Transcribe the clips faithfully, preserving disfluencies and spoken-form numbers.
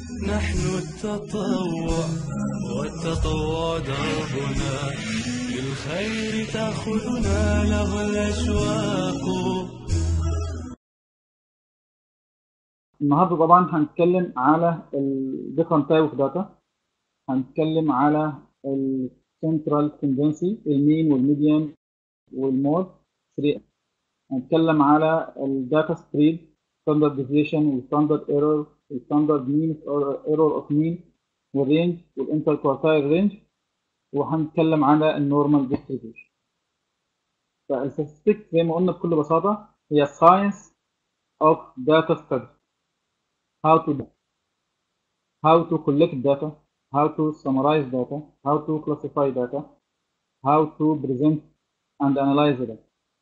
نحن التطوع والتطوع دربنا، للخير تأخذنا له الأشواق. النهارده طبعا هنتكلم على ال different type of data. هنتكلم على ال central tendency، المين والميديان والمود. هنتكلم على ال data spread، standard deviation والstandard error والstandard mean or error of mean والrange والinterquartile range، وهنتكلم على الnormal distribution. فالstatistics زي ما قلنا بكل بساطة هي science of data study. how to how to collect data, how to summarize data, how to classify data, how to present and analyze data.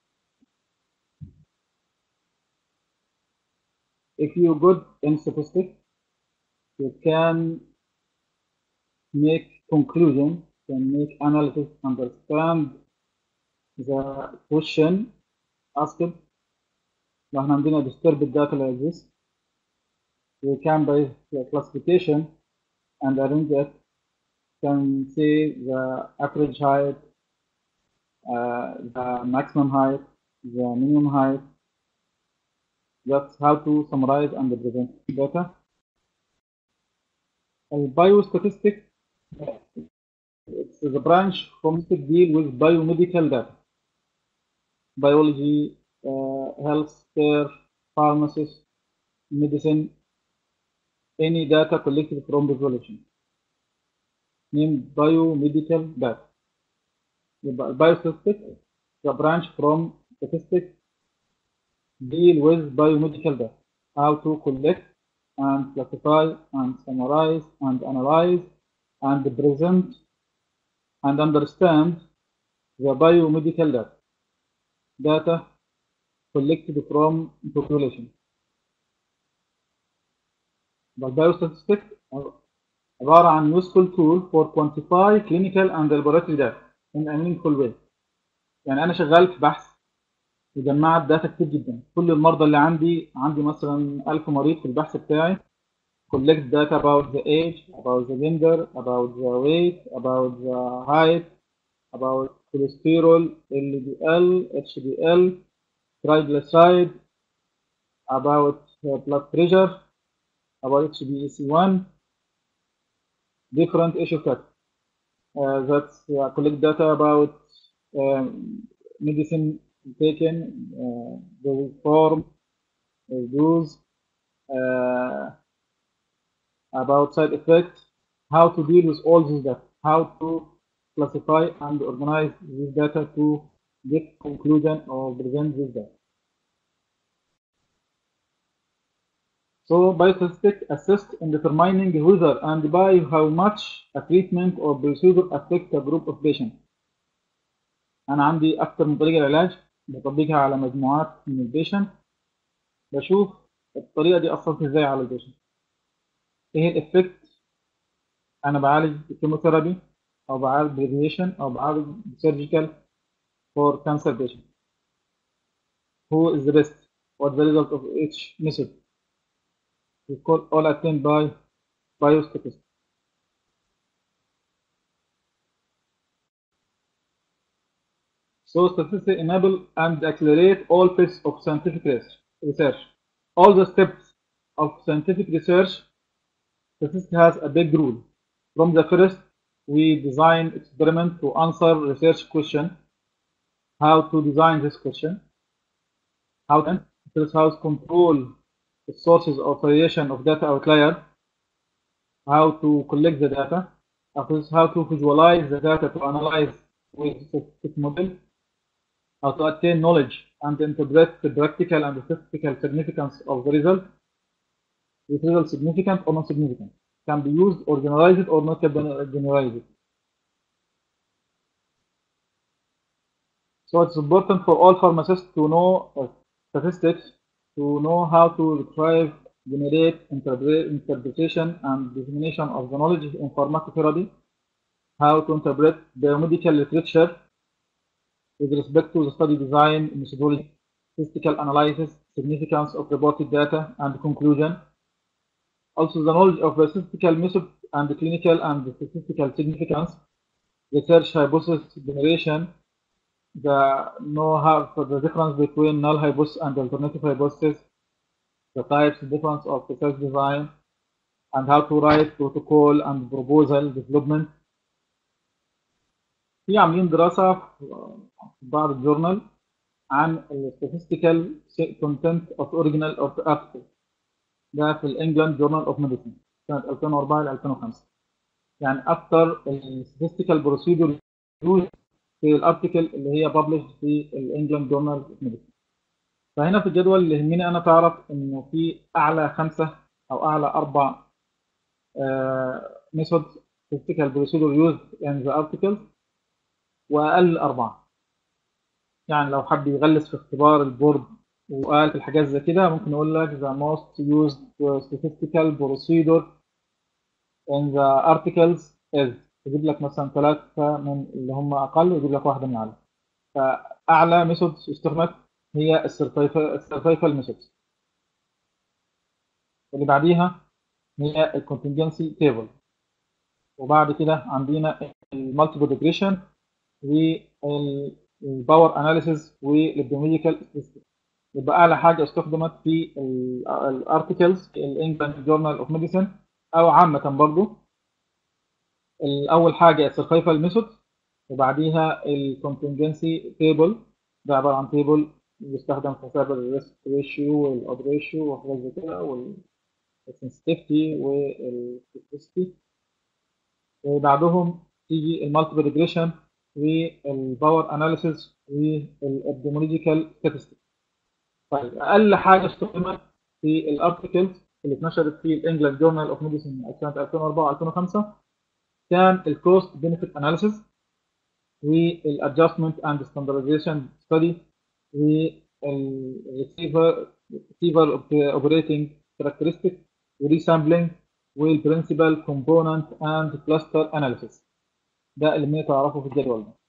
If you're good in statistics, you can make conclusion, can make analysis, understand the question asked. لو احنا عندنا disturbed data like this, we can by classification and arrange it, can say the average height, uh, the maximum height, the minimum height. That's how to summarize and present data. And biostatistics, it's the branch from that deal with biomedical data, biology, uh, health care, pharmacies, medicine, any data collected from the population, named biomedical data. The biostatistics, the branch from statistics, deal with biomedical data, how to collect and classify and summarize and analyze and present and understand the biomedical data, data collected from population. The biostatistics عبارة عن useful tool for quantify clinical and laboratory data in a meaningful way. يعني أنا شغال في بحث وجمعت داتا كتير جدا. كل المرضى اللي عندي عندي مثلا ألف مريض في البحث بتاعي. collect data about the age, about the gender, about the weight, about the height, about cholesterol, L D L, H D L, triglyceride, about uh, blood pressure, about H b A C one, different issue cut. Uh, that's uh, collect data about um, medicine taken, uh, the form, the dose, uh, about side effects, how to deal with all this data, how to classify and organize this data to get conclusion or present this data. So biostatistics assist in determining whether and by how much a treatment or procedure affects a group of patients. أنا عندي أكثر من طريقة علاج بطبقها على مجموعات من البيشنت، بشوف الطريقة دي أثرت إزاي على البيشنت. إيه الإفكت؟ أنا بعالج كيموثيرابي أو بعالج راديشن أو بعالج سيرجيكال for cancer patient. Who is the best? What the result of each method? We call all attained by biostatistics. So statistics enable and accelerate all phases of scientific research. All the steps of scientific research, statistics has a big rule. From the first, we design experiment to answer research question. How to design this question? How to first how to control the sources of variation of data outlier. How to collect the data. After how to visualize the data to analyze with statistical model. How to attain knowledge and interpret the practical and statistical significance of the result. Is result significant or not significant? Can be used or generalized or not generalized. So it's important for all pharmacists to know uh, statistics, to know how to retrieve, generate, interpret, interpretation, and dissemination of the knowledge in pharmacotherapy, how to interpret biomedical literature with respect to the study design, methodology, statistical analysis, significance of reported data, and conclusion, Also, the knowledge of the statistical method and the clinical and the statistical significance, research hypothesis generation, the know-how for the difference between null hypothesis and alternative hypothesis, the types and difference of research design, and how to write protocol and proposal development. في عاملين دراسة في بعض الجورنال عن ال statistical content of original of article. ده في الانجلاند جورنال اوف ميديسن سنة ألفين وأربعة ل ألفين وخمسة. يعني اكتر ال statistical procedure used في الارتكل اللي هي published في الانجلاند جورنال اوف ميديسن. فهنا في الجدول اللي يهمني انا تعرف انه في اعلى خمسة او اعلى اربع ميثود statistical procedure used in the articles واقل اربعه. يعني لو حد يغلس في اختبار البورد وقال في الحاجات زي كده ممكن يقول لك the most used statistical procedure in the articles is، يجيب لك مثلا ثلاثة من اللي هم أقل ويجيب لك واحدة من أعلى. فأعلى ميثود استخدمت هي السرفايفل ميثود. اللي بعديها هي الكونتنجنسي تيبل، وبعد كده عندنا المالتيبل ريجريشن والباور اناليسيز والابيديميولوجيكال ستاتستكس. يبقى اعلى حاجه استخدمت في الارتكلز الانجلاند جورنال اوف ميديسن او عامه برضو. الاول حاجه السرفايفل ميثود، وبعديها الكونتنجنسي تيبل. ده عباره عن تيبل بيستخدم في حساب الريسك ريشيو والاود ريشيو وحاجات زي كده والسنسيتيفيتي والستاتستيك. وبعدهم تيجي المالتيبل ريجريشن والباور اناليسيز والابيديميولوجيكال ستاتستكس. طيب اقل حاجه استخدمت في الارتكلز اللي اتنشرت في الانجلاند جورنال اوف ميديسن سنه ألفين وأربعة ألفين وخمسة كان الكوست بنفيت اناليسيز والادجستمنت اند ستاندرديزيشن ستدي والريسيفر ريسيفر اوبريتنج كاركترستكس وريسامبلينج والبرنسبل كومبوننت اند كلاستر اناليسيز. ده اللي تعرفه في الجدول ده.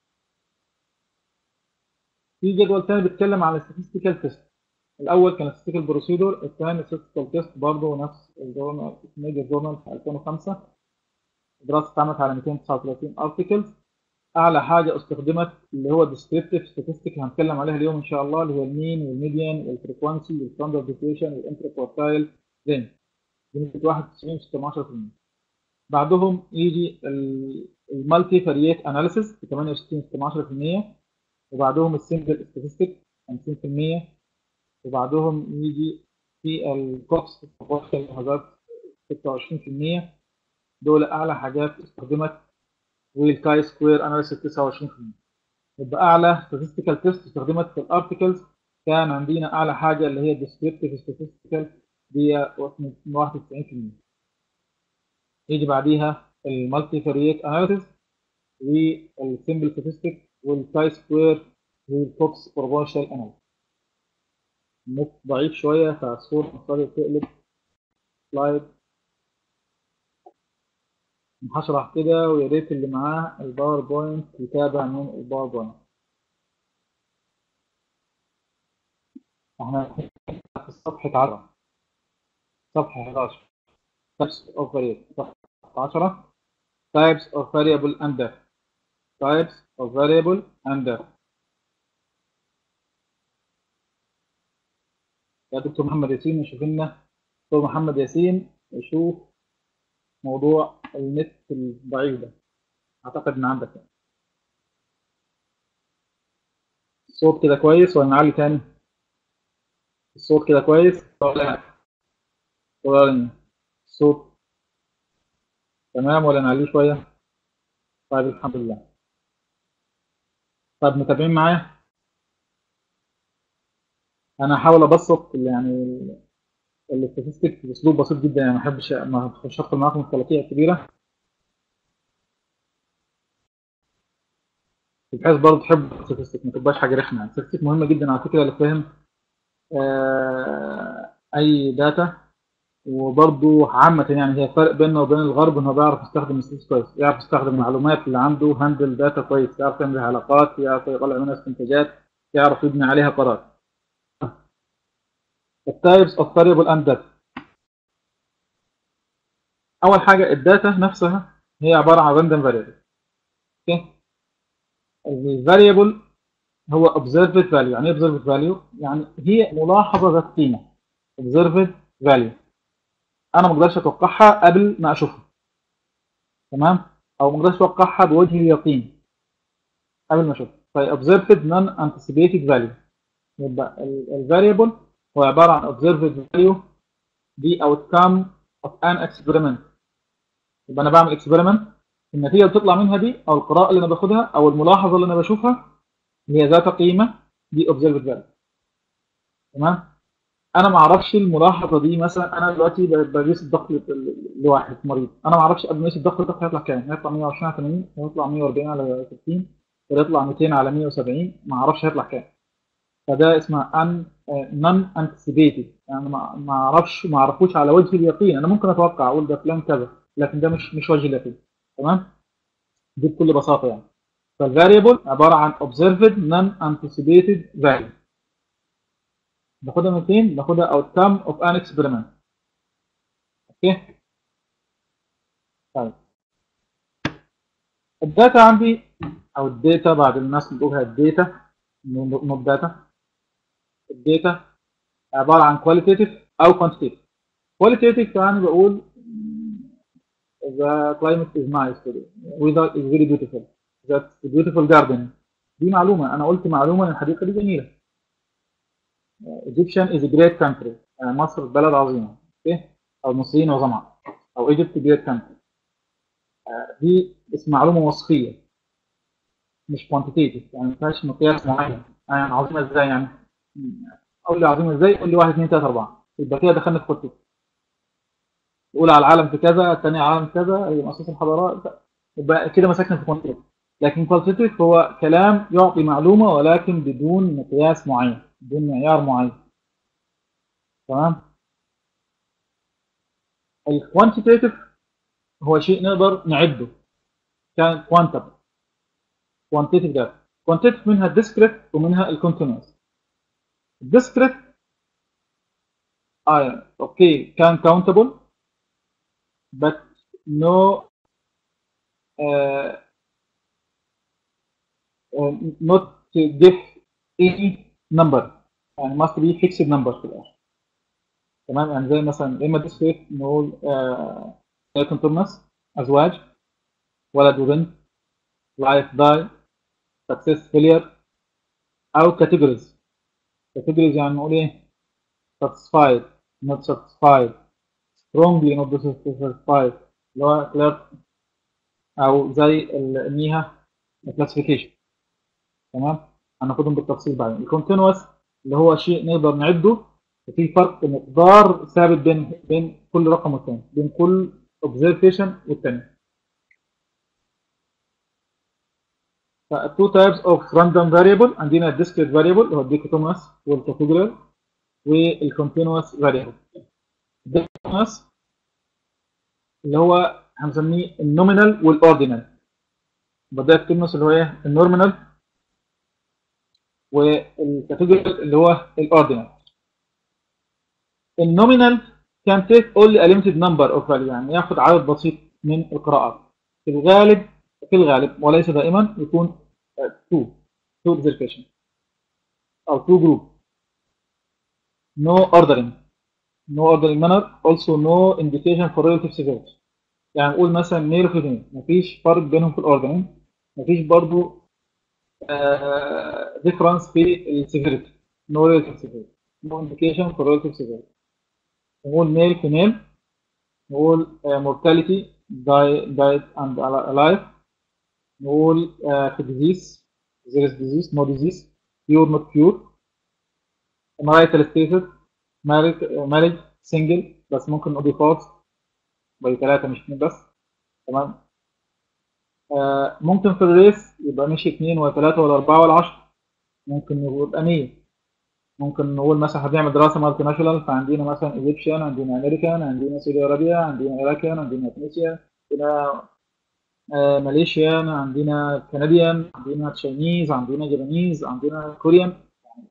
في جدول تاني بيتكلم عن الستاتستيكال تيست. الاول كان statistical procedure، الثاني statistical test برضه نفس الجورنال ميجر جورنال في ألفين وخمسة. دراسه اتعملت على مئتين وتسعة وثلاثين ارتكلز. اعلى حاجه استخدمت اللي هو descriptive statistics هنتكلم عليها اليوم ان شاء الله، اللي هو المين والميديان والفريكوانسي والستاندرد ديفيشن والانتر كوارتايل رينج بنسبه واحد وتسعين فاصلة ستة بالمية. بعدهم يجي المالتي فاريات اناليسيس ب ثمانية وستين فاصلة ستة بالمية، وبعدهم السنجل ستاتستيك خمسين بالمية، وبعدهم يجي في الكوكس ستة وعشرين بالمية. دول اعلى حاجات استخدمت، والكاي سكوير اناليسيس تسعة وعشرين بالمية. يبقى اعلى statistical تيست استخدمت في الارتكلز كان عندنا اعلى حاجه اللي هي descriptive statistical دي واحد وتسعين بالمية. يجي بعديها المالتي فاريات اناليسيس والسمبل ستاتستيك والكاي سكوير والكوكس بروبورشال اناليسيس. النت ضعيف شويه فالصوره محتاجه تقلب سلايد. هشرح كده ويا ريت اللي معاه الباوربوينت يتابع من الباوربوينت. احنا في صفحه عشرة، صفحه حداشر types of variable، صفحه عشرة types of variable and depth types of variable and depth. يا دكتور محمد ياسين يشوف لنا، دكتور محمد ياسين يشوف موضوع النت الضعيف ده، اعتقد ان عندك يعني. الصوت كده كويس ولا نعلي تاني؟ الصوت كده كويس ولا ولا الصوت تمام ولا نعليه شويه؟ طيب الحمد لله. طيب متابعين معايا؟ انا هحاول ابسط يعني الاستاتستيك باسلوب بسيط جدا، يعني ما احبش ما اخش ادخل معاكم في الكلاكيع الكبيره، بحيث برضه تحب الاستاتستيك ما تبقاش حاجه رخمه. يعني الاستاتستيك مهمه جدا على فكره لفهم آه اي داتا، وبرضه عامه يعني هي فرق بيننا وبين الغرب انه بيعرف يستخدم الاستاتستيك كويس، يعرف يستخدم المعلومات اللي عنده هاندل داتا كويس، يعرف يعمل علاقات، يعرف يطلع منها استنتاجات، يعرف يبني عليها قرار. التايبس اوف variable and data. اول حاجه الداتا نفسها هي عباره عن راندوم فاريبل. اوكي، الفاريبل هو observed value. يعني ايه observed value؟ يعني هي ملاحظه ذات قيمه. observed value انا ما اقدرش اتوقعها قبل ما اشوفها، تمام، او ما اقدرش اتوقعها بوجه اليقين قبل ما اشوفها. فهي observed non anticipated value. يبقى الفاريبل هو عباره عن observed value دي outcome of an experiment. يبقى انا بعمل experiment، النتيجه اللي بتطلع منها دي او القراءه اللي انا باخدها او الملاحظه اللي انا بشوفها هي ذات قيمه، دي observed value. تمام، انا ما اعرفش الملاحظه دي. مثلا انا دلوقتي بقيس الضغط لواحد مريض، انا ما اعرفش قبل ما اقيس الضغط ده هيطلع كام، هيطلع مية وعشرين على ثمانين، هيطلع مية وأربعين على ستين، ولا يطلع ميتين على مية وسبعين، ما اعرفش هيطلع كام. فده اسمها ان نون انتسيبيتد، يعني ما ما اعرفش ما اعرفوش على وجه اليقين. انا ممكن اتوقع اقول ده فلان كذا، لكن ده مش مش وجه اليقين. تمام، دي بكل بساطه يعني. فالفاريبل عباره عن observed non anticipated value. باخدها من فين؟ باخدها outcome of an experiment. اوكي، طيب الداتا عندي او الداتا، بعد الناس بتقولها الداتا نوت داتا. الداتا عباره عن qualitative او quantitative. qualitative يعني بقول the climate is nice today, weather is very beautiful, that's a beautiful garden. دي معلومه، انا قلت معلومه ان الحديقه دي جميله. Egyptian is a great country، يعني مصر بلد عظيمه. اوكي، او المصريين عظماء، او Egypt great country. دي اسم معلومه وصفيه مش كوانتيتيف، يعني ما فيهاش مقياس معين. يعني عظيمه ازاي يعني؟ قول لي عظيمه ازاي؟ قول لي واحد اثنين ثلاثه اربعه، يبقى كده دخلنا في كوانتيتيف. الاولى على العالم في كذا، الثانيه على العالم في كذا، هي مؤسسه الحضارات، يبقى كده مسكنا في كوانتيتيف. لكن كوانتيتيف هو كلام يعطي معلومه ولكن بدون مقياس معين، بدون معيار معين. تمام، الكوانتيتيف هو شيء نقدر نعده، كان كوانتم كوانتيتيف داتا. كوانتيتيف منها الديسكريت ومنها الكونتينوس. الديسكريت اه اوكي كان كاونتبل but no uh, uh, not to give any number، يعني must be fixed number في الآخر. تمام، يعني زي مثلا اما discrete نقول continuous أزواج، ولد وبنت، life die، success failure، أو categories. categories يعني نقول ايه؟ satisfied not satisfied، strongly not satisfied، اللي هو clerk، أو زي النيها classification. تمام، هناخدهم بالتفصيل بعدين. الكونتينوس اللي هو شيء نقدر نعده، وفي فرق مقدار ثابت بين بين كل رقم والثاني، بين كل observation والثاني. فالتو تايبس اوف راندوم فاريبل عندنا الديسكريت فاريبل اللي هو الديكوتوموس والكاتيجورال، والكونتينوس فاريبل. الديكوتوموس اللي هو هنسميه النومينال والاوردينال. بدأ الكونتينوس اللي هو ايه؟ النورمال، والكاتيجورال اللي هو الاوردينال. النومينال كان take only a limited number of value، يعني ياخد عدد بسيط من القراءات. في الغالب في الغالب وليس دائما يكون two two observation أو two group. no ordering no ordering manner also no indication for relative severity. يعني نقول مثلا male و female مفيش فرق بينهم في الاوردرنج، مفيش برضو uh, difference في السيفيريتي. no relative severity no indication for relative severity. نقول male female، نقول uh, mortality died and alive، نقول uh, في disease there is disease no disease pure not pure، marital status marriage marriage single بس ممكن نقول false باي ثلاثة مش اثنين بس. تمام، uh, ممكن في الريس يبقى مش اثنين ولا ثلاثة ولا أربعة ولا عشرة، ممكن نقول يبقى مية. ممكن نقول مثلا هنعمل دراسة مالتي ناشونال، فعندنا مثلا ايجيبشن، عندنا امريكان، عندنا سعودي عربيا، عندنا عراقيان، عندنا تونسيا، عندنا آه ماليشيا، عندنا كنديان، عندنا تشاينيز، عندنا جابانيز، عندنا كوريان.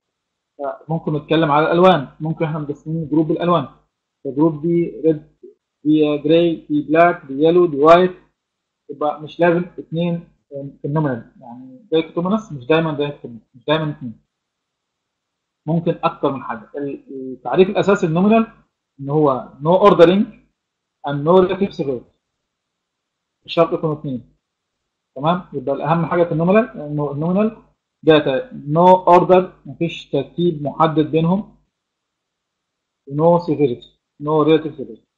ممكن نتكلم على الالوان، ممكن احنا مقسمين جروب بالالوان. الجروب دي ريد دي جراي، دي بلاك، دي يلو، دي وايت. يبقى مش لازم اثنين في النومينال، يعني دايكوتومونس مش دايما دايكوتومونس، مش دايما اثنين، ممكن اكتر من حاجه. التعريف الاساسي للنومينال ان هو نو اوردرنج اند نو ريلاتيف سيفيريتي، مش شرط يكونوا اثنين. تمام. يبقى الاهم حاجه في النومينال انه النومينال داتا نو اوردر، مفيش ترتيب محدد بينهم، نو سيفيريتي، نو ريلاتيف سيفيريتي.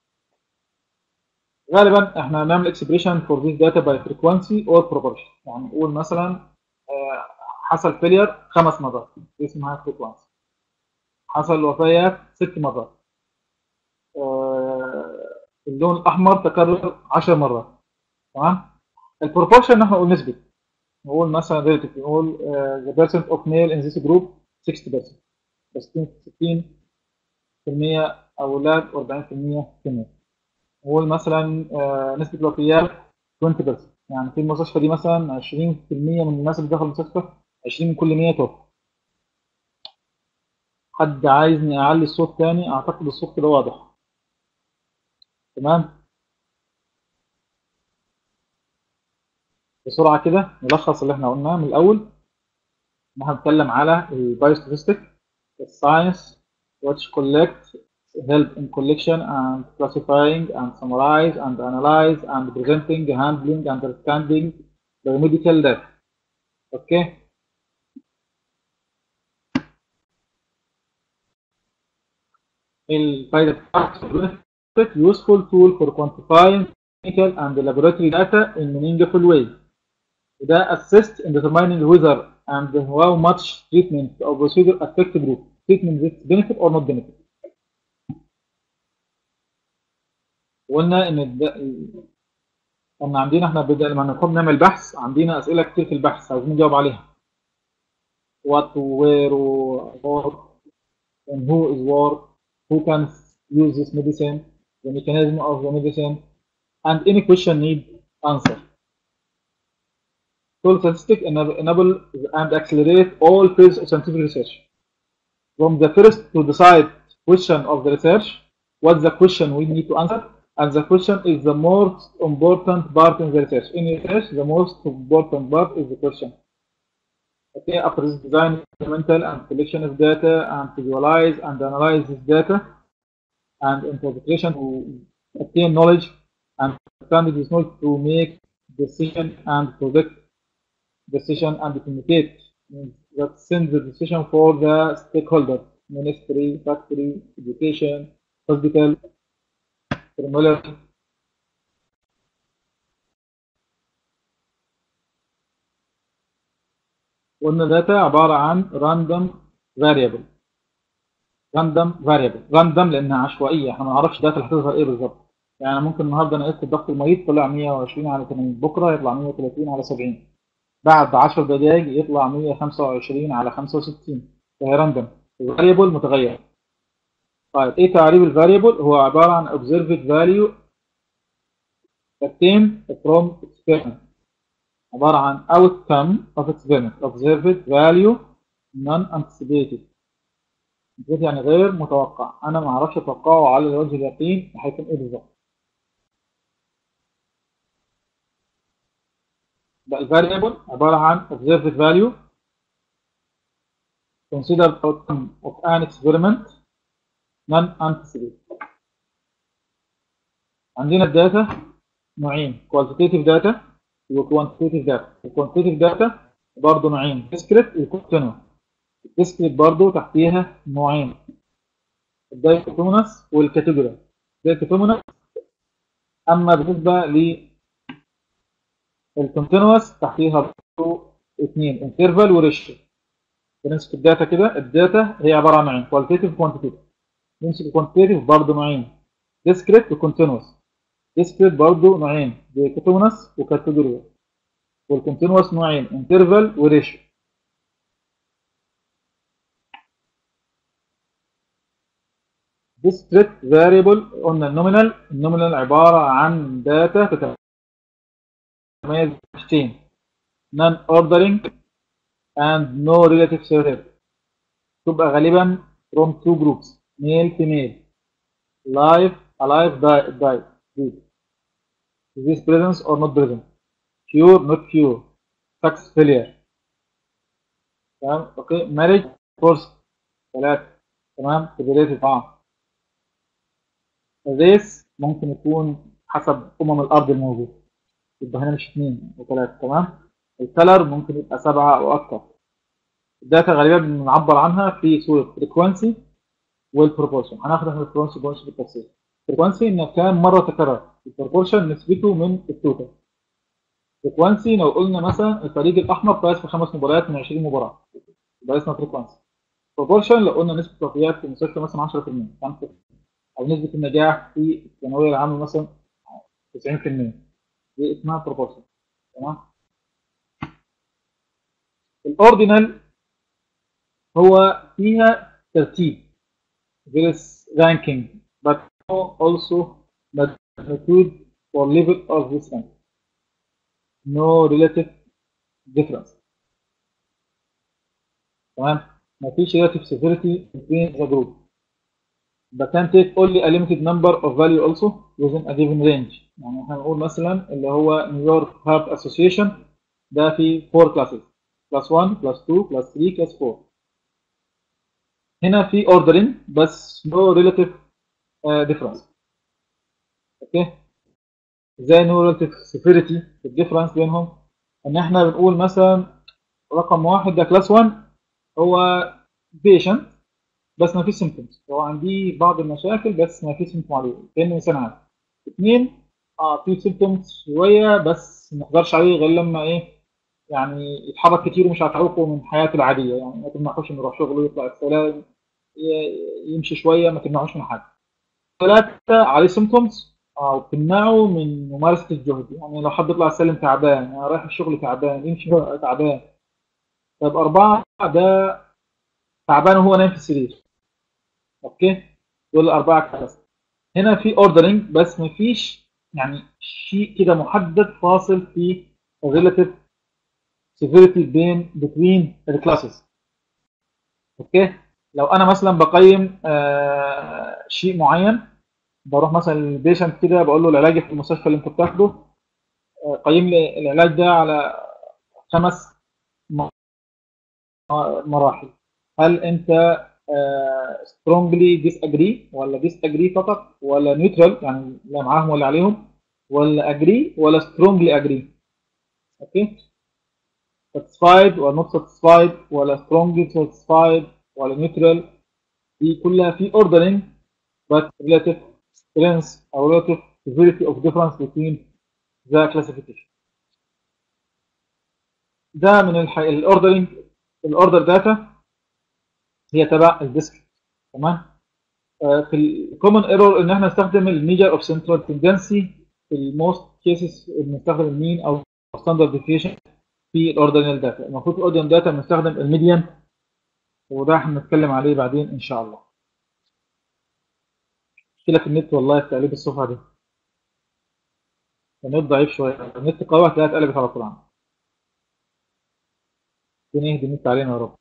غالبا احنا هنعمل اكسبريشن فور ذيس داتا باي فريكوانسي اور بروبورشن، يعني نقول مثلا آه، حصل فيلير خمس مرات، دي اسمها فريكوانسي. حصل وفيات ست مرات. آه، اللون الاحمر تكرر عشر مرات. تمام. البروبورشن نحن نقول نسبه، نقول مثلا ريلاتيف، نقول ذا بيرسنت اوف ميل ان ذيس جروب ستين بالمية، ستين بالمية اولاد و40% فيميل. نقول مثلا آه، نسبه الوفيات عشرين بالمية، يعني في المستشفى دي مثلا عشرين بالمية من الناس اللي دخلوا المستشفى، عشرين من كل مية توفوا. حد عايزني اعلي الصوت تاني؟ اعتقد الصوت كده واضح. تمام. بسرعه كده نلخص اللي احنا قلناه من الاول. احنا هنتكلم على البايوستاتستيك، الساينس which collect help in collection and classifying and summarize and analyze and presenting, handling, understanding biomedical data. اوكي. الفايده بتاعته useful tool for quantifying clinical and laboratory data in meaningful way. وده assist in determining whether and how much treatment or procedure affect group treatment with benefit or not benefit. وقلنا ان ان عندنا احنا بدأ لما نحب نعمل بحث عندنا اسئله كتير في البحث عايزين نجاوب عليها. what where what and who is what, who can use this medicine, the mechanism of the medicine, and any question need answer. Tool statistics enable and accelerate all phases of scientific research. From the first to decide question of the research, what's the question we need to answer, and the question is the most important part in the research. In research, the most important part is the question. Okay, after this design, fundamental and collection of data, and visualize and analyze this data, and interpretation to obtain knowledge and understand this knowledge to make decision and predict decision and communicate. That sends the decision for the stakeholder, ministry, factory, education, hospital, formulary. قلنا داتا عبارة عن random variable. random variable random لأنها عشوائية، احنا ما نعرفش داتا اللي هتظهر ايه بالظبط. يعني ممكن النهارده انا قست الضغط المريض طلع مية وعشرين على ثمانين، بكره يطلع مية وثلاثين على سبعين، بعد عشر دقائق يطلع مية وخمسة وعشرين على خمسة وستين. فهي راندوم، variable متغير. طيب ايه تعريف الفاريبل؟ هو عبارة عن observed value obtained from experiment، عبارة عن outcome of experiment. observed value non-anticipated، يعني غير متوقع، انا ما اعرفش اتوقعه على وجه اليقين هيكون ايه بالظبط. بقى الفاريبل عبارة عن observed value considered outcome of an experiment non-anticipated. عندنا الداتا نوعين، qualitative data و quantitative data. quantitative data برضه نوعين، discrete و continuous. discrete برضه تحتيها نوعين، الدايكوتومونس والكاتيجوري. الدايكوتومونس اما بالنسبه للكونتينوس تحتيها برضه اثنين، انترفال وريشيو. بنمسك الداتا كده، الداتا هي عباره عن نوعين، كواليتيف وكوانتيتيف. نمسك الكوانتيتيف برضه نوعين، discrete وكونتينوس. discrete برضه نوعين، دايكوتومونس وكاتيجوري. والكونتينوس نوعين، انترفال وريشيو. discrete variable قلنا النومينال، النومينال عباره عن داتا تتميز بحاجتين، non ordering and no relative severity. تبقى غالبا from two groups، male female، live alive die, die. disease disease presence or not present cure not cure success failure تمام اوكي marriage force ثلاثة تمام federated اه الريس ممكن يكون حسب أمم الأرض الموجود يبقى هنا مش اثنين وثلاثة تمام الكلر ممكن يبقى سبعة أو أكثر الداتا غالبا بنعبر عنها في صورة frequency والبروبورشن هناخد احنا الفريكونسي بونش بالتفصيل الفريكونسي إن كام مرة تكرر البروبورشن نسبته من التوتال فريكونسي لو قلنا مثلا الفريق الأحمر فاز في خمس مباريات من عشرين مباراة يبقى اسمها فريكونسي بروبورشن لو قلنا نسبة الوفيات في المستشفى مثلا عشرة في المية خمسة أو نسبة النجاح في الثانوية العامة مثلا تسعين في المية دي اسمها بروبورشن تمام الاوردينال هو فيها ترتيب there is ranking but also magnitude or level of distance no relative difference تمام مفيش relative severity between the group but can take only a limited number of value also within a given range يعني احنا نقول مثلا اللي هو نيويورك هارت اسوسيشن ده في four classes class one class two class three class four هنا في ordering بس no relative uh, difference اوكي زي no relative severity الديفرنس بينهم ان احنا بنقول مثلا رقم واحد ده class one هو patient بس ما فيش سيمبتومز هو عندي بعض المشاكل بس ما فيش سيمبتوم عليه كأنه انسان عادي اثنين اه في سيمبتومز شويه بس ما نقدرش عليه غير لما ايه يعني يتحرك كتير ومش هتعوقه من حياته العاديه يعني ما تمنعوش انه يروح شغله يطلع السلام يمشي شويه ما تمنعوش من حاجه ثلاثه عليه سيمبتومز اه وتمنعه من ممارسه الجهد يعني لو حد يطلع السلم تعبان يعني رايح الشغل تعبان يمشي تعبان طيب اربعه ده تعبان وهو نايم في السرير اوكي دول الاربعه كلاس هنا في اوردرنج بس مفيش يعني شيء كده محدد فاصل في الريلاتيف سيفيريتي بين بتوين الكلاسز اوكي لو انا مثلا بقيم آه شيء معين بروح مثلا للبيشنت كده بقول له العلاج في المستشفى اللي انت بتاخده آه قيم لي العلاج ده على خمس مراحل هل انت سترونجلي ديس اجري ولا ديس اجري فقط ولا نيوترال يعني لا معاهم ولا عليهم ولا اجري ولا سترونجلي اجري اوكي satisfied ولا not satisfied ولا strongly satisfied ولا neutral دي كلها في ordering but relative strength او relative severity of difference between the classification ده من الاوردرنج الاوردر داتا هي تبع الديسك تمام في الكومن ايرور ان احنا نستخدم الميجر اوف سنترال تندنسي في الموست كيسز بنستخدم المين او ستاندرد ديفيشن في الاوردينال داتا المفروض في الاوردينال داتا بنستخدم الميديان وده هنتكلم عليه بعدين ان شاء الله مشكله في النت والله في تقليب الصفحه دي النت ضعيف شويه النت قوي هتلاقيها اتقلبت على طول عنه ربنا يهدي النت علينا يا رب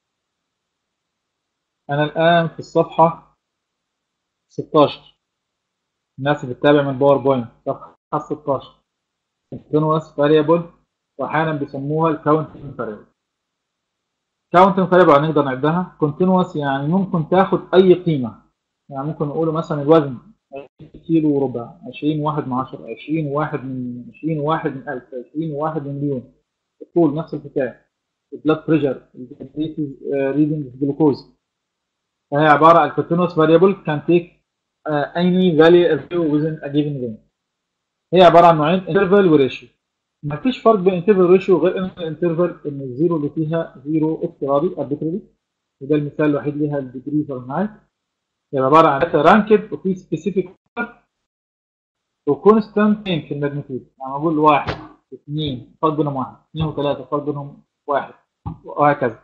انا الان في الصفحه ستاشر الناس اللي بتتابع من باوربوينت صفحه ستاشر continuous variable واحيانا بيسموها الكاونتنج فاريبل كاونتنج فاريبل هنقدر نعدها continuous يعني ممكن تاخد اي قيمه يعني ممكن نقوله مثلا الوزن عشرين كيلو وربع عشرين واحد من عشرة عشرين واحد من عشرين واحد من ألف عشرين واحد من مليون الطول نفس الحكايه البلاد بريشر ريدنج جلوكوز فهي عباره عن continuous variable can take uh, any value within a given range هي عباره عن نوعين interval وريشيو مفيش فرق بين interval وريشيو غير ان الانترفال ان الزيرو اللي فيها زيرو افتراضي arbitrary وده المثال الوحيد ليها الديجري فahrenheit هي عباره عن داتا رانكد وفي سبيسيفيك وكونستانت في الماجنتيود يعني اقول واحد اثنين فرق بينهم واحد اثنين وثلاثه فرق بينهم واحد وهكذا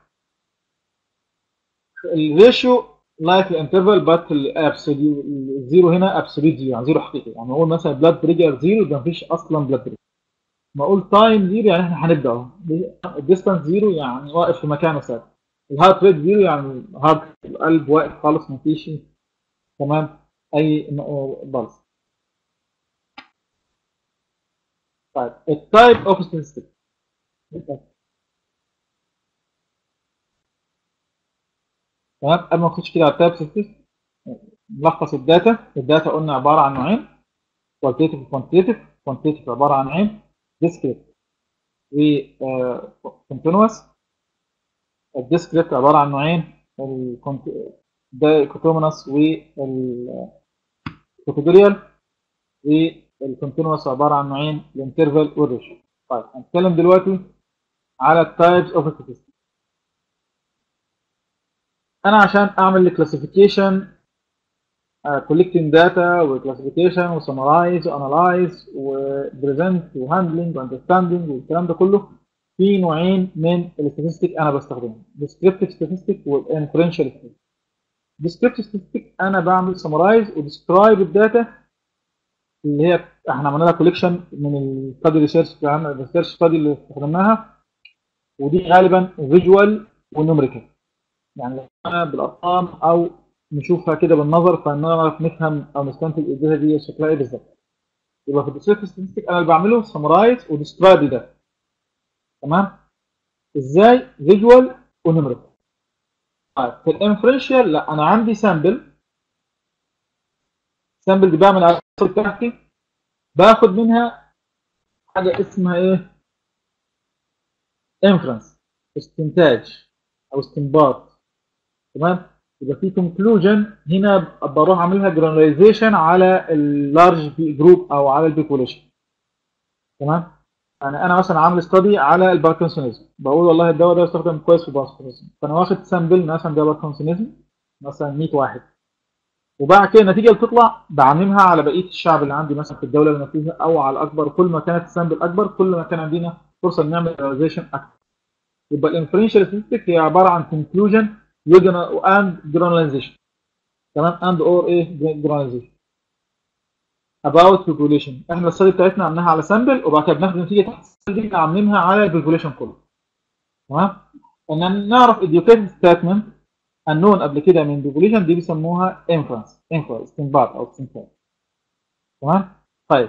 الريشيو لايك الانترفال بات الابسوليوت الزيرو هنا ابسوليوت زيرو يعني زيرو حقيقي يعني اقول مثلا بلاد بريجر زيرو ده مفيش اصلا بلاد بريجر ما اقول تايم زيرو يعني احنا هنبدا اهو الديستانس زيرو يعني واقف في مكانه ثابت الهارت ريت زيرو يعني هارت القلب واقف خالص مفيش تمام اي بلس طيب التايب اوف statistics. تمام، قبل ما نخش كده على التايب statistics نلخص الداتا. الداتا قلنا عباره عن نوعين، كواليتيف وكوانتيتيف. كوانتيتيف عباره عن نوعين، ديسكريت وكونتينوس. الديسكريت عباره عن نوعين، الكوتومينس والكاتيجوريال. والكونتينوس عباره عن نوعين، الانترفال والريشيو. طيب هنتكلم دلوقتي على التايبس اوف statistics. انا عشان اعمل كلاسيفيكيشن، collecting data وكلاسيفيكيشن وسمرايز وانالايز وبريزنت وهاندلنج واندرستاندنج والكلام ده كله، في نوعين من الاستاتستيك انا بستخدمهم، descriptive statistic والinferential statistic. descriptive statistic انا بعمل سمرايز وديسكرايب الداتا اللي هي احنا عملنا لها كوليكشن من الستادي ريسيرش بتاعنا، الريسيرش ستادي اللي استخدمناها، ودي غالبا فيجوال ونوميريكال، يعني انا بالارقام او نشوفها كده بالنظر فنعرف نفهم او نستنتج الداتا دي شكلها ايه بالظبط. يبقى في الديسكريبتيف ستاتستيك انا اللي بعمله سمرايز وديسكرايب ده. تمام؟ ازاي؟ فيجوال ونوميريكال. طيب في الانفرنشال لا، انا عندي سامبل. سامبل دي بعمل على الصوره بتاعتي، باخد منها حاجه اسمها ايه؟ انفرنس، استنتاج او استنباط. تمام؟ يبقى في كونكلوجن هنا بروح اعملها جرانلايزيشن على اللارج جروب او على البيبوليشن. تمام؟ يعني انا مثلا عامل ستادي على الباركنسونيزم، بقول والله الدواء ده يستخدم كويس في الباركنسونيزم، فانا واخد سامبل مثلا ده باركنسونيزم مثلا مية واحد، وبعد كده النتيجه اللي بتطلع بعممها على بقيه الشعب اللي عندي مثلا في الدوله اللي انا فيها او على الاكبر. كل ما كانت السامبل اكبر كل ما كان عندنا فرصه ان نعمل جرانلايزيشن اكتر. يبقى الانفرنشال ستاتستيك هي عباره عن كونكلوجن اند جرانلايزيشن. تمام؟ اند اور ايه جرانلايزيشن about population. احنا الستادي بتاعتنا عملناها على سامبل، وبعد كده بناخد نتيجه السامبل دي عاملينها على البوبوليشن كله. تمام؟ ان نعرف educated statement unknown قبل كده من population دي بيسموها inference inference استنباط او استنتاج. تمام؟ طيب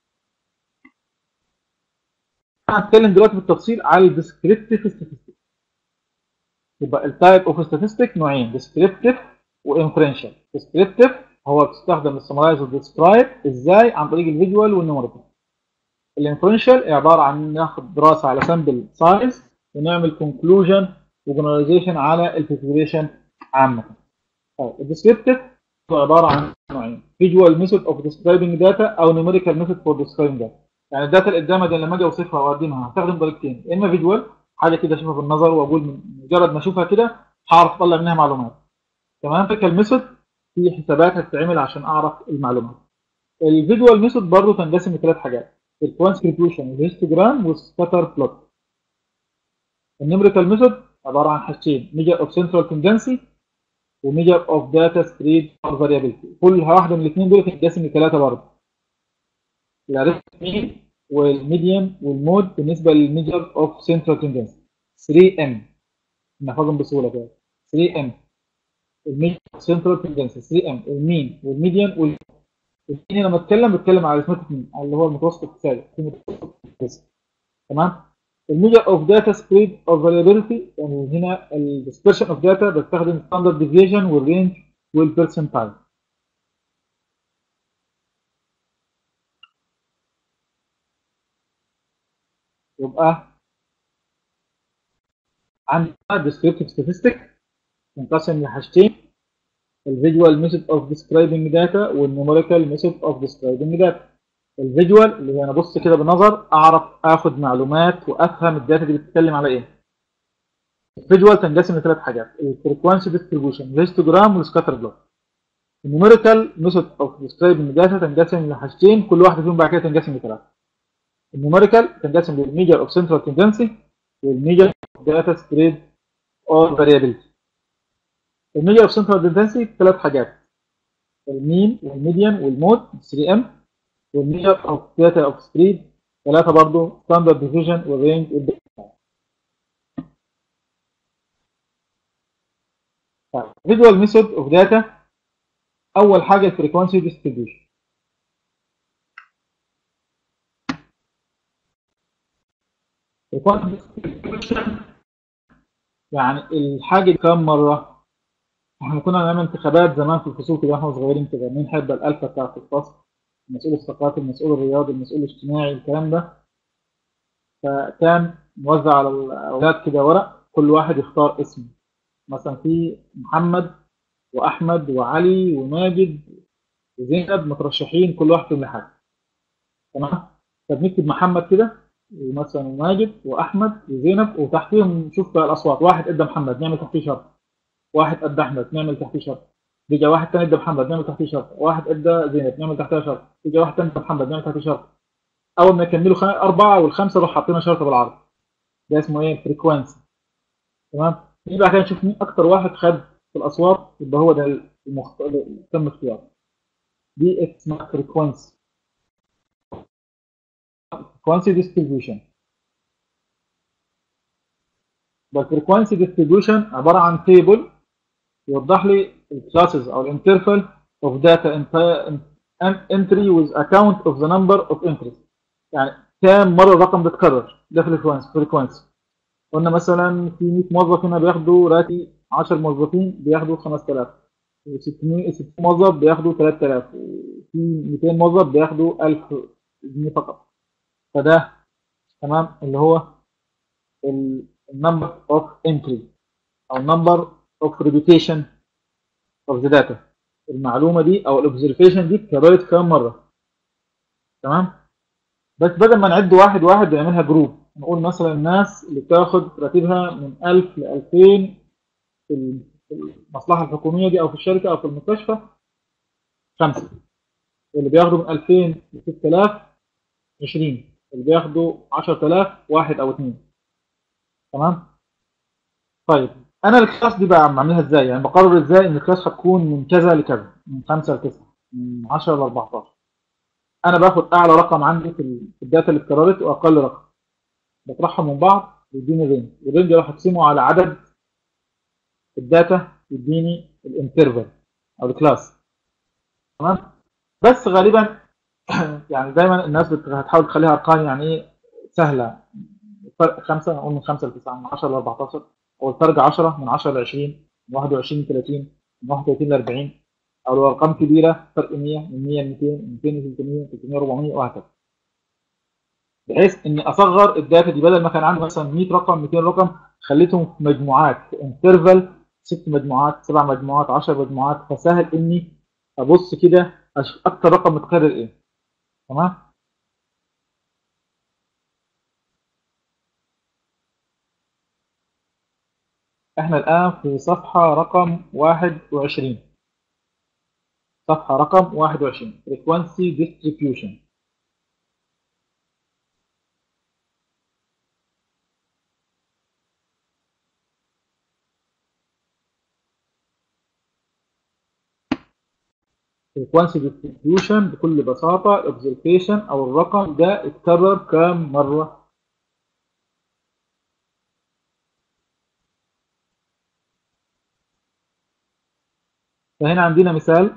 هنتكلم دلوقتي بالتفصيل على الديسكريبتيف statistics. يبقى التايب اوف statistics نوعين، descriptive وانفرنشال. descriptive هو بتستخدم للسمرايز والديسكرايب ازاي؟ عن طريق الفيجوال والنوميريكال. الانفرنشال عباره عن ناخد دراسه على سامبل سايز ونعمل كونكلوجن وجنراليزيشن على البوبوليشن عامه. طيب الديسكريبتيف هو عباره عن نوعين، فيجوال ميثود اوف ديسكرايبنج داتا او نيوميريكال ميثود فور ديسكرايبنج داتا. يعني الداتا اللي قدامي دي لما اجي اوصفها واقدمها هستخدم طريقتين، يا اما فيجوال حاجه كده اشوفها بالنظر واقول مجرد ما اشوفها كده هعرف اطلع منها معلومات. تمام؟ نيوميريكال ميثود في حسابات هتتعمل عشان اعرف المعلومات. الفيجوال ميثود برضه تنقسم لثلاث حاجات، الكوانتيفيكيشن والهيستوجرام والسكاتر بلوت. النيوميريكال ميثود عباره عن حاجتين، ميجر اوف سنترال تندنسي وميجر اوف داتا سبريد اور فاريابيلتي. كل واحده من الاثنين دول تنقسم لثلاثه برضه، الاريثمين والميديان والمود بالنسبه للميجر اوف سنترال تندنسي. ثري ام نحفظهم بسهوله كده، ثري ام الميجر اوف سنترال تندنسي، ثري ام المين والميديان وال المين. لما اتكلم بتكلم على الاريثمتيك مين اللي هو المتوسط الثالث. تمام؟ الميجر اوف داتا سبريد اوف فاريابيلتي، يعني هنا الديسبرشن اوف داتا بستخدم ستاندرد ديفيجن والرينج والبرسنتايل. يبقى عندنا ديسكريبتيف ستاتستيك منقسم لحاجتين، الفيجوال ميثود اوف ديسكرايبنج داتا والنيوميريكال ميثود اوف ديسكرايبنج داتا. الفيجوال اللي هي انا ابص كده بالنظر اعرف اخد معلومات وافهم الداتا دي بتتكلم على ايه. الفيجوال تنقسم لثلاث حاجات، الفريكوانسي ديستريبيوشن الهيستوجرام والسكاتر بلوت. النيوميريكال ميثود اوف ديسكرايبنج داتا تنقسم لحاجتين، كل واحده فيهم بعد كده تنقسم لثلاثه. النيوميريكال تنقسم للميجر اوف سنترال تندنسي والميجر اوف داتا سبريد اور فاريابيلتي. الميجر اوف سنترال تندنسي ثلاث حاجات، المين والميديان والمود ثري ام، والميجر اوف داتا اوف سبريد ثلاثه برضه، ستاندرد ديفيجن والرينج والبرسنتايل. فيجوال ميثود اوف داتا اول حاجه الفريكوانسي ديستريبيوشن. frequency distribution يعني الحاجة دي كام مرة. احنا كنا نعمل انتخابات زمان في الفصول كده واحنا صغيرين كده، مين هيبقى الألفة بتاعت الفصل، المسؤول الثقافي، المسؤول الرياضي، المسؤول الاجتماعي، الكلام ده. فكان موزع على الأولاد كده ورق، كل واحد يختار اسم، مثلا في محمد وأحمد وعلي وماجد وزينب مترشحين كل واحد فيهم لحاجة، تمام. فبنكتب محمد كده ومثلا وماجد وأحمد وزينب، وتحتيهم نشوف بقى الأصوات، واحد ادى محمد نعمل تحتيه شرط، واحد ادى أحمد نعمل تحتيه شرط، بيجي واحد تاني ادى محمد نعمل تحتيه شرط، واحد ادى زينب نعمل تحتها شرط، بيجي واحد تاني ادى محمد نعمل تحتيه شرط. أول ما يكملوا خ... أربعة والخمسة نروح حاطين شرط بالعرض، ده اسمه إيه؟ فريكوانسي، تمام. يبقى كده نشوف مين أكتر واحد خد في الأصوات، يبقى هو ده المخت... اللي تم اختياره. دي اسمها فريكوانسي، فريكوانسي ديستريبيوشن. الفريكوانسي ديستريبيوشن عباره عن تيبل يوضح لي الكلاسز او الانترفال اوف داتا انتري with account of the number of entries، يعني كام مره الرقم ده اتكرر، ده فريكوانسي. فريكوانسي قلنا مثلا في مية موظف هنا بياخدوا راتي، عشرة موظفين بياخدوا خمسة آلاف، ستين موظف بياخدوا ثلاثة آلاف، وفي مئتين موظف بياخدوا ألف جنيه فقط. فده تمام اللي هو النمبر اوف انتري او number of repetition of the data، المعلومه دي او الاوبزرفيشن دي اتكررت كام مره، تمام. بس بدل ما نعد واحد واحد ونعملها جروب، نقول مثلا الناس اللي بتاخد راتبها من ألف ل ألفين في المصلحه الحكوميه دي او في الشركه او في المستشفى خمسه، اللي بياخدوا من ألفين ل ستة آلاف عشرين، اللي بياخدوا عشرة آلاف واحد او اثنين، تمام. طيب انا الكلاس دي بقى بعملها ازاي؟ يعني بقرر ازاي ان الكلاس هتكون من كذا لكذا، من خمسة ل تسعة، من عشرة ل أربعتاشر. انا باخد اعلى رقم عندي في الداتا اللي اتكررت واقل رقم، بطرحهم من بعض يديني رينج، الرينج ده هقسمه على عدد الداتا يديني الانترفال او الكلاس، تمام. بس غالبا يعني دايما الناس هتحاول تخليها ارقام يعني ايه سهله، فرق خمسة، نقول من خمسة ل تسعة، من عشرة ل أربعتاشر، او الفرق عشرة، من عشرة ل عشرين، من واحد وعشرين ل ثلاثين، من واحد وثلاثين ل أربعين، او لو ارقام كبيره فرق مية، من مية ل مئتين، من مئتين ل ثلاثمية، ثلاثمية ل أربعمية وهكذا، بحيث اني اصغر الداتا دي، بدل ما كان عندي مثلا مية رقم مئتين رقم، خليتهم في مجموعات، في انترفال ست مجموعات، سبع مجموعات، عشر مجموعات، فسهل اني ابص كده اشوف اكتر رقم متكرر ايه، تمام. احنا الان في صفحه رقم واحد وعشرين، صفحة رقم واحد وعشرين Frequency Distribution. Frequency Distribution بكل بساطة Observation أو الرقم ده اتكرر كام مرة. فهنا عندنا مثال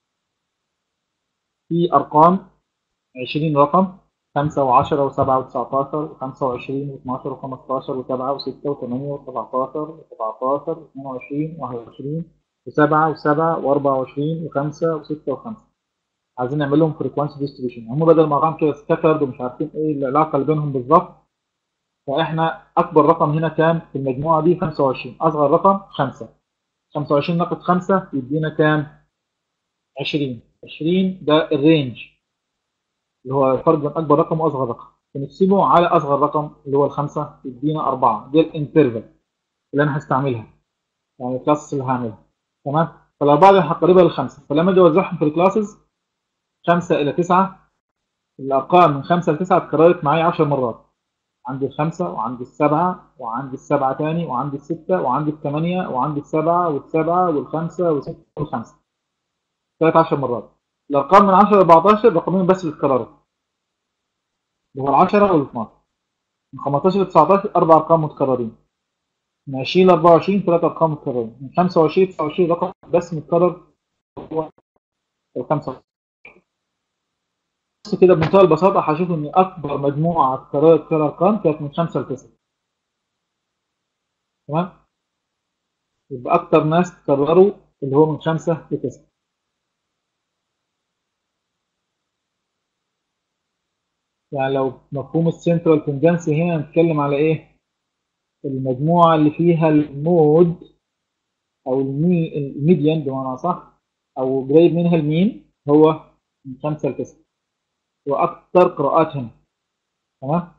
في أرقام عشرين رقم، خمسة وعشرة وسبعة وتسعتاشر وخمسة وعشرين واثناشر وخمستاشر وسبعة وستة وثمانية وسبعتاشر وسبعتاشر واثنين وعشرين وواحد وعشرين وسبعة وسبعة وأربعة وعشرين وخمسة وستة وخمسة. عايزين نعمل لهم فريكوانسي ديستريبيوشن، هم بدل ما ارقام كده سكاترد ومش عارفين ايه العلاقه اللي بينهم بالظبط. فاحنا اكبر رقم هنا كام في المجموعه دي خمسة وعشرين، اصغر رقم خمسة، خمسة وعشرين ناقص خمسة يدينا كام؟ عشرين. عشرين ده الرينج اللي هو الفرق بين اكبر رقم واصغر رقم، بنقسمه على اصغر رقم اللي هو الخمسه يدينا أربعة، دي الانترفال اللي انا هستعملها، يعني الكلاس اللي هعملها، تمام. فالاربعه دي هقربها للخمسه، فلما اجي اوزعهم في الكلاسز خمسة الى تسعة، الارقام من خمسة ل تسعة اتكررت معايا عشر مرات، عندي الخمسة وعندي السبعة وعندي السبعة تاني وعندي الستة وعندي الثمانية وعندي السبعة والسبعة والخمسة والستة والخمسة، ثلاث عشر مرات. الأرقام من عشرة ل أربعتاشر رقمين بس اللي اتكرروا، اللي هو العشرة والاثناشر. من خمستاشر ل تسعتاشر أربع أرقام متكررين. من عشرين ل أربعة وعشرين ثلاث أرقام متكررين. من خمسة وعشرين ل تسعة وعشرين رقم بس متكرر هو الخمسة. بص كده بمنتهى البساطة هشوف إن أكبر مجموعة اتكررت فيها الأرقام كانت من خمسة ل تسعة. تمام؟ يبقى أكتر ناس تكرروا اللي هو من خمسة لتسعة. يعني لو مفهوم السنترال تندنسي هنا نتكلم على إيه؟ المجموعة اللي فيها المود أو المي الميديان بمعنى صح، أو قريب منها المين، هو من خمسة لتسعة، وأكثر قراءات هنا. تمام؟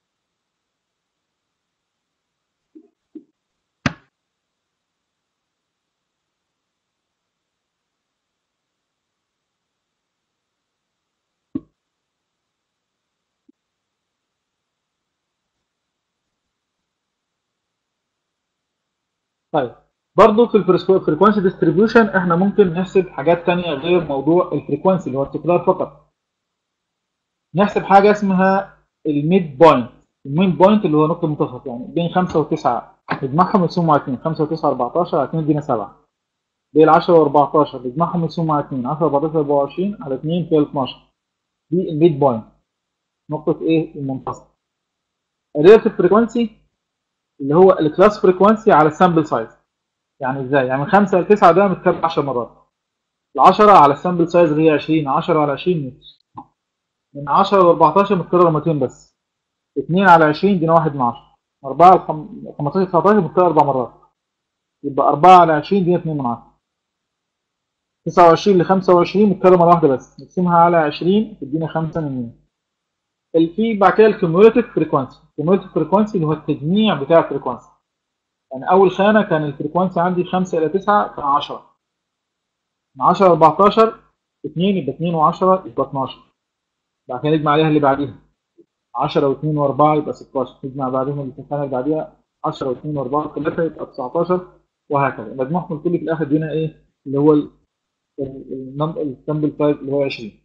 طيب برضه في الفريكوانسي ديستريبيوشن احنا ممكن نحسب حاجات تانية غير موضوع الفريكوانسي اللي هو التكرار فقط. نحسب حاجة اسمها الميد بوينت. الميد بوينت اللي هو نقطة منتصف، يعني بين خمسة وتسعة نجمعهم نقسمهم على اتنين، خمسة وتسعة أربعتاشر على اتنين يدينا سبعة. بين عشرة وأربعتاشر نجمعهم نقسمهم على اتنين، عشرة أربعتاشر أربعة وعشرين على اتنين فيها اتناشر. دي الميد بوينت، نقطة ايه؟ المنتصف. الريلاتيف فريكوانسي اللي هو الكلاس فريكوانسي على السامبل سايز. يعني ازاي؟ يعني من خمسة ل تسعة ده متكرر عشر مرات. ال عشرة على السامبل سايز اللي هي عشرين، عشرة على عشرين. من عشرة ل أربعتاشر متكرر مرتين بس. اتنين على عشرين دينا واحد من عشرة. أربعة ل خمستاشر تسعتاشر متكرر أربع مرات، يبقى أربعة على عشرين دينا اتنين من عشرة. تسعة وعشرين ل خمسة وعشرين متكرر مرة واحدة بس، نقسمها على عشرين تدينا خمسة من مية. في بعد كده الكيوموليتيف فريكوانسي. الكيوموليتيف فريكوانسي اللي هو التجميع بتاع الفريكوانسي. يعني أول خانة كان الفريكوانسي عندي خمسة إلى تسعة كان عشرة. من عشرة ل أربعتاشر اتنين يبقى اتنين و10 يبقى اتناشر. بعد كده نجمع عليها اللي بعديها عشرة و2 و4 يبقى ستاشر. نجمع بعدهم اللي في الخانة اللي بعديها عشرة و2 و4 ثلاثة يبقى تسعتاشر، وهكذا. مجموعهم الكلي في الآخر دينا إيه؟ اللي هو السامبل سايز اللي هو عشرين.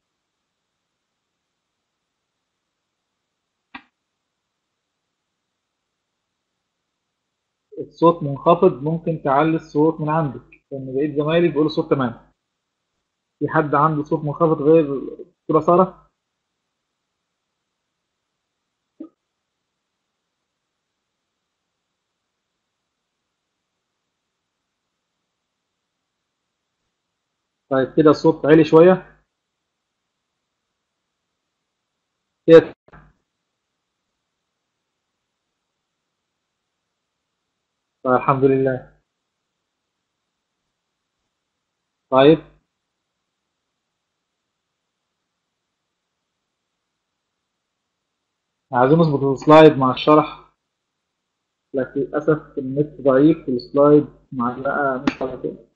الصوت منخفض، ممكن تعلي الصوت من عندك، لأن بقيت زمايلي بيقولوا الصوت تمام. في حد عنده صوت منخفض غير دكتورة سارة؟ طيب كده الصوت عالي شوية كده. طيب الحمد لله. طيب عايزين نظبط السلايد مع الشرح، لكن للأسف النت ضعيف في السلايد معلقة مش على كده.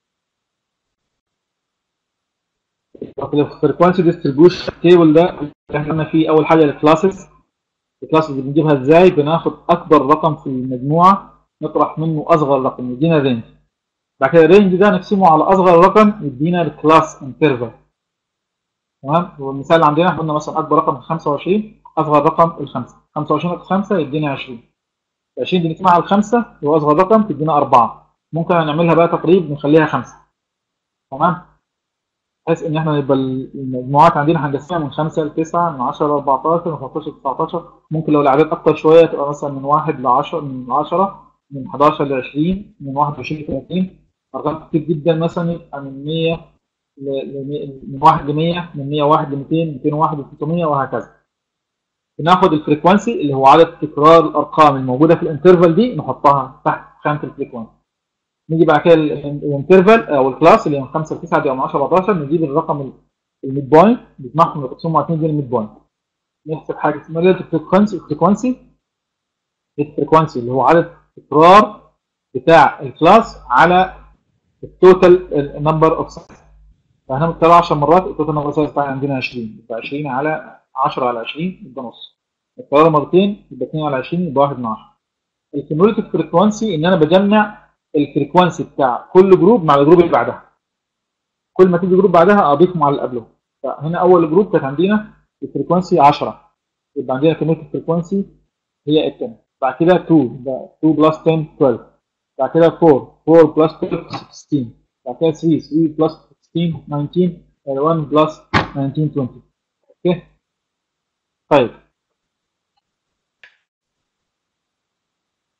الفريكوانسي ديستريبيوشن تيبل ده اللي احنا قلنا فيه أول حاجة الكلاسز. الكلاسز اللي بنجيبها ازاي؟ بناخد أكبر رقم في المجموعة نطرح منه أصغر رقم يدينا رينج. بعد كده الرينج ده نقسمه على أصغر رقم يدينا الكلاس انترفال. تمام؟ والمثال اللي عندنا قلنا مثلا أكبر رقم خمسة وعشرين، أصغر رقم الخمسة. خمسة وعشرين ناقص خمسة يدينا عشرين. عشرين دي نقسمها على الخمسة اللي هو أصغر رقم تدينا أربعة. ممكن نعملها بقى تقريب نخليها خمسة. تمام؟ بحيث ان احنا يبقى المجموعات عندنا هنقسمها من خمسة ل تسعة، من عشرة ل أربعتاشر، من خمستاشر ل تسعتاشر. ممكن لو الاعداد اكتر شويه تبقى مثلا من واحد ل عشرة، من عشرة، من حداشر ل عشرين، من واحد وعشرين ل ثلاثين. ارقام كتير جدا، مثلا يبقى من مية ل ل- من واحد ل مية، من مية وواحد ل ميتين، ميتين وواحد ل ستمية، وهكذا. بناخد الفريكوانسي اللي هو عدد تكرار الارقام الموجوده في الانترفال دي نحطها تحت خانه الفريكوانسي. نيجي بعد كده الانترفال او الكلاس اللي من خمسة ل تسعة دي او من عشرة ل أربعتاشر، نجيب الرقم الميد بوينت نجمعهم ونقسمهم على اتنين دي الميد بوينت. نحسب حاجه اسمها ريليتيف فريكوانسي. الفريكوانسي الفريكوانسي اللي هو عدد تكرار بتاع الكلاس على التوتال نمبر اوف سايز. فاحنا بنكرر عشر مرات، التوتال نمبر سايز بتاعنا عندنا عشرين، يبقى عشرين على عشرة على عشرين يبقى نص. الكرار مرتين يبقى اتنين على عشرين يبقى واحد من عشرة. الكيموليتيف فريكوانسي ان انا بجمع الفريكوانسي بتاع كل جروب مع الجروب اللي بعدها. كل ما تيجي جروب بعدها اضيفهم على اللي قبله. فهنا اول جروب كانت عندنا الفريكوانسي عشرة، يبقى عندنا كيموليتيف فريكوانسي هي عشرة. بعد كده اتنين، ده اتنين بلس عشرة اتناشر. بعد كده أربعة، أربعة بلس اتناشر ستاشر. بعد كده تلاتة، تلاتة بلس ستاشر تسعتاشر. واحد بلس تسعتاشر عشرين. اوكي. طيب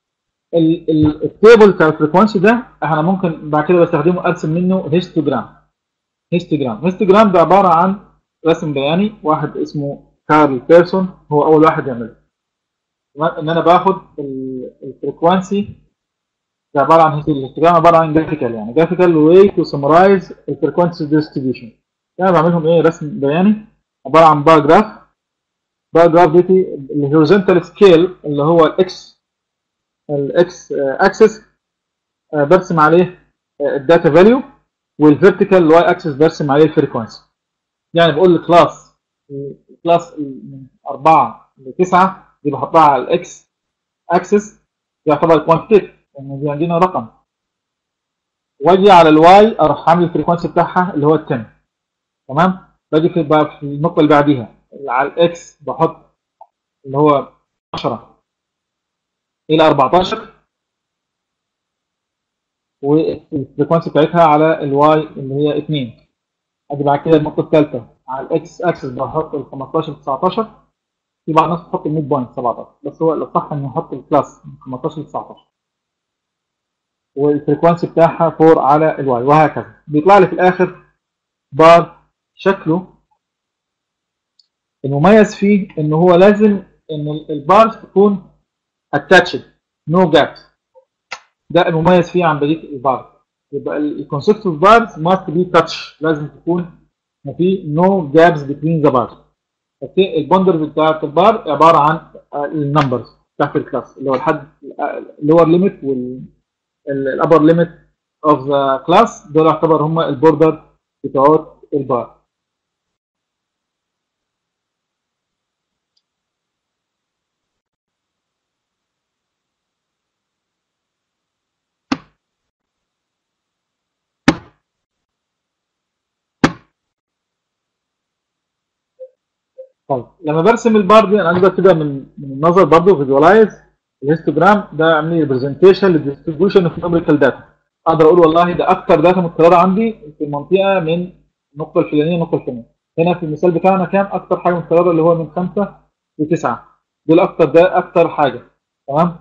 التيبل بتاع الفريكونسي ده احنا ممكن بعد كده بستخدمه ارسم منه هيستوجرام. هيستوجرام هيستوجرام ده عباره عن رسم بياني، واحد اسمه كارل بيرسون هو اول واحد يعمله. ان انا باخد الفريكونسي ده عباره عن الهيستوجرام، عباره عن جرافيكال، يعني جرافيكال واي تو سمرايز الفريكونسي ديستريبيوشن. يعني بعملهم ايه؟ رسم بياني عباره عن بار جراف. بار جراف دي الهوريزونتال سكيل اللي هو الاكس الاكس اكسس برسم عليه الداتا فاليو، والفيرتيكال الواي اكسس برسم عليه الفريكونسي. يعني بقول الكلاس الكلاس من أربعة ل تسعة دي بحطها على الاكس اكسس، يعتبر كوانتيتيف لان دي عندنا رقم، واجي على الواي اروح عامل الفريكونسي بتاعها اللي هو عشرة. تمام. باجي في في النقطه اللي بعديها على الاكس بحط اللي هو عشرة الى أربعتاشر، والفريكونسي بتاعتها على الواي اللي هي اتنين. ادي بعد كده النقطه الثالثه على الاكس اكسس بحط ال خمستاشر تسعتاشر. في بعض الناس تحط ال ميد بوينت سبعتاشر، بس هو الاصح ان نحط الكلاس من خمستاشر ل تسعتاشر، والفريكونسي بتاعها أربعة على الواي، وهكذا. بيطلع لي في الاخر بار شكله المميز فيه ان هو لازم ان البارز تكون اتاتشد نو جابس. ده المميز فيه عن بقيه البارز. يبقى الكونسبت اوف بارز ماست بي تاتش، لازم تكون ما في نو جابس بين ذا بارز. اوكي. البوندرز بتاعت البار عباره عن النمبرز بتاعت الكلاس اللي هو الحد اللور ليميت والابر ليميت اوف ذا كلاس، دول يعتبر هم البوردر بتوع البار. طيب لما برسم البار دي انا اقدر كده من من النظر برضه فيجوالايز الهيستوجرام ده، اعمل لي ريبريزنتيشن للديستريبيوشن اوف نوميريكال داتا. اقدر اقول والله ده اكتر داتا متكرره عندي في المنطقه من النقطه الفلانيه النقطه الفلانيه. هنا في المثال بتاعنا كان اكتر حاجه متكرره اللي هو من خمسة ل تسعة، دول اكتر ده اكتر حاجه. تمام.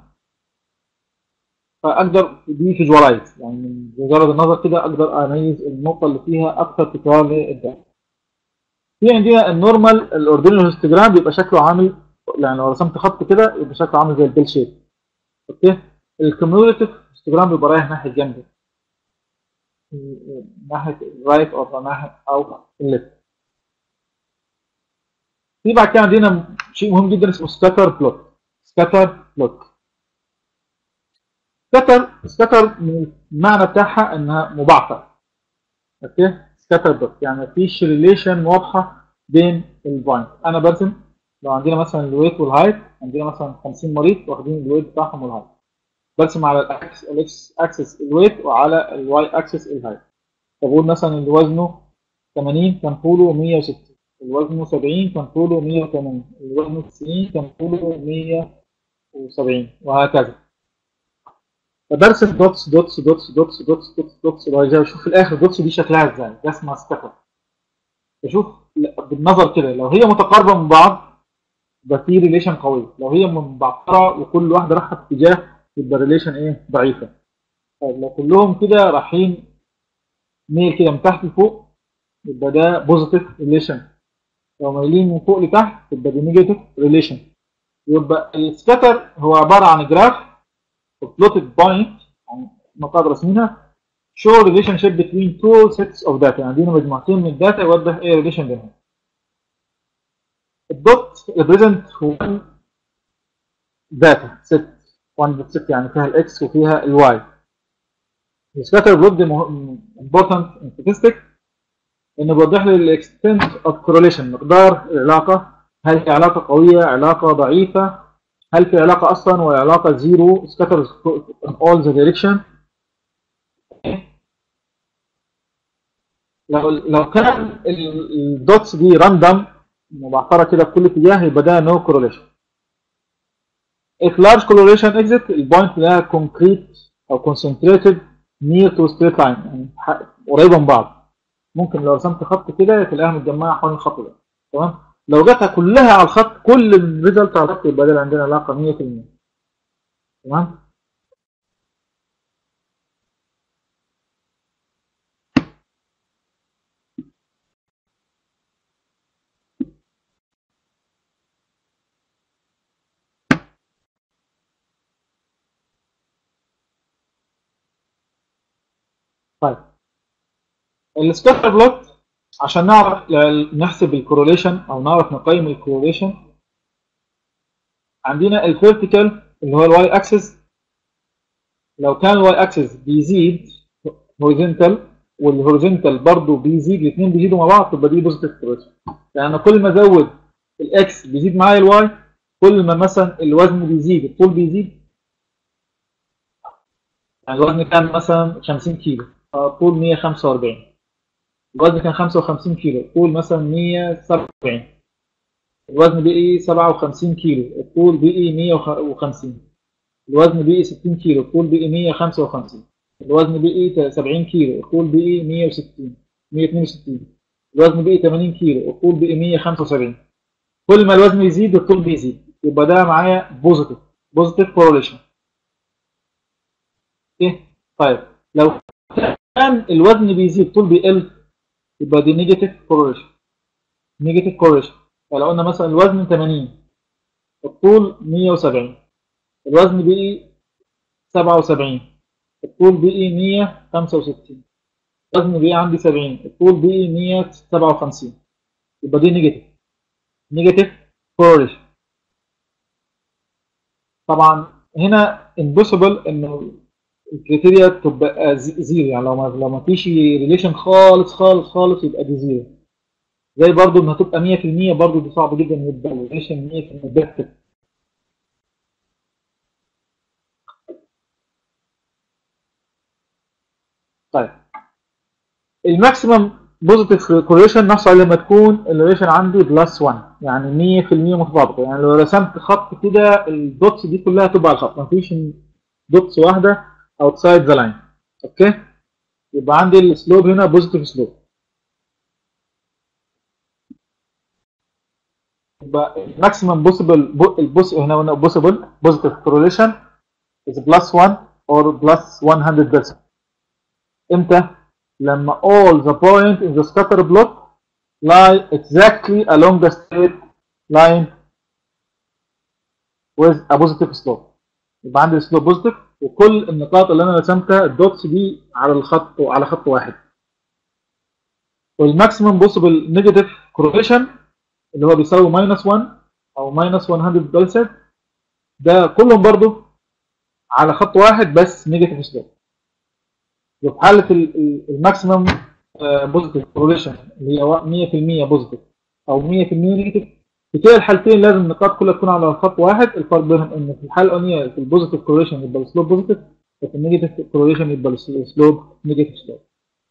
فاقدر دي فيجوالايز، يعني من مجرد النظر كده اقدر اميز النقطه اللي فيها اكتر تكرار للداتا. في عندنا النورمال الاوردينال هيستوجرام بيبقى شكله عامل، يعني لو رسمت خط كده يبقى شكله عامل زي البيل شيب. اوكي. الكوميوليتيف هيستوجرام بيبقى رايح ناحيه الجنب، ناحيه الرايت او ناحيه او الليفت. في بعد كده عندنا شيء مهم جدا اسمه سكاتر بلوت. سكاتر بلوت سكاتر سكاتر المعنى بتاعها انها مبعثره. اوكي. سكاتر بلوت يعني مفيش ريليشن واضحه بين البوينت. انا برسم لو عندنا مثلا الويت والهايت، عندنا مثلا خمسين مريض واخدين الويت بتاعهم والهايت، برسم على الاكس الاكس اكسس الويت وعلى الواي اكسس الهايت. بقول مثلا اللي وزنه ثمانين كان طوله مية وستين، اللي وزنه سبعين كان طوله مية وثمانين، اللي وزنه تسعين كان طوله مية وسبعين، وهكذا. فبرسم دوتس دوتس دوتس دوتس دوتس دوتس دوتس لغايه اشوف في الاخر الدوتس دي شكلها ازاي. ده اسمها سكاتر. بشوف بالنظر كده لو هي متقاربه من بعض يبقى في ريليشن قوي، لو هي منبعثره وكل واحده رايحه في اتجاه يبقى الريليشن ايه؟ ضعيفه. طيب لو كلهم كده رايحين ميل كده من تحت لفوق يبقى ده بوزيتيف ريليشن، لو مايلين من فوق لتحت يبقى دي نيجاتيف ريليشن. يبقى السكاتر هو عباره عن جراف بلوتد بوينت، يعني نقاط رسمينها show relationship between two sets of data، يعني عندنا مجموعتين من الداتا يوضح ايه ريليشن بينهم. الدوت represent one data set، one set يعني فيها الاكس وفيها الواي. السكاتر بلوت دي important statistic انه بيوضح لي الاكستنت اوف كورليشن، مقدار العلاقه، هل في علاقه قويه علاقه ضعيفه، هل في علاقه اصلا ولا علاقه زيرو سكاتر in all the direction. لو لو كان الدوتس دي راندوم مبعثره كده في كل اتجاه يبقى ده نو كورليشن. if large correlation exit البوينت ده concrete او concentrated near to straight line، يعني قريبه من بعض. ممكن لو رسمت خط كده تلاقيها متجمعه حوالين الخط ده. تمام. لو جاتها كلها على الخط كل الريزلت على الخط يبقى ده عندنا علاقه مية في المية. تمام. السكاتر بلوت عشان نعرف نحسب الكوروليشن او نعرف نقيم الكوروليشن، عندنا الفيرتيكال اللي هو الواي اكسس. لو كان الواي اكسس بيزيد هوريزونتال والهوريزونتال برضه بيزيد، الاثنين بيزيدوا مع بعض، تبقى دي بوزيتيف كوروليشن. يعني كل ما ازود الاكس بيزيد معايا الواي، كل ما مثلا الوزن بيزيد الطول بيزيد. يعني الوزن كان مثلا خمسين كيلو، طول مية وخمسة وأربعين. الوزن كان خمسة وخمسين كيلو، الطول مثلا مية وسبعة وأربعين. الوزن بقي سبعة وخمسين كيلو، الطول بقي مية وخمسين. الوزن بقي ستين كيلو، الطول بقي مية وخمسة وخمسين. الوزن بقي سبعين كيلو، الطول بقي مية وستين مية واتنين وستين. الوزن بقي ثمانين كيلو، الطول بقي مية وخمسة وسبعين. كل ما الوزن يزيد الطول بيزيد، يبقى ده معايا بوزيتيف بوزيتيف كورليشن. ايه طيب، لو كان الوزن بيزيد الطول بيقل، يبقى دي نيجاتيف كورليشن. نيجاتيف كورليشن يعني لو قلنا مثلا الوزن ثمانين، الطول مية وسبعين، الوزن بقي سبعة وسبعين، الطول بقي مية وخمسة وستين، الوزن بقي عندي سبعين، الطول بقي مية وسبعة وخمسين، يبقى دي نيجاتيف نيجاتيف كورليشن. طبعا هنا امبوسيبل انه الكريتيريا تبقى زيرو، يعني لو ما لو ما فيش ريليشن خالص خالص خالص يبقى دي زيرو. زي برضو انها تبقى مية في المية، برضو دي صعب جدا يبقى ريليشن مية في المية. طيب الماكسيمم بوزيتيف كورليشن نحصل لما تكون الريليشن عندي بلس واحد، يعني مية في المية متطابقه. يعني لو رسمت خط كده الدوتس دي كلها تبقى على الخط، ما فيش دوتس واحده اوتسايد ذا لاين. اوكي، يبقى عندي السلوب هنا بوزيتيف سلوب. يبقى الماكسيمم بوسيبل البوس هنا هنا بوسيبل بوزيتيف كورليشن is plus one or plus one hundred percent. امتى؟ لما all the points in the scatter plot lie exactly along the straight line with a positive slope. يبقى عندي سلوب بوزيتيف، وكل النقاط اللي انا رسمتها الدوتس دي على الخط وعلى خط واحد. والماكسيمم بوسيبل نيجاتيف كورليشن اللي هو بيساوي ماينس واحد او ماينس مية بالمية، ده كلهم برضو على خط واحد بس نيجاتيف سلوب. في حاله الماكسيمم بوزيتيف كورليشن اللي هي مية في المية بوزيتيف او مية في المية نيجاتيف، في كلا الحالتين لازم النقاط كلها تكون على خط واحد. الفرق بينهم ان في الحاله الاولانيه في البوزيتيف كورليشن يبقى السلوب بوزيتيف، وفي النيجاتيف كورليشن يبقى السلوب نيجاتيف سلوب.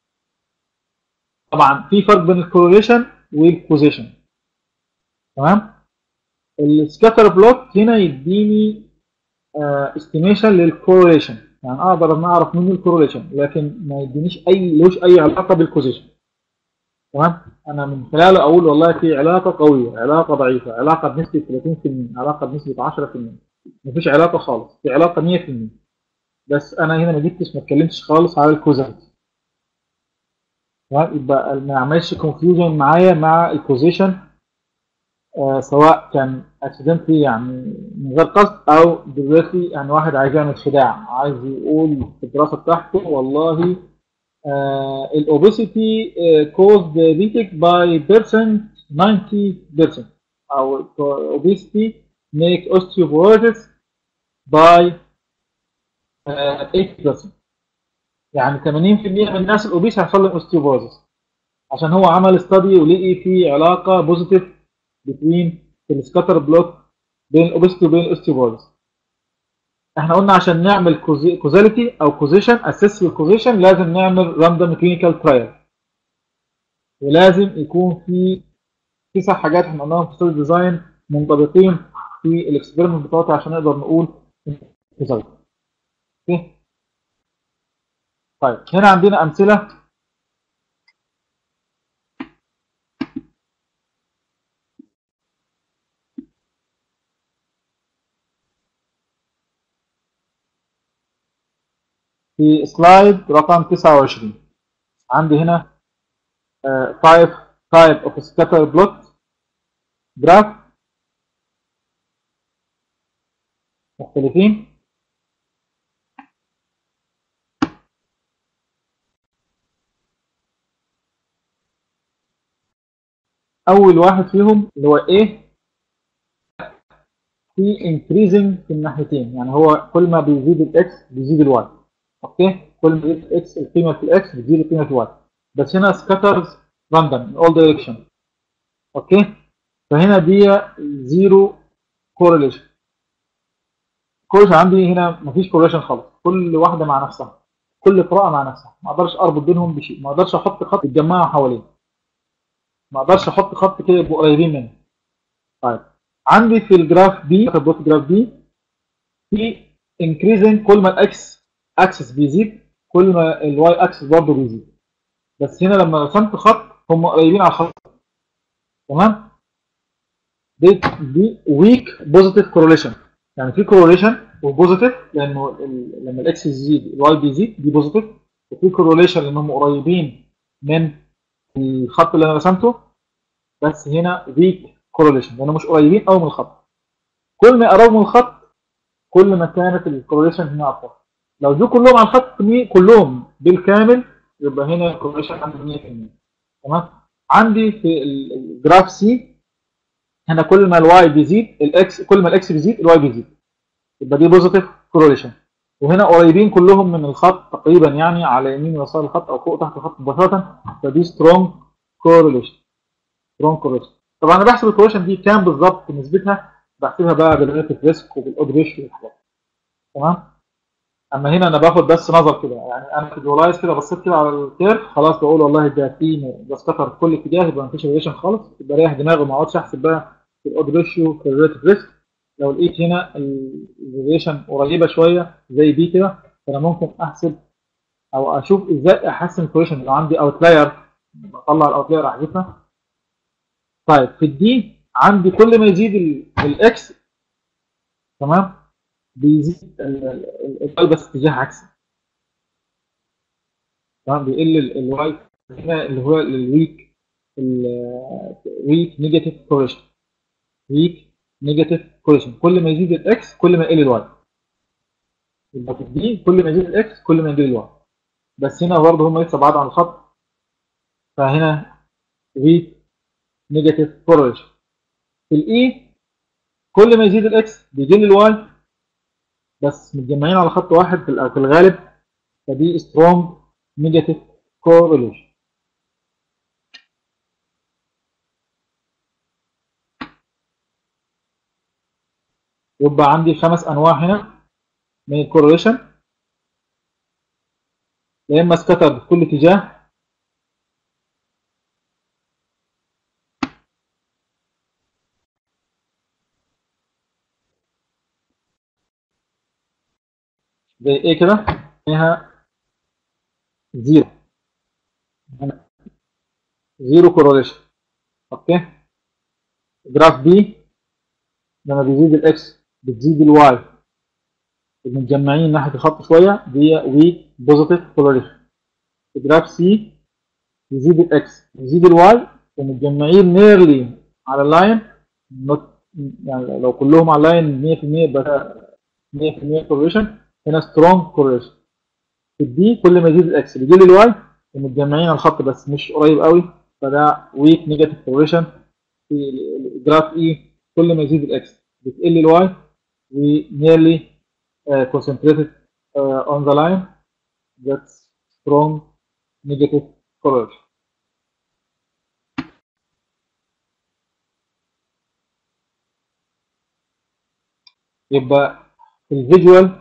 طبعا في فرق بين الكورليشن والكوزيشن. تمام. السكاتر بلوت هنا يديني استيميشن للكورليشن، يعني اقدر ان اعرف منه الكورليشن، لكن ما يدينيش اي لوش اي علاقه بالكوزيشن. تمام. انا من خلاله اقول والله في علاقه قويه، علاقه ضعيفه، علاقه بنسبه ثلاثين في المية، علاقه بنسبه عشرة في المية. مفيش علاقه خالص، في علاقه مية في المية. بس انا هنا ما جبتش ما اتكلمتش خالص على الكوزاليتي. تمام. يبقى ما يعملش كونفيوجن معايا مع الكوزيشن، آه سواء كان اكسيدنتلي يعني من غير قصد، او دلوقتي يعني واحد عايز يعمل خداع، عايز يقول في الدراسه بتاعته والله uh, الobesity uh, caused diabetic by percent ninety percent او obesity make osteoporosis by uh, eighty percent. يعني ثمانين في المية من الناس الاوبيس هيحصل لهم osteoporosis، عشان هو عمل استادي ولقي في علاقه بوزيتيف بين السكاتر بلوت بين الاوبيستي وبين الاوستيوبorosis. احنا قلنا عشان نعمل كوزاليتي او كوزيشن اسيس للكوزيشن لازم نعمل راندوم كلينيكال ترايل، ولازم يكون في تسع حاجات احنا قلناهم في ستوري ديزاين منطبقين في الاكسبيرمنت بتاعتي عشان نقدر نقول كوزاليتي. اوكي. طيب هنا عندنا امثله في سلايد رقم تسعة وعشرين. عندي هنا five type of scatter plot graph مختلفين. اول واحد فيهم اللي هو ايه في increasing في الناحيتين، يعني هو كل ما بيزيد الاكس بيزيد الواي. اوكي، كل ما بيزيد الاكس القيمه في الاكس بتزيد القيمه في الواي، بس هنا scatters random in all direction. اوكي، فهنا دي زيرو correlation. correlation عندي هنا مفيش correlation خالص، كل واحده مع نفسها، كل قراءه مع نفسها، ما اقدرش اربط بينهم بشيء، ما اقدرش احط خط يتجمعوا حواليه، ما اقدرش احط خط كده يبقوا قريبين منه. طيب عندي في الجراف بي، في البوت جراف بي في increasing، كل ما الاكس اكسس بيزيد كل ما الواي اكسس برضه بيزيد، بس هنا لما رسمت خط هم قريبين على الخط. تمام، دي دي ويك بوزيتيف كورليشن، يعني في كورليشن وبوزيتيف لانه ال- لما الاكس يزيد الواي بيزيد دي بوزيتيف، وفي كورليشن لانهم قريبين من الخط اللي انا رسمته، بس هنا ويك كورليشن لانهم مش قريبين قوي من الخط. كل ما يقربوا من الخط كل ما كانت الكورليشن هنا اقوى. لو دول كلهم على الخط كلهم بالكامل يبقى هنا الكورليشن عندي مية في المية. تمام، عندي في الجراف سي هنا كل ما الواي بيزيد الاكس، كل ما الاكس بيزيد الواي بيزيد، يبقى دي بوزيتيف كورليشن. وهنا قريبين كلهم من الخط تقريبا، يعني على يمين ويسار الخط او فوق تحت الخط مباشره، فدي سترونج كورليشن. سترونج كورليشن. طبعا انا بحسب الكورليشن دي كام بالظبط نسبتها، بحسبها بقى بالريليتيف ريسك وبالاود ريشيو والحاجات. تمام، اما هنا انا باخد بس نظر كده، يعني انا فيجوالايز كده، بصيت كده على الكيرف خلاص بقول والله ده في ده سكتر في كل اتجاه، يبقى مفيش ريليشن خالص، يبقى ريح دماغي وما اقعدش احسب بقى في الاود ريشيو في الريليتيف ريسك. لو لقيت هنا الريليشن قريبه شويه زي دي كده، فانا ممكن احسب او اشوف ازاي احسن الكوريشن. لو عندي اوتلاير بطلع الاوتلاير احذفها. طيب في الدي عندي كل ما يزيد الاكس تمام بيزيد الواي بس اتجاه عكسي. تمام، بيقل الواي هنا اللي هو الويك الويك نيجاتيف كوريشن. ويك نيجاتيف كوريشن، كل ما يزيد الاكس كل ما يقل الواي. يبقى في الدي كل ما يزيد الاكس كل ما يقل الواي، بس هنا برضه هم لسه بعاد عن الخط، فهنا ويك نيجاتيف كوريشن. في الاي كل ما يزيد الاكس بيقل الواي، بس متجمعين على خط واحد في الغالب، فدي سترونج نيجاتيف كوريليشن. يبقى عندي خمس انواع هنا من الكوريليشن، يا اما سكتر في كل اتجاه، زي ايه كده فيها زيرو، زيرو كوريليشن. اوكي، جراف بي لما بيزيد الاكس بتزيد الواي المتجمعين ناحيه الخط شويه، دي ويك بوزيتيف كوريليشن. جراف سي يزيد الاكس يزيد الواي ومتجمعين نيرلي على اللاين، يعني لو كلهم على اللاين مية في المية يبقى مية في المية كوريليشن. هنا سترونج كوريليشن. في الدي كل ما يزيد الاكس بيجي الواي ومتجمعين على الخط بس مش قريب قوي، فده ويك نيجاتيف كوريليشن. في الجراف اي كل ما يزيد الاكس بتقل الواي ونيرلي concentrated uh, on the line. That's strong negative correlation. يبقى الفيجوال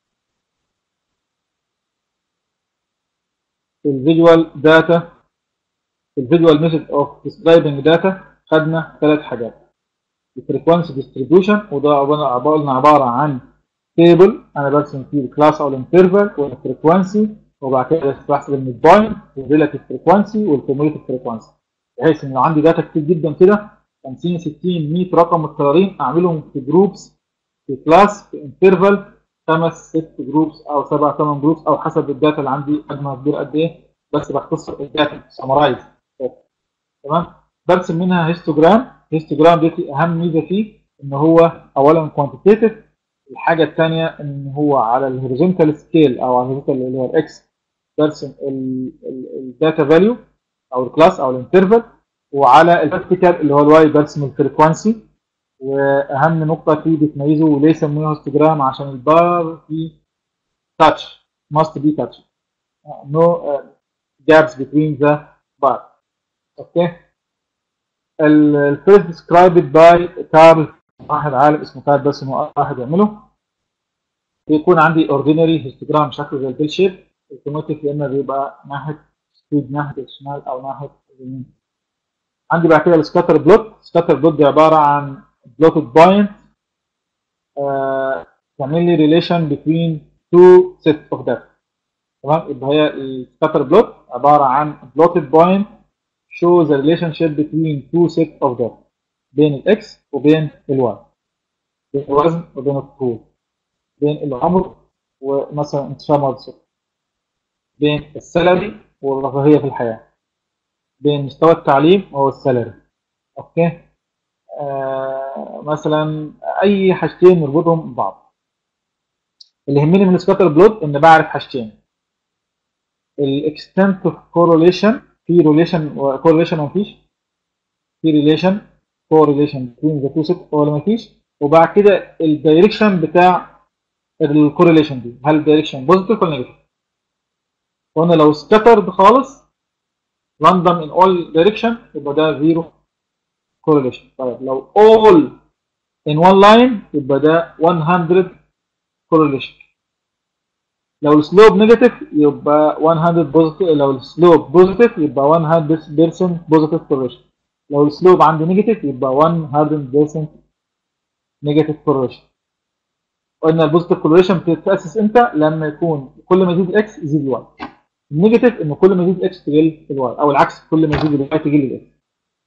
الفيجوال داتا الفيجوال ميثود اوف ديسكرايبنج داتا خدنا ثلاث حاجات: الفريكوانسي ديستريبيوشن، وده عباره عباره عن تيبل انا برسم فيه الكلاس او الانترفال والفريكوانسي، وبعد كده بحسب الميد بوينت والريلاتيف فريكوانسي والكوميوليتيف فريكوانسي، بحيث ان لو عندي داتا كتير جدا كده خمسين ستين مية رقم متكررين اعملهم في جروبس في كلاس في انترفال خمس ست جروبس او سبع ثمان جروبس او حسب الداتا اللي عندي حجمها كبير قد ايه، بس بختصر الداتا سمرايز. تمام، برسم منها هيستوجرام. هيستوجرام دي اهم ميزه فيه ان هو اولا كوانتيتيف، الحاجه الثانيه ان هو على الهوريزونتال سكيل او على الهوريزونتال اللي هو الاكس برسم الداتا فاليو او الكلاس او الانترفال، وعلى الفيرتيكال اللي هو الواي برسم الفريكوانسي. واهم نقطه فيه بتميزه وليه سموه هيستوجرام عشان البار فيه تاتش must be touch no uh, gaps between the bar. اوكي. الفيرست described by كارل، واحد عالم اسمه كارل بس انه واحد يعمله. بيكون عندي ordinary histogram شكله زي البيل شيب، اوتوماتيك يا اما بيبقى ناحيه سبيد ناحيه الشمال او ناحيه اليمين. عندي بعد كده السكاتر بلوت. السكاتر بلوت دي عباره عن بلوتد بوينت تعمل لي ريليشن بين تو سيت اوف داتا. تمام. يبقى هي السكاتر بلوت عباره عن بلوتد بوينت show the relationship between two sets of data بين الاكس وبين الواي، بين الوزن وبين الطول، بين العمر ومثلا انتشار مرض السكر، بين السالري والرفاهيه في الحياه، بين مستوى التعليم والسالري. اوكي. آه مثلا اي حاجتين نربطهم ببعض. اللي يهمني من السكاتر بلوت ان بعرف حاجتين: الاكستنت اوف كورليشن، في ريليشن وكورليشن ومفيش، في ريليشن كورليشن بين ذا تو سيت ولا مفيش، وبعد كده الدايركشن بتاع الكورليشن دي، هل الدايركشن بوزيتيف ولا نيجاتيف. قلنا لو سكاترد خالص راندوم ان اول دايركشن يبقى ده زيرو كورليشن. طيب لو all in one line يبقى ده مية correlation. لو السلوب نيجاتيف يبقى مية بوزيتيف، لو السلوب بوزيتيف يبقى مية بالمية بوزيتيف correlation. لو السلوب عندي نيجاتيف يبقى مية بالمية نيجاتيف correlation. قلنا البوزيتيف correlation بتتأسس امتى؟ لما يكون كل ما يزيد الاكس يزيد الواي. النيجاتيف انه كل ما يزيد الاكس تقل الواي، او العكس كل ما يزيد الواي تقل الاكس.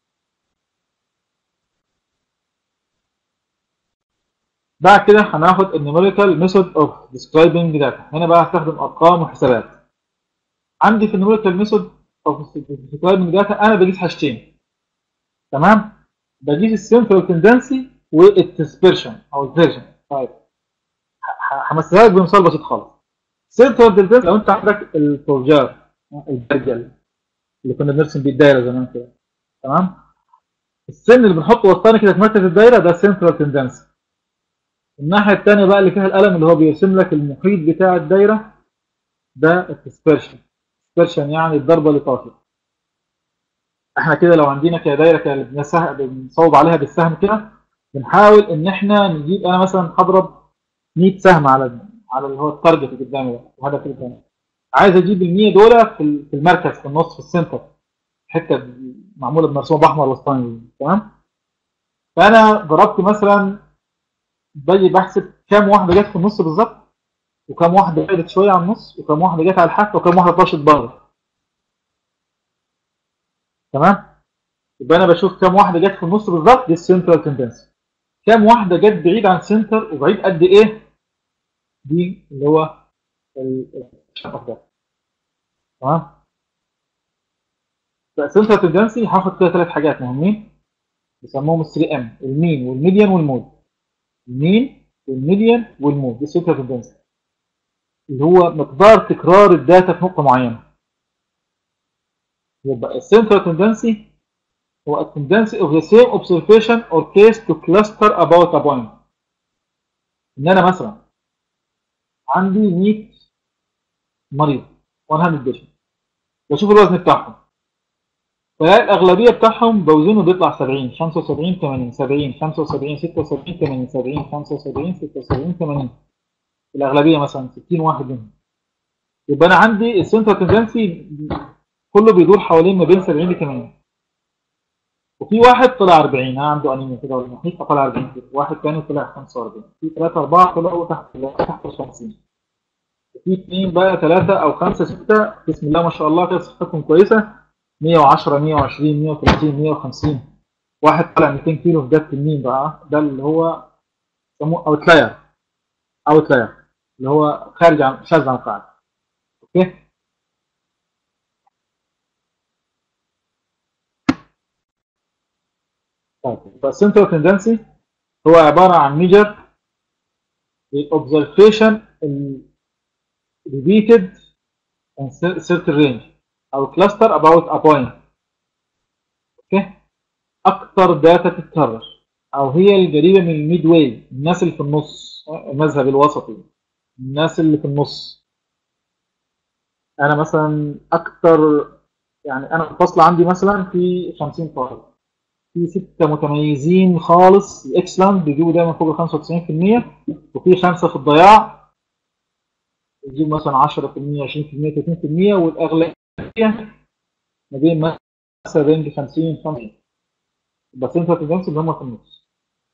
بعد كده هناخد النيوميريكال ميثود اوف ديسكرايبنج داتا. هنا بقى هستخدم ارقام وحسابات. عندي في النيوميريكال ميثود اوف ديسكرايبنج داتا انا بقيس حاجتين. تمام. بقيس السنترال تندنسي والديسبرشن او الفيرجن. طيب همثلها لك بمثال بسيط خالص. سنترال تندنسي لو انت عندك الفرجار البرجل اللي كنا بنرسم بيه الدايره زمان كده، تمام، السن اللي بنحطه وسطاني كده تمثل الدايره ده سنترال تندنسي. الناحيه الثانيه بقى اللي فيها القلم اللي هو بيرسم لك المحيط بتاع الدايره ده الديسبرشن. الديسبرشن يعني الضربه اللي طاشت. احنا كده لو عندنا كده دايره كده بنصوب عليها بالسهم كده، بنحاول ان احنا نجيب، انا مثلا هضرب مية سهم على على اللي هو التارجت اللي قدامي ده، الهدف اللي قدامي، عايز اجيب ال مية دول في في المركز في النص في السنتر، حته معموله بمرسوم باحمر وسطاني. تمام. فانا ضربت مثلا، باجي بحسب كام واحده جت في النص بالظبط، وكام واحده بعدت شويه عن النص، وكام واحده جت على الحافه، وكام واحده طاشت بره. تمام. يبقى انا بشوف كام واحده جت في النص بالظبط، دي السنترال تندنسي. كام واحده جت بعيد عن السنتر وبعيد قد ايه، دي اللي هو الافضل. تمام. فالسنترال تندنسي هاخد كده ثلاث حاجات مهمين بيسموهم ال ثري ام: المين والميديان والمود. المين والميديان والمود دي السنترال تندنسي، اللي هو مقدار تكرار الداتا في نقطه معينه. يبقى السنترال تندنسي هو a tendency of the same observation or case to cluster about a point. ان انا مثلا عندي مية مريض مية بيشنت، بشوف الوزن بتاعهم، فلاقي الاغلبيه بتاعهم بوزنه بيطلع سبعين خمسة وسبعين ثمانين سبعين خمسة وسبعين ستة وسبعين ثمانين سبعين خمسة وسبعين ستة وسبعين ثمانين، الاغلبيه مثلا ستين واحد منهم. يبقى انا عندي السنترال تندنسي كله بيدور حوالين ما بين سبعين ل ثمانين. وفي واحد طلع أربعين، انا عنده انيميا كده ولا محيط فطلع أربعين كده. واحد ثاني طلع خمسة وأربعين، في ثلاثة أربعة طلعوا تحت تحت ال خمسين، وفي اثنين بقى ثلاثة أو خمسة ستة بسم الله ما شاء الله كده صحتهم كويسة، مية وعشرة مية وعشرين مية وثلاثين مية وخمسين. واحد طلع ميتين كيلو في ده التنين بقى، ده اللي هو يسموه اوتلاير. اوتلاير اللي هو خارج عن شاذ عن القاعدة. اوكي. طيب فالسنترال تندنسي هو عبارة عن ميجر observation repeated in certain range أو cluster about a point. اوكي، اكتر داتا تتكرر او هي القريبه من الميد واي، الناس اللي في النص، المذهب الوسطي، الناس اللي في النص. انا مثلا اكتر، يعني انا الفصل عندي مثلا في خمسين طالب، في ستة متميزين خالص اكسلنت بيجيبوا دايما فوق ال خمسة وتسعين في المية، وفي خمسة في الضياع بيجيبوا مثلا عشرة في المية عشرين في المية ثلاثين في المية، والاغلبيه ما بين مثلا رينج خمسين خمسين، بس انت تدرس اللي هم في النص.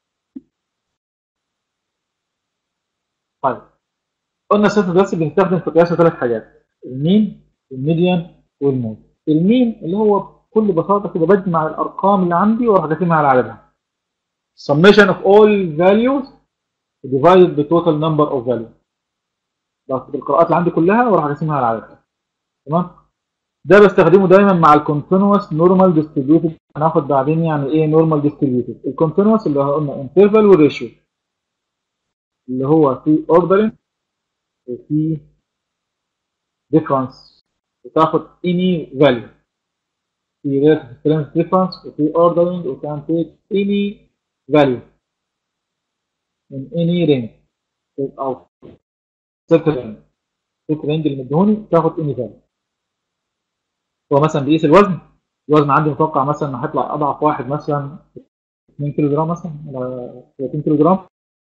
طيب قلنا السنتر بس بنستخدم في قياسه ثلاث حاجات: المين والميديان والمود. المين اللي هو بكل بساطه كده بجمع الارقام اللي عندي واروح قاسمها على عددها، summation of all values divided by total number of values، بس بالقراءات اللي عندي كلها واروح قاسمها على عددها. تمام. ده بستخدمه دايما مع الكونتينوس نورمال ديستريبيوتد. هناخد بعدين يعني ايه نورمال ديستريبيوتد. الكونتينوس اللي قلنا انترفال والريشيو، اللي هو في اوردرنج وفي difference، وتاخد any value في relative strength difference وفي ordering، وكان take any value in any range او set range، set range اللي مديهوني تاخد any value. هو مثلا بيقيس الوزن، الوزن عندي متوقع مثلا انه هيطلع اضعف واحد مثلا اثنين كيلو جرام مثلا ولا ثلاثين كيلو جرام،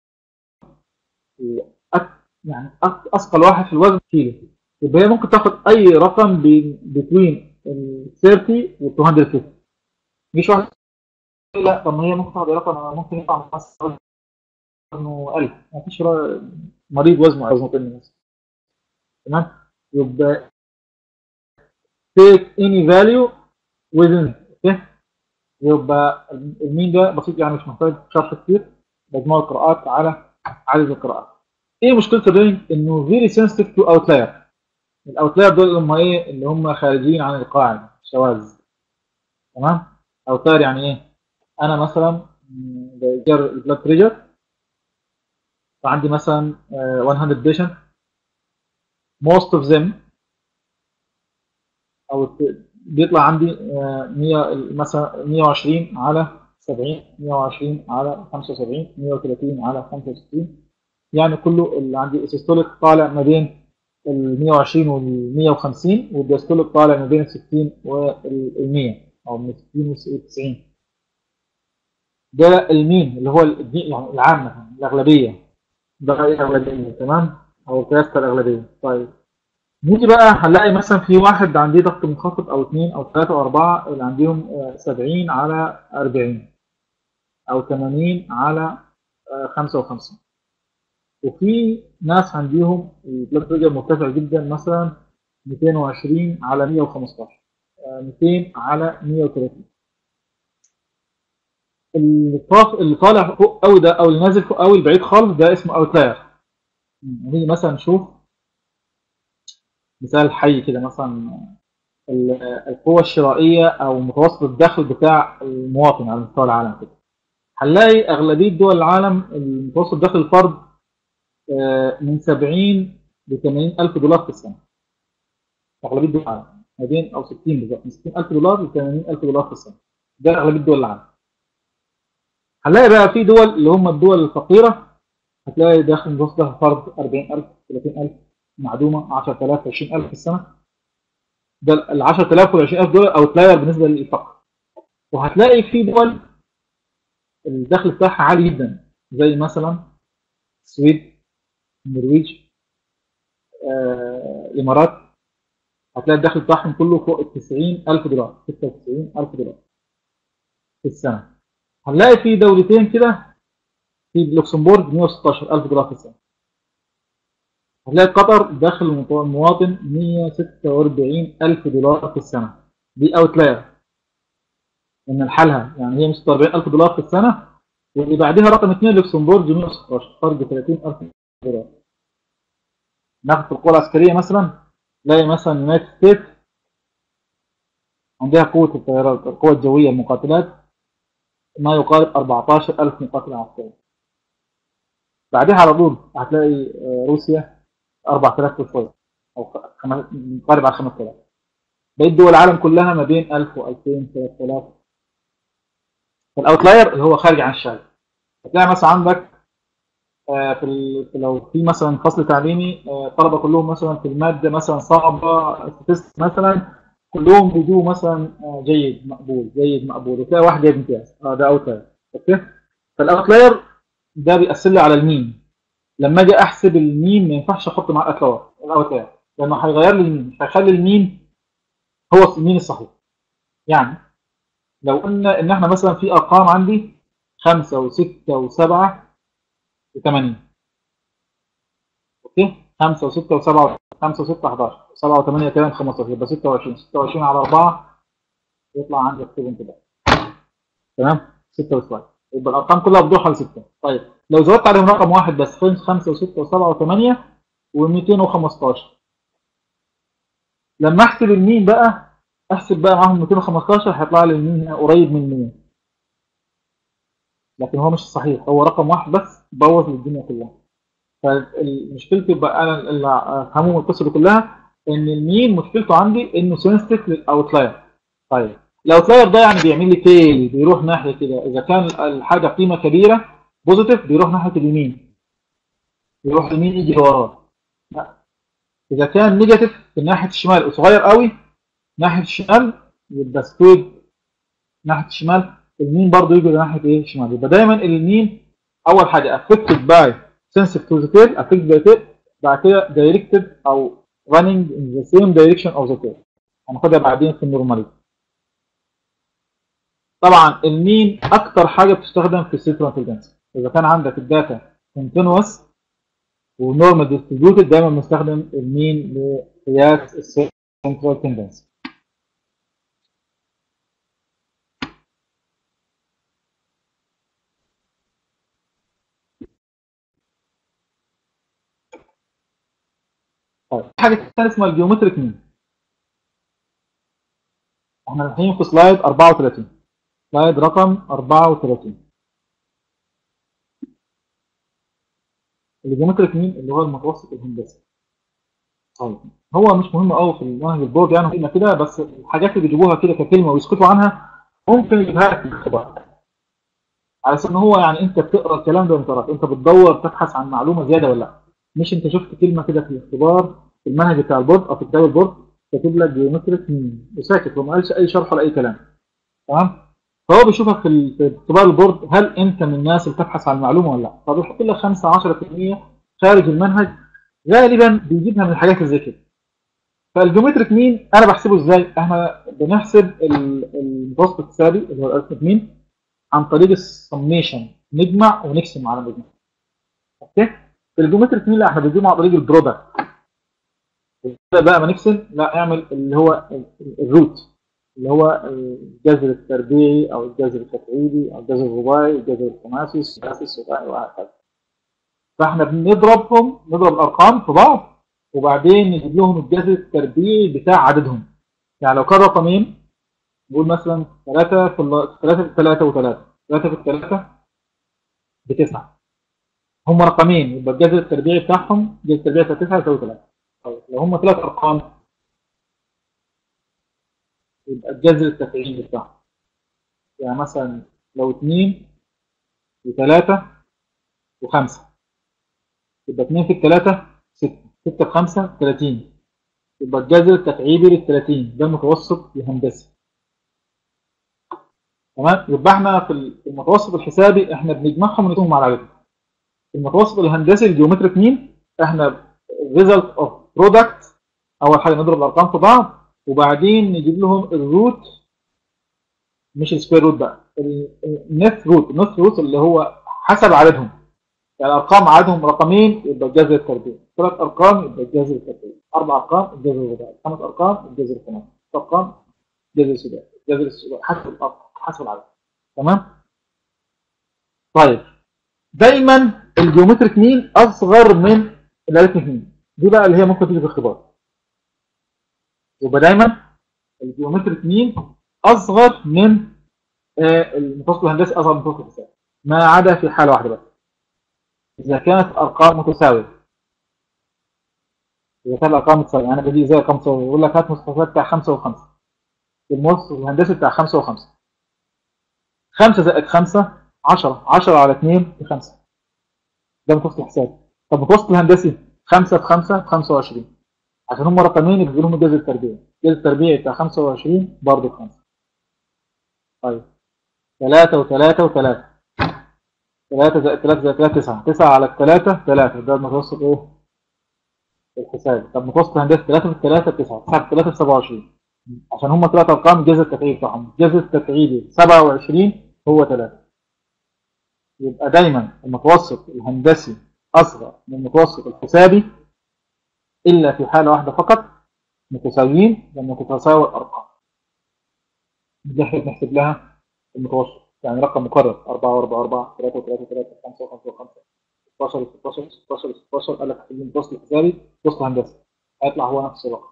وأك... يعني أك... اثقل واحد في الوزن كيلو، يبقى هي ممكن تاخد اي رقم بين ال ثلاثين وال مئتين وخمسين. مش واحد لا، طب ما هي ممكن تاخد رقم ممكن يطلع مثلا وزنه ألف، ما فيش مريض وزنه وزنه كام مثلا. تمام. يبقى take any value within. اوكي، يبقى المين ده بسيط يعني مش محتاج شرح كتير، مجموع القراءات على عدد القراءات. ايه مشكله الرينج؟ انه very sensitive to outlier. الاوتلاير دول اللي هم ايه؟ اللي هم خارجين عن القاعده، شواذ. تمام. اوتلاير يعني ايه؟ انا مثلا بجر البلاد بريشر، فعندي مثلا مية patient، most of them او بيطلع عندي مية مثلا مية وعشرين على سبعين، مية وعشرين على خمسة وسبعين، مية وثلاثين على خمسة وستين، يعني كله اللي عندي السيستوليك طالع ما بين ال مية وعشرين وال مية وخمسين، والديستوليك طالع ما بين ال ستين وال مية او من ستين وال تسعين. ده المين اللي هو يعني العامه الاغلبيه، ده الاغلبيه. تمام، او قياس الاغلبيه. طيب نيجي بقى هنلاقي مثلا في واحد عندي ضغط منخفض او اثنين او ثلاثة او اربعة اللي عندهم سبعين على اربعين او ثمانين على خمسة وخمسين، وفي ناس عندهم البلاد بريشر مرتفع جدا مثلا مئتين وعشرين على مية وخمستاشر، مئتين على مية وثلاثين. اللي طالع فوق قوي ده او اللي نازل فوق قوي البعيد خالص ده اسمه اوتلاير. نيجي مثلا نشوف مثال حي كده، مثلا القوة الشرائية أو متوسط الدخل بتاع المواطن على مستوى العالم كده، هنلاقي أغلبية دول العالم المتوسط دخل الفرد من سبعين ل ثمانين ألف دولار في السنة. أغلبية دول العالم ما بين أو ستين بالظبط، من ستين ألف دولار ل ثمانين ألف دولار في السنة، ده أغلبية دول العالم. هنلاقي بقى في دول اللي هم الدول الفقيرة، هتلاقي دخل متوسط دخل الفرد أربعين ألف ثلاثين ألف، معدومة عشرة آلاف عشرين ألف في السنة. ده ال عشرة آلاف وال عشرين ألف دول اوتلاير بالنسبه للفقر. وهتلاقي في دول الدخل بتاعها عالي جدا زي مثلا السويد، النرويج، آه، الامارات، هتلاقي الدخل بتاعهم كله فوق ال تسعين ألف دولار، ستة وتسعين ألف دولار في السنه. هنلاقي في دولتين كده، في لوكسمبورغ مية وستاشر ألف دولار في السنه. هتلاقي قطر دخل المواطن مية وستة واربعين ألف دولار في السنه، دي اوتلاير من الحالها، يعني هي ستة واربعين ألف دولار في السنة، واللي بعدها رقم اثنين لوكسمبورغ مية وستاشر، فرق ثلاثين ألف دولار. ناخد في القوى العسكرية مثلا، نلاقي مثلا يونايتد ستيتس عندها قوة الطيارات القوة الجوية المقاتلات ما يقارب أربعتاشر ألف مقاتل عسكري. بعدها على طول هتلاقي روسيا أربعة آلاف وشوية، أو مقارب على خمسة آلاف. بقيت دول العالم كلها ما بين ألف و ألفين ثلاثة آلاف فالاوتلاير اللي هو خارج عن الشهاده. هتلاقي مثلا عندك آه، في ال- في- لو في مثلا فصل تعليمي آه، طلبه كلهم مثلا في الماده مثلا صعبه statistics مثلا، كلهم بيجوا مثلا آه، جيد مقبول جيد مقبول، وتلاقي واحد جايب امتياز، اه ده اوتلاير. اوكي، فالاوتلاير ده بيأثر لي على المين. لما اجي احسب المين ما ينفعش احط مع الاوتلاير الاوتلاير لانه هيغير لي المين، مش هيخلي المين هو المين الصحيح. يعني لو قلنا ان احنا مثلا في ارقام عندي خمسة وستة وسبعة وثمانية. اوكي، خمسة و6 و7 خمسة و6 احداشر، سبعة و8 كام خمستاشر، يبقى ستة وعشرين. ستة وعشرين على أربعة يطلع عندي اكتب انت بقى. تمام، ستة وشوية، يبقى الارقام كلها بتروح على ستة. طيب لو زودت عليهم رقم واحد بس، خمسة و6 و7 و8 و215، لما احسب المين بقى، احسب بقى معاهم مئتين وخمستاشر، هيطلع لي المين قريب من مية، لكن هو مش صحيح، هو رقم واحد بس بوظ الدنيا كلها. فالمشكلة بقى انا اللي افهمه من القصه دي كلها ان المين مشكلته عندي انه سنسيتيف للاوتلاير. طيب الاوتلاير ده يعني بيعمل لي تيل، بيروح ناحيه كده، اذا كان الحاجه قيمه كبيره بوزيتيف بيروح ناحيه اليمين، يروح يمين يجي وراه. لا، اذا كان نيجاتيف في ناحيه الشمال وصغير قوي ناحيه الشمال يبقى سكويد ناحيه الشمال، اليمين برضه يجي ناحيه ايه الشمال. يبقى دايما اليمين اول حاجه affected by sensitive to the tail affected by tail، بعد كده directed او running in the same direction of the tail. هناخدها بعدين في النورماليتي. طبعا المين اكتر حاجه بتستخدم في السيترال انتليجنس. اذا كان عندك الداتا continuous ونورمال ديستريبيوتد دايما بنستخدم المين لقياس السنترال تندنسي. طيب حاجه ثانيه اسمها الجيومتريك مين. احنا الحين في سلايد أربعة وثلاثين، سلايد رقم أربعة وثلاثين. الجيومتريك مين اللي هو المتوسط الهندسي. طيب هو مش مهم قوي في المنهج البورد يعني كلمه كده، بس الحاجات اللي بيجيبوها كده ككلمه ويسكتوا عنها ممكن يجيبها لك في الاختبار، على اساس ان هو يعني انت بتقرا الكلام ده وانت راك انت بتدور تبحث عن معلومه زياده ولا لا، مش انت شفت كلمه كده في الاختبار في المنهج بتاع البورد او في كتاب البورد كاتب لك جيومتريك مين وساكت وما قالش اي شرح ولا اي كلام. تمام، فهو بيشوفك في ال- في اختبار البورد هل انت من الناس اللي تبحث عن المعلومه ولا لا، فبيحط لك خمسة عشرة في المية خارج المنهج، غالبا بيجيبها من الحاجات اللي زي كده. فالجيومتريك مين انا بحسبه ازاي؟ احنا بنحسب ال- المتوسط الحسابي اللي هو الارثمتيك مين عن طريق السميشن، نجمع ونقسم على نجمع. اوكي، في الجيومتريك مين لا احنا بنجيبه عن طريق البرودكت. بقى ما نقسم لا اعمل اللي هو ال- الروت اللي هو الجذر التربيعي او الجذر التفعيلي او الجذر الرباعي الجذر الخماسي السداسي السباعي وهكذا. فاحنا بنضربهم نضرب الارقام في بعض وبعدين نجيب لهم الجذر التربيعي بتاع عددهم. يعني لو كان رقمين نقول مثلا ثلاثة في ثلاثة في ثلاثة و3، ثلاثة في ثلاثة بتسعة. هم رقمين يبقى الجذر التربيعي بتاعهم الجذر التربيعي بتاع تسعة يساوي ثلاثة. طيب لو هم ثلاث ارقام يبقى الجذر التفعيلي بتاعهم يعني مثلا لو اثنين و3 و5 يبقى اثنين في الثلاثة ستة، ستة في خمسة ثلاثين، يبقى الجذر التفعيلي لل ثلاثين ده المتوسط الهندسي. تمام، يبقى احنا في المتوسط الحسابي احنا بنجمعهم ونقسمهم على عددهم. المتوسط الهندسي الجيومتريك مين احنا result of product، اول حاجه نضرب الارقام في بعض وبعدين نجيب لهم الروت، مش السكوير روت بقى، النت روت. النت روت اللي هو حسب عددهم، يعني ارقام عددهم رقمين يبقى الجذر التربيعي، ثلاث ارقام يبقى الجذر التربيعي، اربع ارقام الجذر الرباعي، خمس ارقام الجذر الخماسي، ست ارقام الجذر السداسي، الجذر السداسي حسب الارقام حسب العدد. تمام. طيب دايما الجيومتريك مين اصغر من الاريثميك مين، دي بقى اللي هي ممكن تيجي في الاختبار. يبقى دايما الجيومتريك مين اصغر من آه، المتوسط الهندسي، اصغر من المتوسط الحسابي، ما عدا في حاله واحده بس، اذا كانت ارقام متساويه. اذا كانت الارقام متساويه انا بدي زي ارقام متساويه يقول لك هات مستويات بتاع خمسة و5، المتوسط الهندسي بتاع خمسة و5. خمسة زائد خمسة عشرة، عشرة على اتنين بخمسة، ده متوسط الحساب. طب متوسط الهندسي خمسة في خمسة ب خمسة وعشرين، عشان هم رقمين يبقى لهم الجذر التربيعي، الجذر التربيعي بتاع خمسة وعشرين برضه بخمسة. طيب ثلاثة وثلاثة وثلاثة، ثلاثة زائد ثلاثة زائد ثلاثة تسعة، تسعة على الثلاثة ثلاثة، ده متوسط ايه؟ الحساب. طب متوسط الهندسي ثلاثة في ثلاثة تسعة، تسعة في ثلاثة ب سبعة وعشرين، عشان هم ثلاث ارقام الجذر التفعيلي بتاعهم، الجذر التفعيلي سبعة وعشرين هو ثلاثة. يبقى دايما المتوسط الهندسي اصغر من المتوسط الحسابي الا في حاله واحده فقط، متساويين لما تتساوى الارقام. دي احنا بنحسب لها المتوسط، يعني رقم مكرر أربعة وأربعة أربعة، ثلاثة وثلاثة ثلاثة، خمسة وخمسة وخمسة، ستاشر وستاشر ستاشر ستاشر، قال لك حسب المتوسط الحسابي المتوسط الهندسي هيطلع هو نفس الرقم.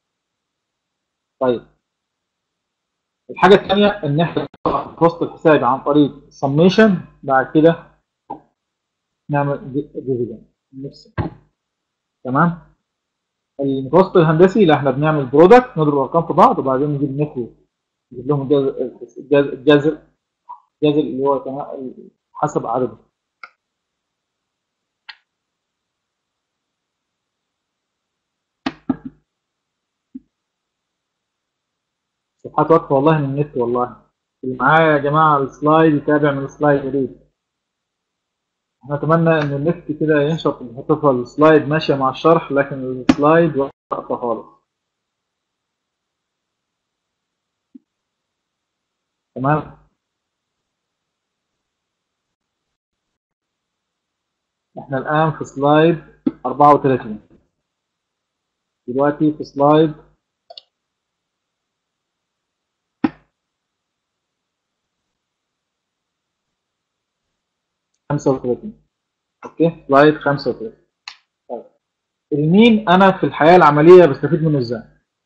طيب الحاجه الثانيه ان احنا المتوسط الحسابي عن طريق السميشن، بعد كده نعمل ديفيجن نفس. تمام. المتوسط الهندسي لا، احنا بنعمل برودكت، نضرب ارقام في بعض وبعدين نجيب نفرض، نجيب لهم الجذر الجذر الجذر اللي هو حسب عدده. صفحات واقفه والله من النت، والله اللي معايا يا جماعه السلايد يتابع من السلايد يا ريت. احنا اتمنى ان النت كده ينشط وتفضل السلايد ماشيه مع الشرح، لكن السلايد واقفه خالص. تمام. احنا الان في سلايد أربعة وثلاثين، دلوقتي في سلايد خمسة وثلاثين. اوكي سلايد خمسة وثلاثين. طيب المين انا في الحياه العمليه بستفيد منه ازاي؟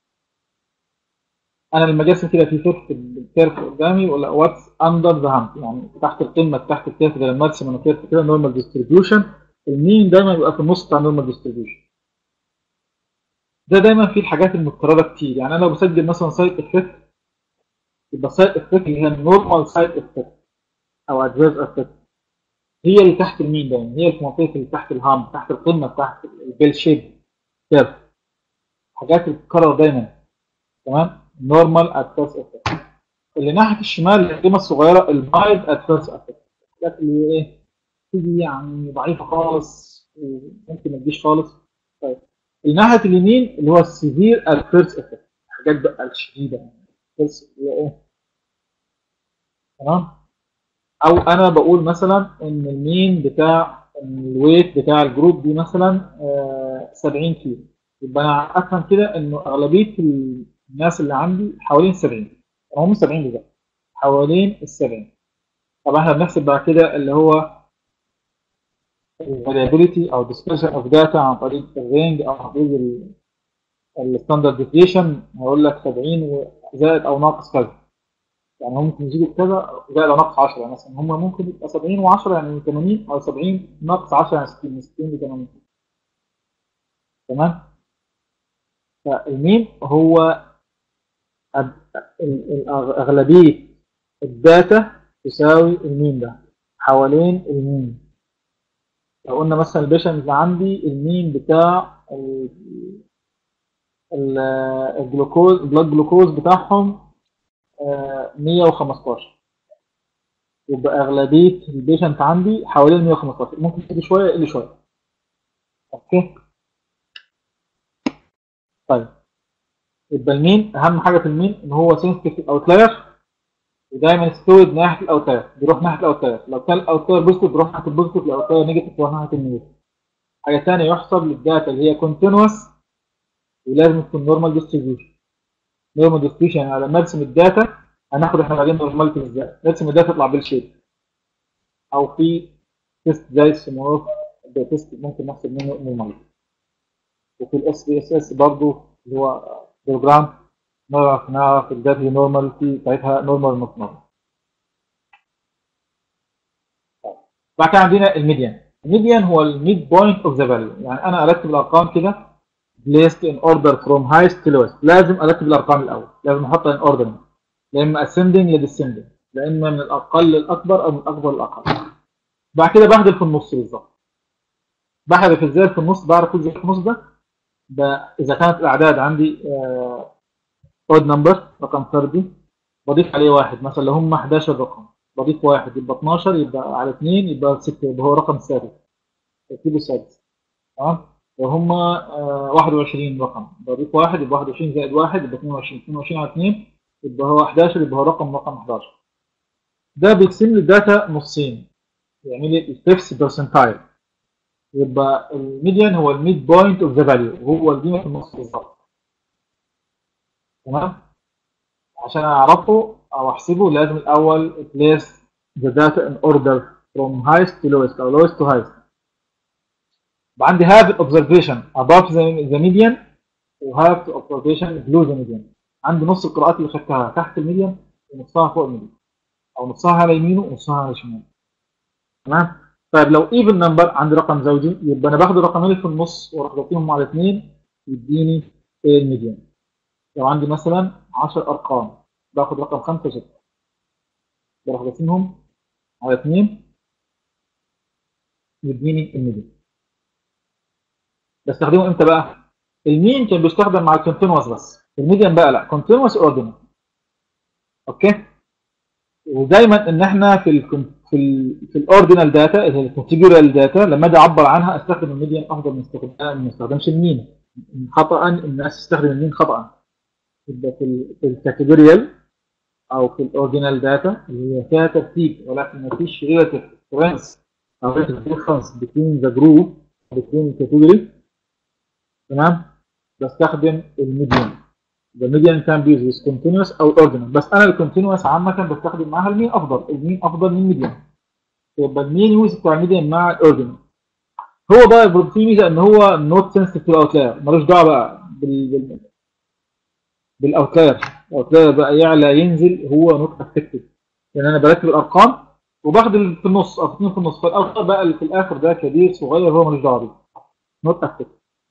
انا لما اجي ارسم كده في كيرف الكيرف قدامي ولا واتس اندر ذا هامب، يعني تحت القمه تحت الكيرف ده، لما ارسم انا كيرف كده نورمال ديستريبيوشن، المين دايما بيبقى في النص بتاع النورمال ديستريبيوشن. ده دايما فيه الحاجات المتكرره كتير، يعني انا لو بسجل مثلا سايد افكت، يبقى سايد افكت اللي هي النورمال سايد افكت او ادفيرس افكت هي اللي تحت المين دايما، هي في منطقه اللي تحت الهامب، تحت القمه تحت البيل شيب كيرف، حاجات اللي بتتكرر دايما. تمام. نورمال ادفيرس افكت. اللي ناحيه الشمال القيمه الصغيره المايلد ادفيرس افكت، الحاجات اللي ايه تيجي يعني ضعيفه خالص وممكن ما تجيش خالص. طيب الناحيه اليمين اللي هو السيفير ادفيرس افكت، الحاجات بقى الشديده بس اللي ايه. تمام. او انا بقول مثلا ان المين بتاع الويت بتاع الجروب دي مثلا آه سبعين كيلو، يبقى انا افهم كده انه اغلبيه الناس اللي عندي حوالين سبعين، هم سبعين بالظبط حوالين ال سبعين. طب احنا بنحسب بعد كده اللي هو الفاريابيليتي او dispersion of data عن طريق الرينج او عن طريق الستاندرد ديفيشن، هقول لك سبعين زائد او ناقص كذا، يعني هم ممكن يزيدوا بكذا زائد او ناقص عشرة، يعني مثلا هم ممكن يبقى سبعين و10 يعني ثمانين، او سبعين ناقص عشرة يعني ستين، من ستين ل ثمانين. تمام. فالمين هو اغلبيه الداتا تساوي المين ده حوالين المين. لو قلنا مثلا البيشنت اللي عندي المين بتاع الجلوكوز البلاد جلوكوز بتاعهم مية وخمستاشر، يبقى اغلبيه البيشنت عندي حوالين مية وخمستاشر، ممكن يقل شويه يقل شويه. اوكي. طيب يبقى المين اهم حاجه في المين ان هو سنسيتيف اوتلاير، ودايما ستويد ناحيه الاوتلاير، بيروح ناحيه الاوتلاير، لو كان الاوتلاير بوزيتيف بيروح ناحيه البوزيتيف، لو الاوتلاير نيجاتيف بيروح ناحيه النيجاتيف. حاجه ثانيه يحسب للداتا اللي هي كونتينوس ولازم تكون نورمال ديستريبيوشن. نورمال ديستريبيوشن يعني لما ارسم الداتا هناخد احنا بعدين نورماليتي ازاي، نرسم الداتا تطلع بيل شيب، او في تيست زي السموث ده تيست ممكن نحسب منه نورماليتي. وفي الاس بي اس اس برضه اللي هو بروجرام نعرف نعرف الداتا نورماليتي بتاعتها نورمال نوت نورمال. بعد كده عندنا الميديان. الميديان هو الميد بوينت اوف ذا فاليو، يعني انا ارتب الارقام كده placed in order from highest to lowest، لازم ارتب الارقام الاول، لازم احطها in order، يا اما ascending يا descending. لا اما من الاقل للاكبر او من الاكبر للاقل. بعد كده بحذف في النص بالظبط. بحذف ازاي في النص؟ بعرف ازاي في النص ده ده اذا كانت الاعداد عندي اود نمبر رقم فردي بضيف عليه واحد. مثلا لو هم احداشر رقم بضيف واحد يبقى اتناشر، يبقى على اتنين يبقى ستة، يبقى هو رقم ثابت ترتيبه ثابت. تمام. لو هم واحد وعشرين رقم بضيف واحد يبقى واحد وعشرين زائد واحد يبقى اتنين وعشرين، اتنين وعشرين على اتنين يبقى هو احداشر، يبقى هو رقم رقم احداشر. ده بيقسم لي الداتا نصين، يعمل لي الفيفث برسنتايل. يبقى الميديان هو الميد بوينت اوف ذا فاليو، هو القيمه في النص بالظبط. تمام. عشان اعرفه او احسبه لازم الاول place the data in order from highest to lowest او lowest to highest. عندي have observation above the, the median و have observation below the median. عندي نص القراءات اللي خدتها تحت الميديان ونصها فوق الميديان، او نصها على يمينه ونصها على شماله. تمام. طيب لو even number عندي رقم زوجي، يبقى انا باخد الرقمين اللي في النص واروح ضربهم على اثنين يديني الميديان. لو عندي مثلا عشر ارقام باخد رقم خمسة وستة بروح قاسمهم على اثنين يديني الميديان. بستخدمه امتى بقى؟ المين كان بيستخدم مع الكونتينوس بس، الميديان بقى لا، كونتينوس اوردينال. اوكي. ودايما ان احنا في ال في ال في الاوردينال داتا اللي هي الكاتيجوريال داتا لما اجي اعبر عنها استخدم الميديان افضل من استخدام ما استخدمش المين. خطا الناس تستخدم المين خطا. يبقى في في الكاتيجوريال او في الاوردينال داتا اللي هي فيها ترتيب ولكن ما فيش ريلاتيف ديفرنس او ريلاتيف ديفرنس بين ذا جروب بين الكاتيجوري. تمام. بستخدم الميديان. The median can be used continuous او ordinal، بس انا الكونتينوس عامه بستخدم معاها المين افضل، المين افضل من الميديان. يبقى المين يوز بتاع الميديان مع الاوردينال. هو بقى في ميزه ان هو نوت سنسيتيف تو اوتلاير، ملوش دعوه بقى بال بالاوتلاير. الاوتلاير بقى يعلى ينزل هو نوت افكتيف، لان انا برتب الارقام وباخد اللي في النص او اثنين في النص، فالاوتلاير بقى اللي في الاخر ده كبير صغير هو ملوش دعوه بيه، نوت افكتيف.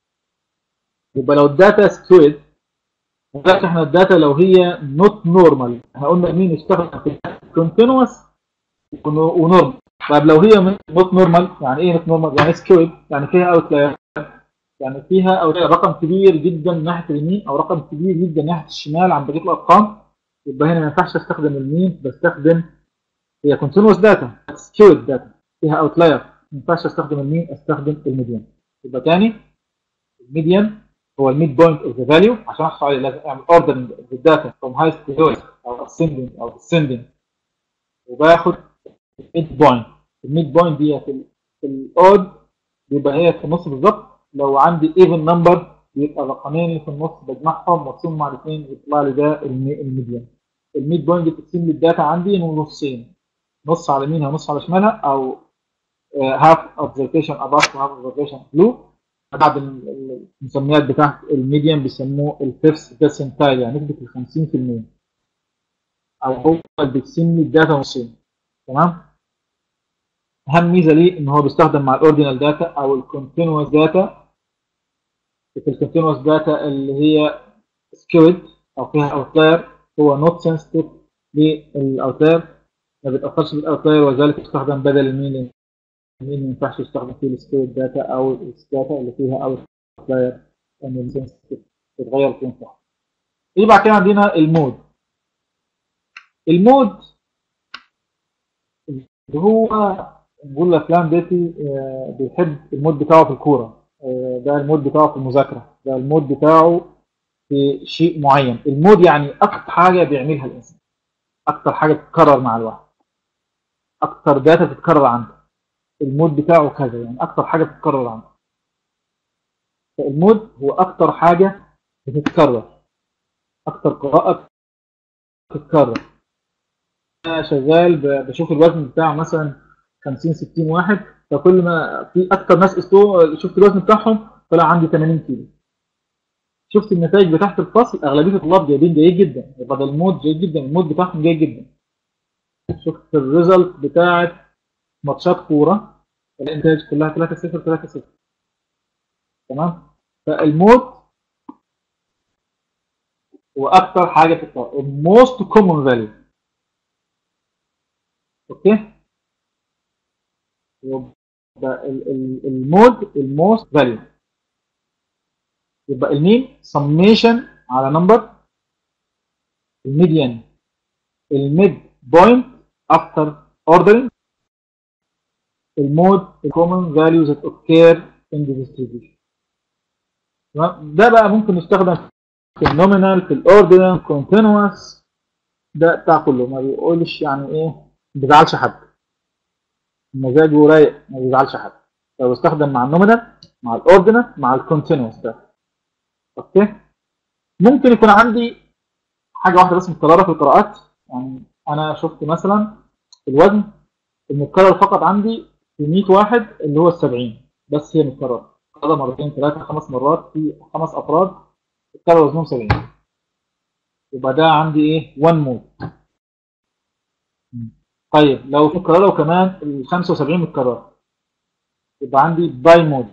يبقى لو الداتا سكويد، دلوقتي احنا الداتا لو هي نوت نورمال احنا قلنا مين يستخدم في كونتينوس ونورمال. طيب لو هي نوت نورمال يعني ايه نوت نورمال؟ يعني سكويد، يعني فيها اوتلاير، يعني فيها اوتلاير رقم كبير جدا ناحيه اليمين او رقم كبير جدا ناحيه الشمال عن بقيه الارقام، يبقى هنا ما ينفعش استخدم المين، بستخدم هي كونتينوس داتا سكويد داتا فيها اوتلاير، ما ينفعش استخدم المين، استخدم الميديان. يبقى تاني الميديان هو الميد بوينت اوف ذا فاليو. عشان احصل عليه لازم اعمل اوردرنج للداتا فروم هايست تو لويست او اسندنج او ديسندنج، وباخد الميد بوينت. الميد بوينت دي في في الاود بيبقى هي في النص بالظبط. لو عندي ايفن نمبر يبقى الرقمين اللي في النص بجمعهم واقسمهم مع الاثنين يطلع لي ده الميديان. الميد بوينت دي بتقسم لي الداتا عندي نصين، نص على يمينها ونص على شمالها، او هاف اوبزرفيشن اباف وهاف اوبزرفيشن بلو. بعد المسميات بتاعت الميديان بيسموه الفيفث بيرسنتايل، يعني نسبة ال خمسين في المية، او هو اللي بيقسم لي الداتا نصين. تمام. اهم ميزه ليه ان هو بيستخدم مع الاوردينال داتا او الكونتينوس داتا. في الكونتينوس داتا اللي هي سكيود او فيها اوتلاير هو نوت سنسيتيف للاوتلاير، ما بيتاثرش بالاوتلاير، وذلك يستخدم بدل المين. المين ما ينفعش يستخدم فيه السكيود داتا او الداتا اللي فيها اوتلاير ان السنسيتيف تتغير القيم بتاعها. ايه بعد كده عندنا المود. المود اللي هو نقول لفلان بيتي بيحب المود بتاعه في الكوره، ده المود بتاعه في المذاكره، ده المود بتاعه في شيء معين. المود يعني اكتر حاجه بيعملها الانسان، اكتر حاجه بتتكرر مع الواحد، اكتر داتا بتتكرر عنده، المود بتاعه كذا، يعني اكتر حاجه بتتكرر عنده. فالمود هو اكتر حاجه بتتكرر، اكتر قراءه بتتكرر. انا شغال بشوف الوزن بتاع مثلا خمسين ستين واحد، فكل ما في اكتر ناس اسلوب شفت الوزن بتاعهم طلع عندي ثمانين كيلو. شفت النتائج بتاعت الفصل اغلبيه الطلاب جايبين جيد جدا، يبقى ده المود جيد جدا، المود بتاعهم جيد جدا. شفت الريزلت بتاعت ماتشات كوره الانتاج كلها ثلاثة صفر ثلاثة صفر. تمام. فالمود هو اكتر حاجه بتتكرر، الموست كومن فاليو. اوكي. يبقى المود الموست فاليو، يبقى المين سميشن على نمبر، الميديان الميد بوينت افتر اوردرنج، المود الكومن فاليوز that occur in the distribution. ده بقى ممكن يستخدم في النومينال، في الاوردينال، كونتينوس، ده بتاع كله، ما بيقولش يعني ايه، ما بيزعلش حد، مزاجه رايق، ما بيزعلش حد. لو استخدم مع النومينال، مع الاوردينال، مع الكونتينوس ده. اوكي. ممكن يكون عندي حاجه واحده بس متكرره في القراءات، يعني انا شفت مثلا الوزن المتكرر فقط عندي في مية واحد اللي هو ال سبعين، بس هي متكرره هذا مرتين ثلاثه خمس مرات في خمس افراد اتكرر وزنهم سبعين، يبقى ده عندي ايه؟ واحد مود. طيب لو متكرره وكمان ال خمسة وسبعين متكرره يبقى عندي باي مود.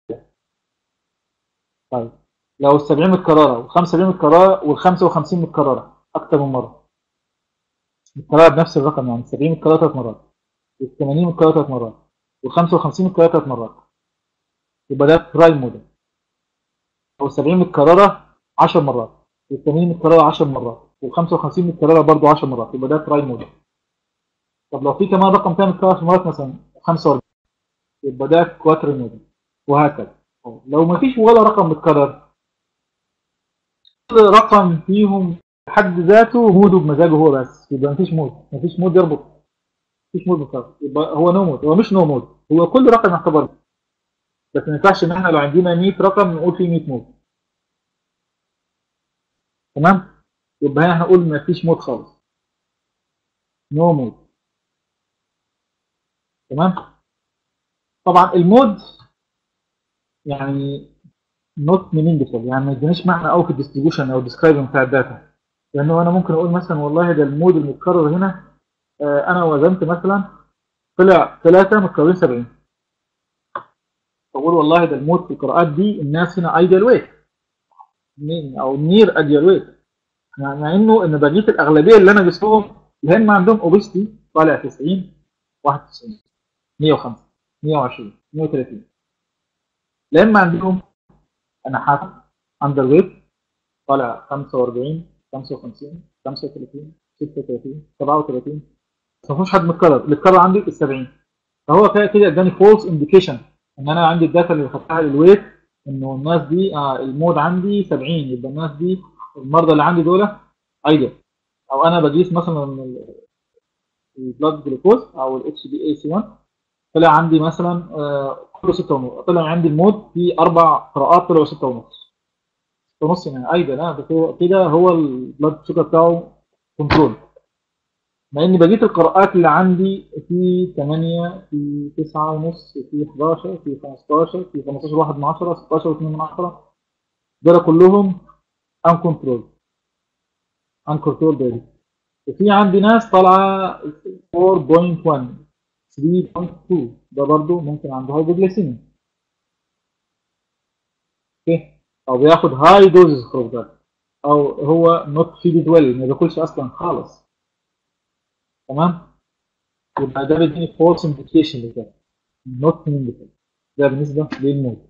طيب لو ال سبعين متكرره وال خمسة وسبعين متكرره وال خمسة وخمسين متكرره اكتر من مره، متكرره بنفس الرقم، يعني سبعين متكرره ثلاث مرات، وال ثمانين متكرره ثلاث مرات، وال خمسة وخمسين متكرره ثلاث مرات، يبقى ده برايم مود. او سبعين متكرره عشر مرات، وال ثمانين متكرره عشر مرات، وال خمسة وخمسين متكرره برضه عشر مرات، يبقى ده برايم مود. طب لو في كمان رقم ثاني متكرر في مرات مثلا خمسة وأربعين، يبقى ده كواتر مود، وهكذا. لو ما فيش ولا رقم متكرر، كل رقم فيهم بحد ذاته موده بمزاجه هو بس، يبقى ما فيش مود، ما فيش مود يربط، ما فيش مود متكرر، يبقى هو نو مود. هو مش نو مود، هو كل رقم يعتبر، بس ما ينفعش ان احنا لو عندنا مية رقم نقول فيه مية مود. تمام؟ يبقى هنا هنقول ما فيش مود خالص، نو مود. تمام؟ طبعا المود يعني نوت مينينجفول، يعني ما يديناش معنى قوي في الديستريبيوشن او الديسكرايبنج بتاع الداتا، لانه انا ممكن اقول مثلا والله ده المود المتكرر هنا، آه انا وزنت مثلا طلع ثلاثة متكررين سبعين، اقول والله ده المود في القراءات دي الناس هنا ايديال ويت او نير ايديال ويت، مع انه ان بقيه الاغلبيه اللي انا جبتهم اللي هم عندهم اوبستي طالع تسعين، واحد وتسعين، مية وخمسة، مية وعشرين، مية وثلاثين، لما عندهم انا حاسس اندر ويت طالع خمسة وأربعين، خمسة وخمسين، خمسة وثلاثين، ستة وثلاثين، سبعة وثلاثين، بس ما فيهوش حد متكرر، اللي اتكرر عندي ال سبعين، فهو كده كده اداني فولس انديكيشن ان انا عندي الداتا اللي خدتها للويت انه الناس دي آه المود عندي سبعين، يبقى الناس دي المرضى اللي عندي دول ايدل. او انا بقيس مثلا البلاد جلوكوز او الاتش بي اي سي واحد، طلع عندي مثلا آه كله ستة ونص، طلع عندي المود في اربع قراءات طلعوا ستة ونص، ستة ونص يعني ايدل، لا كده هو البلاد شوجر بتاعه كنترول، مع ان بقيه القراءات اللي عندي في ثمانية، في تسعة ونص، في حداشر، في خمستاشر، في خمستاشر واحد من عشرة، ستاشر واثنين من عشرة، دول كلهم ان كنترول، ان كنترول دايركت. وفي عندي ناس طالعه أربعة فاصلة واحد، ثلاثة فاصلة اتنين، ده برضو ممكن عنده هايبوجليسيميا، اوكي، او بياخد هاي دوز خروجات، او هو نوت فيدد ويل، ما بياكلش اصلا خالص. تمام؟ يبقى ده بيديني فولس انديكيشن لده، نوت مينيمال، ده بالنسبه للمود.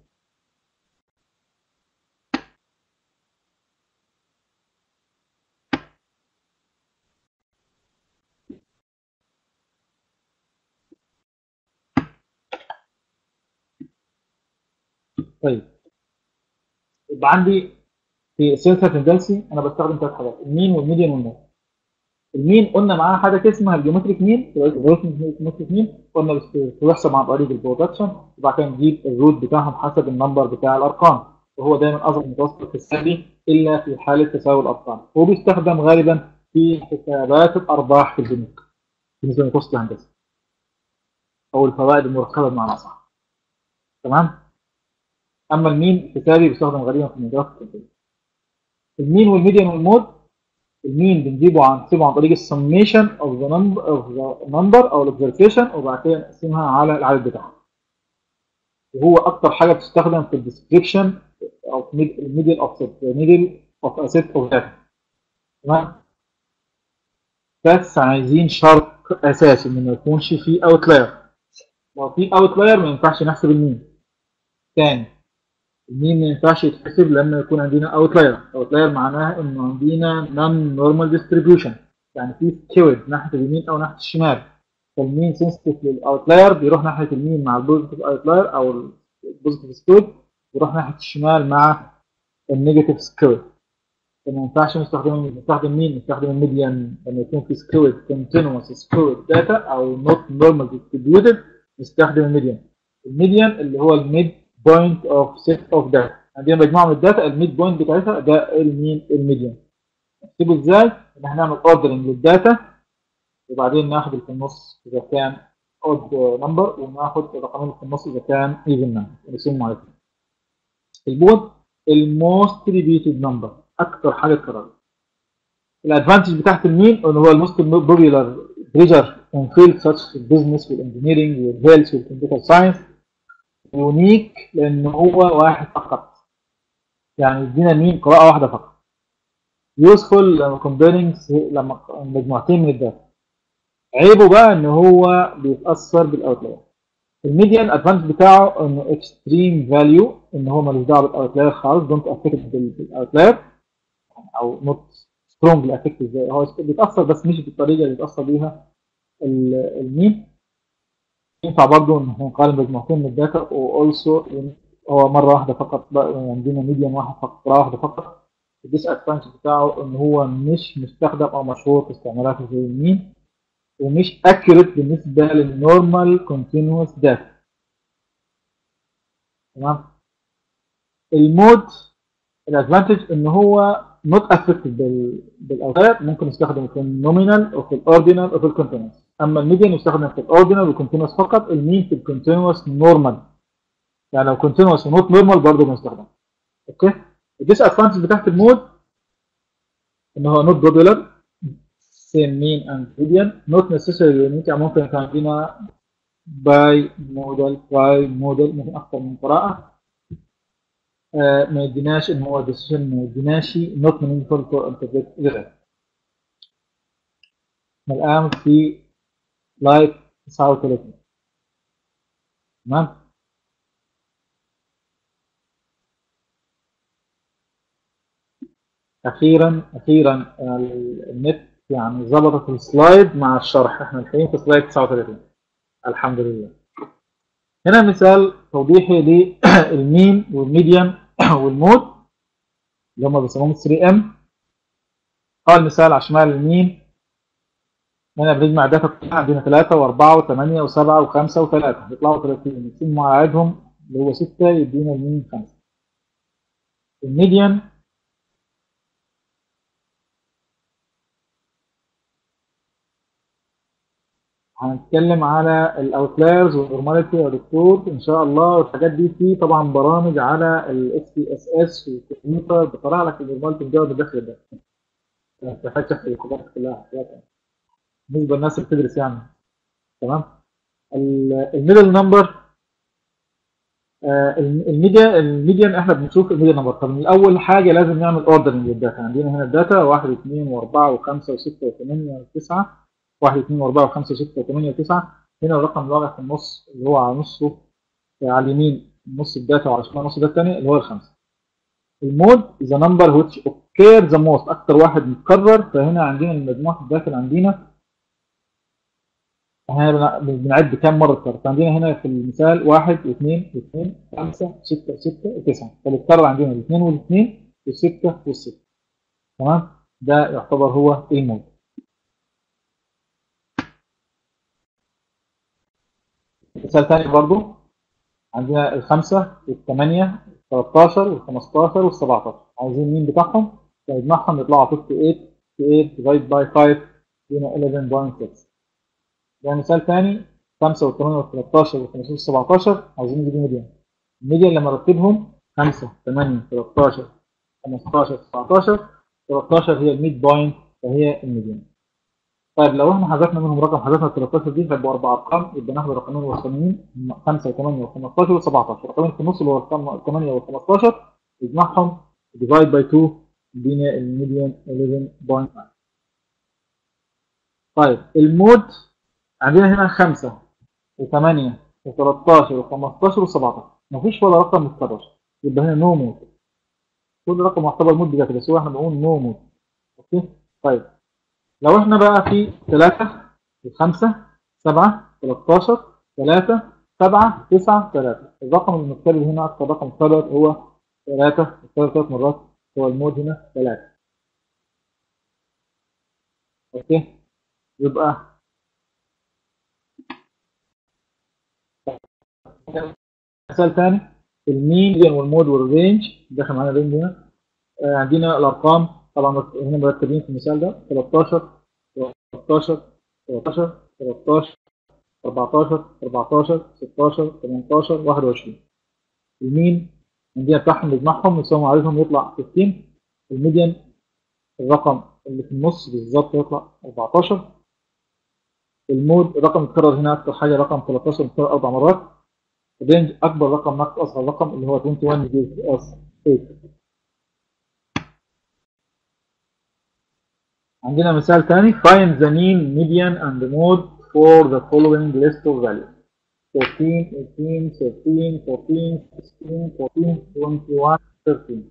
طيب يبقى عندي في سيرتا تندنسي انا بستخدم ثلاث حاجات، المين والميديان والمود. المين قلنا معاها حاجه اسمها الجيومتريك مين، الجيومتريك مين قلنا بيحسب عن طريق البرودكشن، وبعد كده نجيب الروت بتاعهم حسب النمبر بتاع الارقام، وهو دايما اصغر متوسط حسابي الا في حاله تساوي الارقام، هو بيستخدم غالبا في حسابات الارباح في البنوك بالنسبه لمتوسط الهندسه او الفوائد المركبه بمعنى صح. تمام؟ اما المين حسابي بيستخدم غالبا في المدرسه التنفيذيه. المين والميديان والمود، المين بنجيبه عن نحسبه عن طريق السميشن اوف ذا نمبر اوف ذا نمبر او الاكزرتيشن، وبعد كده نقسمها على العدد بتاعها، وهو اكتر حاجه بتستخدم في الديسكريبشن او الميدل اوف سيت، ميدل اوف ا سيت اوف داتا. تمام؟ بس عايزين شرط شرط اساسي ان ما يكونش فيه اوتلاير. لو في اوتلاير ما ينفعش نحسب المين. تاني، المين ما ينفعش يتحسب لما يكون عندنا اوتلاير. اوتلاير معناها ان عندنا نون نورمال ديستريبيوشن، يعني في سكيود ناحيه اليمين او ناحيه الشمال. فالمين سنسيتيف للاوتلاير بيروح ناحيه اليمين مع البوزيتيف اوتلاير او البوزيتيف سكيود، بيروح ناحيه الشمال مع النيجاتيف سكيود. فما ينفعش نستخدم نستخدم مين نستخدم الميديان لما يكون في سكيود كونتينوس سكيود داتا او نوت نورمال ديستريبيوتد. نستخدم الميديان. الميديان اللي هو الميد بوينت اوف سيت اوف داتا. عندنا مجموعه من الداتا، الميد بوينت بتاعتها ده المين الميديان. نكتبه ازاي؟ ان احنا نعمل اوردرنج للداتا وبعدين ناخد اللي في النص اذا كان اود نمبر، وناخد الرقم اللي في النص اذا كان ايفن نمبر ونقسمهم على اثنين. البود الموست ريبيتد نمبر، اكثر حاجه اتكررت. الادفانتج بتاعت المين اللي هو الموست بوبيلر بريجر ان فيلد ساتش البيزنس والانجينيرنج والهيلث والكمبيوتر ساينس. يونيك لان هو واحد فقط، يعني يدينا مين قراءه واحده فقط. يوسفول لما كومبيرنج لما مجموعتين من الداتا. عيبه بقى ان هو بيتاثر بالاوتلاير. الميديان ادفانتج بتاعه انه اكستريم فاليو، ان هو ملوش دعوه بالاوتلاير خالص، دونت افكت بالاوتلاير او نوت سترونج افكت. ازاي هو بيتاثر بس مش بالطريقه اللي بيتاثر بيها المين. ينفع برضه ان احنا نقارن مجموعتين من الداتا، واولسو هو مره واحده فقط عندنا ميديان واحد فقط قراءه واحده فقط. الديس ادفانتج بتاعه ان هو مش مستخدم او مشهور في استعمالاته زي المين، ومش اكيوريت بالنسبه للنورمال كونتينوس داتا. تمام. المود الادفانتج ان هو نوت افكتد بالاوتلاير، ممكن نستخدمه في النومينال او في الاوردينال او في الكونتينوس. اما الميديان يستخدم في الاوردينال والكونتينوس فقط. المين في الكونتينوس نورمال، يعني لو كونتينوس ونوت نورمال برضه بنستخدمه. اوكي. الديس ادفانتج بتاعت المود ان هو نوت بوبيلر same mean and median, not necessarily unique. يعني ممكن يكون عندنا باي موديل باي موديل ممكن اكثر من قراءه. آه ما يديناش ان هو decision، ما يديناش not meaningful for interpret result. الان في لايت تسعة وثلاثين. تمام. اخيرا اخيرا النت يعني ظبطت السلايد مع الشرح. احنا الحين في سلايد تسعة وثلاثين الحمد لله. هنا مثال توضيحي للمين والميديان والمود اللي هم بيسموهم ثري ام. اه المثال على شمال المين هنا بنجمع داتا كلها، عندنا ثلاثة وأربعة وثمانية وسبعة وخمسة وثلاثة يطلعوا ثلاثين، نقسم مع عددهم اللي هو ستة يدينا المين خمسة. الميديان هنتكلم على الاوتلايرز والنورماليتي يا دكتور ان شاء الله، والحاجات دي في طبعا برامج على الاس بي اس اس والكمبيوتر بتطلع لك النورماليتي ده بالداخل ده. ما تحتاجش تحفظ القواعد كلها بالنسبه للناس اللي بتدرس يعني. تمام. الميدل نمبر الميديا الميديان احنا بنشوف الميديا نمبر. طب من الاول حاجه لازم نعمل اوردرنج للداتا. عندنا هنا الداتا واحد واثنين وأربعة وخمسة وستة وثمانية وتسعة، واحد واثنين وأربعة وخمسة وستة وثمانية وتسعة. هنا الرقم الواقع في النص اللي هو على نصه على اليمين نص الداتا وعلى الشمال نص الداتا الثاني اللي هو الخمسه. المود is a number which occurs the most، اكثر واحد متكرر. فهنا عندنا مجموعه الداتا اللي عندنا احنا بنعد كام مره اتكرر. فعندنا هنا في المثال واحد واثنين واثنين خمسة ستة ستة وتسعة، فبيتكرر عندنا الاثنين والاثنين والستة والستة. تمام. ده يعتبر هو المود. مثال ثاني برضو عندنا الخمسة والثمانية والثلاثة عشر والخمستاشر والسبعتاشر، عايزين مين بتاعهم؟ فنجمعهم يطلعوا خمسة وثمانين ثمانية divided by خمسة هنا إحدى عشر فاصلة ستة. ده مثال ثاني خمسة والثمانية والثلاثة عشر والخمستاشر والسبعتاشر عايزين نجيب الميديان. الميديان لما نرتبهم خمسة ثمانية ثلاثة عشر خمستاشر سبعتاشر، ثلاثة عشر هي الميد بوينت فهي الميديان. طيب لو احنا حذفنا منهم رقم، حذفنا ثلاثة عشر دي هيبقوا اربع ارقام، يبقى ناخد الرقمين الوسطانيين خمسة و8 و15 و17. الرقمين في النص اللي هو ثمانية و15 نجمعهم ديفايد باي اتنين يدينا الميديان احداشر فاصلة تسعة. طيب المود عندنا هنا خمسة وثمانية وثلاثتاشر وخمستاشر وسبعتاشر، مفيش ولا رقم متكرر، يبقى هنا نو مود. كل رقم يعتبر مود بذاته، بس هو احنا بنقول نو مود. اوكي طيب، لو احنا بقى في ثلاثة وخمسة سبعة تلتاشر ثلاثة سبعة تسعة ثلاثة، الرقم المتكرر هنا أكثر رقم متكرر هو ثلاثة، ثلاث مرات هو المود هنا ثلاثة. اوكي يبقى مثال ثاني، المين والمود والرينج داخل معانا الرينج هنا. آه عندنا الارقام طبعا هنا مرتبين في المثال ده تلتاشر تلتاشر تلتاشر تلتاشر اربعتاشر اربعتاشر ستاشر تمنتاشر واحد وعشرين. المين عندنا بتاعهم نجمعهم نساوي عليهم يطلع ستين. الميديان الرقم اللي في النص بالظبط يطلع اربعتاشر. المود الرقم المتكرر هنا اكتر حاجه رقم تلتاشر متكرر اربع مرات. الرينج اكبر رقم ناقص اصغر رقم اللي هو واحد وعشرين gives us ثمانية. عندنا مثال ثاني find the mean median and the mode for the following list of values thirteen eighteen thirteen fourteen sixteen fourteen twenty-one thirteen.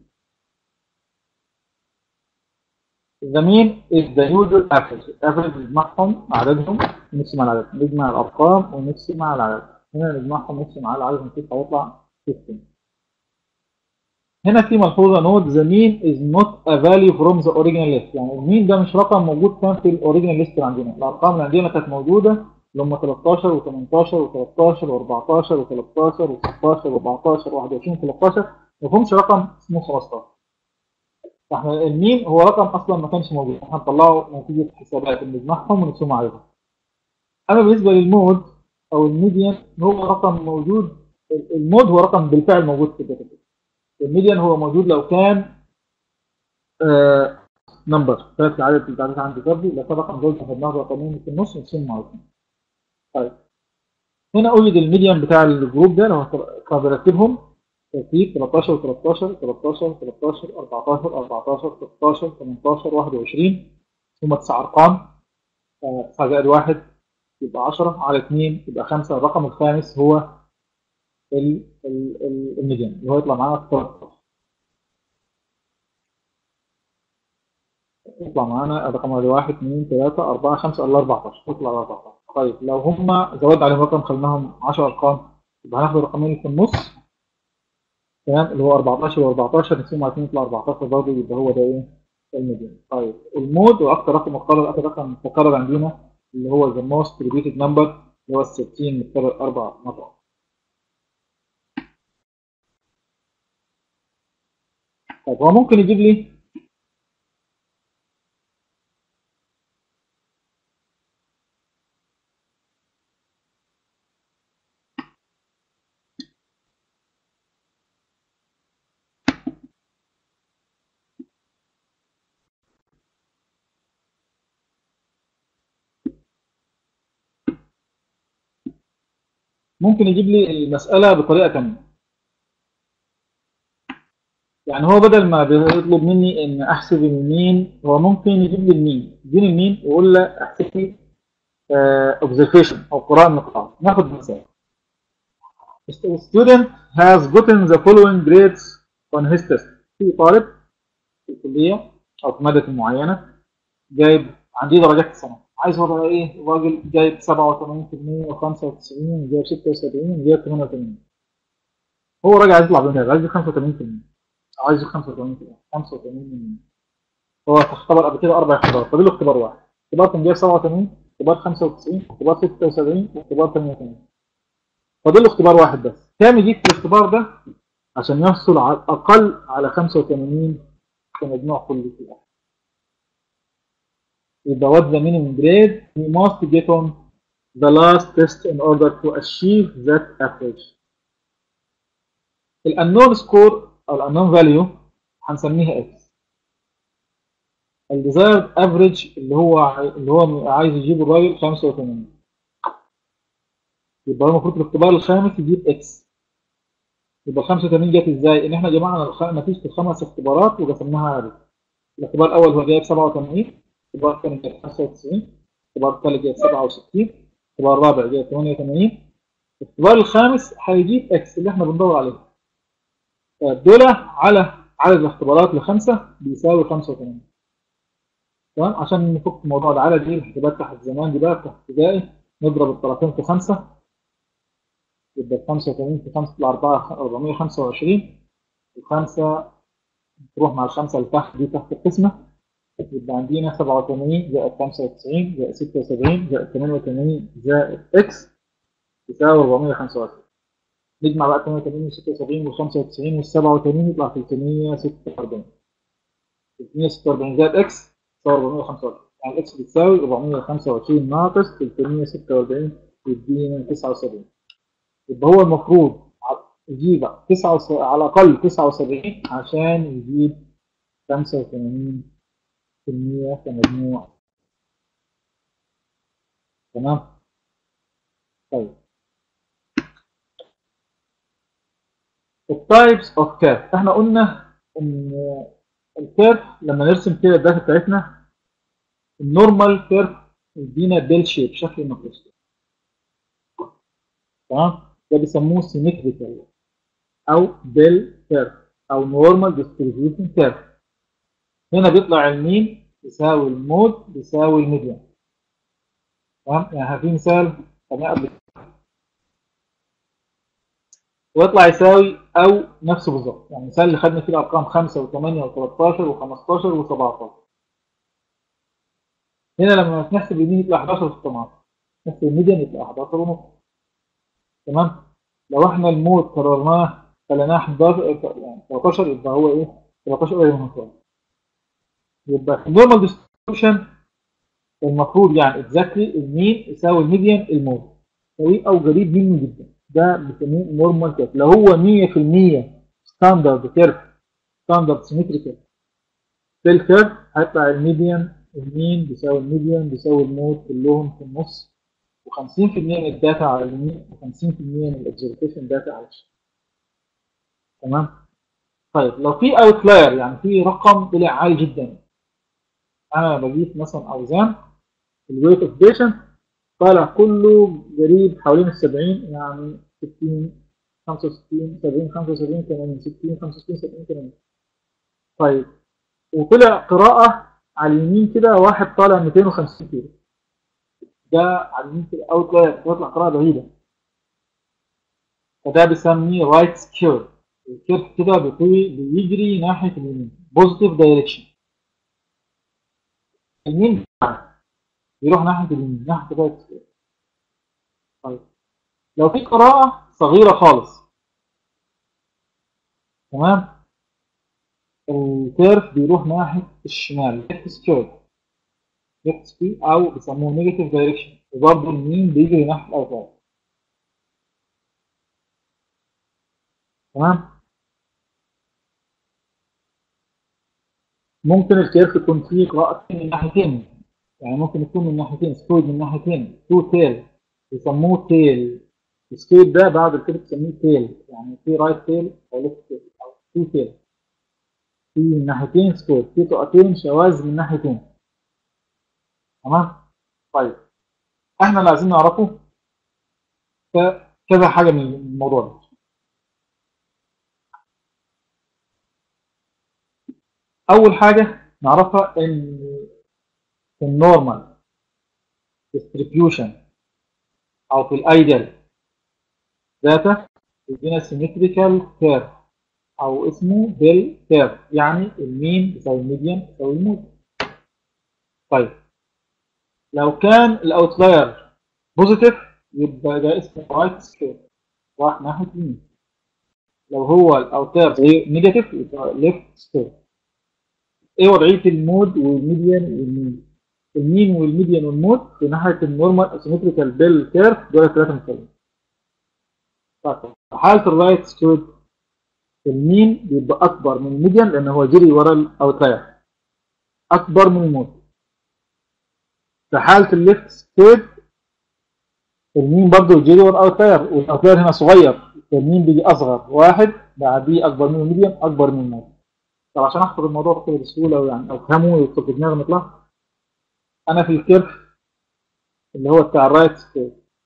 The mean is the usual average. average نجمعهم عددهم نقسم على العدد، نجمع الارقام ونقسم على العدد. هنا نجمعهم نقسم على العدد ونشوف هيطلع ستة. هنا في ملحوظه نوت the mean is not a value from the original list، يعني المين ده مش رقم موجود كان في الاوريجينال ليست اللي عندنا. الارقام اللي عندنا كانت موجوده اللي هم تلتاشر و18 و13 و14 و13 و16 و14 و21 و13، ما فيهمش رقم اسمه خمستاشر. فاحنا المين هو رقم اصلا ما كانش موجود، احنا هنطلعه نتيجه حسابات بنجمعهم ونقسمهم عليهم. اما بالنسبه للمود او الميديان هو رقم موجود، المود هو رقم بالفعل موجود في الداتا. الميديان هو موجود لو كان آه نمبر ثلاث عدد التعداد عندي فردي، لو كان رقم دول اخدناه رقمين في النص نقسمهم على اثنين. طيب هنا اوجد الميديان بتاع الجروب ده لو هرتبهم ترتيب تلتاشر تلتاشر تلتاشر تلتاشر اربعتاشر اربعتاشر ستاشر تمنتاشر واحد وعشرين، ثم تسع ارقام تسعة زائد واحد يبقى عشرة على اثنين يبقى خمسة. الرقم الخامس هو الميديان اللي هو يطلع معانا تلتاشر. يطلع معانا الرقم واحد اثنين ثلاثة أربعة خمسة إلى اربعتاشر، يطلع اربعتاشر. طيب لو هم زودنا عليهم رقم خليناهم عشرة ارقام يبقى هناخد الرقمين اللي في النص تمام اللي هو اربعتاشر و14 نقسمهم على اثنين يطلع اربعتاشر برضه، يبقى هو ده ايه الميديان. طيب المود واكثر رقم متكرر اكثر رقم متكرر عندنا اللي هو the most repeated number اللي هو ال ستين متكرر اربع مرات. طيب هو ممكن يجيب لي ممكن يجيب لي المسألة بطريقة ثانيه. يعني هو بدل ما بيطلب مني ان احسب المين هو ممكن يجيب لي المين، يديني المين ويقول له احسب لي اوبزرفيشن او قراءة نقاط. ناخد مثال. The student has gotten the following grades on his test. في طالب في الكلية او في مادة معينة جايب عندي درجات السنة، عايز هو بقى ايه الراجل جايب سبعة وثمانين بالمية وخمسة وتسعين وجايب ستة وسبعين وجايب ثمانية وثمانين. هو راجل عايز يطلع بالمية، عايز خمسة وثمانين بالمية، عايز خمسة وثمانين بالمية خمسة وثمانين بالمية. هو اختبر قبل كده اربع اختبارات، فاضل له اختبار واحد. اختبار كان جايب سبعة وثمانين، اختبار خمسة وتسعين، اختبار ستة وسبعين، واختبار ثمانية وثمانين. فاضل له اختبار واحد بس. كام يجيب في الاختبار ده عشان يحصل على الاقل على خمسة وثمانين في مجموع كلي في الاخر؟ يبقى what the minimum grade we must get on the last test in order to achieve that average. الunknown score او unknown value هنسميها x. الديزايرد افريج اللي هو اللي هو عايز يجيب الراجل خمسة وثمانين، يبقى المفروض الاختبار الخامس يجيب اكس. يبقى خمسة وثمانين جت ازاي؟ ان احنا جمعنا نتيجه الخمس اختبارات وقسمناها على الاختبار الاول هو جايب سبعة وثمانين، الاختبار الثاني جايب خمسة وتسعين، الاختبار الثالث جايب سبعة وستين، الاختبار الرابع جايب ثمانية وثمانين، الاختبار الخامس هيجيب اكس اللي احنا بندور عليه. دول على عدد الاختبارات لخمسة بيساوي خمسة وثمانين. تمام، عشان نفك موضوع العدد دي الحسابات تحت زمان دي بقى تحت ابتدائي، نضرب الطرفين في خمسة، يبقى خمسة وثمانين في خمسة يطلع أربعمية وخمسة وعشرين، الخمسة تروح مع الخمسة اللي تحت دي تحت القسمة، يبقى عندنا سبعة وثمانين زائد خمسة وتسعين زائد ستة وسبعين زائد ثمانية وثمانين زائد اكس يساوي أربعمية وخمسة وعشرين. نجمع بقى ثمانية وثمانين و76 وال95 وال87 يطلع ثلاثمية وستة وأربعين. ثلاثمية وستة وأربعين زائد اكس يساوي أربعمية وخمسة وعشرين، يعني اكس بتساوي أربعمية وخمسة وعشرين ناقص ثلاثمية وستة وأربعين يدينا تسعة وسبعين. يبقى هو المفروض يجيب تسعة على الأقل تسعة وسبعين عشان يجيب خمسة وثمانين بالمية كمجموع. تمام؟ طيب. التايبس اوف كيرف، احنا قلنا ان الكيرف لما نرسم كده الداتا بتاعتنا النورمال كيرف يدينا بيل شيب شكل مقص. تمام؟ ده بيسموه سيمتريكال او بيل كيرف او نورمال ديستريبيوشن كيرف. هنا بيطلع المين يساوي المود يساوي الميديان. تمام؟ يعني في مثال خلينا قبل ويطلع يساوي او نفسه بالظبط، يعني المثال اللي خدنا فيه الارقام خمسة و8 و13 و15 و17. هنا لما نحسب اليمين يطلع أحد عشر في ثمانية، نحسب الميديان يطلع أحد عشر ونص. تمام؟ لو احنا المود كررناه خليناه أحد عشر يعني ثلاثة عشر يبقى هو ايه؟ ثلاثة عشر قريب من الثاني. يبقى النورمال ديستريبيوشن المفروض يعني اكزاكتلي المين يساوي الميديان المود، يساوي او قريب منه جدا. ده بنسميه نورمال كيرف. لو هو مية في المية ستاندرد كيرف ستاندرد سيمتريكال بالكيرف هيطلع الميديان المين بيساوي الميديان بيساوي المود كلهم في النص، وخمسين في المية من الداتا على اليمين وخمسين في المية من الاكزيكيوشن داتا على الشمال. تمام؟ طيب لو في اوتلاير يعني في رقم طلع عالي جدا، انا بجيب مثلا اوزان الويت اوف بيشنت طالع كله قريب حوالين ال سبعين، يعني ستين خمسة وستين سبعين خمسة وسبعين ثمانين ستين خمسة وستين سبعين ثمانين. طيب وطلع قراءة على اليمين كده واحد طالع مئتين وخمسين كيلو، ده على اليمين كده اوتلاير يطلع قراءة بعيدة، فده بيسميه رايت سكيور. الكيرف كده بيجري ناحية اليمين بوزيتيف دايركشن، اليمين يروح ناحية اليمين ناحية الرايت سكيور. طيب لو في قراءة صغيرة خالص، تمام، الكيرف بيروح ناحية الشمال ليفت سكيور ليفت سكيور أو بيسموه نيجاتيف دايركشن، وبرضه اليمين بيجري ناحية الأوتلاير. تمام؟ ممكن الكيرف يكون فيه قراءتين من ناحيتين، يعني ممكن يكون من ناحيتين سكويد من ناحيتين تو تيل بيسموه تيل. السكويد ده بعد الكيرف بيسموه تيل، يعني في رايت تيل أو ليفت تيل أو تو تيل، في من ناحيتين سكويد، في طاقتين شواذ من ناحيتين. تمام؟ طيب احنا اللي عايزين نعرفه كذا حاجة من الموضوع ده. أول حاجة نعرفها إن النورمال ديستريبيوشن أو في الأيديال داتا يدينا سيمتريكال كيرف أو اسمه بيل كيرف، يعني المين يساوي الميديان يساوي المود. طيب لو كان الأوتلاير بوزيتيف يبقى ده اسمه رايت سكير راح ناحية اليمين، لو هو الأوتلاير نيجاتيف يبقى ليفت سكير. ايه وضعيه المود والميديان والمين؟ المين والميديان والمود في ناحيه النورمال اسيمتريكال بيل كيرف دول ثلاثه مستويين. طيب في حاله الرايت سكويد المين بيبقى اكبر من الميديان لان هو جري ورا الاوتلاير اكبر من المود. في حاله الليفت سكويد المين برضه يجري ورا الاوتلاير والاوتلاير هنا صغير، المين بيجي اصغر واحد بعديه اكبر من الميديان اكبر من المود. طب عشان احفظ الموضوع كده بسهوله يعني افهمه ويدخل في دماغي نطلع، انا في الكيرف اللي هو بتاع الرايت سكوير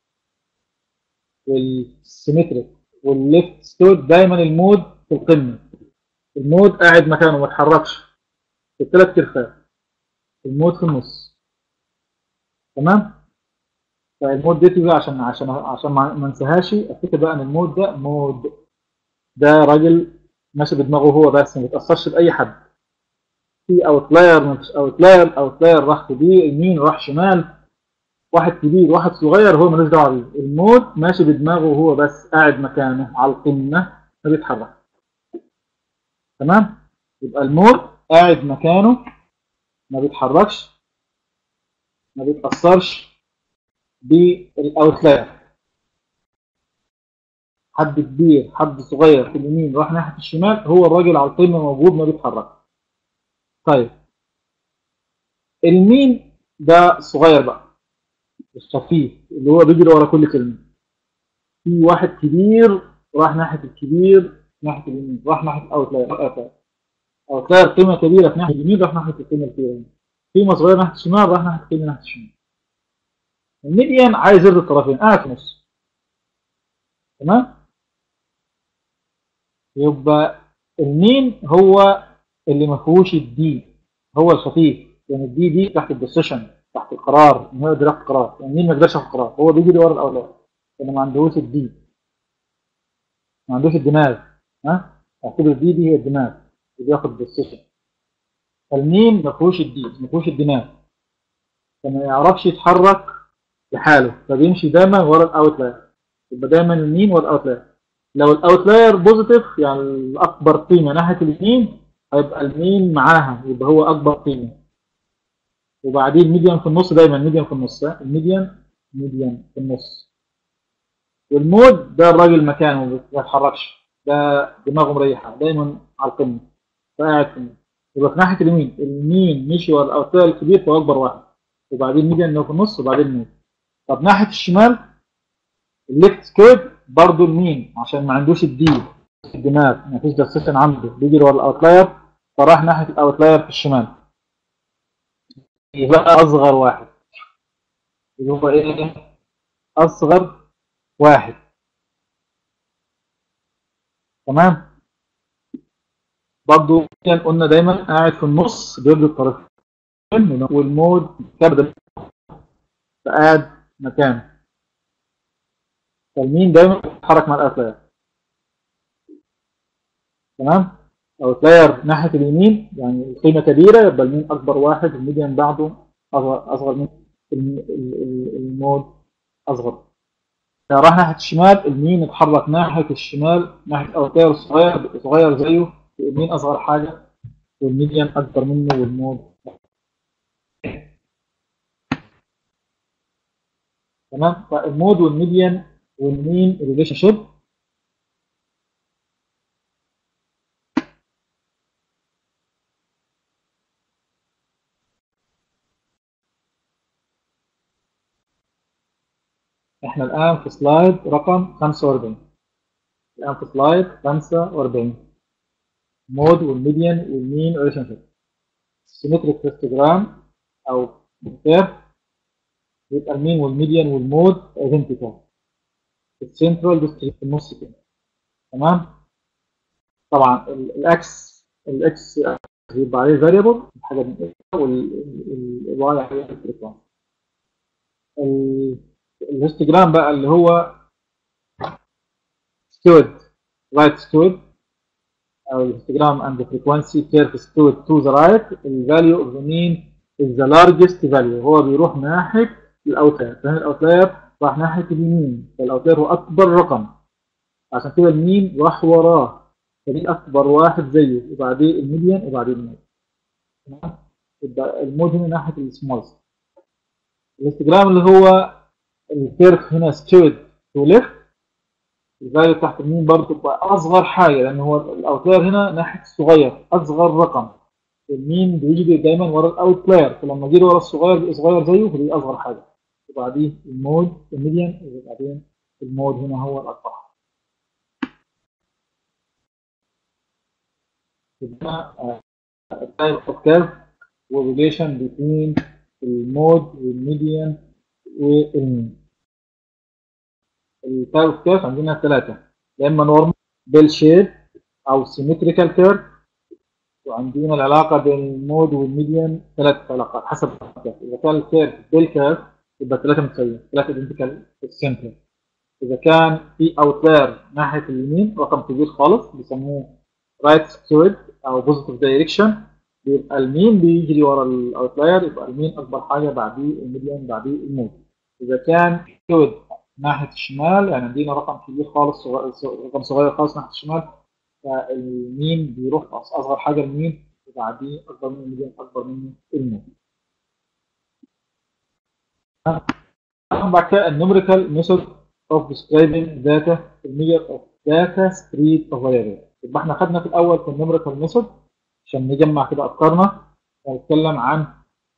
والسيمتريك والليفت ستود دايما المود في القمه، المود قاعد مكانه ما اتحركش في الثلاث كيرفات، المود في النص. تمام. فالمود دي تيجي عشان عشان عشان ما ما انساهاش، افتكر بقى ان المود ده مود ده راجل ماشي بدماغه هو بس، ما بيتاثرش باي حد. في اوتلاير مفيش اوتلاير، اوتلاير راح كبير يمين راح شمال، واحد كبير واحد صغير هو ملوش دعوه بيه. المود ماشي بدماغه هو بس، قاعد مكانه على القمه ما بيتحرك. تمام. يبقى المود قاعد مكانه ما بيتحركش، ما بيتاثرش بالاوتلاير. حد كبير حد صغير في اليمين راح ناحيه الشمال، هو الراجل على القمه موجود ما بيتحرك. طيب المين ده صغير بقى الخفيف اللي هو بيجري ورا كل كلمه. في واحد كبير راح ناحيه الكبير ناحيه اليمين، راح ناحيه اوتلاير، اوتلاير قيمه كبيره في ناحيه اليمين راح ناحيه القيمه الكبيره، قيمه صغيره ناحيه الشمال راح ناحيه القيمه ناحيه الشمال. الميديان عايز يرضي الطرفين، قاعد في النص. تمام. يبقى المين هو اللي ما فيهوش الدي، هو الخفيف، يعني الدي دي تحت الديسيشن، تحت القرار، ان هو يقدر ياخد قرار. يعني المين ما يقدرش ياخد قرار، هو بيجري ورا الاولاد لانه ما عندهوش الدي، ما عندوش الدماغ. ها، اعتبر الدي دي هي الدماغ اللي بياخد ديسيشن. فالمين ما فيهوش الدي، ما فيهوش الدماغ، فما يعرفش يتحرك لحاله، فبيمشي دايما ورا الاوتلاير. يبقى دايما المين ورا الاوتلاير. لو الاوتلاير بوزيتيف يعني الاكبر قيمه ناحيه اليمين، هيبقى المين معاها، يبقى هو اكبر قيمه. وبعدين الميديان في النص، دايما الميديان في النص، الميديان ميديان في النص. والمود ده الراجل مكانه ما بيتحركش، ده دماغه مريحه دايما على القمه، فقاعد في النص. يبقى في ناحيه اليمين المين مشي ورا الاوتلاير الكبير فهو اكبر واحد، وبعدين الميديان اللي هو في النص، وبعدين المود. طب ناحيه الشمال الليفت سكويد برضه المين عشان ما عندوش الدي، الدماغ ما فيش ديسيشن عنده، بيجري ورا الاوتلاير، فراح ناحيه الاوتلاير في الشمال. يبقى اصغر واحد اللي هو ايه؟ اصغر واحد. تمام. برضه قلنا دايما قاعد في النص بيرضي الطرفين، والمود كابتن قاعد مكانه. فالمين دايما بيتحرك مع الاوتلاير. تمام. اوتلاير ناحيه اليمين يعني القيمه كبيره، يبقى المين اكبر واحد، الميديان بعده اصغر اصغر من المود اصغر. لو راح ناحيه الشمال المين اتحرك ناحيه الشمال ناحيه اوتلاير صغير صغير زيه، المين اصغر حاجه والميديان اكبر منه والمود. تمام. فالمود والميديان والمين ريليشن شيب. احنا الان في سلايد رقم خمسة وأربعين. الان في سلايد خمسة وأربعين. مود والميديان والمين ريليشن شيب. سيمتريك هيستوجرام او كيرف، يبقى المين والميديان والمود ايدنتيكال. السنترال ديستريكت في النص كده. تمام. طبعا الاكس الاكس يبقى عليه فاريبل حاجه من والواي عليه الفريكوانسي. الهيستوجرام بقى اللي هو skewed right skewed او الهيستوجرام and the frequency curve skewed to the right, the value of the mean is the largest value. هو بيروح ناحيه الاوتلاير، فهنا الاوتلاير راح ناحيه اليمين، فالاوتلاير هو اكبر رقم، عشان كده المين راح وراه، فدي اكبر واحد زيه، وبعدين الميديان وبعدين المود. تمام. يبقى المود هنا ناحيه السمولست. الهيستوجرام اللي هو الكيرف هنا skewed to left، الفاليو تحت المين برضه تبقى اصغر حاجه، لان هو الاوتلاير هنا ناحيه الصغير اصغر رقم. المين بيجي دايما ورا الاوتلاير، فلما يجي ورا الصغير بيبقى صغير زيه، فدي اصغر حاجه. وبعدين المود الميديان، وبعدين المود هنا هو الاكبر. يبقى التايب اوف كيرف والريليشن بين المود والميديان والمين. التايب اوف كيرف عندنا ثلاثه، يا اما نورمال بيل شيب او سيمتريكال كيرف، وعندنا العلاقه بين المود والميديان ثلاث علاقات حسب الكيرف. اذا كان الكيرف بيل كيرف يبقى ثلاثه متساويين، ثلاثه ايدنتيكال في السنتر. اذا كان في اوتلاير ناحيه اليمين رقم كبير خالص بيسموه رايت سكيورد او بوزيتيف دايركشن، بيبقى المين بيجري ورا الاوتلاير، يبقى المين اكبر حاجه، بعديه الميديان، بعديه المود. اذا كان سكيورد ناحيه الشمال يعني عندنا رقم كبير خالص صغير، رقم صغير خالص ناحيه الشمال، فالمين بيروح اصغر حاجه المين، وبعديه اكبر من الميديان، اكبر من المود. بعد كده النوميريكال ميثود of describing data measure of data spread of variable. يبقى احنا خدنا في الاول في النوميريكال ميثود عشان نجمع كده افكارنا ونتكلم عن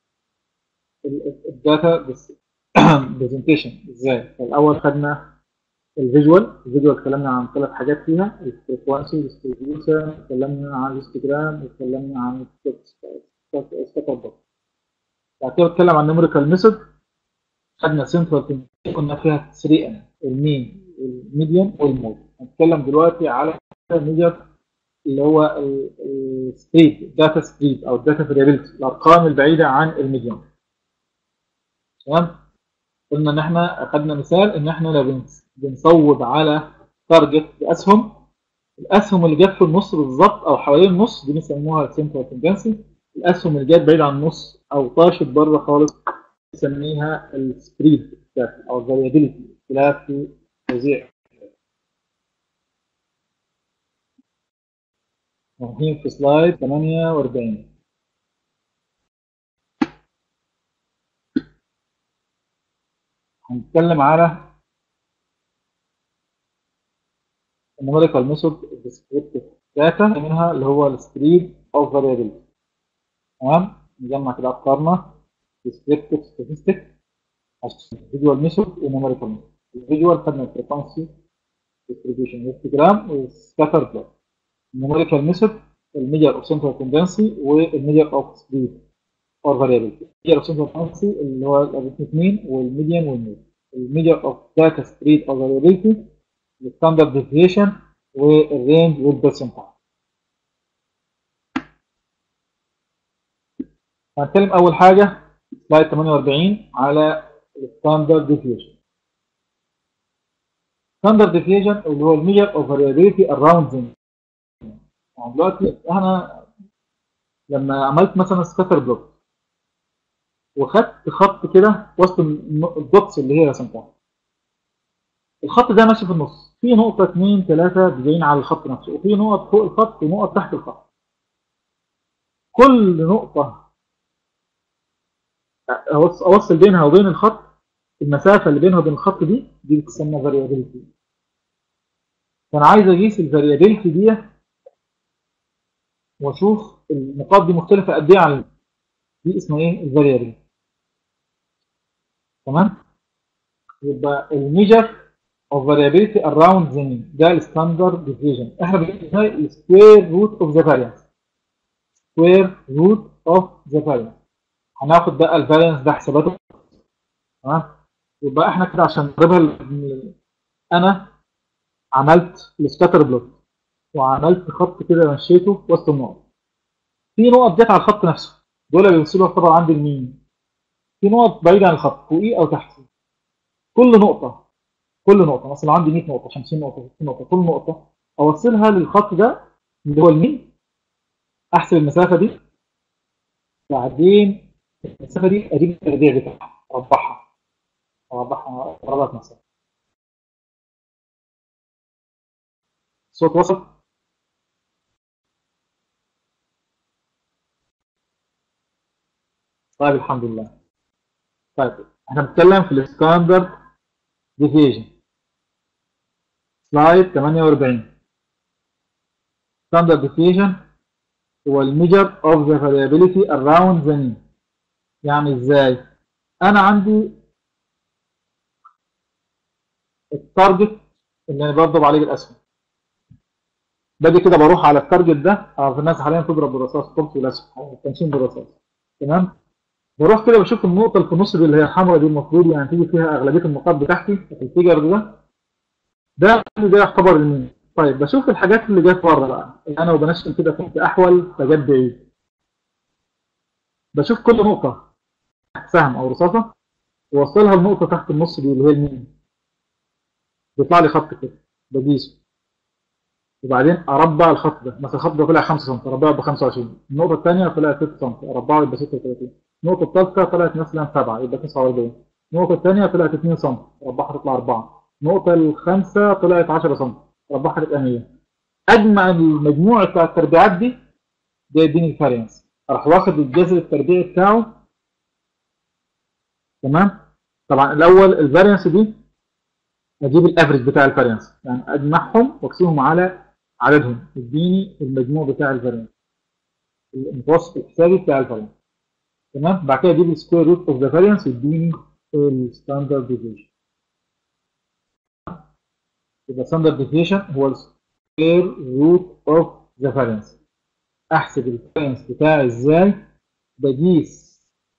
الداتا برزنتيشن ازاي. فالاول خدنا الفيجوال، الفيجوال اتكلمنا عن ثلاث حاجات فيها، الفريكوانسي، الديستريبيوشن، اتكلمنا عن الهيستوجرام، واتكلمنا عن السكتر بوكس. بعد كده اتكلم عن النوميريكال ميثود، خدنا سنترال قلنا فيها ثلاثة ان، المين والميديان والمود. هنتكلم دلوقتي على الميجر اللي هو السبريد، داتا سبريد او الداتا فاريابيلتي، الارقام البعيده عن الميديان. تمام؟ قلنا ان احنا اخذنا مثال ان احنا لو بنصوب على تارجت باسهم، الاسهم اللي جت في النص بالظبط او حوالين النص دي بنسموها سنترال تندنسي، الاسهم اللي جت بعيد عن النص او طاشت بره خالص نسميها السبريد او الفاريابيلتي، اختلاف في توزيع. موجودين في سلايد ثمانية وأربعين. هنتكلم على النوميريكال ميثود ديسكريبتيف داتا، منها اللي هو السبريد او فاريابيلتي. تمام؟ نجمع كده افكارنا. ديسكريبتيف ستاتستيك، فيجوال ميثود ونوميريكال ميثود. الفيجوال خدنا الفريكونسي، ديستريبيوشن، هيستوجرام، والسكاتر بلوت. النوميريكال ميثود الميجر اوف سنترال تندنسي والميجر اوف سبريد اور فاريابيلتي. الميجر اوف سنترال تندنسي اللي هو الاثنين، والميديان والمود. الميجر اوف داتا سبريد اور فاريابيلتي الستاندرد ديفيشن والرينج والبرسنتايل. هنتكلم اول حاجه سلايد ثمانية وأربعين على الستاندرد ديفيشن. ستاندرد ديفيشن اللي هو الميجر اوف فاريابيلتي اراوند زين. يعني دلوقتي انا لما عملت مثلا سكاتر بلوت وخدت خط كده وسط الدوتس اللي هي رسمتها، الخط ده ماشي في النص، في نقطه اثنين ثلاثه جايين على الخط نفسه، وفي نقط فوق الخط ونقط تحت الخط. كل نقطه اوصل بينها وبين الخط، المسافه اللي بينها وبين الخط دي دي بتسمى فاريابيلتي. فانا عايز اقيس الفاريابيلتي دي واشوف النقاط دي مختلفه قد ايه عن دي، اسمها ايه؟ الفاريابيلتي. تمام؟ يبقى الميجر اوف فاريابيلتي اراوند ذا مين ده الستاندرد ديفيجن. احنا بنقول السكوير روت اوف ذا فاريانس، سكوير روت اوف ذا فاريانس. هناخد بقى الفاريانس ده حساباته. تمام؟ يبقى احنا كده عشان نقربها، انا عملت السكاتر بلوت وعملت خط كده مشيته وسط النقط. في نقط جت على الخط نفسه، دول بيوصلوا طبعا عند المين. في نقط بعيده عن الخط فوقيه او تحته. كل نقطه كل نقطه مثلا عندي مية نقطه، خمسين نقطه، ستين نقطه، كل نقطه اوصلها للخط ده اللي هو المين، احسب المسافه دي، بعدين المسافه دي اجيب التربيع بتاعها، اربعها اربعها ضربات مثلا. الصوت وصل؟ طيب الحمد لله. طيب احنا بنتكلم في الستاندرد ديفيجن، سلايد ثمانية وأربعين. ستاندرد ديفيجن هو الميجر اوف ذا فاريابيلتي اراوند ذا مين. يعني ازاي؟ انا عندي التارجت اللي انا بضرب عليه بالاسهم، باجي كده بروح على التارجت ده. اه الناس حاليا تضرب بالرصاص، قلت بالاسهم، تنشين بالرصاص. تمام؟ بروح كده بشوف النقطه اللي في النص دي اللي هي الحمراء دي، المفروض يعني تيجي فيها اغلبيه النقاط بتاعتي في الفيجر ده. ده ده يعتبر المين. طيب بشوف الحاجات اللي جت بره بقى، اللي انا وبنشن كده كنت احول فجت بعيد. بشوف كل نقطه سهم او رصاصه ووصلها لنقطه تحت النص دي اللي هي المين، بيطلع لي خط كده بقيسه، وبعدين اربع الخط ده. مثلا الخط ده طلع خمسة سم، اربعه ب خمسة وعشرين. النقطه الثانيه طلعت ستة سم، اربعه يبقى ستة وثلاثين. النقطه الثالثه طلعت مثلا سبعه يبقى تسعة واربعين. النقطه الثانيه طلعت اتنين سم، اربعها تطلع اربعه. النقطه الخامسه طلعت عشرة سم، اربعها تبقى مية. اجمع المجموع بتاع التربيعات دي ده يديني الفاريانس. اروح واخد الجذر التربيعي بتاعه. تمام. طبعا الاول الفاريانس دي اجيب الافرج بتاع الفاريانس، يعني اجمعهم واقسمهم على عددهم يديني المجموع بتاع الفاريانس، المتوسط الحسابي بتاع الفاريانس. تمام. بعد كده اجيب السكوير روت اوف ذا فاريانس يديني الستاندرد ديفيشن. يبقى الستاندرد ديفيشن هو السكوير روت اوف ذا فاريانس. احسب الفاريانس بتاعي ازاي؟ بقيس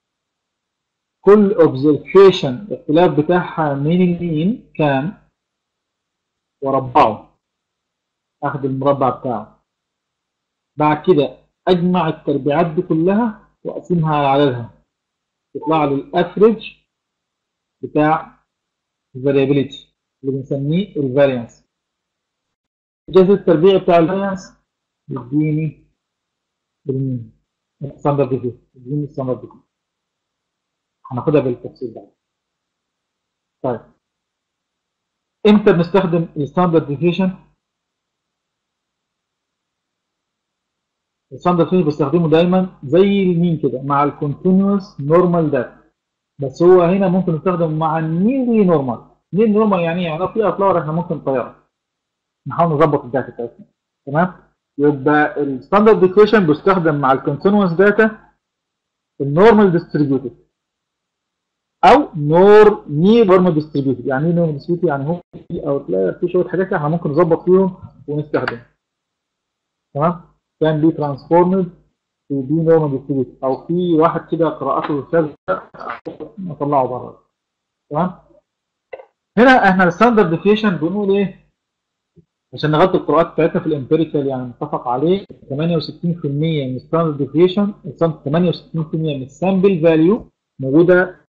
كل اوبزرفيشن الاختلاف بتاعها من المين كام واربعه، اخد المربع بتاعه. بعد كده اجمع التربيعات دي كلها واقسمها على عددها، يطلع لي الافريج بتاع الفاريابيليتي اللي بنسميه الفاريانس. الجذر التربيعي بتاع الفاريانس يديني بالمين الستاندرد ديفيشن، يديني الستاندرد ديفيشن. هناخدها بالتفصيل ده. طيب امتى بنستخدم الستاندرد ديفيشن؟ الستاندرد ديفيشن بستخدمه دايما زي المين كده مع الكونتينوس نورمال داتا، بس هو هنا ممكن نستخدم مع النيرلي نورمال. نيرلي نورمال يعني يعني لو في اطلار احنا ممكن نطيرها، نحاول نظبط الداتا بتاعتنا. تمام. يبقى الستاندرد ديفيشن بيستخدم مع الكونتينوس داتا النورمال ديستريبيوتد او نور نير نورمال ديستريبيوتد. يعني ايه نورمال ديستريبيوتد؟ يعني هو في اوتلاير في شويه حاجات احنا ممكن نظبط فيهم ونستخدم. تمام. كان بي ترانسفورمد في بي نورمال ديستريبيوتد، او في واحد كده قراءته شاذه نطلعه بره. تمام. هنا احنا الستاندرد ديفيشن بنقول ايه عشان نغطي القراءات بتاعتنا في الامبيريكال، يعني متفق عليه ثمانية وستين بالمية من الستاندرد ديفيشن، ثمانية وستين بالمية من السامبل فاليو موجوده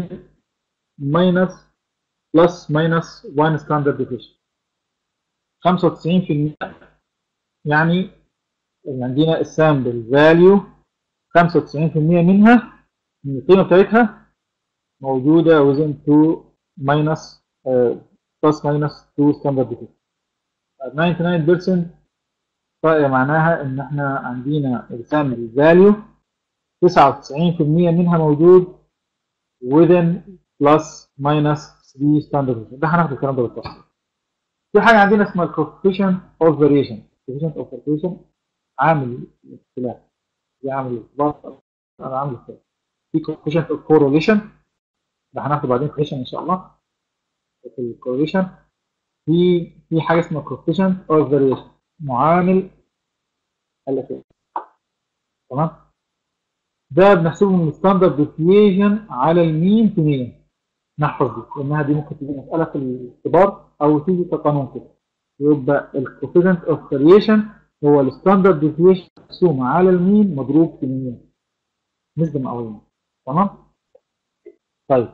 ماينس بلس ماينس واحد ستاندرد ديفيشن. خمسة وتسعين بالمية يعني عندنا السامبل فاليو خمسة وتسعين بالمية منها من القيمه بتاعتها موجوده within two minus plus minus two standard deviation. تسعة وتسعين بالمية طيب معناها ان احنا عندنا السامبل فاليو تسعة وتسعين بالمية منها موجود within plus minus three standard deviation. ده هناخد الكلام ده بالتفصيل. في حاجه عندنا اسمها coefficient of variation. coefficient of variation عامل الاختلاف، دي عامل الاختلاف انا عامل الاختلاف. في coefficient of correlation ده هناخده بعدين في ان شاء الله. في الكورليشن في في حاجه اسمها coefficient of variation معامل الاختلاف. تمام. ده بنحسبه من الستاندرد ديفيشن على المين في مية. نحفظ دي لانها دي ممكن تيجي مساله في الاختبار او تيجي كقانون كده. يبقى الكوفيشنت اوف فاريشن هو الستاندرد ديفيشن مقسوم على المين مضروب في مية، نسبه مئويه. تمام. طيب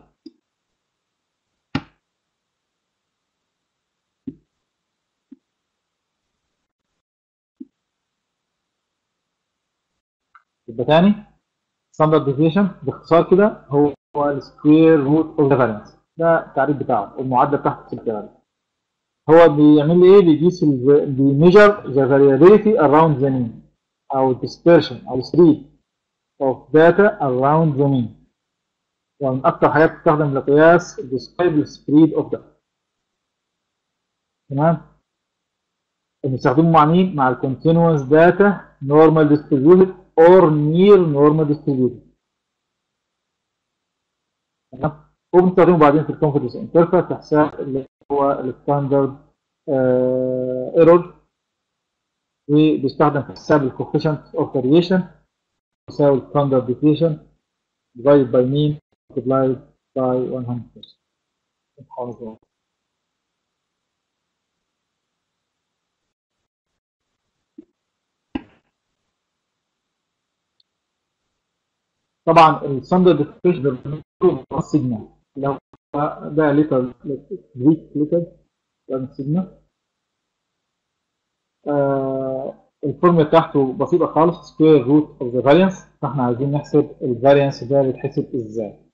يبقى تاني ستاندرد ديفيشن باختصار كده هو السكوير روت اوف ذا فاريانس. ده التعريف بتاعه، المعادله بتاعته في الكلام. هو بيعمل لي ايه؟ بيقيس بيميجر ذا فاريابيليتي اراوند ذا مين او dispersion او spread of data around the mean. ومن اكثر حاجات بتستخدم لقياس describe the spread of data. تمام. بنستخدمه مع مين؟ مع ال continuous data normal distributed or near normal distributed. تمام. وبنستخدمه بعدين في الكونفدنس انترفيس في حساب اللي هو الستاندرد ايرور، وبيستخدم في حساب الكوفيشنت اوف فاريشن يساوي الستاندرد ديفيشن divided by mean multiplied by one hundred percent. طبعا الستاندرد ديفيشن سيجما لو ده ليتر جريك ليتر يعني سيجما. آه الفورمولا بتاعته بسيطه خالص، سكوير روت اوف ذا فاريانس. فاحنا عايزين نحسب الفاريانس ده بيتحسب ازاي.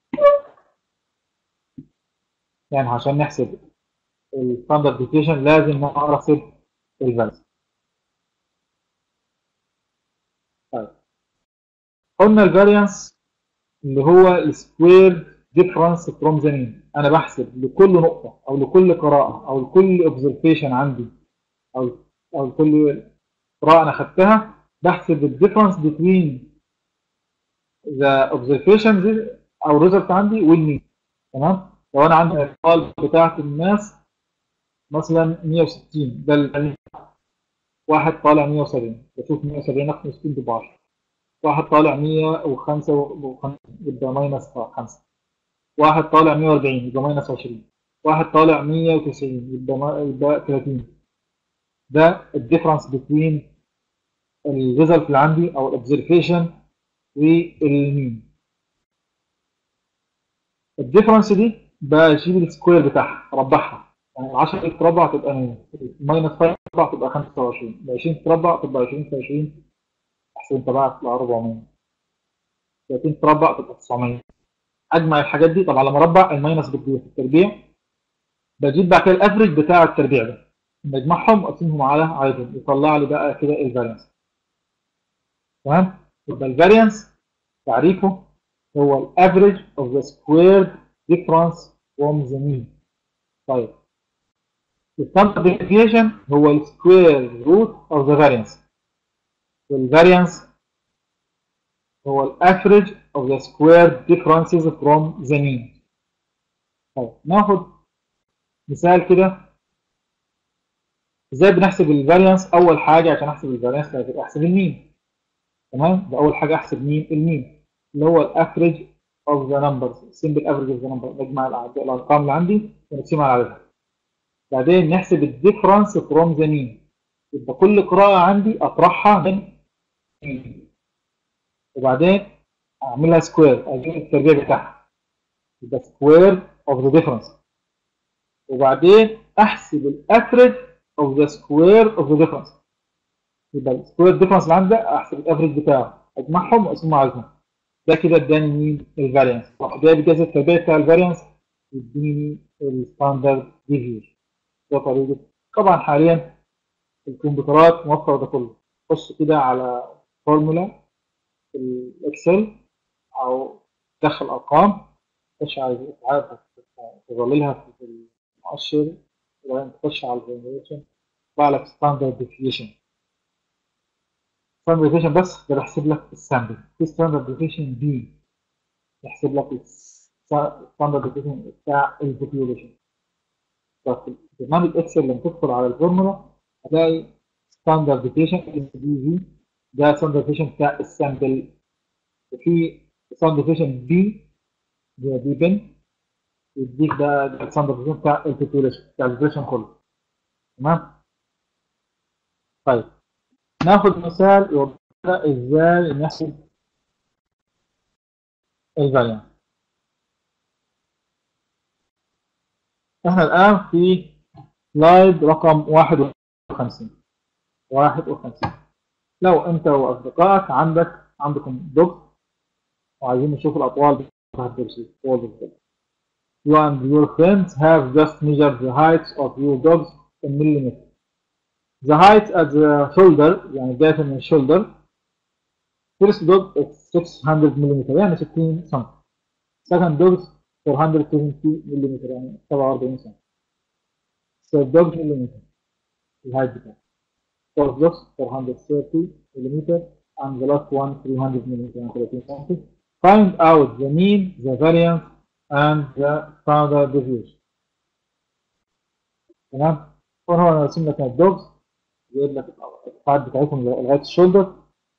يعني عشان نحسب الستاندرد ديفيشن لازم نعرف نحسب الفاريانس. طيب قلنا الفاريانس اللي هو السكوير ديفرنس فروم ذا مين. انا بحسب لكل نقطه او لكل قراءه او لكل اوبزرفيشن عندي او او لكل قراءه انا خدتها، بحسب الديفرنس بين ذا اوبزرفيشنز او الريزلت عندي والمين. تمام. لو انا عندي الارقام بتاعت الناس مثلا مية وستين، ده ال- واحد طالع مية وسبعين، بشوف مية وسبعين ناقص ستين ب عشرة. واحد طالع مية وخمسة يبقى ماينس خمسة. واحد طالع مية وأربعين يبقى ماينس عشرين. واحد طالع مية وتسعين يبقى ما- يبقى ثلاثين. ده الديفرنس بين الريزلت اللي عندي او الاوبزرفيشن والمين. الديفرنس دي بشيل السكوير بتاعها اربعها، يعني عشرة تتربع تبقى مية، ماينس خمسة تتربع تبقى خمسة وعشرين، عشرين تتربع تبقى عشرين في عشرين احسن تبعها تبقى أربعمية، ثلاثين تتربع تبقى تسعمية. اجمع الحاجات دي طبعا على مربع، الماينس بتجيب في التربيع، بجيب بعد كده الافرج بتاع التربيع ده، نجمعهم واقسمهم على عددهم يطلع لي بقى كده الفاريانس. تمام. يبقى الفاريانس تعريفه هو الافريج اوف ذا سكويرد ديفرنس فروم ذا مين. طيب الستاندرد ديفيشن هو السكوير روت اوف ذا فاريانس، والفاريانس هو الافريج اوف ذا سكويرد ديفرنسز فروم ذا مين. طيب ناخد مثال كده ازاي بنحسب الفاريانس. اول حاجه عشان احسب الفاريانس لازم احسب المين. تمام. ده اول حاجه احسب مين؟ المين اللي هو الافريج اوف ذا نمبرز، سمبل افريج اوف ذا نمبر، نجمع الارقام اللي عندي ونقسمها على عددها. بعدين نحسب الديفرنس فروم ذا مين، يبقى كل قراءه عندي اطرحها من مين، وبعدين اعملها سكوير، اجيب التربيع بتاعها يبقى سكوير اوف ذا ديفرنس، وبعدين احسب الافريج اوف ذا سكوير اوف ذا ديفرنس. يبقى السكوير ديفرنس اللي عندي احسب الافريج بتاعه، اجمعهم واقسمهم على الاثنين. ده كده اداني مين؟ الفاريانس. طب ده بجاز التربيع بتاع الفاريانس يديني الستاندرد ديفيشن. ده طريقه. طبعا حاليا الكمبيوترات موفره ده كله. خش كده على فورمولا في الاكسل او تدخل ارقام، تخش على عايز تظللها في المؤشر، وبعدين تخش على الفورميوليشن يطلع لك ستاندرد ديفيشن. ستاندرد ديفيشن بس ده بيحسب لك السامبل. في ستاندرد ديفيشن بي يحسب لك الستاندرد ديفيشن بتاع البوبيوليشن. في برنامج اكسل لما تدخل على الفورمولا هتلاقي ستاندرد ديفيشن اس دي في، ده ستاندرد ديفيشن بتاع السامبل. وفي ستاندرد ديفيشن بي ده بي بن يديك ده الستاندرد ديفيشن بتاع البوبيوليشن بتاع البوبيوليشن كله. تمام. طيب ناخد مثال يوضح ازاي نحسب الفاريانس. احنا الان في سلايد رقم واحد وخمسين. واحد وخمسين لو انت واصدقائك عندك عندكم دوج وعايزين نشوف الاطوال بتاعت الدوج. You and your friends have just measured the heights of your dogs in millimeters. The height at the shoulder يعني بداية من الشولدر first dog is six hundred millimeters يعني ستين سم. second dog four hundred seventy millimeters يعني سبعة وأربعين سم. third dog millimeter الهايت بتاعه. fourth dog four hundred thirty millimeters and the last one three hundred millimeters يعني ثلاثين سم. Find out the mean, the variance and the standard deviation. تمام. هنا انا راسم لك الدوجز جايب لك القواعد بتاعتهم لغايه الشولدر.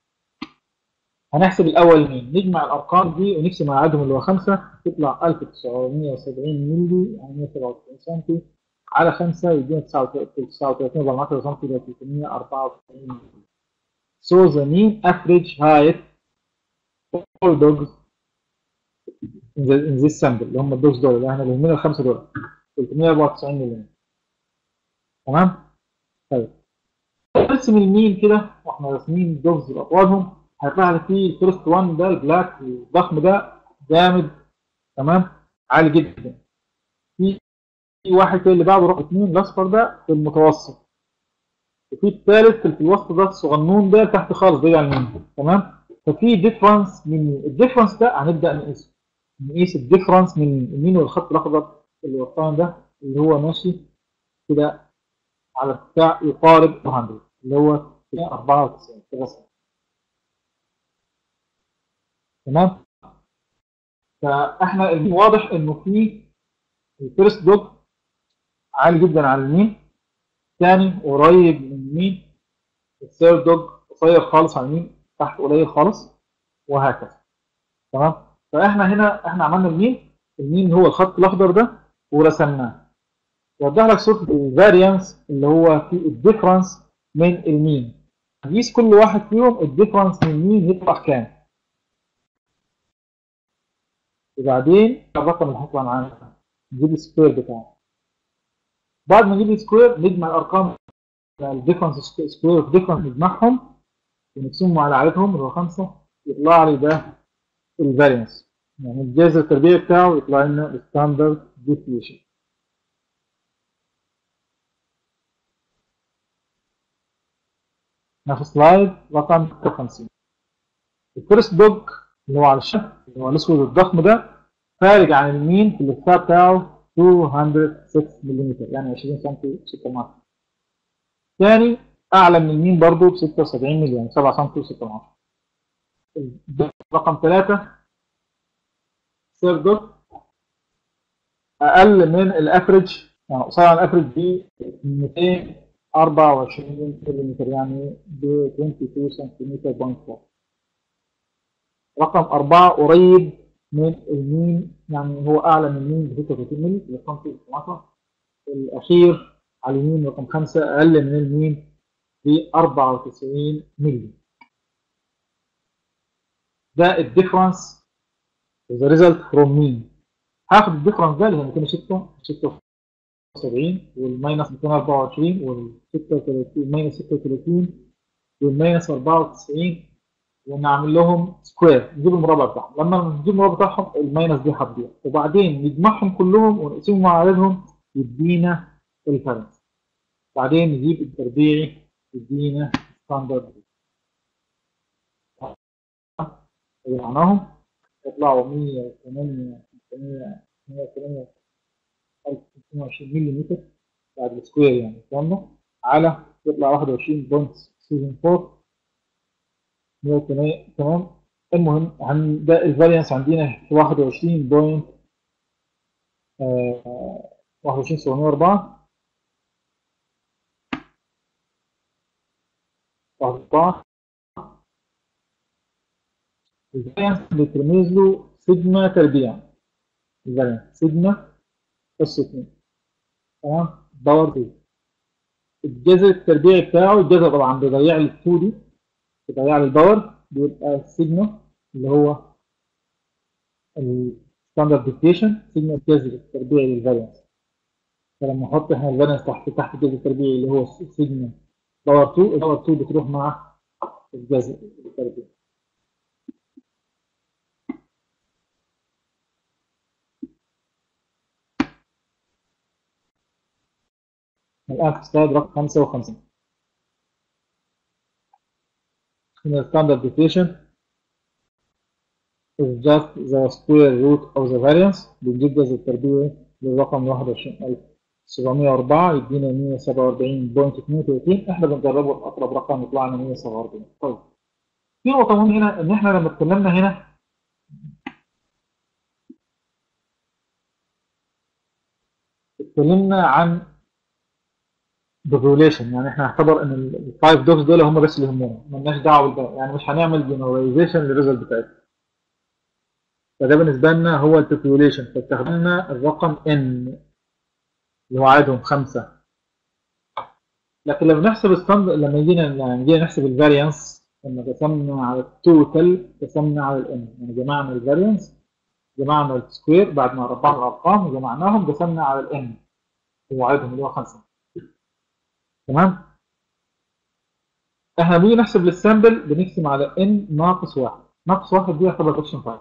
هنحسب الاول مين، نجمع الارقام دي ونقسم على عددهم اللي هو خمسة تطلع ألف وتسعمية وسبعين مللي يعني مية وسبعة وتسعين سم على خمسة يدينا تسعة وثلاثين وأربعة سم يبقى ثلاثمية وأربعة وتسعين مللي. So the mean average height all dogs in, the, in this sample اللي هم الدوجز دول اللي احنا بنهمنا الخمسه دول ثلاثمية وأربعة وتسعين مليون. تمام؟ طيب نرسم المين كده واحنا راسمين الدوجز باطوالهم، هيطلع لي فيه الفيرست وان ده البلاك الضخم ده جامد. تمام؟ عالي جدا. في في واحد اللي بعده رقم اثنين الاصفر ده في المتوسط، وفي الثالث اللي في الوسط ده الصغنون ده تحت خالص ده على اليمين. تمام؟ ففي ديفرنس من الديفرنس ده هنبدا نقيسه نقيس الديفرنس من اليمين والخط الاخضر اللي وصلنا ده اللي هو ماشي كده على ارتفاع يقارب مية اللي هو أربعة وتسعين في الرسم. تمام؟ فاحنا واضح انه في الفيرست دوج عالي جدا على اليمين، ثاني قريب من اليمين، الثيرد دوج قصير خالص على اليمين، تحت قليل خالص، وهكذا. تمام؟ فاحنا هنا احنا عملنا المين المين هو الخط الاخضر ده ورسمناه. وضح لك صوره الفاريانس اللي هو في الديفرنس من المين. نقيس كل واحد فيهم الديفرنس من المين يطلع كام، وبعدين الرقم اللي هيطلع معانا نجيب السكوير بتاعه. بعد ما نجيب السكوير نجمع الارقام الديفرنس سكوير والديفرنس نجمعهم ونقسمهم على عددهم اللي هو خمسة، يطلع لي ده الفاريانس، يعني الجذر التربيعي بتاعه يطلع لنا الستاندرد ديفيشن. في سلايد رقم ستة وخمسين الفيرست دوج اللي هو على الشمال اللي هو الاسود الضخم ده خارج عن اليمين في الارتفاع بتاعه مئتين وستة ملم يعني عشرين سم ستة من عشرة. ثاني اعلى من اليمين برضه ب ستة وسبعين ملم يعني سبعة سم ستة من عشرة. رقم ثلاثة ثيرد دوج اقل من الافريج يعني قصير على الافريج ب مئتين وأربعة وعشرين ملم يعني ب اثنين وعشرين سنتيمتر بوينت. رقم أربعة قريب من المين يعني هو أعلى من المين ب ستة وثلاثين مللي رقم ستة. الأخير على اليمين رقم خمسة أقل من المين ب أربعة وتسعين مللي. ده الديفرنس ذا ريزلت فروم مين. هاخد الديفرنس ده اللي هو مئتين وستة ستة وسبعين والماينس مئتين وأربعة وعشرين وال ماينس ستة وثلاثين والماينس أربعة وتسعين ونعمل لهم سكوير نجيب المربع بتاعهم. لما نجيب المربع بتاعهم الماينس دي هتضيع، وبعدين نجمعهم كلهم ونقسمهم مع عددهم يدينا الفرنس. بعدين نجيب التربيعي يدينا ستاندرد. جمعناهم يطلعوا مية وثمانية مية وثمانية ألف وخمسمية وعشرين ملم بعد السكوير يعني الكلام ده على يطلع واحد وعشرين فاصلة سبعة أربعة مية وثمانية. تمام. المهم عن ده الفاريانس عندنا في واحد وعشرين بوينت واحد وعشرين سبعمية وأربعة أربعة. الفاريانس بترمز له سيجما تربيع. الفاريانس سيجما اس اتنين. تمام. باور اتنين. الجذر التربيعي بتاعه الجذر طبعا بيضيع لي الاتنين دي بيضيع لي الباور بيبقى السيجما اللي هو الستاندرد ديفيشن سيجما الجذر التربيعي للفاريانس. فلما نحط احنا الفاريانس تحت تحت الجذر التربيعي اللي هو سيجما باور اتنين الباور اتنين بتروح مع الجذر التربيعي. الآن في سلايد رقم خمسة وخمسين هنا الستاندرد ديفيشن is just the square root of the variance. بنجيب جذر التربيعي للرقم واحد وعشرين ألف وسبعمية وأربعة يدينا مية وسبعة وأربعين فاصلة اثنين وثلاثين. احنا بنجربه اقرب رقم يطلع لنا مية وسبعة وأربعين. طيب في نقطة مهمة هنا ان احنا لما اتكلمنا هنا اتكلمنا عن ديفوليشن يعني احنا نعتبر ان الفايف دوجز دول هم بس اللي يهمونا مالناش دعوه بالباقي يعني مش هنعمل جنراليزيشن للريزلت بتاعتنا. فده بالنسبه لنا هو البوبوليشن فاستخدمنا الرقم ان اللي هو عددهم خمسه. لكن لما نحسب الستاند لما يجينا يعني جينا نحسب الفاريانس لما قسمنا على التوتال قسمنا على الان، يعني جمعنا الفاريانس، جمعنا السكوير بعد ما ربعنا الارقام وجمعناهم قسمنا على الان وعددهم اللي هو خمسة. تمام؟ احنا بنيجي نحسب للسامبل بنقسم على ان ناقص واحد، ناقص واحد دي يعتبر فاكشن فايل.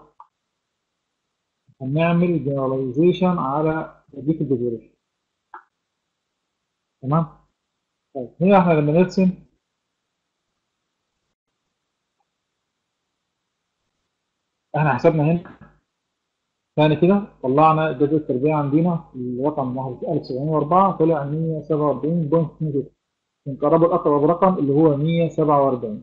هنعمل جنراليزيشن على بقيه البوبيوليشن. تمام؟ طيب هنا احنا لما نرسم احنا حسبنا هنا ثاني كده، طلعنا الجزء التربيعي عندنا الرقم ألف وسبعمية وأربعة طلع مية وسبعة وأربعين فاصلة اتنين، نقربه الأقرب رقم اللي هو مية وسبعة وأربعين.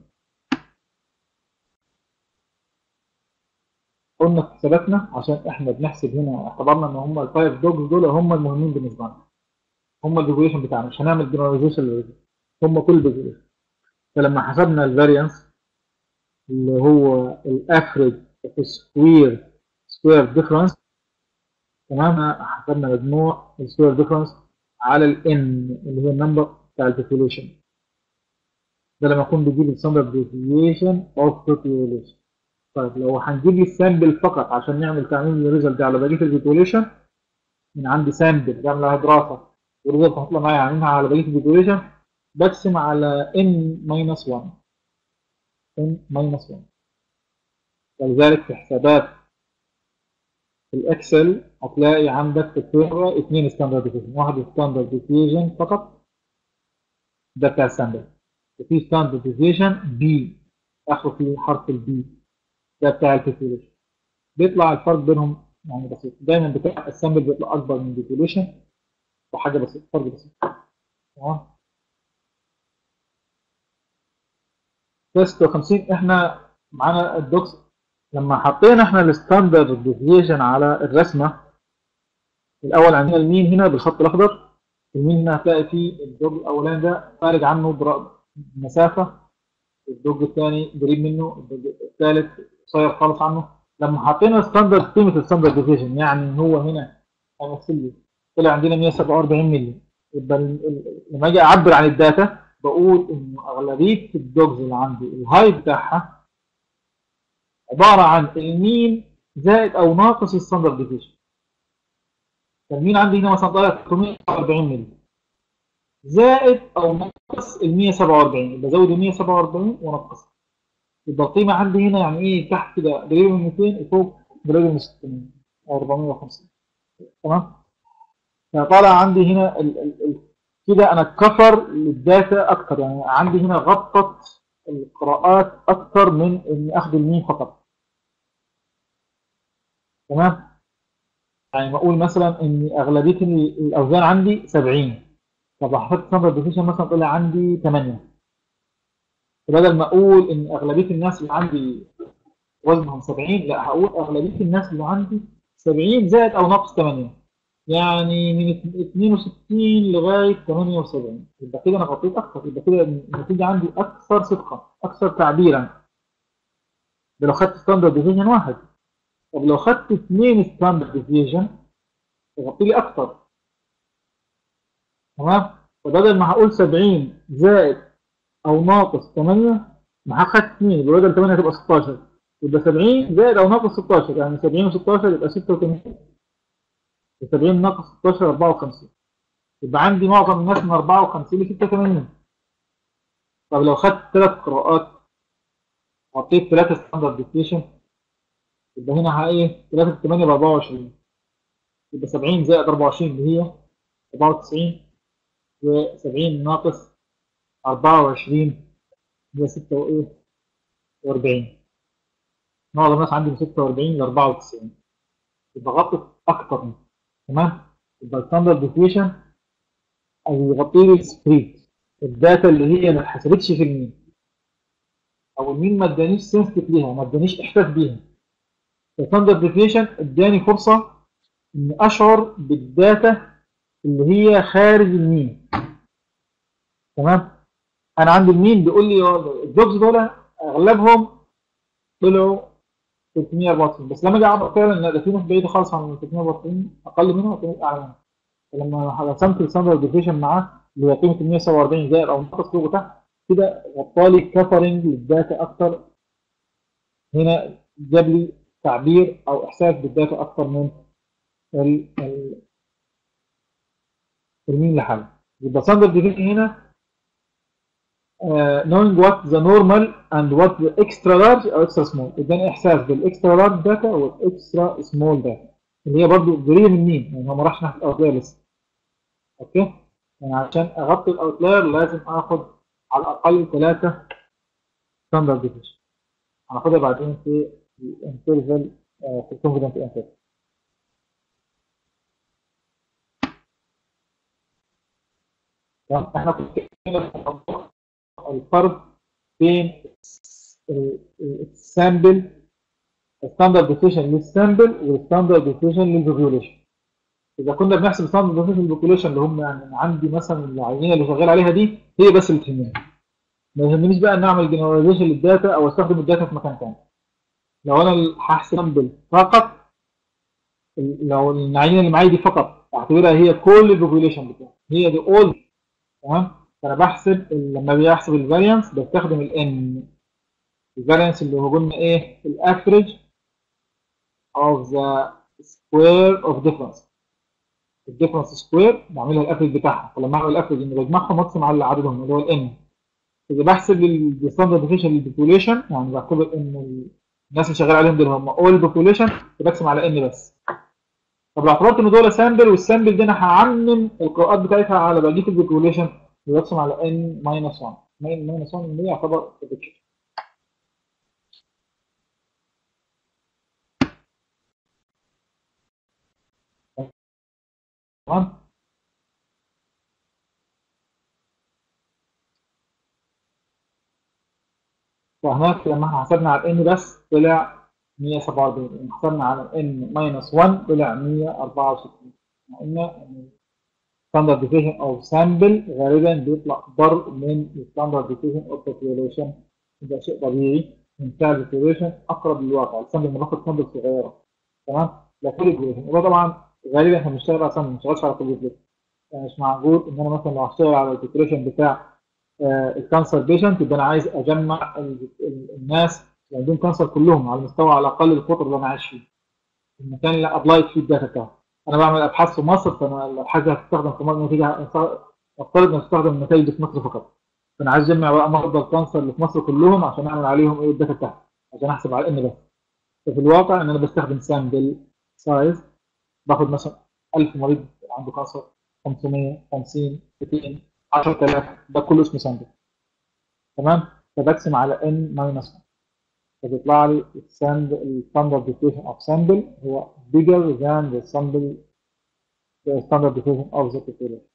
قلنا في حساباتنا عشان احنا بنحسب هنا اعتبرنا ان هم الفايف دوجز دول هم المهمين بالنسبه لنا، هم البوبوليشن بتاعنا، مش هنعمل جنراليزيشن، هم كل البوبوليشن. فلما حسبنا الفاريانس اللي هو الافريج في سكوير سكوير ديفرنس، تمام، حسبنا مجموع السكوير ديفرنس على الان اللي هو النمبر بتاع البوبوليشن. ده لما اكون بجيب الستاندرد ديفيشن اوف بوبوليشن. طيب لو هنجيب لي السامبل فقط عشان نعمل تعميم الريزلت على بقيه البوبوليشن، من عندي سامبل بعمل لها دراسه والريزلت هتطلع معايا عاملها على بقيه البوبوليشن، بقسم على n minus واحد n minus واحد. ولذلك في حسابات الاكسل هتلاقي عندك في الصوره اثنين ستاندرد ديفيجن، واحد ستاندرد ديفيجن فقط ده بتاع السامبل، وفي ستاندرد ديفيجن بي اخره في حرف البي ده بتاع البوبوليشن. بيطلع الفرق بينهم يعني بسيط، دايما بتاع السامبل بيطلع اكبر من البوبوليشن وحاجه بسيطه، فرق بسيط. تمام. ستة وخمسين احنا معانا الدوكس، لما حطينا احنا الستاندرد ديفيجن على الرسمه الاول عندنا المين هنا بالخط الاخضر، المين هنا هتلاقي فيه الدوج الاولاني ده خارج عنه مسافه، الدوج الثاني قريب منه، الدوج الثالث قصير خالص عنه. لما حطينا ستاندرد قيمه الستاندرد ديفيجن يعني هو هنا هيمثل لي طلع عندنا مية وسبعة وأربعين مللي، يبقى لما اجي اعبر عن الداتا بقول ان اغلبيه الدوجز اللي عندي الهاي بتاعها عباره عن المين زائد او ناقص الستاندرد ديفيجن. المين عندي هنا مثلا طلع ثلاثمية وأربعين مللي زائد او ناقص ال مية وسبعة وأربعين، بزود ال مية وسبعة وأربعين ونقص، يبقى القيمه عندي هنا يعني ايه تحت كده قريب من مئتين وفوق قريب من ستمية او أربعمية وخمسين. تمام. فطالع عندي هنا ال ال ال كده انا كفر للداتا اكتر، يعني عندي هنا غطت القراءات اكتر من اني اخذ المين فقط. تمام. يعني بقول مثلا ان اغلبيه الاوزان عندي سبعين، طب حطيت ستاندرد ديفيشن مثلا طلع عندي ثمانية، فبدل ما اقول ان اغلبيه الناس اللي عندي وزنهم سبعين، لا هقول اغلبيه الناس اللي عندي سبعين زائد او ناقص ثمانية، يعني من اثنين وستين لغايه ثمانية وسبعين، يبقى كده انا غطيت اكثر، يبقى كده النتيجه عندي اكثر صدقا اكثر تعبيرا. ده لو خدت ستاندرد ديفيجن واحد، طب لو خدت اثنين ستاندرد ديفيجن يغطي لي اكثر. تمام. فبدل ما هقول سبعين زائد او ناقص ثمانية، ما هاخد اثنين يبقى بدل ثمانية تبقى ستاشر، يبقى سبعين زائد او ناقص ستاشر، يعني سبعين و16 يبقى ستة وثمانين، سبعين ناقص ستاشر أربعة وخمسين، يبقى عندي معظم الناس من أربعة وخمسين ل ستة وثمانين. طب لو خدت ثلاث قراءات وحطيت ثلاثة ستاندرد ديفيشن، يبقى هنا ايه ثلاثة في ثمانية ب أربعة وعشرين، يبقى سبعين زائد أربعة وعشرين اللي هي أربعة وتسعين، و70 ناقص أربعة وعشرين هي ستة وأربعين. معظم الناس عندي من ستة وأربعين ل أربعة وتسعين، يبقى غطت اكتر. تمام. يبقى الستاندرد ديفيشن يغطي لي السبريد، الداتا اللي هي ما اتحسبتش في المين او المين ما ادانيش سنسيتيف ليها، ما ادانيش احساس بيها. الستاندرد ديفيشن اداني فرصه ان اشعر بالداتا اللي هي خارج المين. تمام. انا عندي المين بيقول لي الدوجز دول اغلبهم طلعوا ثلاثمية وأربعة وتسعين، بس لما اجي اعرف فعلا ان ده في ناس بعيده خالص عن ثلاثمية وأربعة وتسعين، اقل منها وفي اعلى منها. فلما رسمت الستاندرد ديفيشن معاه اللي هي قيمه مية وسبعة وأربعين زائد او ناقص فوق تحت، كده غطالي كفرنج للداتا اكتر. هنا جاب لي تعبير او احساس بالداتا اكتر من ال ال المين لحاله. يبقى ستاندرد ديفيشن هنا uh, knowing what the normal and what the extra large او extra small. اداني احساس بالاكسترا لارج داتا والاكسترا سمول داتا اللي هي برضو قريبه من مين، يعني هو ما راحش ناحيه الاوتلاير لسه. اوكي، يعني عشان اغطي الاوتلاير لازم اخد على الاقل ثلاثه ستاندرد ديفيشن. هناخدها بعدين في الانترفال في الكونفيدنت انترفال. احنا كنا الفرق بين السامبل الستاندرد ديفيشن للسامبل والستاندرد ديفيشن للبوبيوليشن. اذا كنا بنحسب ستاندرد ديفيشن للبوبيوليشن اللي هم يعني عندي مثلا العينه اللي شغال عليها دي هي بس اللي تهمني، ما يهمنيش بقى ان اعمل جنراليزيشن للداتا او استخدم الداتا في مكان ثاني. لو انا هحسب سامبل فقط، لو العينه اللي معايا دي فقط اعتبرها هي كل البوبيوليشن بتاعي، هي دي اول. تمام، فانا بحسب لما بيحسب الفاريانس بستخدم الان. الفاريانس اللي هو قلنا ايه؟ الافريج of the square of difference. الديفرنس سكوير بعملها الافريج بتاعها، فلما اعمل الافريج اني بجمعهم واقسم على عددهم اللي هو الان. اذا بحسب الستاندرد ديفيشن للبوبوليشن يعني بعتبر ان الناس اللي شغال عليهم دول هم اول بوبوليشن فبقسم على ان بس. طب لو اعتبرت ان دول سامبل والسامبل دي انا هعمم القراءات بتاعتها على بقيه البوبوليشن بقسم على ان ماينس واحد. ماينس واحد اللي يعتبر بريدكشن. تمام، فهناك لما احنا حسبنا على ان بس طلع مية وسبعة وأربعين، حسبنا على ان ماينس واحد طلع مية وأربعة وستين. قلنا ان ستاندرد ديفيشن اوف سامبل غالبا بيطلع اكبر من الستاندرد ديفيشن اوف بوبوليشن. ده شيء طبيعي من ساعه البوبوليشن اقرب للواقع. السامبل لما باخد سامبل صغيره تمام لا كل البوبوليشن، وده طبعا غالبا احنا بنشتغل على سامبل ما بنشتغلش على كل البوبوليشن. يعني مش معقول ان انا مثلا لو هشتغل على البوبوليشن بتاع الكانسر بيشنت يبقى انا عايز اجمع الناس اللي عندهم كانسر كلهم على مستوى على الاقل القطر اللي انا عايش فيه، المكان اللي ابلايد فيه الداتا بتاعته. انا بعمل ابحاث في مصر، فانا الابحاث دي هتستخدم في مصر نتيجه نفترض ان استخدم النتائج دي في مصر فقط، فانا عايز اجمع بقى مرضى الكانسر اللي في مصر كلهم عشان اعمل عليهم ايه الداتا بتاعتي عشان احسب على ان بس. ففي الواقع ان انا بستخدم سامبل سايز، باخد مثلا ألف مريض عنده كانسر، خمسمية، خمسين، ميتين، عشرة آلاف، ده كله اسمه سامبل. تمام، فبقسم على n ماينس واحد فبيطلع لي الستاندرد ديفيشن اوف سامبل هو bigger than the sample the standard deviation of the population.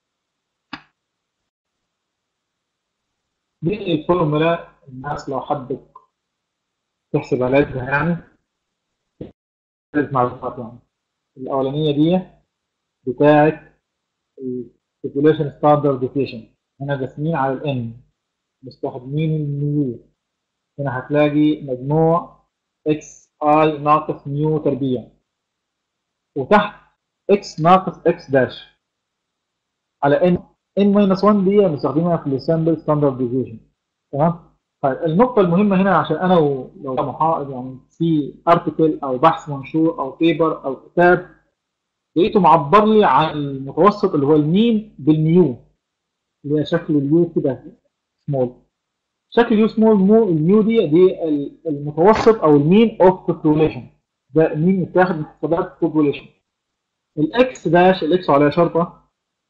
دي الفورمولا الناس لو حبت تحسب علاجها يعني ثلاث معلومات. يعني الاولانيه دي بتاعه population standard deviation، هنا راسمين على الان مستخدمين الميو. هنا هتلاقي مجموع اكس اي ناقص ميو تربيع، وتحت x ناقص x داش على n n ماينس واحد دي بنستخدمها في السامبل ستاندرد ديفيشن. تمام، طيب النقطة المهمة هنا عشان أنا لو محاضر يعني في ارتكل أو بحث منشور أو بيبر أو كتاب لقيته معبر لي عن المتوسط اللي هو المين بالميو اللي هي شكل اليو كده سمول. شكل اليو سمول مو الميو دي دي المتوسط أو المين أوف بوبوليشن، ده مين متاخد من حسابات بوبوليشن. الاكس داش الاكس عليها شرطه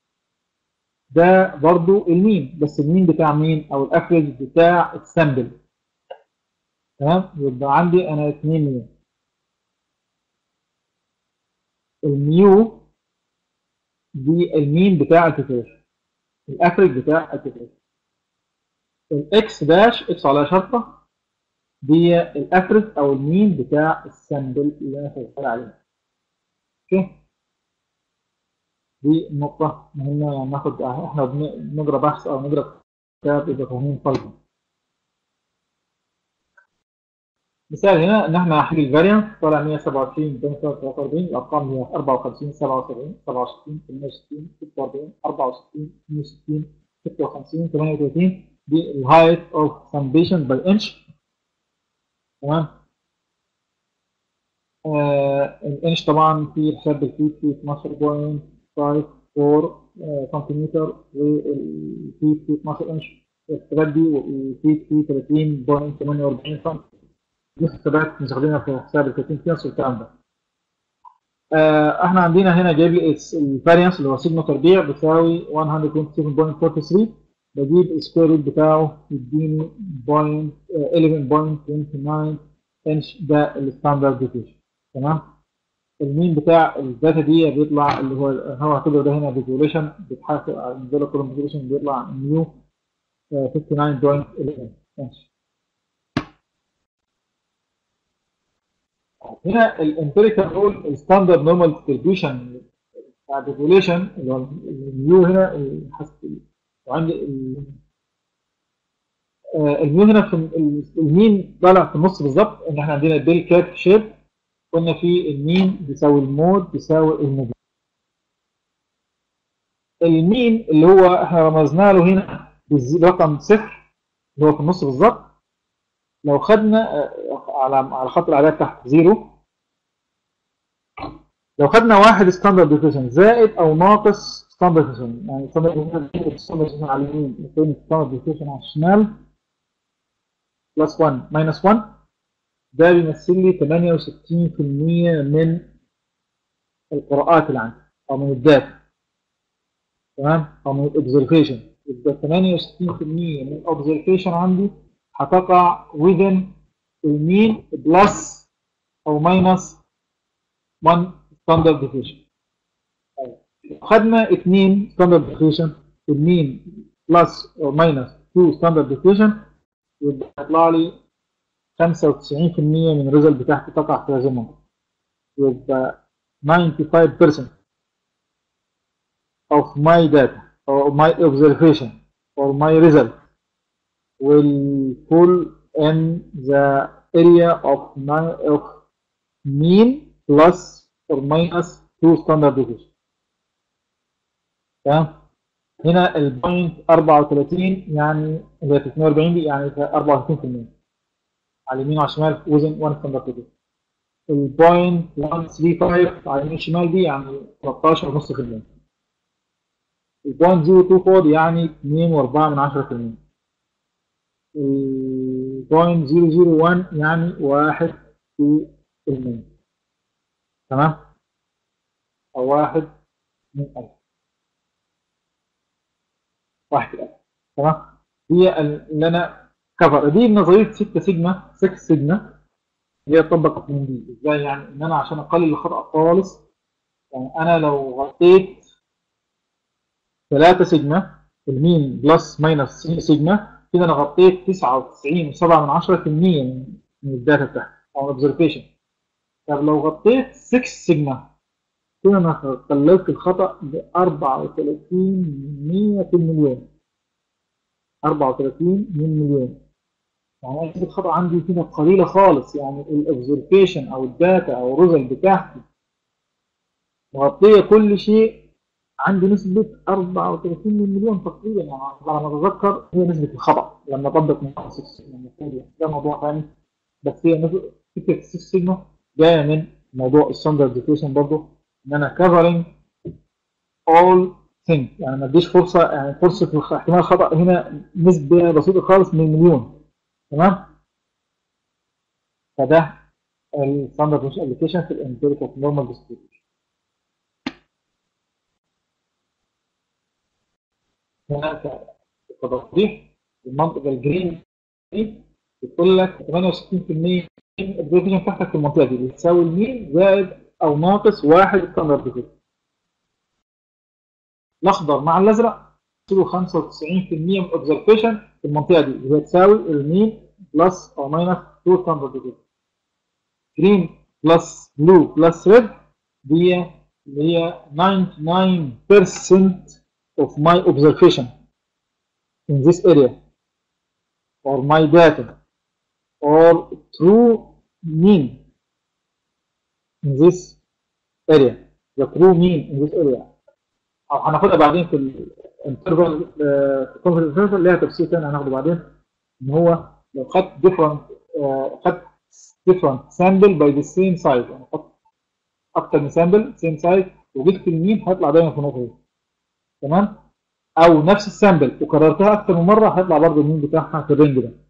ده برضو المين، بس المين بتاع مين او الافريج بتاع السامبل. تمام، يبقى عندي انا اتنين ميو. الميو دي المين بتاع البوبوليشن، الافريج بتاع البوبوليشن. الاكس داش اكس عليها شرطه دي الافريج او المين بتاع السامبل اللي انا شغال عليه. اوكي، دي نقطة مهمة يعني ناخد احنا بنقرا بحث او نقرا كتاب يبقى فاهمين فرقا. مثال هنا ان احنا هنحل الفاريانس طالع مية وسبعة وعشرين ميتين وتلاتة وأربعين، الارقام هي أربعة وخمسين، سبعة وسبعين، سبعة وستين، ثمانية وستين، ستة وأربعين، أربعة وستين، اثنين وستين، ستة وخمسين، ثمانية وثلاثين، دي ال height of some patient by inch. تمام. آه الانش طبعا في حساب بالفيت في اتناشر فاصلة خمسة أربعة سنتيمتر، والفيت في اتناشر انش الحسابات دي، والفيت في ثلاثين فاصلة ثمانية وأربعين سم. دي حسابات بنستخدمها في حساب الكاتينس والكلام ده. آه احنا عندنا هنا جايب لي الفاريانس اللي هو سيجما تربيع بيساوي مية وسبعة وعشرين فاصلة أربعة وتلاتين، بجيب السكوير روت بتاعه يديني احداشر فاصلة تسعة وعشرين انش، ده الستاندرد ديفيشن. تمام. المين بتاع الداتا دي بيطلع اللي هو هو هتبقى ده هنا فيزوليشن بيتحاسب على النزول كولوم فيزوليشن بيطلع نيو خمسة وخمسين فاصلة واحد واحد انش. هنا الامبيريكال رول الستاندرد نورمال ديستريبيوشن بتاع الفيزوليشن اللي هو النيو هنا وعندي الميو هنا في المين طالع في النص بالظبط، ان احنا عندنا بيل كيرف شيب، قلنا في المين بيساوي المود بيساوي المود. المين اللي هو احنا رمزنا له هنا رقم صفر اللي هو في النص بالظبط، لو خدنا على على خط الاعداد تحت زيرو، لو خدنا واحد ستاندرد ديفيشن زائد او ناقص ستاندرد ديفيشن، يعني ستاندرد ديفيشن على اليمين ستاندرد ديفيشن على الشمال بلس واحد ماينس واحد، ده بيمثل لي ثمانية وستين بالمية من القراءات اللي عندي او من الداتا. تمام. او من الاوبزرفيشن، يبقى ثمانية وستين بالمية من الاوبزرفيشن عندي هتقع within المين بلس او ماينس واحد ستاندرد ديفيشن. خدنا اثنين ستاندرد ديفيشن، المين بلس او ماينس اتنين ستاندرد ديفيشن، يبقى هيطلع لي خمسة وتسعين بالمية من الريزلت بتاعتي تقع في هذا المنطقه، يبقى خمسة وتسعين بالمية of my data or my observation or my result will fall in the area of of mean plus or minus two standard deviation. تمام. هنا البوينت أربعة وثلاثين يعني اللي هي ثلاثمية وأربعين دي يعني أربعة وثلاثين بالمية على اليمين وعلى الشمال within one standard deviation. البوينت مية وخمسة وثلاثين على اليمين والشمال دي يعني تلتاشر فاصلة خمسة بالمية. البوينت صفر اتنين أربعة يعني اتنين فاصلة أربعة من عشرة بالمية. البوينت صفر صفر واحد يعني واحد بالمية. تمام. او واحد من ألف، واحد في ألف. تمام. هي اللي انا كفر دي نظريه ستة سيجما ستة سيجما، هي طبقت من دي ازاي، يعني ان انا عشان اقلل الخطا خالص، يعني انا لو غطيت ثلاثة سيجما المين بلس ماينس سيجما كده انا غطيت تسعة وتسعين فاصلة سبعة من عشرة بالمية من الداتا بتاعتي او الاوبزرفيشن. طب لو غطيت ستة سيجما كده انا قللت الخطا ب أربعة وثلاثين مية في المليون، أربعة وثلاثين من مليون، يعني نسبه الخطا عندي كده قليله خالص، يعني الاوبزرفيشن او الداتا او الريزلت بتاعتي مغطيه كل شيء، عندي نسبه أربعة وثلاثين من مليون تقريبا، يعني على ما اتذكر هي نسبه الخطا لما اطبق من ستة سيجما. ده موضوع ثاني، بس هي نسبه فكره ستة سيجما جايه من موضوع الستاندرد ديفيشن برضه، ان انا كفرنج all things، يعني ما اديش فرصه، يعني فرصه احتمال الخطا هنا نسبه بسيطه خالص من مليون. تمام. فده الستاندرد ديفيشن ابلكيشن في الامبيريكال نورمال ديستريبيوشن. هنا كتوضيح المنطقه الجرين دي بتقول لك ثمانية وستين بالمية من الديفيشن بتاعتك في المنطقه دي بتساوي المين زائد او ناقص واحد ستاندرد ديفيشن. الاخضر مع الازرق يساوي خمسة وتسعين بالمية من الاوبزرفيشن في المنطقه دي اللي هي تساوي المين بلس او ماينس اتنين ستاندرد ديفيشن. جرين بلس بلو بلس ريد دي اللي هي تسعة وتسعين بالمية of my observation in this area or my data or true mean in this area, the true mean in this area. أو هناخدها بعدين في انترفال كونفرنس انترفال ليها تفسير ثاني هناخده بعدين، ان هو لو خدت ديفرنت خدت ديفرنت سامبل باي ذا سيم سايز، يعني خدت اكتر من سامبل سيم سايز وجبت المين هيطلع دايما في النقطه دي، تمام؟ او نفس السامبل وكررتها اكتر من مره هيطلع برضه المين بتاعها في الرينج ده.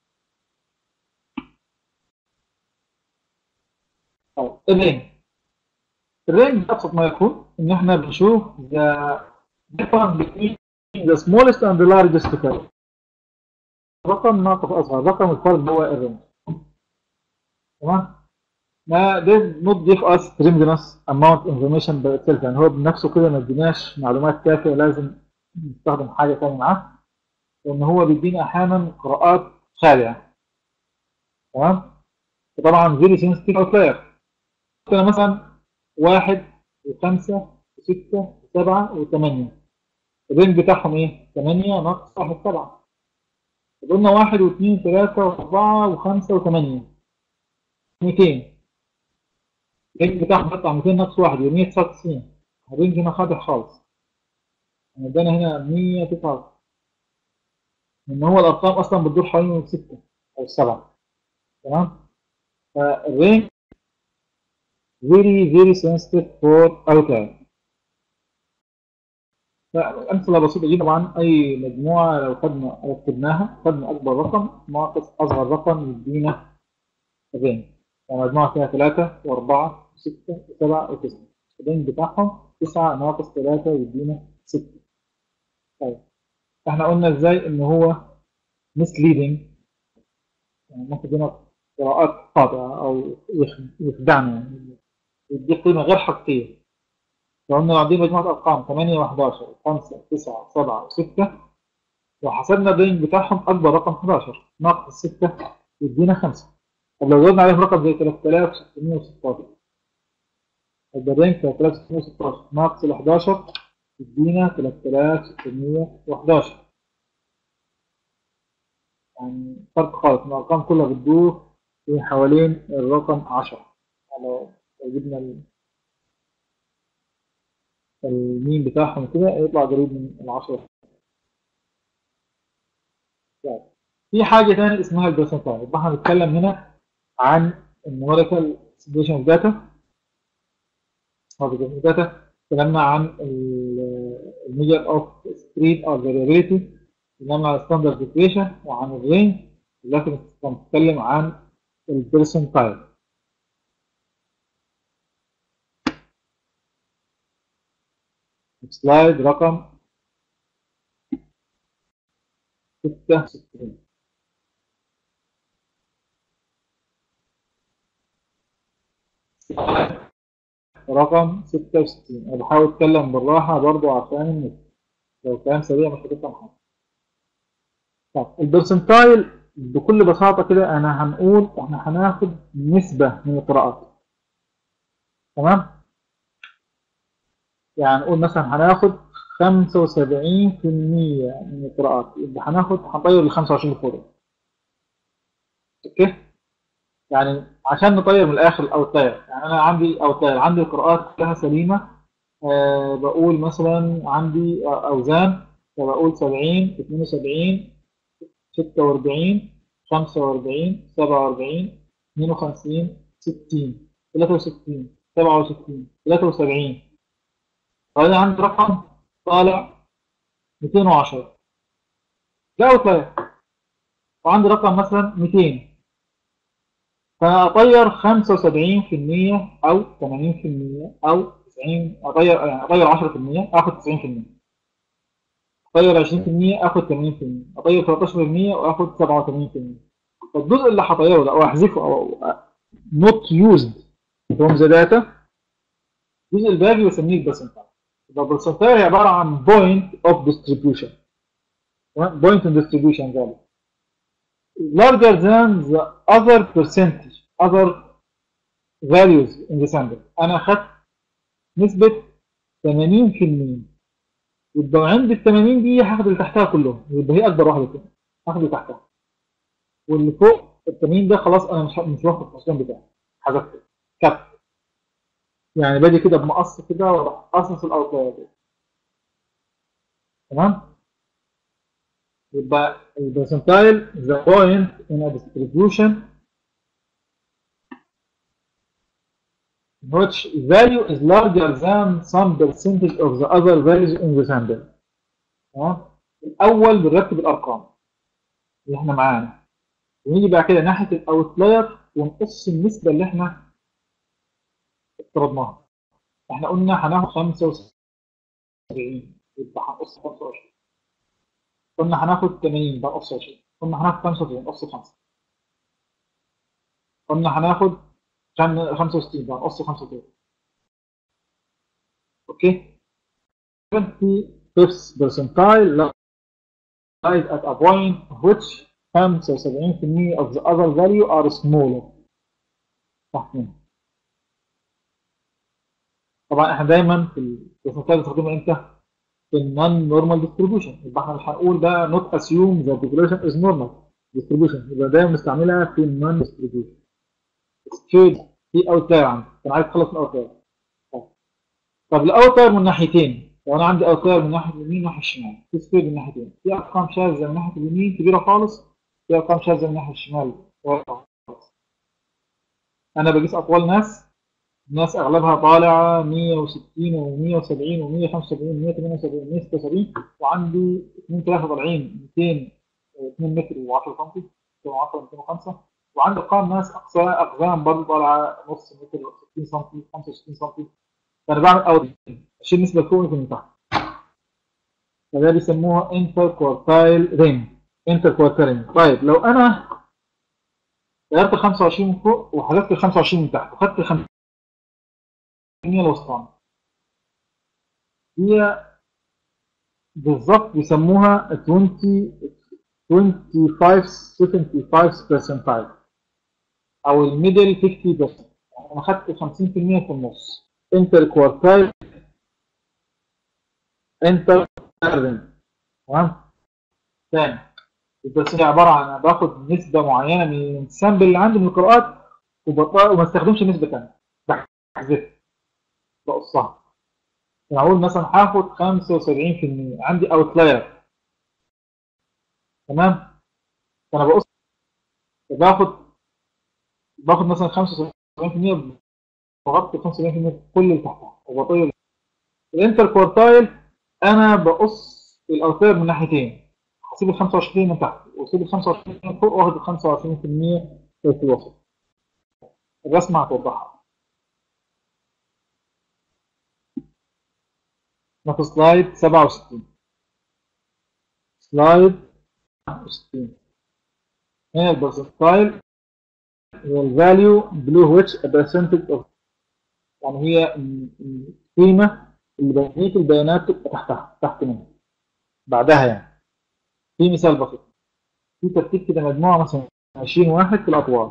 طيب الرينج، الرينج ابسط ما يكون ان احنا بنشوف the difference between the smallest and the largest term. رقم ناقص اصغر رقم، الفرق هو الرينج، تمام؟ ما did not give us tremendous amount of information by itself، يعني هو بنفسه كده ما اديناش معلومات كافيه، لازم نستخدم حاجه ثانيه معاه، لان هو بيدينا احيانا قراءات خادعه، تمام؟ وطبعا فيري سنسيتيف اوتلاير، كده مثلا واحد وخمسه وسته وسبعه وثمانيه، الرينج بتاعهم ايه؟ ثمانيه ناقص واحد سبعه، قلنا واحد واثنين وثلاثه واربعه وخمسه وثمانيه مئتين، الرينج بتاعهم بيطلع مئتين ناقص واحد يبقى مئة وتسعة وتسعين، الرينج هنا خاطئ خالص، عندنا هنا مئة وتسعة وتسعين، ان هو الارقام اصلا بتدور حوالين الستة او السبعة، تمام؟ فالرينج very very sensitive for outlier. فامثله بسيطه جدا، طبعا اي مجموعه لو خدنا رتبناها خدنا اكبر رقم ناقص اصغر رقم يدينا الرينج، يعني مجموعه فيها ثلاثة واربعة وستة وسبعة وتسعة، الرينج بتاعهم تسعة ناقص ثلاثة يدينا ستة. طيب احنا قلنا ازاي ان هو misleading، يعني ممكن يدينا قراءات خاطئة أو يخدعنا، يعني يدي قيمة غير حقيقية. فقلنا عندنا مجموعة أرقام ثمانية وحداشر خمسة تسعة سبعة وستة، وحسبنا الرينج بتاعهم أكبر رقم حداشر ناقص ستة يدينا خمسة. طب لو زودنا عليهم رقم زي ثلاثة آلاف وستمئة وستاشر، يبقى الرينج ثلاثة آلاف وستمئة وستاشر ناقص ال حداشر يدينا ثلاثة آلاف وستمئة وحداشر، يعني فرق خالص، الأرقام كلها بتدور في حوالين الرقم عشرة. لو جبنا المين بتاعهم كده يطلع قريب من العشرة. في حاجة تانية اسمها البرسنتايل، يبقى احنا بنتكلم هنا عن النوميريكال سيمبليشن اوف داتا او داتا، اتكلمنا عن الميجر اوف سبريد او فاريابيلتي، اتكلمنا عن الستاندرد ديفيشن وعن الرينج، لكن بنتكلم عن البرسنتايل. سلايد رقم ستة وستين. رقم ستة وستين، انا بحاول اتكلم بالراحه برضو عشان النت، لو كلام سريع مش هتفهم حاجه. طب البرسنتايل بكل بساطه كده انا هنقول احنا هناخد نسبه من القراءات، تمام؟ يعني نقول مثلا هناخد خمسة وسبعين بالمئة من القراءات، يبقى هناخد هنطير ال خمسة وعشرين فوق، اوكي؟ يعني عشان نطير من الاخر الاوتلاير، يعني انا عندي اوتلاير، عندي القراءات كلها سليمه، أه بقول مثلا عندي اوزان، فبقول سبعين اثنين وسبعين ستة واربعين خمسة واربعين سبعة واربعين اثنين وخمسين ستين ثلاثة وستين سبعة وستين ثلاثة وسبعين، وهذا عندي رقم طالع مئتين وعشرة، ده اوتلاير، وعندي رقم مثلا مئتين، فاطير خمسة وسبعين بالمئة او ثمانين بالمئة او تسعين، اطير يعني اطير عشرة بالمئة اخد تسعين بالمئة، اطير عشرين بالمئة اخد ثمانين بالمئة، اطير ثلاثة عشر بالمئة واخد سبعة وثمانين بالمئة. فالجزء اللي هطيره ده او احذفه او not used from the data، الجزء الباقي بسميه البرسنتايل. يبقى البرسنتايل هي عباره عن point of distribution، point of distribution value larger than the other percentage other values in the sample. انا اخدت نسبه ثمانين بالمئة، يبقى عند ال ثمانين دي هاخد اللي تحتها كلهم، يبقى هي اكبر واحده كده هاخد اللي تحتها، واللي فوق ال ثمانين ده خلاص انا مش مش واخد الحسبان بتاعي، حذفته كت، يعني باجي كده بمقص كده واروح قاصص الاوتلاير، تمام؟ يبقى البرسنتايل the point in a distribution which value is larger than some percentage of the other values in the sample. تمام؟ الأول بنرتب الأرقام اللي احنا معانا، ونيجي بعد كده ناحية الأوتلاير ونقص النسبة اللي احنا افترضناها. احنا قلنا هناخد خمسة وسبعين يبقى هنقص خمسة وعشرين. قلنا هناخد ثمانين يبقى نقص عشرين. قلنا هناخد خمسة وتسعين نقص خمسة. قلنا هناخد خمسة وستين يبقى نقص خمسة وتلاتين. اوكي؟ twenty-fifth percentile lies at a point which خمسة وسبعين بالمية of the other value are smaller. صح هنا. طبعا احنا دايما في البرسنتايل بنستخدمه امتى؟ في النون نورمال ديستريبيوشن. يبقى احنا مش هنقول بقى not assume the population is normal distribution، يبقى دايما بنستعملها في النون ديستريبيوشن. سكيل في اوتلاير عندي، انا عايز اخلص من الاوتلاير. طب الاوتلاير من ناحيتين، لو انا عندي اوتلاير من ناحيه اليمين وناحيه الشمال، في سكيل من ناحيتين، في ارقام شاذه من ناحيه اليمين كبيره خالص، في ارقام شاذه من ناحيه الشمال خالص. انا بقيس اطوال ناس، الناس اغلبها طالعه مية وستين ومية وسبعين ومية وخمسة وسبعين ومية وتمانية وسبعين ومية وستة وسبعين، وعندي اثنين ثلاثه طالعين ميتين اتنين متر و10 سم ميتين وعشرة ميتين وخمسة، وعندي ارقام ناس اقصى اقزام برضه طالعه نص متر ستين سم خمسة وستين سم. فانا بعمل اوت اشيل نسبه فوق من تحت، فده بيسموها انتر كوارتايل رينج. انتر كوارتايل رينج. طيب لو انا غيرت خمسة وعشرين من فوق وحذفت ال خمسة وعشرين من تحت وخدت ال خمسين الوسطاني، هي بالظبط بيسموها عشرين خمسة وعشرين سبعة وسبعين percentile او الميدل خمسين بالمية. انا خدت خمسين بالمية في النص. انتر كوارتايل انتر رينج. تمام؟ ثاني البرسنتايل عباره عن انا باخد نسبه معينه من السامبل اللي عندي من القراءات وما استخدمش نسبه ثانيه، بحذفها بقصها. انا اقول مثلا هاخد خمسة وسبعين بالمية، عندي اوتلاير. تمام؟ فانا بقص باخد باخد مثلا خمسة وسبعين بالمية، بغطي خمسة وسبعين بالمية كل اللي تحتها وبطير. الانتر كوارتايل انا بقص الاوتلاير من ناحيتين، هسيب ال خمسة وعشرين من تحت واسيب ال خمسة وعشرين من فوق واخد ال خمسة وعشرين بالمية في الوسط. الرسمه هتوضحها. في سلايد سبعة وستين. سلايد سبعة وستين هنا البرسنتايل هي الفاليو below which a percentage of، يعني هي القيمة اللي بقية البيانات تبقى تحتها، تحت منها بعدها. يعني في مثال بسيط، في ترتيب كده مجموعة مثلا عشرين واحد في الأطوال،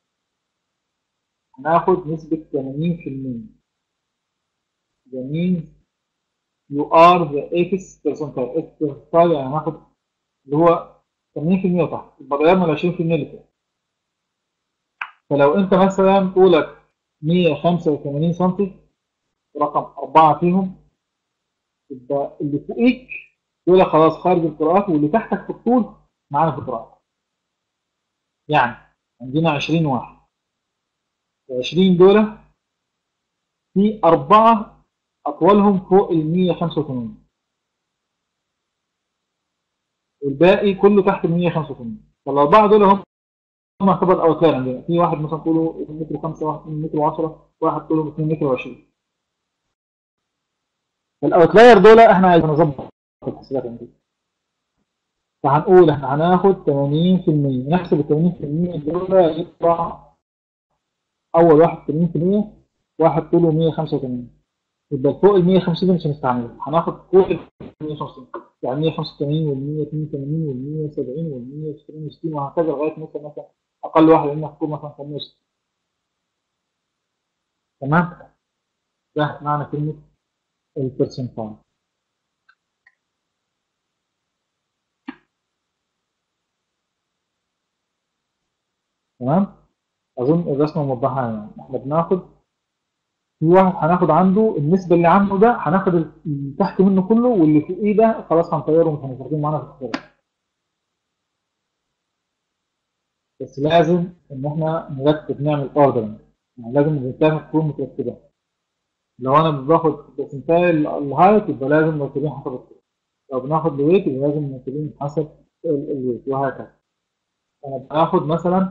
هناخد نسبة ثمانين بالمية. ده means you are the x percentile. x percentile يعني هناخد اللي هو ثمانين بالمية تحت، يبقى غيرنا ال عشرين بالمية اللي فوق. فلو أنت مثلا طولك مية وخمسة وثمانين سم، رقم أربعة فيهم، يبقى اللي فوقيك دول خلاص خارج القراءات، واللي تحتك في الطول معانا في القراءات. يعني عندنا عشرين واحد، عشرين دول في أربعة أطولهم فوق ال مية وخمسة وثمانين، والباقي كله تحت ال مية وخمسة وثمانين. فالأربعة دول هم هم يعتبر أوتلاير عندنا. في واحد مثلا طوله اتنين متر وخمسة، واحد اتنين متر وعشرة، واحد طوله اتنين متر وعشرين. فالأوتلاير دول إحنا عايزين نظبط الحسابات عندنا. فهنقول احنا هناخد ثمانين بالمية، نحسب ال ثمانين بالمية دول يطلع اول واحد ثمانين بالمية، واحد طوله مية وخمسة وثمانين، يبقى فوق ال مية وخمسين مش هنستعمله، هناخد فوق ال مية وخمسين، يعني مية وخمسة وثمانين وال مية واتنين وتمانين وال مية وسبعين وال مية وستين وستين وهكذا لغايه مثلا مثلا اقل واحد لان هتكون مثلا مية وستين. تمام؟ ده معنى كلمه البرسنتايل. تمام؟ اظن الرسمه موضحه. يعني احنا بناخد في واحد هناخد عنده النسبة اللي عنده ده، هناخد اللي تحت منه كله، واللي فوقيه ده خلاص هنطيره مش هنستخدمه معانا في الاختبار. بس لازم ان احنا نرتب نعمل اوردرنج، يعني لازم الرسالة تكون مترتبة. لو انا باخد برسنتايل الهايت يبقى لازم مرتبين حسب الطول، لو بناخد الويت يبقى لازم مرتبين حسب الويت، وهكذا. انا باخد مثلا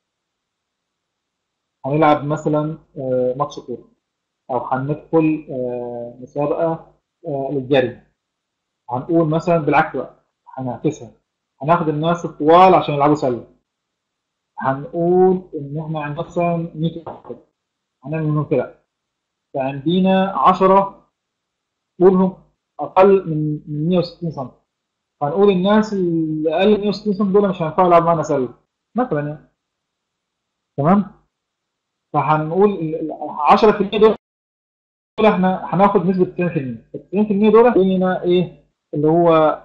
هنلعب مثلا آه، ماتش كورة، او هندخل آه، مسابقة آه، للجري، هنقول مثلا بالعكس بقى، هنعكسها، هناخد الناس الطوال عشان يلعبوا سلة، هنقول ان احنا عندنا مثلا مية واحد هنعمل منهم فرق، فعندنا عشرة طولهم اقل من من مية وستين سم، هنقول الناس اللي اقل من مية وستين سم دول مش هينفعوا يلعبوا معانا سلة مثلا يعني. تمام. فهنقول ال عشرة في المية دول احنا هناخد نسبة تسعين في المية، ال تسعين في المية دول هنا ايه اللي هو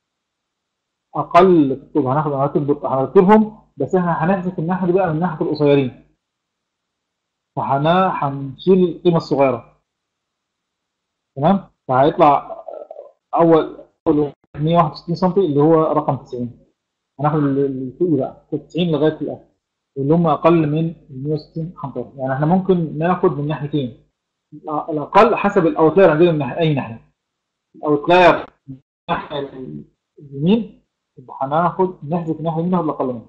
اقل في الطول، هناخد هنرتب هنرتبهم، بس احنا هنحذف الناحيه دي بقى من ناحيه القصيرين، فهنا هنشيل القيمه الصغيره. تمام. فهيطلع اول اول مية وواحد وستين سم اللي هو رقم تسعين، هناخد اللي فوق بقى تسعين لغايه الاخر، اللي هم اقل من مية وستين هنطلع. يعني احنا ممكن ناخد من ناحيتين، الاقل حسب الاوتلاير عندنا من ناحيه اي ناحيه، الاوتلاير من الناحيه اليمين يبقى هناخد نحذف الناحيه اليمين ناخد الاقل منها،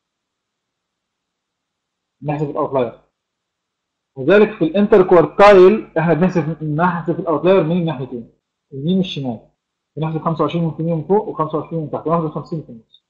نحذف الاوتلاير. وذلك في الانتر كوارتايل احنا بنحسب نحسب الاوتلاير من الناحيتين، اليمين والشمال، بنحسب خمسة وعشرين في المية من فوق و25% من تحت وناخد خمسين في النص.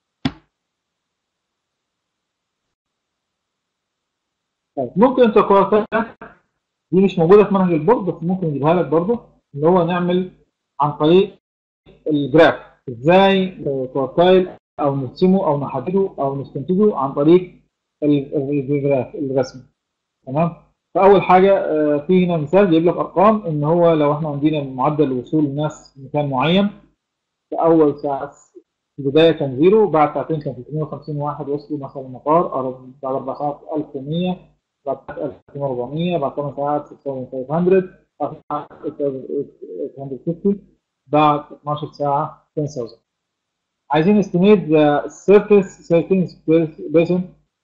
طيب ممكن انتر كوارتايل دي مش موجوده في منهج البورد، بس ممكن نجيبها لك برضه، اللي هو نعمل عن طريق الجراف ازاي كوارتايل، او نرسمه او نحدده او نستنتجه عن طريق الجراف الرسمي. تمام. فاول حاجه آه، في هنا مثال جايب لك ارقام، ان هو لو احنا عندنا معدل وصول الناس في مكان معين، في اول ساعه في البدايه كان زيرو، بعد ساعتين كان ثلاثمية وخمسين واحد وصلوا مثلا المطار، بعد اربع ساعات ألف ومية، بعد ألفين وأربعمية، بعد ثمان ساعات ستة آلاف وخمسمية، بعد ثمانية آلاف وخمسمية، بعد اتناشر ساعه عشرة آلاف. عايزين estimate the surface thirty percent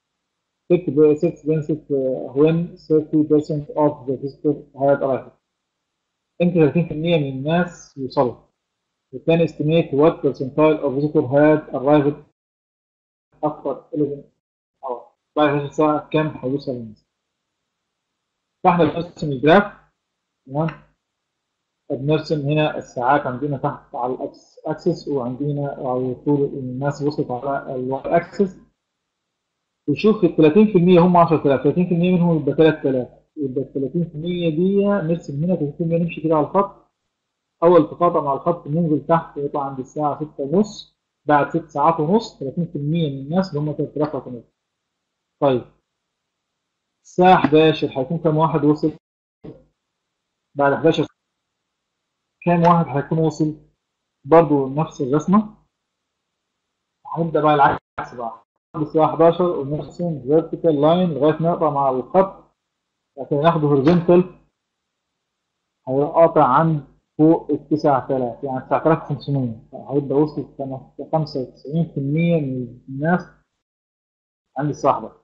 when thirty percent of the visitor had arrived. انت ثلاثين في المية من الناس يوصلوا. We can estimate what percentile of visitors had arrived after eleven hours. بعد عشرة ساعة كم هيوصل الناس. فاحنا بنرسم الجراف. تمام. بنرسم هنا الساعات عندنا تحت على الاكس اكسس، وعندنا على طول الناس وصلت على الواي اكسس. وشوف ال ثلاثين في المية هم عشرة آلاف، ثلاثين في المية منهم يبقى ثلاثة آلاف، يبقى ال ثلاثين في المية دي نرسم هنا ثلاثين في المية، نمشي كده على الخط، اول تقاطع مع الخط ننزل تحت يطلع عند الساعه ستة ونص، بعد ست ساعات ونص ثلاثين في المية من الناس اللي هم ثلاثة آلاف وخمسمية. طيب الساعه احداشر هيكون كام واحد وصل؟ بعد احداشر كام واحد هيكون وصل؟ برضو نفس الرسمه، هنبدا بقى العكس بقى، الساعه احداشر ونرسم فيرتيكال لاين لغايه ما نقطع مع الخط، لكن ناخده هوريزونتال هيروح قاطع عند فوق ال تسعة آلاف، يعني تسعة آلاف وخمسمية، هيبقى وصل خمسة وتسعين في المية من الناس عند الساعه احداشر.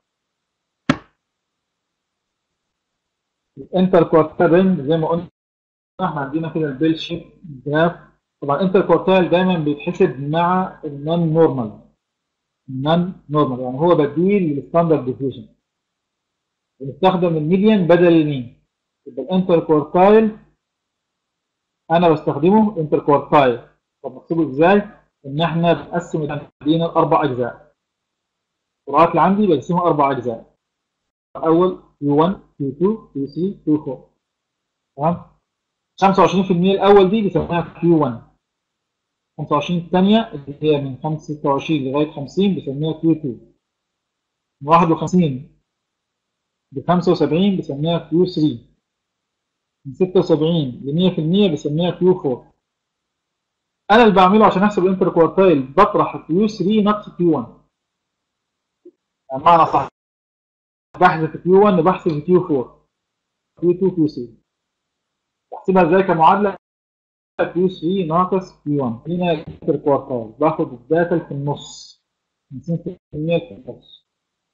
الانتر كوارتايل زي ما قلنا احنا عندنا كده البيل شيب جراف. طبعا الانتر كوارتايل دايما بيتحسب مع النون نورمال، النون نورمال يعني هو بديل للستاندرد ديفيجن، بنستخدم الميديان بدل المين. يبقى الانتر كوارتايل انا بستخدمه انتر كوارتايل. طب نحسبه ازاي؟ ان احنا بنقسم عندنا اربع اجزاء، القراءات اللي عندي بقسمها اربع اجزاء، اول كيو واحد كيو اتنين كيو تلاتة كيو اربعة. تمام. خمسة وعشرين في المية الاول دي بنسميها كيو واحد، خمسة وعشرين الثانيه اللي هي من ستة وعشرين لغايه خمسين بنسميها كيو اتنين، من واحد وخمسين ل خمسة وسبعين بنسميها كيو تلاتة، من ستة وسبعين ل مية في المية بنسميها كيو اربعة. انا اللي بعمله عشان احسب الانتر كوارتايل بطرح كيو تلاتة ناقص كيو واحد، يعني معنى صح بحذف كيو واحد وبحذف كيو اربعة، كيو اتنين كيو تلاتة. بحسبها ازاي كمعادله؟ كيو تلاتة ناقص كيو واحد. هنا الانتر كوارتايل باخد الداتا في النص خمسين في المية في النص.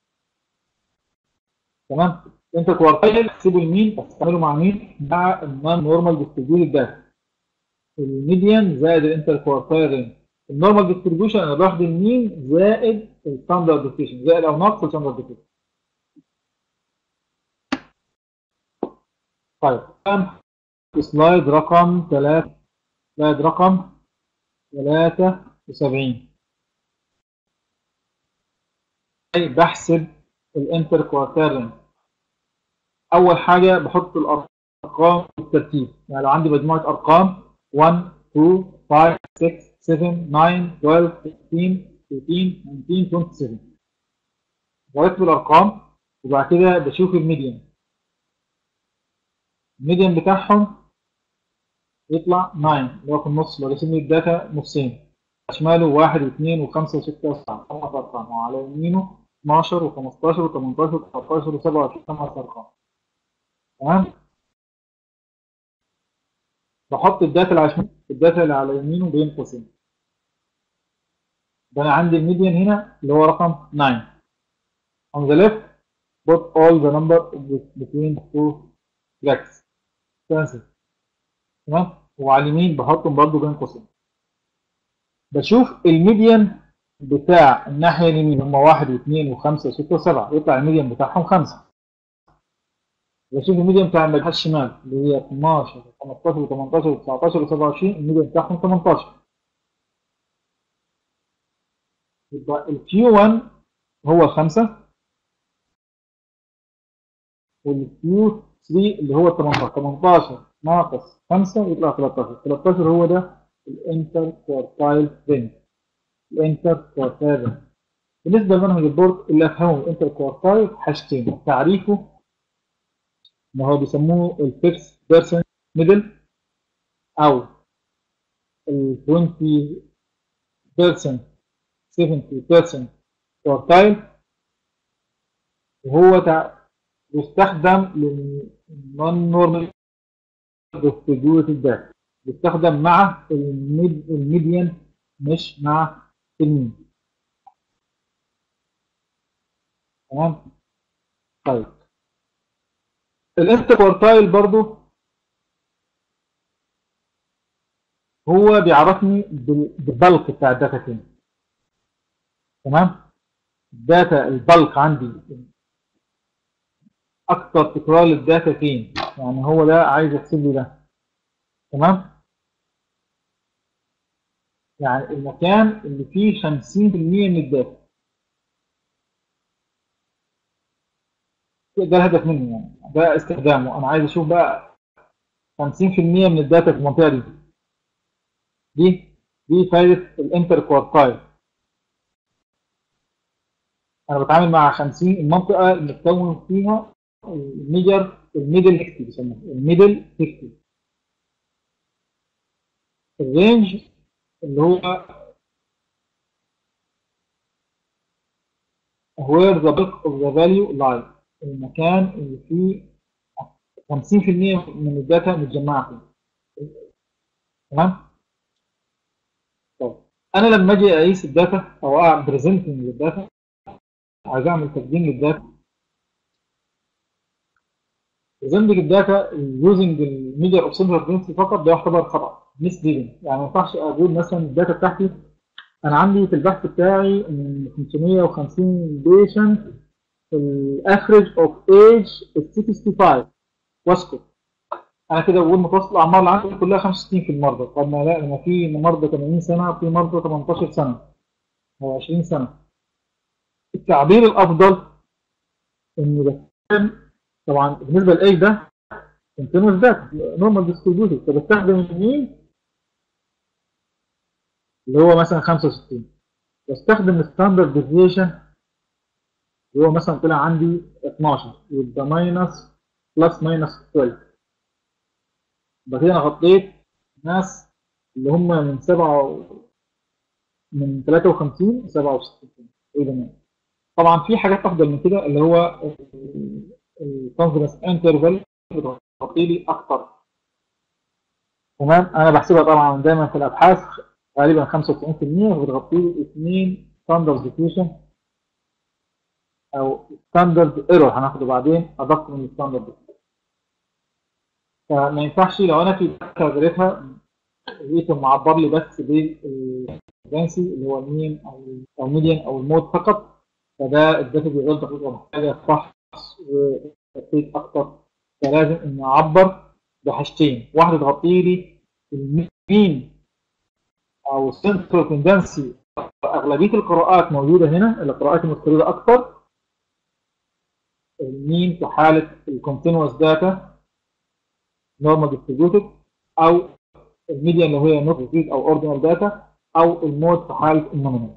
تمام. انت كوارتايل تسيبه لمين؟ بتستعمله مع مين؟ مع النون نورمال ديستريبيوتد داتا. الميديان زائد الانتر كوارتايل رينج. النورمال ديستريبيوشن انا باخد المين زائد الستاندرد ديفيشن، زائد او ناقص الستاندرد ديفيشن. طيب سلايد رقم ثلاثة، سلايد رقم ثلاثة وسبعين. بحسب الانتر كوارتايل رينج. اول حاجه بحط الارقام بالترتيب، يعني لو عندي مجموعه ارقام واحد اتنين خمسة ستة سبعة تسعة اثناشر ثلاثة عشر ثلاثة عشر سبعة عشر. برتب الارقام وبعد كده بشوف الميديان. الميديان بتاعهم يطلع تسعة اللي هو في النص، لو رسم لي الداتا نصين. شماله واحد واثنين وخمسة وستة وسبعة خمس ارقام، وعلى يمينه اتناشر وخمستاشر وتمنتاشر وتسعتاشر وسبعة وعشرين خمس ارقام. تمام. بحط الداتا اللي على شمال الداتا اللي على يمينه بين قوسين. ده انا عندي الميديان هنا اللي هو رقم تسعة. on the left put all the number between two brackets. تمام. وعلى اليمين بحطهم برضه بين قوسين. بشوف الميديان بتاع الناحيه اليمين هم واحد واثنين وخمسه وسته وسبعه، يطلع الميديان بتاعهم خمسه. بشوف الميديان بتاع الناحيه الشمال اللي هي اتناشر وخمستاشر وتمنتاشر وتسعتاشر وسبعة وعشرين، الميديان بتاعهم تمنتاشر. يبقى الكيو واحد هو خمسة، والكيو تلاتة اللي هو تمنتاشر. تمنتاشر ناقص خمسة يطلع تلتاشر. تلتاشر هو ده الانتر كوارتايل رينج. الانتر كوارتايل رينج بالنسبه لمنهج البورد اللي افهمه الانتر كوارتايل حاجتين. تعريفه ما هو بيسموه الفيكس بيرسنت ميدل او ال عشرين بيرسنت سبعين بيرسنت كوارتايل، وهو بيستخدم للنون نورمال ديستريبيوتد داتا، بيستخدم مع الميد الميديان مش مع المين. تمام. طيب الانتر كوارتايل برضو هو بيعرفني بالبلك بتاع الداتا فين. تمام. الداتا البلك عندي اكتر تكرار للداتا فين، يعني هو ده عايز يحسب لي ده. تمام. يعني المكان اللي فيه خمسين في المية من الداتا، ده الهدف مني، يعني ده استخدامه. انا عايز اشوف بقى خمسين في المية من الداتا في المنطقه دي. دي دي فايده الانتر كوارتايل. انا بتعامل مع خمسين المنطقه اللي بتكون فيها الميجر الميدل هيكتي، بيسموها الميدل هيكتي. الرينج اللي هو where the bulk of the value lies، المكان اللي فيه خمسين في المية من الداتا متجمعه فيه. تمام. طيب انا لما اجي اقيس الداتا او اعمل بريزنتنج للداتا، عايز اعمل تقديم للداتا. بريزنتنج الداتا يوزنج الميجر اوف سنترال دنسيتي فقط ده يعتبر خطا ميس ليدنج. يعني ما ينفعش اقول مثلا الداتا بتاعتي انا عندي في البحث بتاعي من خمسمية وخمسين بيشنت الافريج اوف ايج خمسة وستين واسكت. انا كده بقول متوسط الاعمار اللي عندي كلها خمسة وستين في المرضى. طب ما لا، ما في مرضى ثمانين سنه وفي مرضى تمنتاشر سنه او عشرين سنه. التعبير الافضل ان بستخدم طبعا بالنسبه لايج ده كونتينوس داتا نورمال ديستريبيوتد، فبستخدم المين اللي هو مثلا خمسة وستين، بستخدم الستاندرد ديفيشن اللي هو مثلا طلع عندي اتناشر، يبقى ماينس بلس ماينس اتناشر. يبقى كده انا غطيت ناس اللي هم من سبعة من تلاتة وخمسين ل سبعة وستين. طبعا في حاجات افضل من كده اللي هو الكونفدنس انترفال بتغطي لي اكتر. تمام، انا بحسبها طبعا دايما في الابحاث غالبا خمسة وتسعين في المية، وبتغطي لي اثنين ستاندرد ديفيشن او ستاندرد ايرور هناخده بعدين ادق من الستاندرد. فما ينفعش لو انا في داتا غيرتها لقيته معبر لي بس بالفريكونسي اللي هو المين او او الميديان او المود فقط، فده الداتا بيغلط بتبقى محتاجه فحص وتدقيق اكتر. فلازم اني اعبر بحاجتين، واحده تغطي لي المين او السنترال تندنسي، اغلبيه القراءات موجوده هنا، القراءات المستورده اكتر. المين في حاله الكونتينوس داتا نورمال ديستريبيوتد، او الميديا اللي هي نوت ريتريت او اوردينال داتا، او المود في حاله النومينال.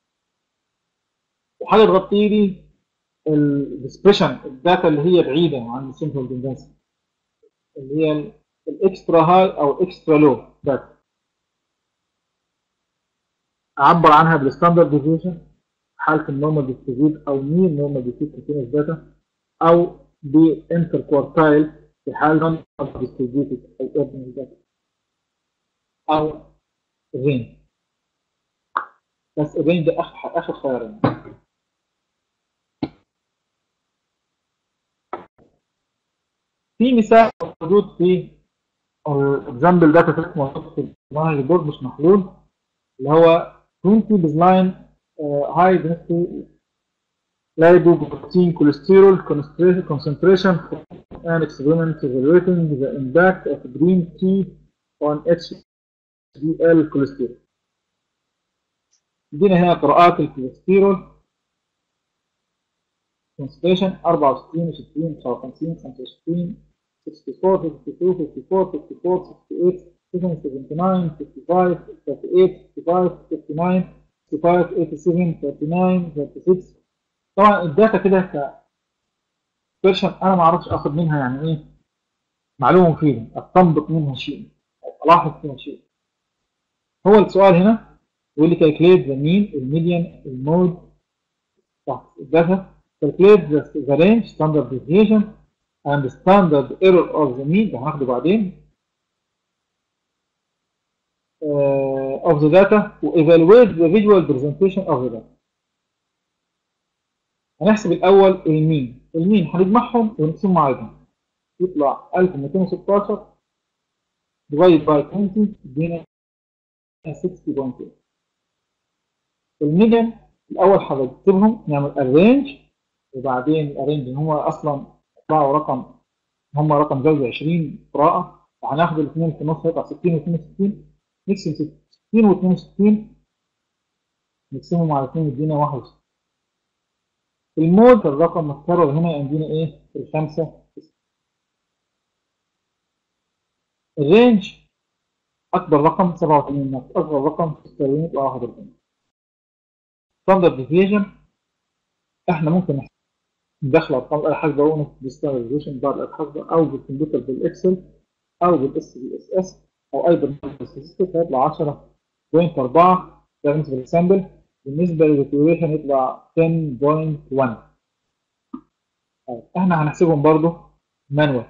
وحاجه تغطي لي الديسبريشن الداتا اللي هي بعيده عن السنترال تندنسي، اللي هي الاكسترا هاي او اكسترا لو داتا، اعبر عنها بالستاندرد ديفيشن حاله النورمال ديستريبيوت او مين نورمال ديستريبيوت كونتينوس داتا، او بانتر كوارتايل في حال نون ديستريبيوتد او اوردينال داتا، او رينج. بس الرينج ده اخر اخر خيار يعني. في مثال موجود في اكزامبل داتا سيت موجود في المنهج البورد مش محلول، اللي هو عشرين بيزلاين هاي دنسيتي lipoprotein cholesterol concentration and experiment evaluating the impact of green tea on H D L cholesterol. ادينا هنا قراءات الكوليسترول concentration أربعة وستين وستين تسعة وخمسين خمسة وستين أربعة وستين خمسة وخمسين خمسة وستين خمسة وثمانين ستة وستين سبعة وثمانين خمسة وثمانين ثمانية وثمانين خمسة وثمانين ستة وثمانين ثلاثة وثمانين ستة وثمانين. طبعا الداتا كده كفيرشن انا ما اعرفش اخد منها يعني ايه معلومه مفيده، استنبط منها شيء، الاحظ فيها شيء. هو السؤال هنا يقول لي calculate the mean الميديان المود تحت الداتا، calculate the, the range standard deviation and standard error of the mean، ده هناخده بعدين uh, of the data و evaluate the visual presentation of the data. هنحسب الاول المين، المين هنجمعهم ونقسمهم على بعض، يطلع ألف ومئتين وستاشر divided by عشرين يدينا ستين فاصلة ثمانية. الميديان الاول هنكتبهم نعمل arrange، وبعدين الارينج ان هو اصلا طلعوا رقم هم رقم زوجي عشرين قراءه، فهناخد الاثنين في النص هيطلع ستين واثنين وستين، نقسم ستين واثنين وستين نقسمهم على اثنين يدينا واحد وستين. المود الرقم متكرر هنا يدينا ايه؟ الخمسه. الرينج اكبر رقم سبعة وثمانين، اصغر رقم ستة وأربعين يطلع واحد وأربعين. ستاندرد ديفيجن احنا ممكن ندخل ارقام الاله الحاسبه او بالستاندرد ديفيجن بعد الاله الحاسبه او بالكمبيوتر بالاكسل او بالاس بي اس اس او اي برنامج ستاتستيك، هيطلع عشرة فاصلة أربعة ده بالنسبه للسامبل. بالنسبه للريكويشن يطلع عشرة فاصلة واحد. احنا هنحسبهم برضو مانوال.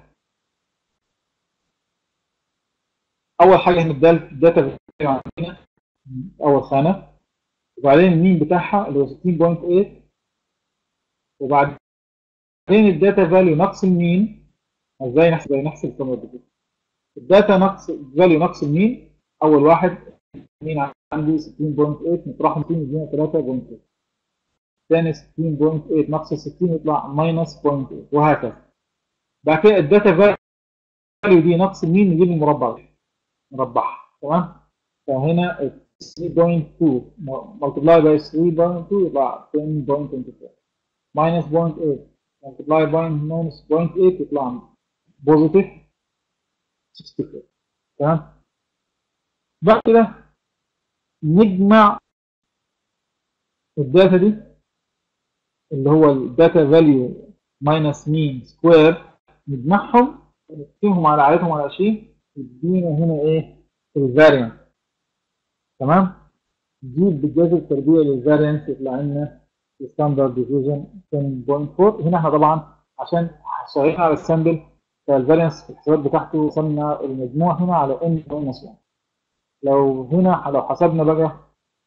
اول حاجه هنبدا الداتا عندنا اول خانه، وبعدين المين بتاعها اللي هو ستين فاصلة ثمانية، وبعدين الداتا فاليو ناقص المين. ازاي نحسب ازاي نحسب الكمبيوتر الداتا ناقص فاليو ناقص المين. اول واحد مين عندي ستين فاصلة ثمانية نطرحهم ستين يدينا ثلاثة فاصلة ثمانية، ثاني ستين فاصلة ثمانية ناقص ستين يطلع ماينس صفر فاصلة ثمانية، وهكذا. بعد كده الداتا فاليو دي ناقص المين نجيب المربع مربعها. تمام، فهنا ثلاثة فاصلة اثنين multiply by ثلاثة فاصلة اثنين يطلع عشرة فاصلة أربعة وعشرين minus صفر فاصلة ثمانية multiply by minus صفر فاصلة ثمانية يطلع بوزيتيف ستة وستين. تمام، بعد كده نجمع الداتا دي اللي هو الداتا فاليو ماينس مين سكوير، نجمعهم ونقسمهم على عددهم على عشرين يدينا هنا ايه؟ الفاريانس. تمام، نجيب بالجذر التربيعي للفاريانس يطلع لنا الستاندرد ديفيجن عشرة فاصلة أربعة. هنا احنا طبعا عشان شغالين على السامبل فالفاريانس في الحسابات بتاعته وصلنا المجموع هنا على ان ماينس واحد. لو هنا لو حسبنا بقى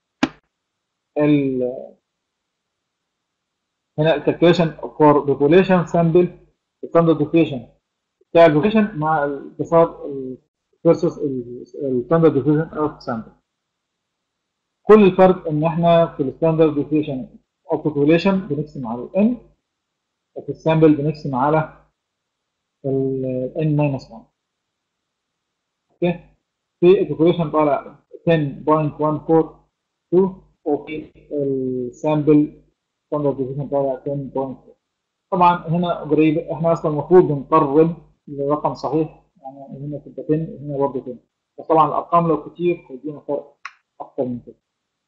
ال هنا الكالكوليشن فور بوبوليشن سامبل ستاندرد ديفيشن بتاع البوبوليشن مع الاتصال فيرسس الستاندرد ديفيشن اوف سامبل. كل الفرق ان احنا في الستاندرد ديفيشن اوف بوبوليشن بنقسم على الان، وفي السامبل بنقسم على الان ماينس واحد. اوكي، في البوبوليشن طالع عشرة فاصلة مية وأربعة وأربعين وفي السامبل ستاندرد ديفيشن طالع عشرة فاصلة اتنين. طبعا هنا قريب، احنا اصلا المفروض بنقرب لرقم صحيح، يعني هنا تبقى عشرة وهنا برضه عشرة، بس طبعا الارقام لو كتير هيدينا فرق اكتر من كده.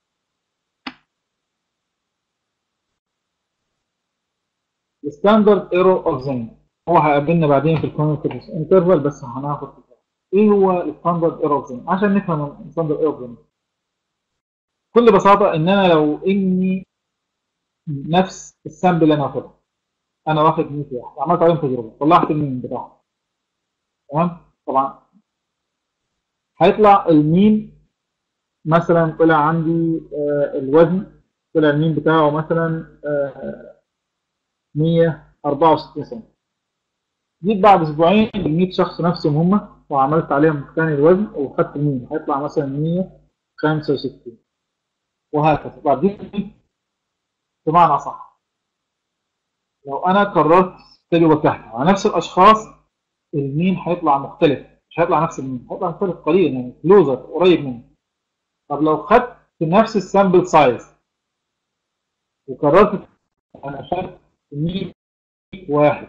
الستاندرد ايرور اوف زين هو هيقابلنا بعدين في الكونتكست انترفال، بس هناخد فكره ايه هو الستاندرد ايرور اوف زين عشان نفهم الستاندرد ايرور اوف زين. بكل بساطه ان انا لو اني نفس السامبل اللي انا واخدها، انا واخد مية واحد عملت عليهم تجربه طلعت المين بتاعهم، تمام؟ طبعا هيطلع المين مثلا طلع عندي آه الوزن طلع المين بتاعه مثلا آه مية وأربعة وستين سم. جيت بعد اسبوعين ال مية شخص نفسهم هم وعملت عليهم ثاني الوزن وخدت المين هيطلع مثلا مية وخمسة وستين، وهكذا. بعدين بمعنى صح لو انا قررت تجربه تحت على نفس الاشخاص المين هيطلع مختلف، مش هيطلع نفس المين، هيطلع مختلف قليلا يعني كلوزر قريب منه. طب لو خدت نفس السامبل سايز وقررت انا خدت مية واحد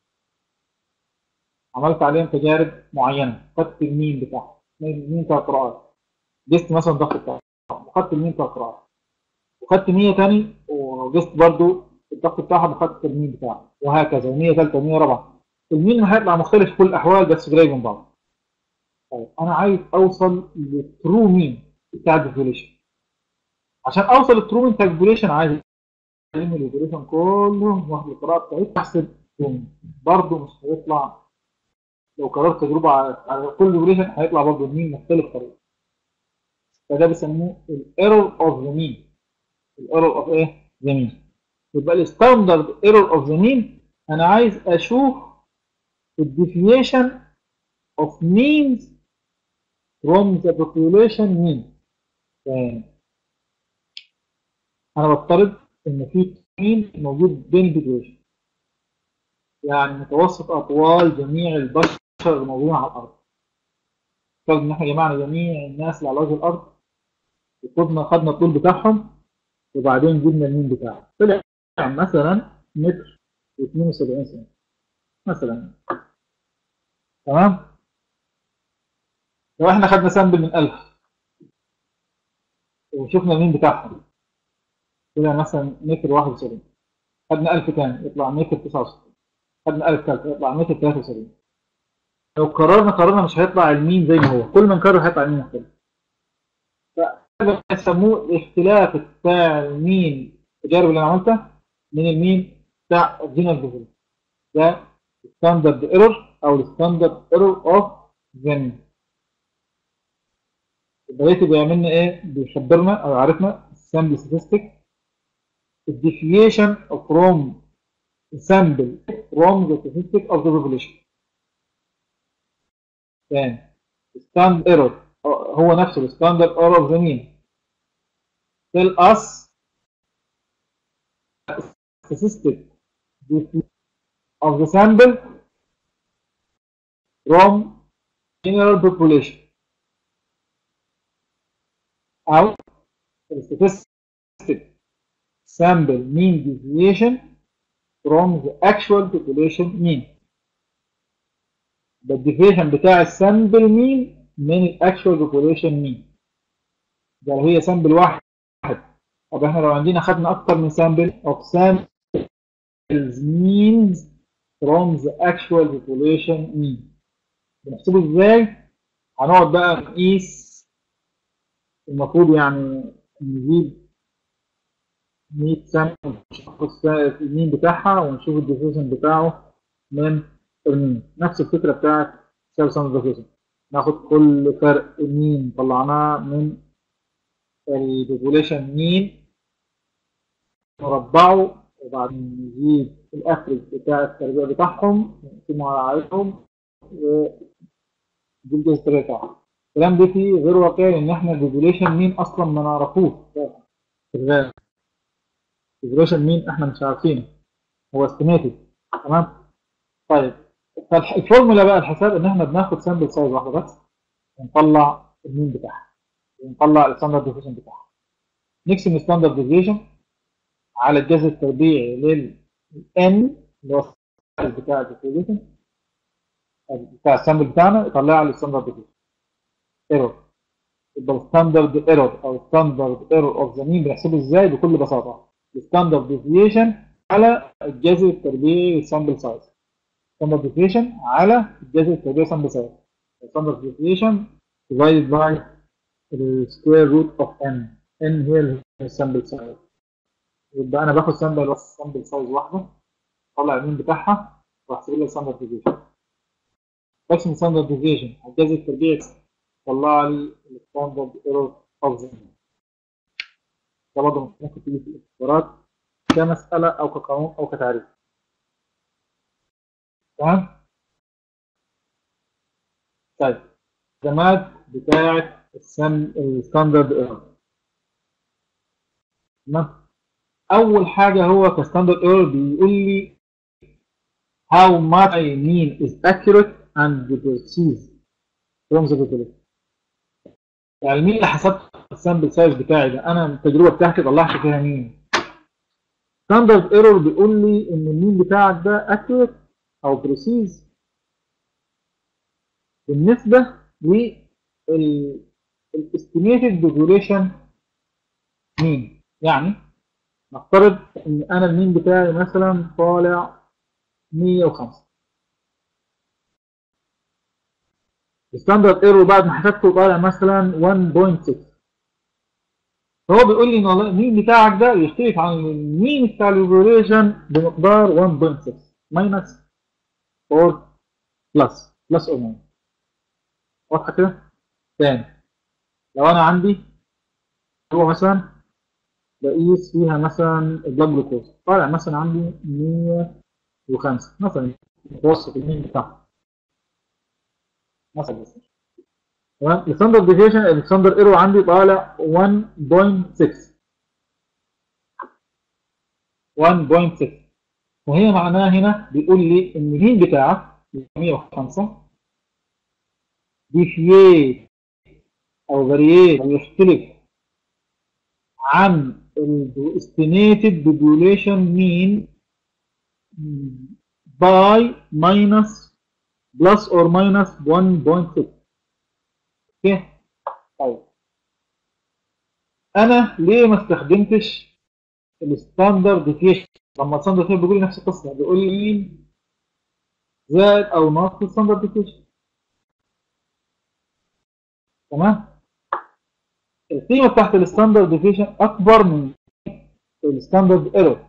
عملت عليهم تجارب معينه، خدت المين بتاعهم المين بتاع القراءات، جست مثلا الضغط بتاعهم وخدت المين بتاع القراءات، وخدت مية تاني وجست برضو الضغط بتاعهم وخدت المين بتاعهم، وهكذا و100 ثالثه و100 رابعه. المين هيطلع مختلف في كل الاحوال بس قريب من بعض. طيب انا عايز اوصل للترو مين بتاع البوبوليشن. عشان اوصل للترو مين بتاع البوبوليشن عايز الم البوبوليشن كلهم واخد القراءه بتاعتي احسب برضه مش هيطلع. لو قررت تجربه على كل بوبوليشن هيطلع برضه المين مختلف خالص. فده بيسموه الايرور اوف ذا مين. الايرور اوف ايه؟ ذا مين. يبقى الستاندرد ايرور اوف ذا مين انا عايز اشوف الديفيشن اوف مينز from the population mean. يعني انا بفترض ان في مين موجود بين البوبوليشن، يعني متوسط اطوال جميع البشر الموجودين على الارض. افترض ان احنا جمعنا جميع الناس اللي على وجه الارض وخدنا خدنا الطول بتاعهم وبعدين جبنا المين بتاعه طلع مثلا متر واثنين وسبعين سم مثلا، تمام؟ لو احنا خدنا سامبل من ألف وشفنا المين بتاعهم طلع مثلا متر واحد وسبعين، خدنا ألف تاني يطلع متر تسعة وستين، خدنا ألف ثالثه يطلع متر ثلاثة وسبعين. لو قررنا قررنا مش هيطلع المين زي ما هو، كل ما نكرر هيطلع المين مختلف. فهذا يسموه الاختلاف بتاع المين التجارب اللي انا عملتها من المين بتاع الجنرال بوبول. ده ستاندرد ايرور او الستاندرد ايرور اوف ذن. البريتي بيعمل لنا ايه؟ بيخبرنا او عرفنا السامبل ستاتستيك الديفيشن فروم sample from the statistic of the population. يعني stand error هو نفسه ال standard error of the mean tell us statistic of the sample from general population أو statistic sample mean deviation from the actual population mean. ده الديفيشن بتاع السامبل مين من الاكشوال بوبوليشن مين. ده لو هي سامبل واحد. طب احنا لو عندنا خدنا اكتر من سامبل of samples means from the actual population mean. بنحسبه ازاي؟ هنقعد بقى نقيس. المفروض يعني نجيب مية سامبل نشوف المين بتاعها ونشوف الديفيشن بتاعه من المين، نفس الفكره بتاعت سيرف ستاندرد ديفيشن. ناخد كل فرق مين طلعناه من البوبوليشن مين نربعه، وبعدين نجيب الافرج بتاع التربيع بتاعهم نقسمه على عددهم ونجيب جزء التربيع بتاعهم. الكلام ده فيه غير واقعي ان احنا البوبوليشن مين اصلا ما نعرفوش في الغالب. البوبوليشن مين احنا مش عارفينه، هو استيميتد. تمام. طيب فالفورمولا بقى الحساب ان احنا بناخد سامبل سايز واحده بس ونطلع المين بتاعها ونطلع الستاندرد ديفيشن بتاعها. نقسم الستاندرد ديفيشن على الجذر التربيعي لل n اللي هو السايز بتاع الديفيشن بتاع السامبل بتاعنا يطلع لي الستاندرد ديفيشن ايرور. يبقى الستاندرد ايرور او ستاندرد ايرور اوف ذا مين بنحسبه ازاي؟ بكل بساطه الستاندرد ديفيشن على الجذر التربيعي للسامبل سايز. ستاندرد ديفيشن على الجذر التربيعي سامبل سايز. ستاندرد ديفيشن divided by the square root of n. n هي السامبل سايز. يبقى انا باخد سامبل سامبل سايز واحده اطلع المين بتاعها واحسب لها الستاندرد ديفيشن. بقسم الستاندرد ديفيشن على الجذر التربيعي طلع لي الستاندرد ايرور اوف ذا مين. ده برضه ممكن تيجي في الاختبارات كمساله او كقانون او كتعريف. تمام. طيب الجماد بتاعه الستاندرد ايرور. تمام. اول حاجه هو كستاندرد ايرور بيقول لي how much I mean is accurate and precise from the population. يعني مين اللي حسبت السامبل سايز بتاعي ده؟ انا التجربه بتاعتي طلعت فيها مين؟ ستاندرد ايرور بيقول لي ان المين بتاعك ده accurate او precise بالنسبه لل estimated population مين. يعني نفترض ان انا المين بتاعي مثلا طالع مية وخمسة. الستاندرد ايرور بعد ما حسبته طالع مثلا واحد فاصلة ستة. فهو بيقول لي ان والله المين بتاعك ده يختلف عن المين بتاع البوبوليشن بمقدار واحد فاصلة ستة ماينس اور بلس بلس اور ماينس. واضحه كده؟ تاني لو انا عندي هو مثلا بقيس فيها مثلا البلاد جلوكوز طالع مثلا عندي مية وخمسة مثلا متوسط المين بتاعها مثلا. تمام. الستاندرد ديفيشن الستاندرد ايرور عندي طالع واحد فاصلة ستة واحد فاصلة ستة. وهي معناها هنا بيقول لي ان المين بتاعك مية وخمسة ديفييت او فارييت او يختلف عن الاستيميتد population mean by minus plus or minus واحد فاصلة ستة. اوكي. طيب انا ليه ما استخدمتش الستاندرد ديفيشن؟ لما الستاندرد ديفيشن بيقول لي نفس القصه بيقول لي مين زائد او ناقص الستاندرد ديفيشن. تمام. القيمه بتاعت الستاندرد ديفيشن اكبر من الستاندرد ايرور.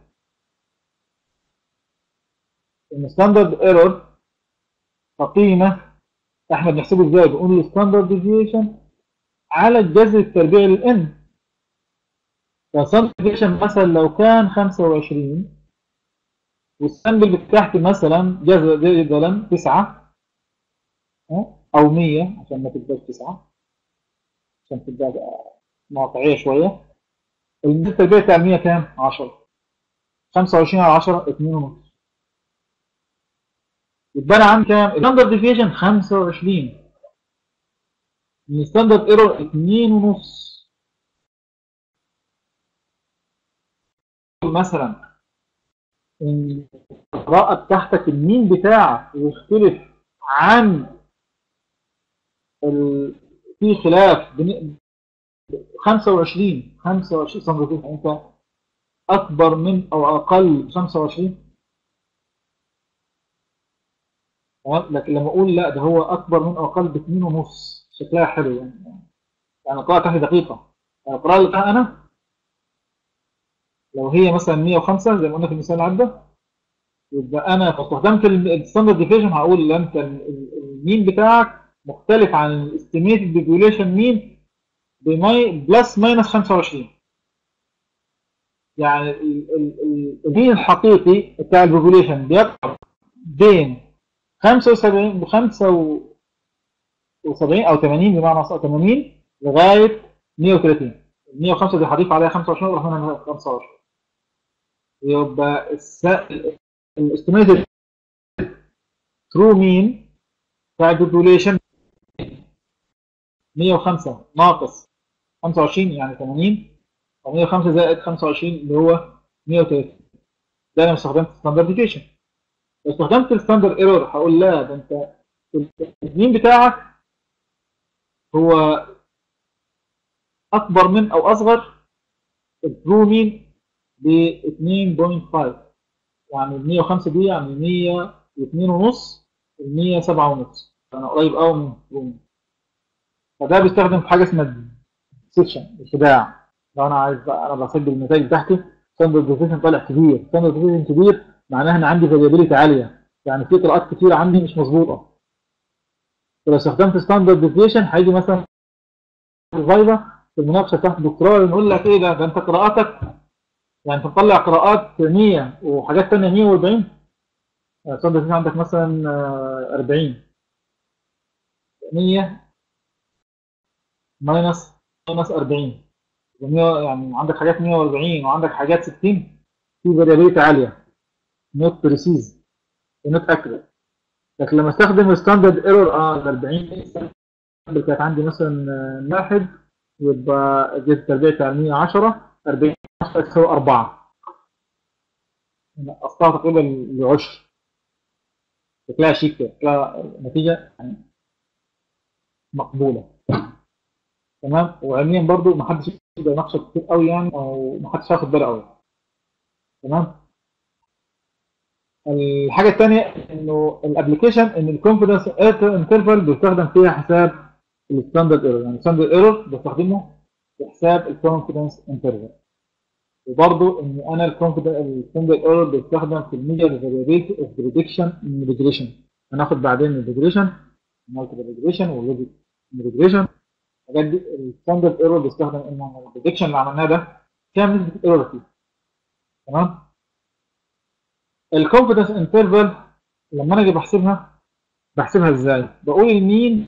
الستاندرد ايرور كقيمه احنا بنحسبه ازاي؟ بنقول الستاندرد ديفيشن على الجذر التربيعي للان. فالستاندرد ديفيشن مثلا لو كان خمسة وعشرين والسامبل بتاعتي مثلا جذر جدلا تسعة او مية عشان ما تبقاش تسعة عشان تبقى واقعيه شويه. الجذر التربيعي بتاع مية كام؟ عشرة. خمسة وعشرين على عشرة اتنين ونص. يبقى انا عندي كام؟ الستاندرد ديفيشن خمسة وعشرين. الستاندرد ايرور اتنين ونص. مثلا ان القراءه بتاعتك المين بتاعك يختلف عن ال... في خلاف بين خمسة وعشرين خمسة وعشرين سنتيمتر انت اكبر من او اقل خمسة وعشرين. تمام. لكن لما اقول لا ده هو اكبر من او اقل ب اتنين ونص شكلها حلو يعني. يعني القراءه بتاعتي دقيقه. يعني القراءه اللي بتاعها انا لو هي مثلا مية وخمسة زي ما قلنا في المثال اللي عدى يبقى انا لو استخدمت الستاندرد ديفيجن هقول ان انت المين بتاعك مختلف عن الاستيميتد ديفيوليشن مين بلس ماينس خمسة وعشرين. يعني المين الحقيقي بتاع البوبوليشن بيقع بين خمسة وسبعين ب خمسة وسبعين او ثمانين بمعنى اصح ثمانين لغايه مية وثلاثين. مية وخمسة دي هضيف عليها خمسة وعشرين واروح منها خمسة وعشرين. يبقى الاستيميتد ترو مين بتاع البوبوليشن مية وخمسة ناقص خمسة وعشرين يعني ثمانين، و مية وخمسة زائد خمسة وعشرين اللي هو مية وثلاثين. ده انا استخدمت ستاندرد ديفيشن. لو استخدمت الستاندرد ايرور هقول لا ده انت المين بتاعك هو اكبر من او اصغر الترو مين ب اثنين فاصلة خمسة. يعني ال مية وخمسة دي يعني مية واثنين ونص ال مية وسبعة ونص، انا قريب قوي من الترو مين. فده بيستخدم في حاجه اسمها سيكشن الخداع. لو انا عايز انا بسجل النتائج بتاعتي ستاندرد ديفيشن طالع كبير، ستاندرد ديفيشن كبير معناها ان عندي فاريابيليتي عاليه، يعني في قراءات كتير عندي مش مظبوطه. لو استخدمت ستاندرد ديفيشن هيجي مثلا الفايفا في المناقشه بتاعت الدكتوراه نقول لك ايه ده ده انت قراءاتك يعني تطلع قراءات مية وحاجات ثانيه مية واربعين. ستاندرد ديفيشن عندك مثلا اربعين، مية ماينس ماينس اربعين، يعني عندك حاجات مية واربعين وعندك حاجات ستين، في فاريابيليتي عاليه، نوت بريسيز ونوت اكيوريت. لكن لما استخدم الستاندرد ايرور اه ال اربعين اللي كانت عندي مثلا واحد، يبقى جزء التربيع بتاع مية وعشرة اربعين تساوي اربعة، نقصتها تقريبا لعشر. شكلها شيك كده، شكلها نتيجه يعني مقبوله. تمام. وعلميا برضو ما حدش يقدر يناقشك كتير قوي يعني، او ما حدش هياخد باله قوي. تمام. الحاجه الثانيه انه الابلكيشن ان الكونفدنس انترفال بيستخدم فيها حساب الستاندرد ايرور. يعني الستاندرد ايرور بستخدمه في حساب الكونفدنس انترفال. وبرضه ان انا الستاندرد ايرور بيستخدم في الميجر فاريابيلتي اوف بريدكشن ان ريجريشن. هناخد بعدين الريجريشن، المالتيبل ريجريشن واللوجيك ريجريشن. الحاجات دي الستاندرد ايرور بيستخدم ان البريدكشن اللي عملناه ده كام نسبه ايرور فيه. تمام. الكونفدنس انترفال لما انا اجي بحسبها بحسبها ازاي؟ بقول المين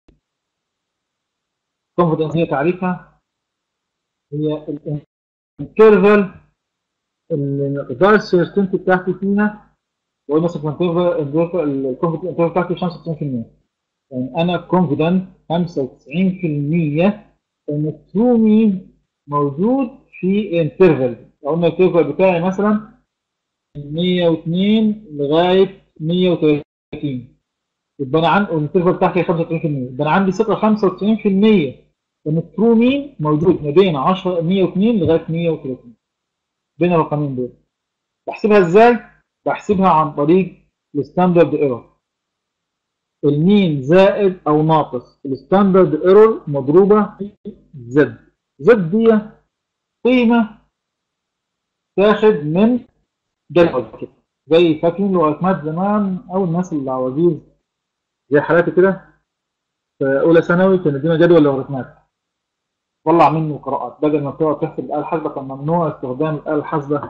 كونفدنس هي تعريفها هي الانترفال اللي مقدار السيرتينتي بتاعتي فيها. بقول مثلا الكونفدنس انترفال بتاعتي خمسة وتسعين في المية، يعني انا كونفدنت خمسة وتسعين في المية ان الترو مين موجود في انترفال. لو قلنا الانترفال بتاعي مثلا من مية واثنين لغايه مية وثلاثين، يبقى انا عندي الانترفال بتاعتي خمسة وتسعين في المية، يبقى انا عندي ثقه خمسة وتسعين في المية ان الترو مين موجود ما بين عشرة مية واثنين لغايه مية وثلاثين، بين الرقمين دول. بحسبها ازاي؟ بحسبها عن طريق الستاندرد ايرور. المين زائد او ناقص الستاندرد ايرور مضروبه في زد. زد دي قيمه تاخد من جدول كده، زي فاكرين لوغاريتمات زمان او الناس اللي عواجيز زي حالاتي كده في اولى ثانوي كان يدينا جدول لوغاريتمات طلع منه قراءات، بدل ما تقعد تحسب الاله الحاسبه كان ممنوع استخدام الاله الحاسبه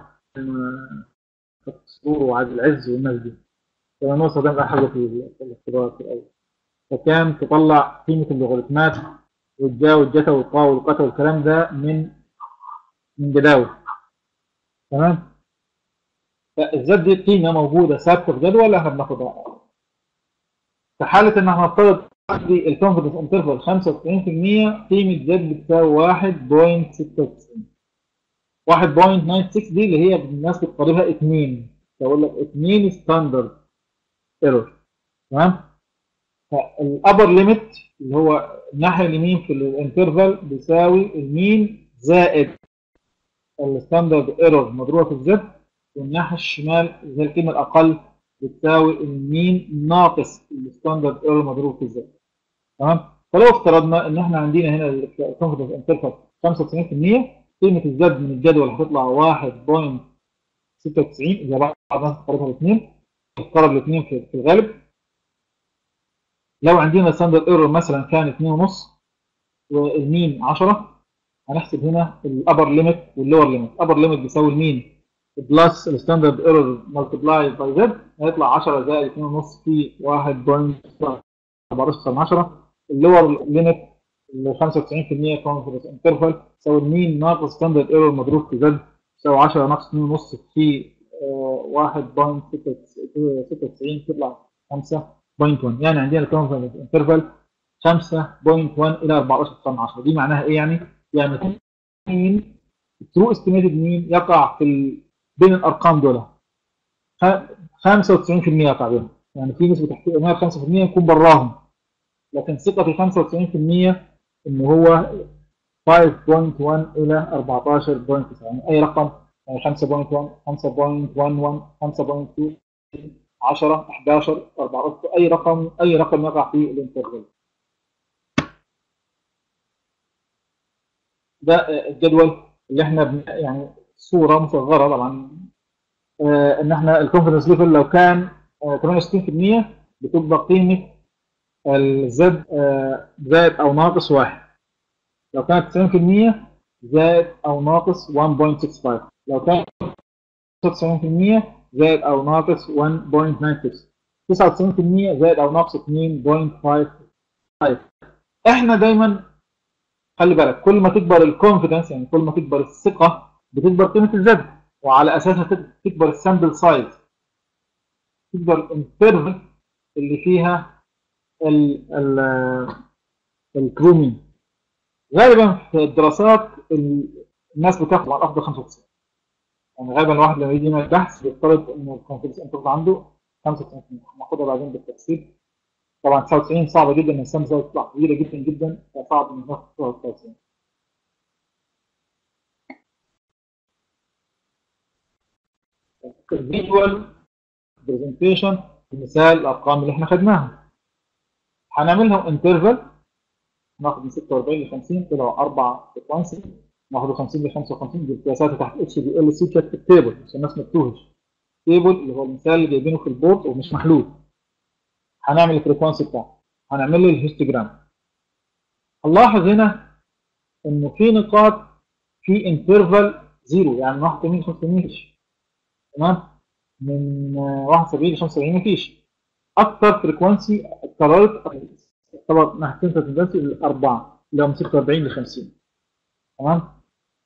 الصور وعبد العز والناس دي، كان ممنوع استخدام الاله الحاسبه في الاختبارات في الاول. فكان تطلع قيمه اللوغاريتمات والجا والجتا والقا والقتا والكلام ده من من جداول. تمام. فالزد دي قيمه موجوده ثابته في جدول احنا بناخدها. في حاله ان احنا نفترض عندي الكونفدنس انترفال خمسة وتسعين في المية، قيمه زد بتساوي واحد فاصلة ستة وتسعين. واحد فاصلة تسعة وتسعين دي اللي هي الناس بتقربها اتنين، بقول لك اتنين ستاندرد ايرور. تمام. فالابر ليميت اللي هو الناحيه اليمين في الانترفال بيساوي المين زائد الستاندرد ايرور مضروبه في الزد، والناحيه الشمال زي القيمه الاقل بتساوي المين ناقص الستاندرد ايرور مضروب في الزد. تمام. فلو افترضنا ان احنا عندنا هنا الكونفدنس انترفال خمسة وتسعين في المية، قيمه الزد من الجدول هتطلع واحد فاصلة ستة وتسعين إذا بعض الناس اختارتها الاثنين، اختار الاثنين في في الغالب. لو عندنا ستاندرد ايرور مثلا كان اتنين ونص والمين عشرة، هنحسب هنا الابر ليميت واللور ليميت. الابر ليميت بيساوي المين بلس الستاندرد ايرور ملتبلاي باي زد، هيطلع عشرة زائد اتنين ونص في واحد فاصلة أربعة عشرة. اللور ليميت ل خمسة وتسعين بالمية كونفرنس انترفال تساوي المين ناقص ستاندرد ايرور مضروب في زد، تساوي عشرة ناقص اتنين ونص في واحد فاصلة ستة وتسعين تطلع خمسة فاصلة واحد. يعني عندنا الكونفرنس انترفال خمسة فاصلة واحد إلى أربعة عشر عشرة. دي معناها إيه يعني؟ يعني مين الترو استيميتد مين يقع في ال... بين الأرقام دول خمسة وتسعين بالمية يقع بينهم. يعني في نسبة احتمال خمسة بالمية يكون براهم، لكن ثقتي خمسة وتسعين بالمية إن هو خمسة فاصلة واحد إلى أربعة عشر فاصلة تسعة، يعني أي رقم، يعني خمسة فاصلة واحد خمسة فاصلة واحد خمسة فاصلة اتنين عشرة إحداشر أربعة عشر، أي رقم أي رقم يقع في الانترفال. ده الجدول اللي احنا بن... يعني صوره مصغره طبعا، آه ان احنا الكونفدنس ليفل لو كان آه ثمانية وستين بالمية بتبقى قيمه الزد آه زائد او ناقص واحد. لو كانت تسعين بالمية زائد او ناقص واحد فاصلة ستة خمسة. لو كانت تسعة وتسعين بالمية زائد او ناقص واحد فاصلة تسعة ستة. تسعة وتسعين بالمية زائد او ناقص اثنين فاصلة خمسة. احنا دايما خلي بالك، كل ما تكبر الكونفدنس يعني كل ما تكبر الثقه بتكبر قيمه الزد، وعلى اساسها تكبر السامبل سايز، تكبر الانترفل اللي فيها الكرومين. غالبا في الدراسات الناس بتاخد على الافضل خمسة وتسعين، يعني غالبا الواحد لما يجي يعمل بحث بيفترض ان الكونفدنس انترفل عنده خمسة وتسعين بالمية. هناخدها بعدين بالتفصيل. طبعا تسعة وتسعين صعبه جدا ان السامبل سايز تطلع كبيره جدا جدا، فصعب ان الناس تاخد تسعة وتسعين. الفيجوال برزنتيشن مثال الارقام اللي احنا خدناها، هنعملهم انترفال، ناخد من ستة وأربعين ل خمسين طلعوا اربع فريكونسي، ناخد خمسين ل خمسة وخمسين دي قياساتها تحت اتش دي ال سي كانت في التيبل عشان الناس ما تتوهش. التيبل اللي هو المثال اللي جايبينه في البورد ومش محلول. هنعمل الفريكونسي بتاعه، هنعمل له الهيستوجرام. هنلاحظ هنا انه في نقاط في انترفال زيرو، يعني من واحد وثمانين ل خمسة وثمانين مفيش، تمام، من واحد وسبعين ل خمسة وسبعين مفيش. اكثر فريكونسي اتكررت طبعا ناحيتين فريكونسي الاربعه اللي هم ستة وأربعين ل خمسين، تمام.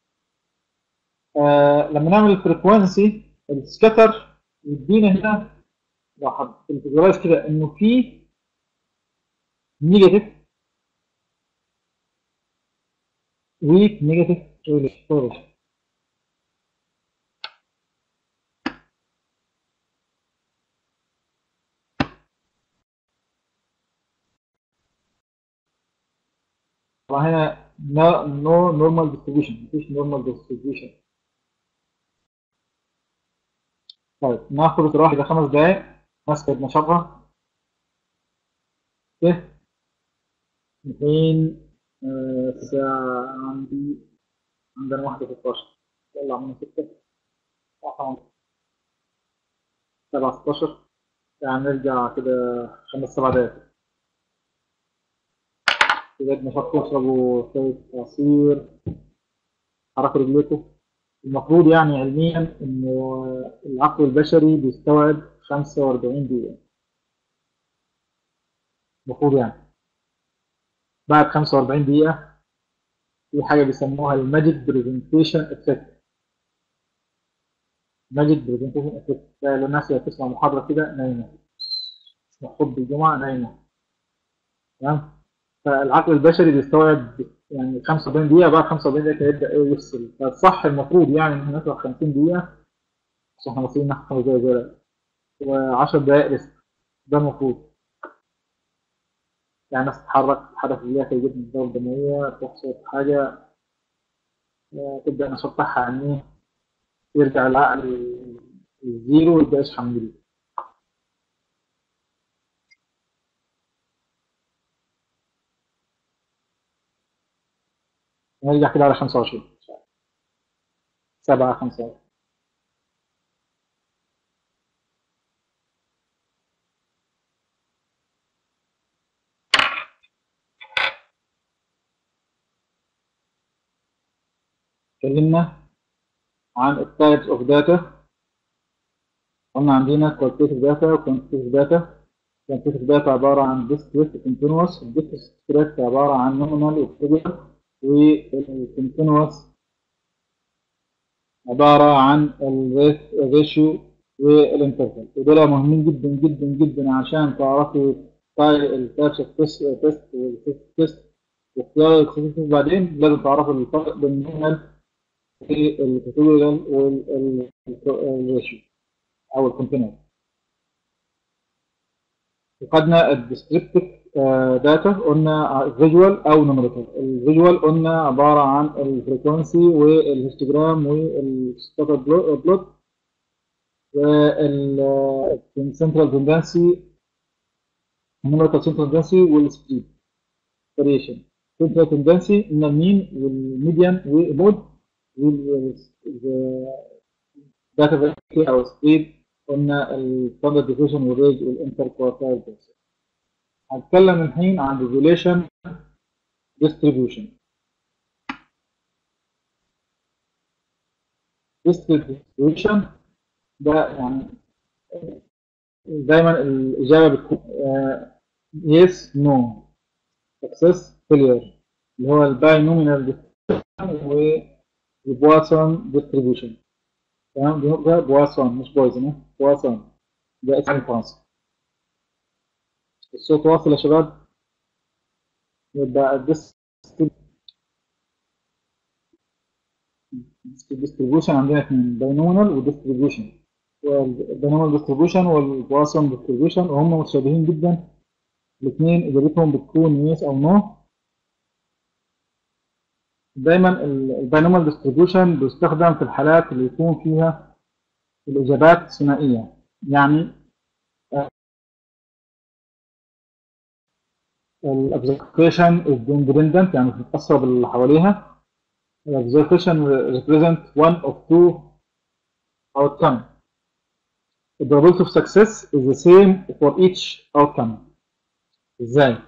آه لما نعمل الفريكونسي السكتر يدينا هنا لو حطيت كده انه في نيجاتيف ويك نيجاتيف ستورج. طبعا هنا نو نورمال ديستريبيوشن، مفيش نورمال ديستريبيوشن. طيب ناخد استراحه كده خمس دقائق نسكت نشرها ايه الحين. آه، الساعة عندي عندنا واحدة ستاشر، يلا عملنا ستة سبعة ستاشر، يعني نرجع كده خمس سبع دقايق كده نشربوا اشربوا شوية عصير، حركوا رجليكم. المفروض يعني علميا إنه العقل البشري بيستوعب خمسة وأربعين دقيقة، المفروض يعني بعد خمسة وأربعين دقيقة في حاجة بيسموها الماجيك برزنتيشن افكت. ماجيك برزنتيشن افكت ده الناس اللي بتسمع محاضرة كده نايمة، تسمع خطبة الجمعة نايمة، تمام. فالعقل البشري بيستوعب يعني خمسة وأربعين دقيقة، بعد خمسة وأربعين دقيقة يبدأ إيه يفصل. فالصح المفروض يعني إن احنا نقرأ خمسين دقيقة عشان احنا مصريين ناخد خمس دقايق زي و10 دقايق لسه، ده المفروض. يعني الناس تتحرك تتحرك رجليها تجيب من الدورة الدموية، تحصل حاجة، آه، تبدأ النشاط بتاعها يعني يرجع العقل الزيرو ويبدأ يصحى من جديد. نرجع كده على خمسة وعشرين سبعة خمسة وعشرين. اتكلمنا عن التايبس اوف داتا. قلنا عندنا qualitative data و quantitative data. quantitative data عبارة عن discrete و continuous. discrete عبارة عن nominal و figure، والcontinuous عبارة عن الريشيو والانترفال. ودول مهمين جدا جدا جدا عشان تعرفوا التايبس اوف تيست والتيست واختيار التيست. بعدين لازم تعرفوا الفرق بين النومينال والكاتيجوريال والريشيو او الكونتينوس. وخدنا الديسكريبتيف داتا، قلنا فيجوال او نوميريكال. الفيجوال قلنا عباره عن الفريكونسي والهيستوجرام والسكاتر بلوت والسنترال تندنسي، النوميريكال سنترال تندنسي والسبيد فاريشن. سنترال تندنسي قلنا المين والميديان والمود، والداتا فاريتي او سبيد قلنا الستاندرد ديفيشن والريج والانتر كوارتايل بيس. هنتكلم الحين عن الريليشن ديستريبيوشن. ديستريبيوشن ده يعني دايما الاجابه بتكون يس نو سكسس فيلير، اللي هو الباينومينال ديستريبيوشن والبواسون ديستريبيوشن. تمام، ده بواسون مش بويزن، بواسون ده اسم فرنسي. الصوت واصل يا شباب؟ يبقى الديستريبيوشن عندنا اثنين، باينومينال وديستريبيوشن. والباينومينال ديستريبيوشن والبواسون ديستريبيوشن، وهم متشابهين جدا الاثنين، اجابتهم بتكون يس او نو. دايما الباينومينال ديستريبيوشن بيستخدم في الحالات اللي يكون فيها الاجابات ثنائيه، يعني الابزرفيشن از اندبندنت، يعني بتتاثر باللي حواليها. The observation represent one of two outcome. The probability of success is the same for each outcome. ازاي؟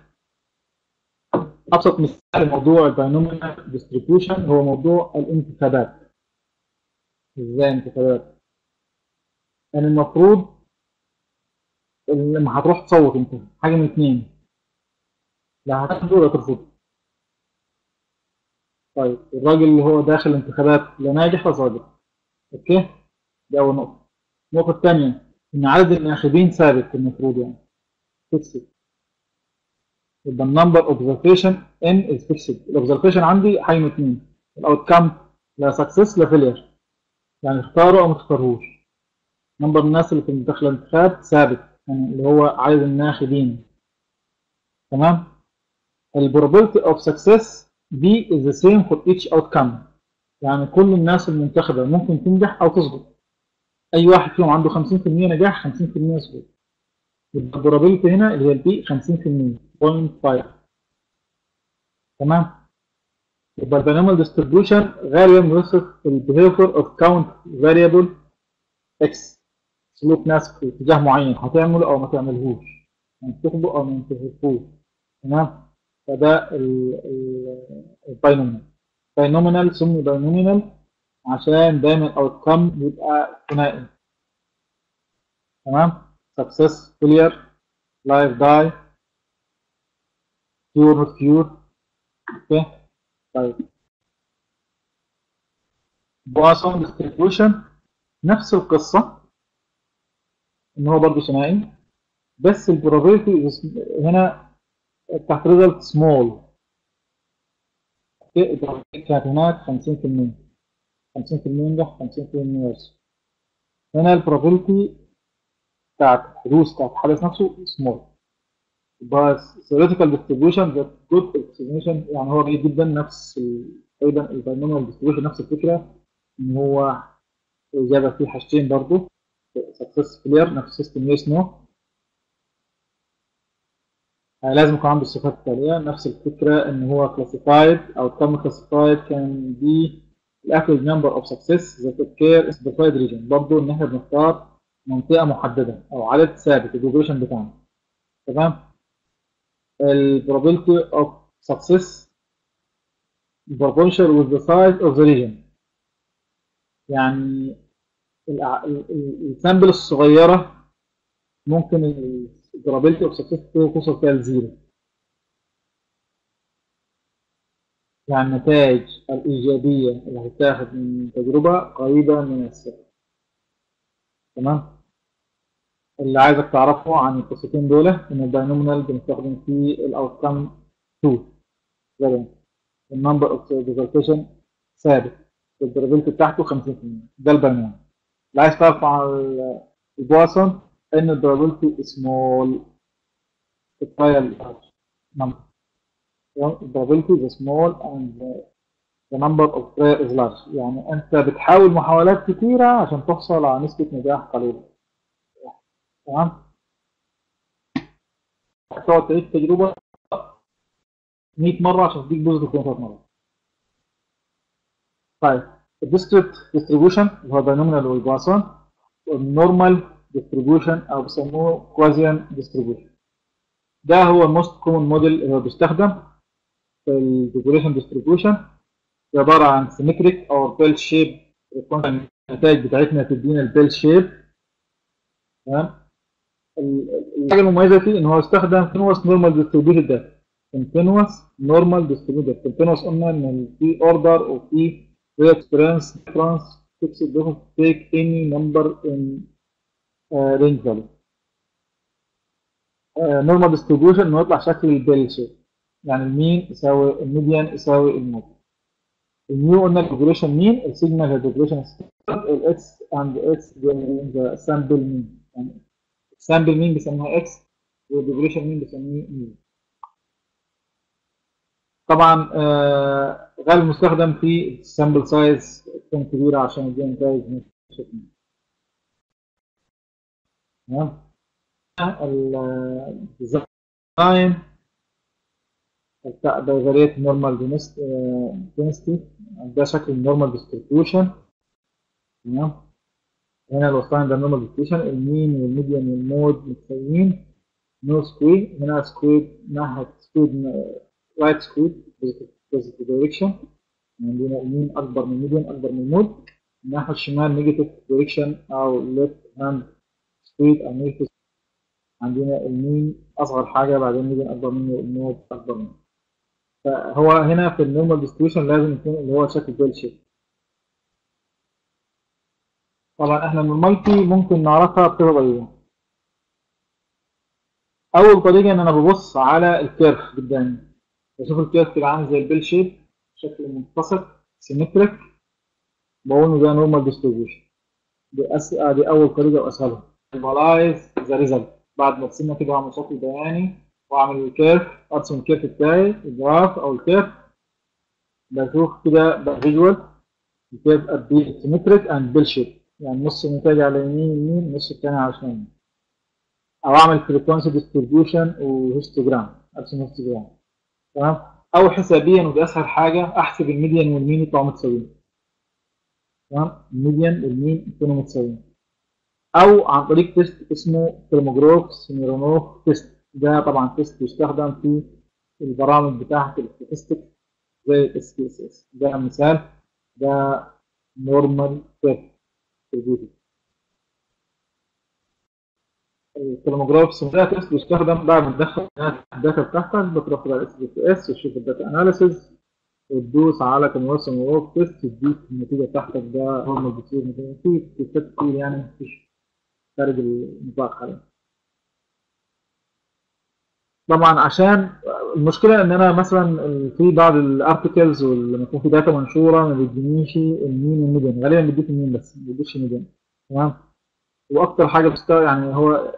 ابسط مثال لموضوع الباينومينال ديستريبيوشن هو موضوع الانتخابات. ازاي انتخابات؟ يعني المفروض لما هتروح تصوت انت حاجه من اثنين، لا هتاخده ولا ترفض. طيب الراجل اللي هو داخل الانتخابات لا ناجح ولا صادق. اوكي؟ دي اول نقطه. النقطه الثانيه ان عدد الناخبين ثابت المفروض، يعني فيكسد. يبقى النمبر اوبزرفيشن ان از فيكسد. الاوبزرفيشن عندي حاجه من اثنين، الاوت كام لا سكسس لا فيلير، يعني اختاروا او ما تختاروش. نمبر الناس اللي في داخل الانتخاب ثابت، يعني اللي هو عدد الناخبين. تمام. البروبابيلتي اوف سكسس دي is the same for each outcome، يعني كل الناس المنتخبه ممكن تنجح او تسقط. اي واحد فيهم عنده خمسين في المية نجاح، خمسين في المية سقوط. يبقى البروبابيلتي هنا اللي هي البي خمسين في المية صفر فاصلة خمسة. تمام. يبقى الباينوميال ديستريبيوشن غالبا بيوصف البيهيفير اوف كاونت فاريبل اكس، سلوك ناس في اتجاه معين هتعمله او ما تعملهوش، هتنتخبه او ما ينتخبوش. تمام. فده الباينوميال. باينومينال سمي باينومينال عشان دايما الاوت كام يبقى ثنائي. تمام. سكسس فيلير، لايف داي، كيور نوت كيور. اوكي. طيب بواسون ديستريبيوشن نفس القصه، ان هو برضه ثنائي، بس البروبابيلتي هنا تحت ريزلت سمول. كانت هناك خمسين في المية، خمسين في المية ينجح خمسين في المية يرسل. هنا البروبابيلتي بتاعت حدوث بتاعت الحدث نفسه سمول. بس theoretical distribution that good explanation، يعني هو جيد جدا. نفس ايضا الباينوميال ديستريبيوشن نفس الفكره، ان هو الاجابه فيه حاجتين برضه سكسس فيلير، نفس سيستم يس نو. لازم يكون عنده الصفات التاليه، نفس الفكره ان هو كلاسيفايد او تم كلاسيفايد كان بي الافريج نمبر اوف سكسس ذات اوكير سبيسيفايد ريجن، برضه ان احنا بنختار منطقه محدده او عدد ثابت الديفيشن بتاعنا. تمام. البروبابيلتي اوف سكسس proportional with the size of the region، يعني السامبل الصغيرة ممكن البروبابيلتي اوف سكسس توصل فيها لزيرو. يعني النتائج الإيجابية اللي هتتاخد من تجربة قريبة من الصفر. تمام. اللي عايزك تعرفه عن القصتين دول ان الباينومينال بنستخدم فيه الاوتكم اتنين فاريانت، النمبر اوف ريزلتيشن ثابت، البروبابيلتي بتاعته خمسين في المية. ده الباينومينال. اللي عايز تعرف عن البواسون ان البروبابيلتي سمول ترايل نمبر. the probability is small and the number of trial is large. يعني انت بتحاول محاولات كتيرة عشان تحصل على نسبة نجاح قليلة. تمام. هتقعد تعيد تجربة مية مرة عشان تديك بوزيتيف ثلاث مرات. طيب الديستريبت ديستريبيوشن اللي هو باينومينال والبواسون، والنورمال ديستريبيوشن او بيسموه كوازيان ديستريبيوشن. ده هو الموست كومن موديل اللي هو بيستخدم في البوبوليشن ديستريبيوشن. عبارة عن سيمتريك او بيل شيب. النتائج بتاعتنا تدينا البيل شيب. تمام. الحاجة المميزة فيه ان هو استخدم كونتينوس نورمال ديستريبيوتد داتا. كونتينوس نورمال ديستريبيوتد. كونتينوس قلنا ان في اوردر وفي real experience difference fixed doesn't take any number in uh, range value. uh, normal distribution انه يطلع شكل البيل شيب، يعني المين يساوي الميديان يساوي المود. الميو قلنا البوبوليشن مين، السيجما هي البوبوليشن الاكس اند اكس ذا سامبل مين، يعني السامبل مين بيسموها اكس والبوبوليشن مين بيسميه مين. طبعا آه غير المستخدم في السامبل سايز تكون كبيره عشان يدينا نتائج شكل. تمام. الديزاين بتاع فاريت نورمال دينستي، ده شكل النورمال ديستريبيوشن. تمام. هنا لو ده نورمال ديستريبيوشن، المين والميديان والمود متساويين، نو سكويد. هنا سكويد ناحيه سكويد رايت سكويد بوزيتيف دايركشن، عندنا المين اكبر من الميديان اكبر من المود. الناحيه الشمال نيجاتيف دايركشن او ليفت هاند سكويد او نيجاتيف. عندنا المين اصغر حاجه، بعدين الميديان اكبر منه والمود اكبر منه. فهو هنا في النورمال ديستريبيوشن لازم يكون اللي هو شكل بيل شيب. طبعا احنا من المالتي ممكن نعرفها بكذا طريقه. اول طريقه ان انا ببص على الكيرف قدامي، بشوف الكيرف كده عامل زي البيل شيب، شكل متسق سيمتريك، بقول انه ده نورمال ديستريبيوشن. دي أس... دي اول طريقه واسهلها. نورماليز ذا ريزلت، بعد ما ارسمها كده واعمل شكل بياني واعمل الكيرف، ارسم الكيرف بتاعي الجراف او الكيرف، بشوف كده بالفيجوال الكيرف ابي سيمتريك اند بيل شيب، يعني نص النتائج على اليمين يمين النص الثاني على الشمال. او اعمل فريكونسي ديستريبيوشن وهيستوجرام، ارسم هيستوجرام. تمام. او حسابيا ودي اسهل حاجه، احسب الميديان والمين يطلعوا متساويين. تمام. الميديان والمين يكونوا متساويين. او عن طريق تيست اسمه كريموجروف سميرانوف تيست. ده طبعا تيست بيستخدم في البرامج بتاعه الاستاتستكس زي الاس بي اس اس. ده مثال، ده نورمال تيست. الكريموجراف سيميلاترز بيستخدم بعد ما تدخل الداتا بتاعتك، بتروح على الاس بي تي اس وتشوف الداتا اناليسيز وتدوس على كونفرس وورك تيست تديك النتيجه بتاعتك. ده نورمال بتصير في تيستات كتير يعني مفيش خارج النطاق حاليا. طبعا عشان المشكله ان انا مثلا في بعض الارتكلز ولما يكون في داتا منشوره ما بيدينيش المين والميديان، غالبا بيديك المين بس ما بيديكش الميديان. تمام. واكتر حاجه بستخدم يعني هو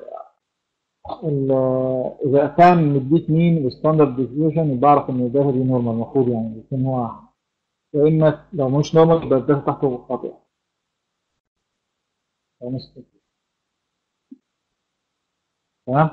اذا كان مديك مين وستاندرد ديفيوجن يبقى اعرف ان الداتا دي نورمال، المفروض يعني يكون هو، واما لو مش نورمال يبقى الداتا تحته خاطئه. تمام.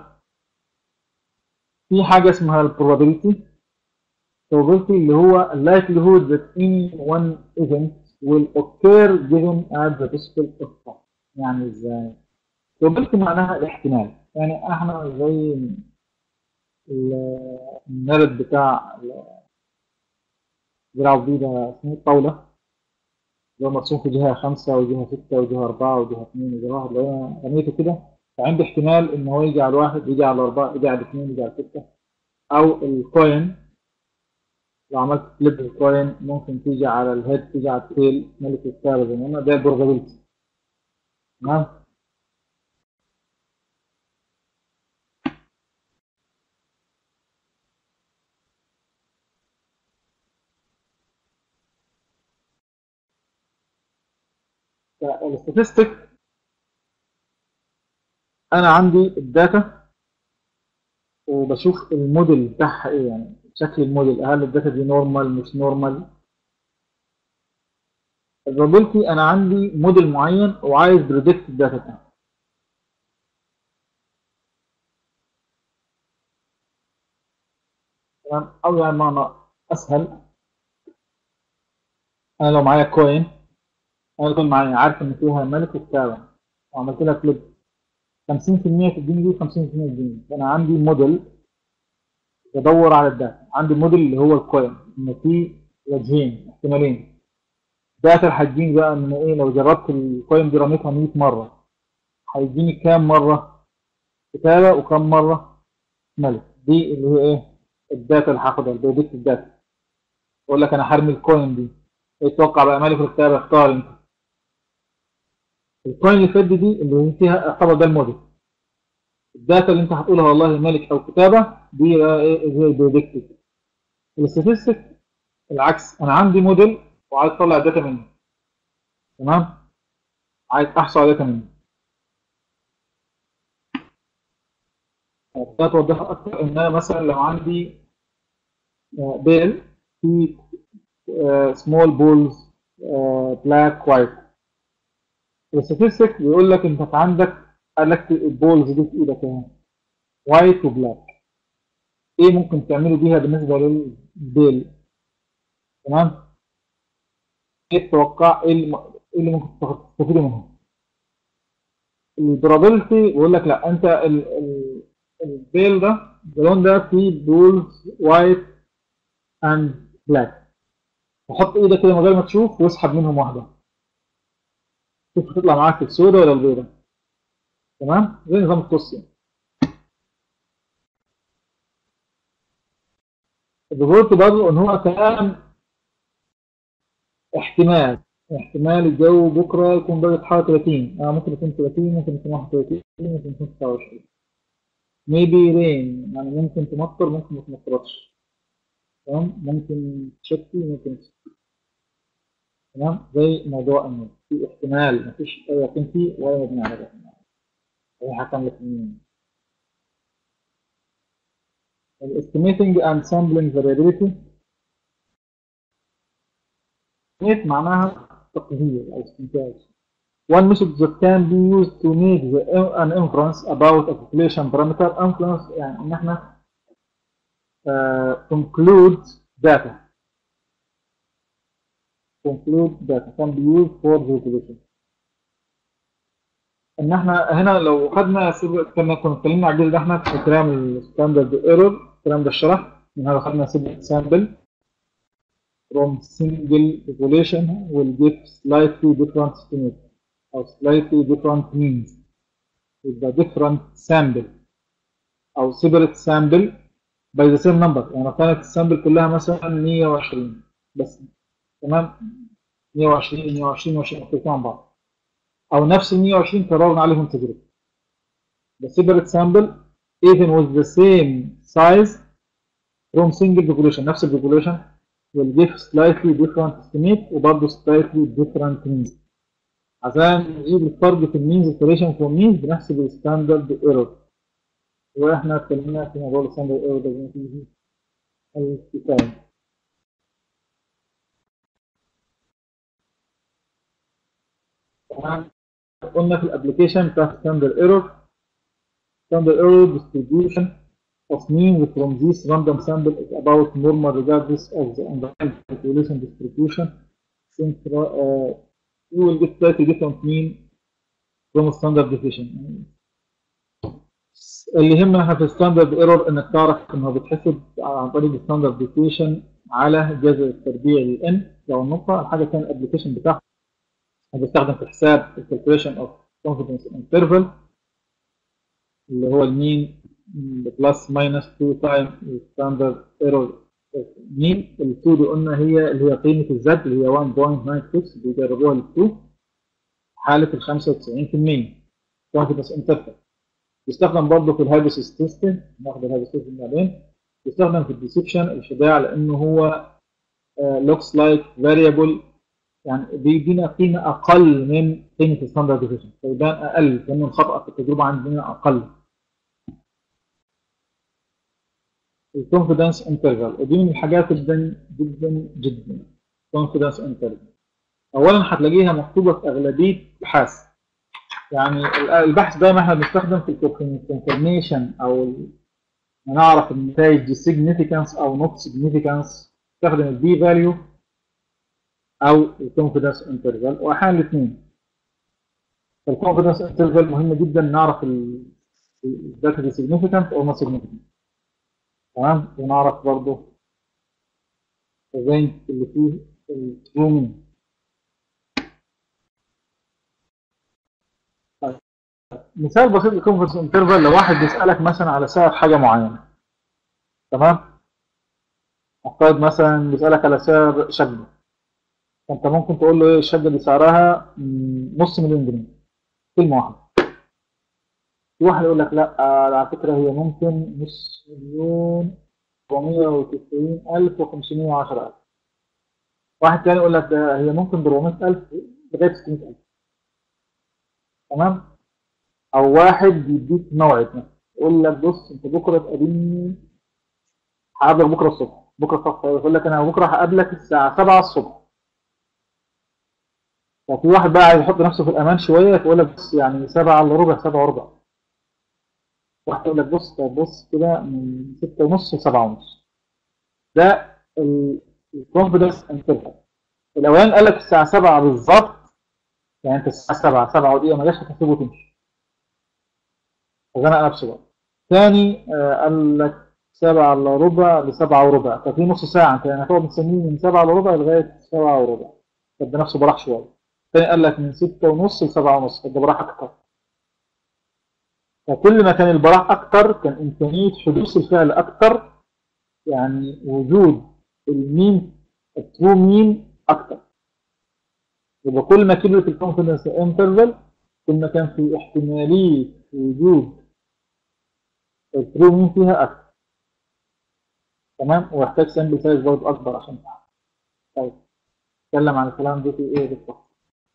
في حاجه اسمها البروبابيلتي. probability اللي هو likelihood that any one event will occur given at the possible outcome. يعني ازاي؟ probability معناها الاحتمال، يعني احنا زي النرد بتاع بيلعبوا بيه ده اسمه الطاوله. لو مرسوم في جهة خمسة وجهة ستة وجهة أربعة وجهة اتنين وجهة واحد، لو أنا رميته كده فعندي احتمال إن هو يجي على الواحد، يجي على الأربعة، يجي على الاثنين، يجي على الستة. أو الكوين، لو عملت فليب الكوين ممكن تيجي على الهيد، تيجي على التيل، ملك الكتابة زي ما قلنا، ده البروبابيلتي. تمام؟ فالاستاتستيك أنا عندي الداتا وبشوف الموديل بتاعها إيه، يعني شكل الموديل، هل الداتا دي نورمال مش نورمال. البروبابيلتي أنا عندي موديل معين وعايز بريدكت الداتا بتاعته. تمام؟ أو يعني معنى أسهل، أنا لو معايا كوين، أنا يكون معايا عارف إن فيها ملك وكتابة وعملت لها فليب، خمسين في المية تديني دي وخمسين في المية تديني، فأنا عندي موديل بدور على الداتا، عندي موديل اللي هو الكوين إن في وجهين احتمالين. الداتا اللي هتجيني بقى إن إيه، لو جربت الكوين دي رميتها مية مرة هيديني كام مرة كتابة وكام مرة ملك. دي اللي هي إيه، الداتا اللي هاخدها، البريدكت الداتا. أقول لك أنا هرمي الكوين دي، إيه تتوقع بقى ملك الكتابة؟ اختار أنت. الكوين اللي فات دي اللي هي فيها يعتبر ده الموديل. الداتا اللي انت هتقولها والله ملك او كتابه دي بقى ايه، زي البريدكتيف. الاستاتستيك العكس، انا عندي موديل وعايز اطلع داتا منه. تمام؟ عايز احصل على داتا منه. ده توضحها اكتر ان انا مثلا لو عندي بيل في سمول بولز بلاك وايت، الاستاتستيك بيقول لك انت عندك، قال لك البولز دي في ايدك اهي وايت وبلاك، ايه ممكن تعملوا بيها بالنسبه للبيل؟ تمام؟ ايه تتوقع ايه اللي إيه اللي ممكن تستفيدوا منه؟ البروبابيلتي بيقول لك لا، انت ال- ال- البيل ده اللون ده فيه بولز وايت اند بلاك، وحط ايدك كده من غير ما تشوف واسحب منهم واحده، شوف تطلع معاك السوداء ولا البيضاء. تمام؟ زي نظام القص يعني. الريبورت برضه ان هو كان احتمال احتمال الجو بكره يكون درجه حراره ثلاثين، اه ممكن يكون ثلاثين، ممكن يكون واحد وثلاثين، ممكن يكون ستة وعشرين. ميبي رين، يعني ممكن تمطر ممكن ما تمطرش. تمام؟ ممكن تشتي ممكن تشتي. تمام؟ زي موضوع انه في احتمال مفيش اي يقين فيه ولا مبني على ده، هي حكم لك منين. الاستيميتنج اند سامبلنج فاريابيليتي، estimate معناها تقدير او استنتاج. One method that can be used to make the, an inference about a population parameter. Inference يعني ان احنا uh, conclude data conclude data can be used for the population. ان احنا هنا لو خدنا كنا كنا اتكلمنا على الجزء ده احنا في كلام الستاندرد ايرور، الكلام ده الشرح ان هذا خدنا سامبل from single population will give slightly different estimate or slightly different means with the different sample او separate sample by the same number. يعني لو كانت السامبل كلها مثلا مية وعشرين بس، تمام، مية وعشرين مية وعشرين مختلفين عن بعض، او نفس ال مية وعشرين كررنا عليهم تجربه. The separate sample even with the same size from single population، نفس البوبوليشن will give slightly different estimate وبرضه slightly different means. عشان نجيب الفرق في المينز الكوريشن في المينز بنحسب الستاندرد ايرور، واحنا اتكلمنا في موضوع الستاندرد ايرور ده في الكتاب. طبعا قلنا في الابلكيشن بتاع ستاندرد ايرور، ستاندرد ايرور distribution of means from this random sample is about normal regardless of the underlying population distribution, since uh, you will get slightly different mean from standard deviation. اللي يهمنا احنا في الستاندرد ايرور انك تعرف انه بيتحسب عن طريق الستاندرد ديفيشن على جذر التربيع للان لو النقطه. الحاجه الثانيه الابلكيشن بتاعها بيستخدم في حساب الكالكوليشن اوف كونفيدنس انترفال اللي هو المين بلس ماينس اتنين تايم ستاندرد ايرور مين. ال اتنين دي قلنا هي اللي هي قيمه الزد اللي هي واحد فاصلة تسعة ستة بيجربوها لل اتنين حاله ال خمسة وتسعين بالمية كونفيدنس انترفال. بيستخدم برضه في الهايبوثيسيس تيستنج، ناخد الهايبوثيسيس بعدين. بيستخدم في الديسبشن الخداع لانه هو لوكس لايك فاريبل، يعني بيدينا قيمه اقل من قيمه الستاندرد ديفيشن فيبان اقل لان الخطا في التجربه عندنا اقل. الكونفيدنس انترفال ودي من الحاجات جدا جدا جدا. كونفيدنس انترفال اولا هتلاقيها مكتوبه في اغلبيه الابحاث، يعني البحث دايما احنا بنستخدم في الكونفرميشن او نعرف النتائج دي significance او not significance نستخدم البي فاليو او الكونفيدنس انترفال واحيانا الاثنين. الكونفيدنس انترفال مهم جدا نعرف الداتا دي significant او not significant، تمام. ونعرف برضه الرينج اللي فيه الترو مين. مثال بسيط للكونفيدنس انترفال، لو واحد بيسالك مثلا على سعر حاجه معينه، تمام، افترض مثلا بيسالك على سعر شقه، فانت ممكن تقول له ايه الشقه دي سعرها نص مليون جنيه كلمه واحده. في واحد يقول لك لا على فكره هي ممكن نص مليون اربعمية وتسعين الف وخمسمية وعشرة الف. واحد تاني يقول لك ده هي ممكن ب اربعمية الف لغايه ستمية الف، تمام. او واحد يديك موعد مثلا يقول لك بص انت بكره تقابلني، هقابلك بكره الصبح. بكره الصبح يقول لك انا بكره هقابلك الساعه سبعة الصبح. ففي واحد بقى عايز يحط نفسه في الامان شويه يقول لك بص يعني سبعة الا ربع سبعة وربع. واحد يقول لك بص طب بص كده من ستة ونص ل سبعة ونص. ده الكونفدنس انترفال. الاولاني قال لك الساعه سبعة بالظبط، يعني انت الساعه سبعة سبعة ودقيقه ما جاش هتسيبه وتمشي، فزنق نفسه بقى. ثاني آه قال لك سبعة الا ربع ل سبعة وربع، ففي نص ساعه انت يعني هتقعد مستنيه من سبعة الا ربع لغايه سبعة وربع، فده نفسه براح شويه. ثاني قال لك من ستة ونص ل سبعة ونص، فده براح اكتر. فكل ما كان البراح اكتر كان امكانيه حدوث الفعل اكتر، يعني وجود المين الترو مين اكتر. يبقى كل ما كبرت الكونفدنس انترفال كل ما كان في احتماليه وجود الترو مين فيها اكتر، تمام. ويحتاج سامبل سايز برضه اكبر عشان تعرف. طيب نتكلم عن الكلام ده في ايه بالظبط.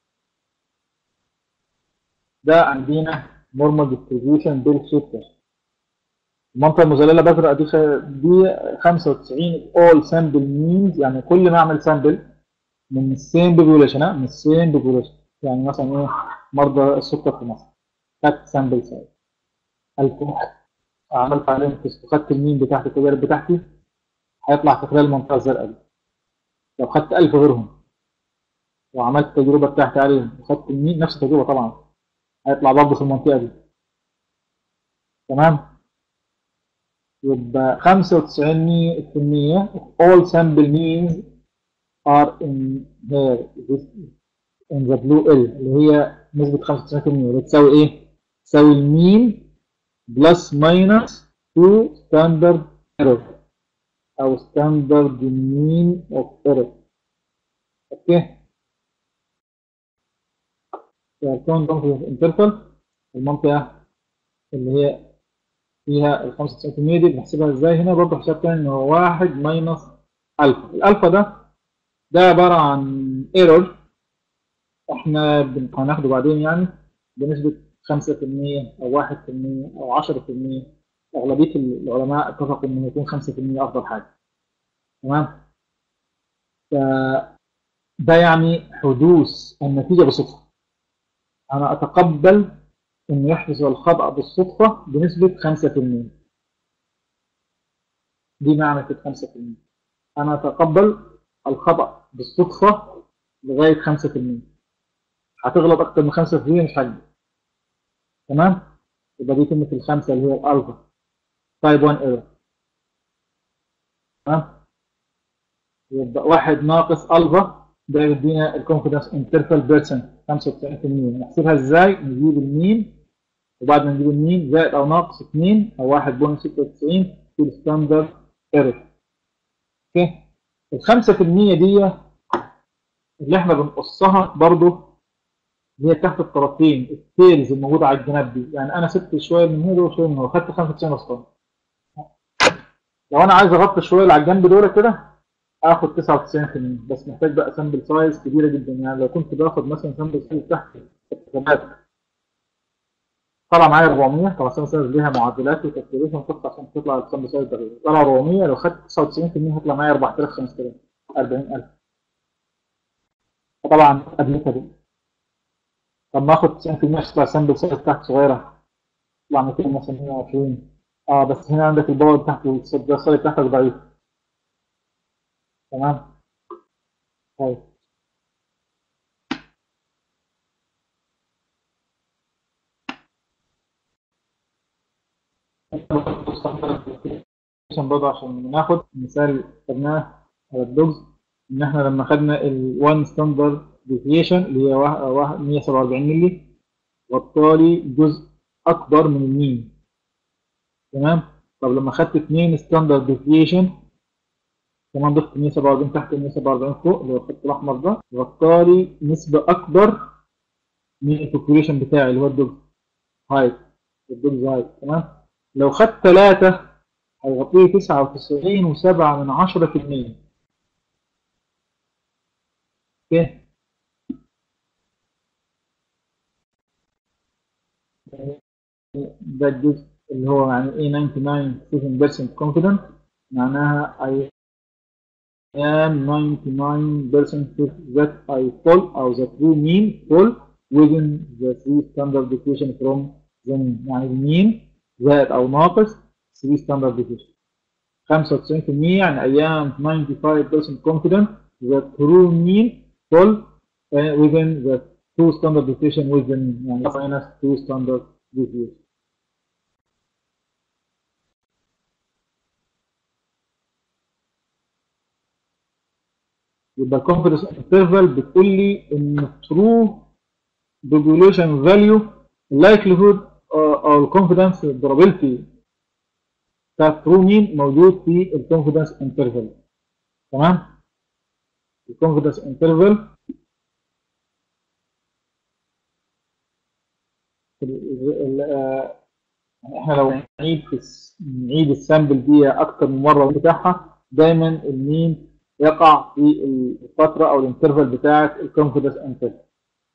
ده عندنا نورمال ديستريبيوشن بالشيفتر. المنطقه المظلله بزرق دي دي خمسة وتسعين اول سامبل مينز، يعني كل ما اعمل سامبل من السيم بوبوليشن من السيم بوبوليشن، يعني مثلا ايه مرضى السكر في مصر خدت سامبل سايز الف واحد، عملت عليهم تيست وخدت المين بتاعتي التجارب بتاعتي، هيطلع في خلال المنطقه الزرقاء دي. لو خدت الف غيرهم وعملت التجربه بتاعتي عليهم وخدت المين نفس التجربه طبعا هيطلع برضه في المنطقه دي، تمام. يبقى خمسة وتسعين بالمية of all sample means are in here this in the blue area اللي هي نسبة خمسة وتسعين بالمية اللي تساوي ايه؟ تساوي المين بلس ماينس تو standard error او standard mean of error. اوكي. فالكون confidence interval المنطقة اللي هي فيها ال خمسة وتسعين بالمية دي بنحسبها ازاي؟ هنا برضه حساب تاني ان هو واحد ماينس الفا. الالفا ده ده عبارة عن ايرور احنا هناخده بعدين يعني بنسبة خمسة بالمية او واحد بالمية او عشرة بالمية. اغلبية العلماء اتفقوا انه يكون خمسة بالمية افضل حاجة، تمام. فده يعني حدوث النتيجة بالصدفة. انا اتقبل ان يحدث الخطأ بالصدفة بنسبة خمسة بالمية. دي معنى كده خمسة بالمية. انا اتقبل الخطأ بالصدفة لغاية خمسة بالمية. هتغلط اكتر من خمسة بالمية مش حاجة، تمام. يبقى دي كلمة الخمسة اللي هي الالفا تايب واحد ايرور، تمام. يبقى واحد ناقص الفا ده يدينا الكونفدنس انترفال بيرسنت خمسة وتسعين في المية. نحسبها ازاي؟ نجيب المين، وبعد ما نجيب المين زائد او ناقص اتنين او واحد فاصلة ستة وتسعين في الستاندرد ايرور. اوكي، ال خمسة في المية دي اللي احنا بنقصها برضو اللي هي تحت الطرفين، التيلز الموجوده على الجناب دي، يعني انا سبت شويه من هنا وشويه من هنا، خدت خمسة وتسعين اصلا. لو انا عايز اغطي شويه اللي على الجنب دول كده اخد تسعة وتسعين في المية، بس محتاج بقى سامبل سايز كبيره جدا. يعني لو كنت باخد مثلا سامبل سايز تحت الحسابات طلع معايا أربعمية، طبعا السامبل سايز ليها معادلات وكالكوليشن تطلع عشان تطلع السامبل سايز ده، طلع أربعمية، لو خدت تسعة وتسعين في المية هيطلع معايا أربعة آلاف خمسة آلاف أربعين ألف. طبعا قبلتها دي طب ما اخد تسعين في المية تطلع سامبل سايز تحت صغيره، تطلع ميتين مثلا مية وعشرين. اه بس هنا عندك الباور بتاعت السايز بتاعتك ضعيف. تمام. طيب برضه عشان ناخد مثال خدناه على الدوجز، ان احنا لما خدنا ال واحد ستاندرد ديفيشن اللي هي مية وسبعة وأربعين مللي، وبالتالي جزء اكبر من المين. تمام. طب لما خدت اتنين ستاندرد ديفيشن كمان ضفت مية وسبعة وأربعين تحت مية وسبعة وأربعين فوق اللي هو الخط الاحمر ده، وبالتالي نسبه اكبر من البوبوليشن بتاعي اللي هو الدوجز هايت، الدوجز هايت. تمام. لو خدت ثلاثة هيغطيه تسعة وتسعين وسبعة من عشرة في المية. اوكي، ده الجزء اللي هو يعني ايه تسعة وتسعين بالمية confident، معناها I am ninety-nine percent that I fall أو the true mean fall within the three standard deviation from the mean. يعني المين زائد أو ناقص three standard deviation. خمسة وتسعين في المية يعني I am ninety-five percent confident that true mean fall uh, within the two standard deviation within يعني minus two standard deviation. يبقى الكونفدنس انترفال بتقول لي ان true population value likelihood او الكونفدنس probability بتاع true mean موجود في الكونفدنس انترفال. تمام. الكونفدنس انترفال احنا لو نعيد نعيد السامبل دي اكتر من مره بتاعها دايما المين يقع في الفتره او الانترفال بتاعه الكونفدنس انترفال.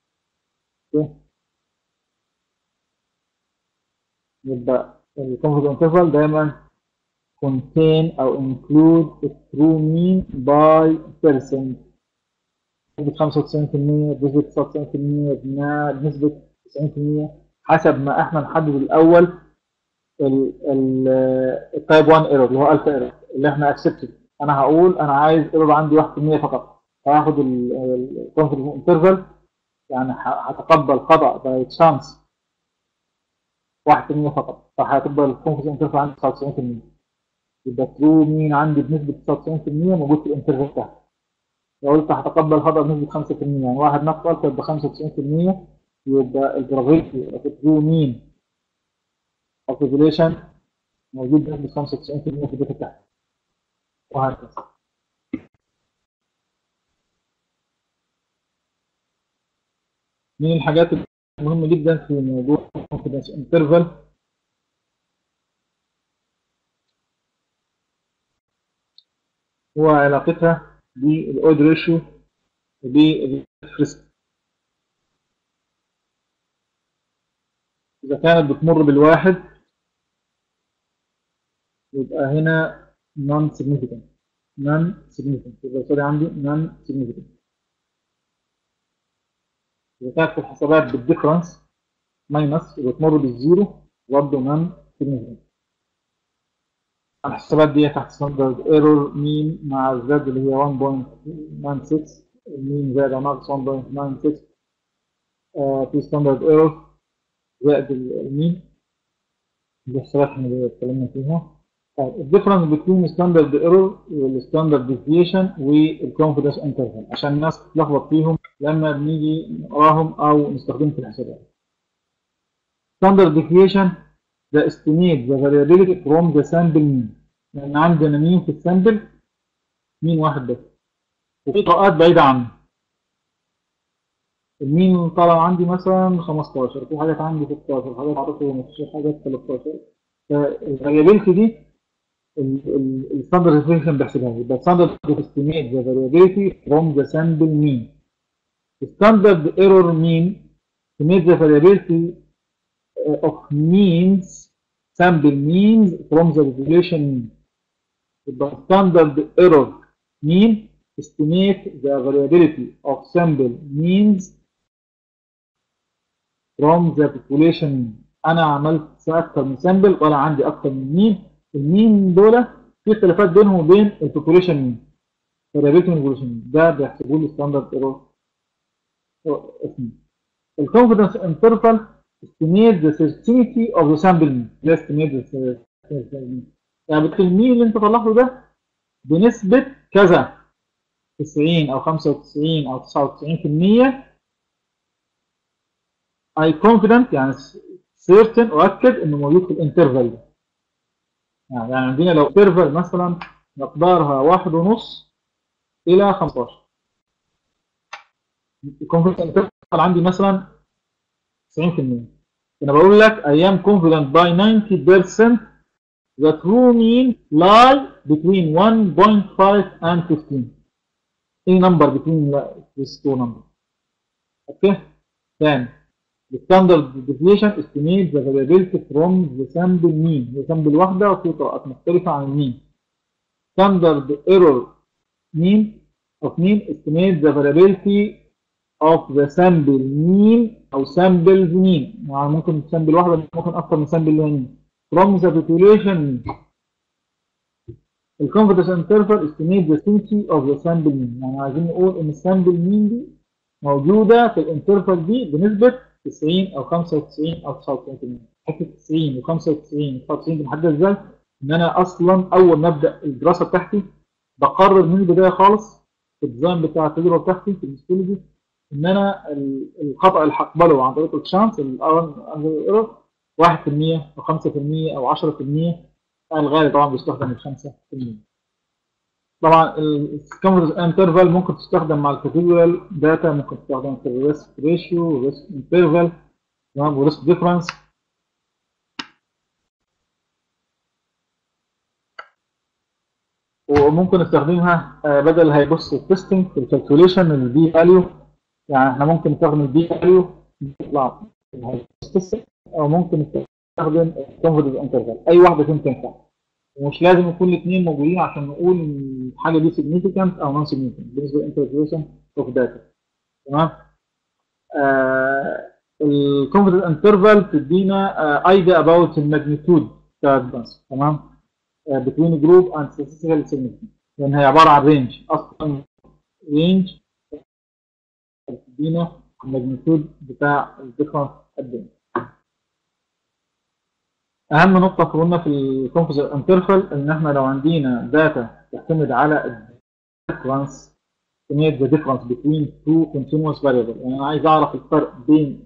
يبقى الكونفدنس انترفال دايما contain أو include a true mean by percent بنسبة خمسة وتسعين في المية بنسبة تسعة وتسعين في المية بنسبة تسعين في المية حسب ما احنا نحدد الأول التايب واحد ايرور اللي هو الفا ايرور اللي احنا accepted. أنا هقول أنا عايز ايرور عندي واحد في المية فقط، فهاخد الكونفدنس انترفال يعني هتقبل خطأ باي تشانس واحد في المية فقط، فهتقبل الكونفدنس انترفال عندي تسعة وتسعين في المية. يبقى ترو مين عندي بنسبة تسعة وتسعين في المية موجود في الانترفال بتاعتي. لو قلت هتقبل خطأ بنسبة خمسة في المية يعني واحد ناقص ألفا يبقى خمسة وتسعين في المية، يبقى البروبابيلتي اوف ترو مين اوف population موجود بنسبة خمسة وتسعين في المية في الداتا بتاعتي، وهكذا. من الحاجات المهمة جدا في موضوع confidence interval هو علاقتها بالاود ريشيو وبالريسك. إذا كانت بتمر بالواحد يبقى هنا non significant non significant يبقى الصورة عندي non significant. إذا كانت في الحسابات بالديفرنس ماينس يبقى تمر بالزيرو برضه non significant. الحسابات دي تحت ستاندرد ايرور مين مع الزد اللي هي واحد فاصلة تسعة وتسعين المين زائد او ناقص واحد فاصلة تسعة وتسعين آه في ستاندرد ايرور زائد المين. دي حسابات احنا اللي اتكلمنا فيها. الديفرنس بين ستاندرد ايرور والستاندرد ديفيشن والكونفدنس انترفال عشان الناس تتلخبط فيهم لما بنيجي نقراهم او نستخدمهم في الحسابات. ستاندرد ديفيشن ده estimate the variability from the sample mean، لان عندنا مين في السامبل؟ مين واحد بس وفي طاقات بعيده عنه. المين طالع عندي مثلا خمستاشر، في حاجات عندي ستاشر، حاجات عشرة ونص، حاجات تلتاشر. فالفاريابيلتي دي الستاندرد ديفيشن بيحسبها لي. يبقى ستاندرد estimate the variability from the sample mean. standard error mean estimate the variability of means sample means from the population mean. يبقى standard error mean estimate the variability of sample means from the population mean. انا عملت اكتر من سامبل ولا عندي اكتر من مين، المين دول في اختلافات بينهم وبين البوبوليشن مين، variability من البوبوليشن مين، ده بيحسبوا لي ستاندرد ايرور اسمه. الكونفدنس انترفال estimate the certainty of the sample mean. ده estimate the certainty يعني المين اللي انت طلعته ده بنسبة كذا، تسعين او خمسة وتسعين او تسعة وتسعين بالمية I confident يعني certain أؤكد إنه موجود في الانترفال ده. يعني عندنا لو انترفال مثلا مقدارها واحد ونص إلى خمستاشر، الكونفدنس انترفال عندي مثلا تسعين بالمية. أنا بقول لك I am confident by ninety percent the true mean lie between one point five and fifteen. A number between these two numbers. أوكي؟ ثاني The standard deviation estimates the variability from the sample mean. هي sample واحدة وفي طرقات مختلفة عن المين. Standard error mean of mean estimates the variability of the sample mean أو samples mean. يعني ممكن sample واحدة ممكن أكثر من sample mean. From the population mean. The confidence interval estimates the certainty of the sample mean. يعني عايزين نقول إن الsample mean دي موجودة في الانترفال دي بنسبة تسعين او خمسة وتسعين او تسعة وتسعين بالمية. حته تسعين و95 و99 بنحدد ازاي؟ ان انا اصلا اول ما ابدا الدراسه بتاعتي بقرر من البدايه خالص في الديزاين بتاع التجربه بتاعتي في الهيستولوجي ان انا الخطا اللي هقبله عن طريق الشانس الايرور واحد بالمية او خمسة بالمية او عشرة بالمية. الغالب طبعا بيستخدم ال خمسة بالمية. طبعا الكونفدنس انترفال ممكن تستخدم مع الكاتيجورال داتا، ممكن تستخدم في الريسك ريشيو والريسك انترفال تمام وريسك ديفرنس. وممكن نستخدمها بدل هيبص تيستنج في الكالكوليشن البي فاليو. يعني احنا ممكن نستخدم البي فاليو يطلع او ممكن نستخدم الكونفدنس انترفال، اي واحده فيهم تنفع ومش لازم يكون الاثنين موجودين عشان نقول ان الحاجه دي significant او non significant بالنسبه للانتربريتيشن اوف داتا. تمام. الكونفدنس انترفال بتدينا ايديا اباوت الماجنتيود بتاع الدراسه. تمام. between group and statistical significance لان هي عباره عن رينج، اصلا رينج بتدينا الماجنتيود بتاع الديفرنس قد ايه. اهم نقطه قلنا في الكونفدنس انترفال ان احنا لو عندنا داتا تعتمد على الديفرنس estimate the difference between two continuous variables. يعني انا عايز اعرف الفرق بين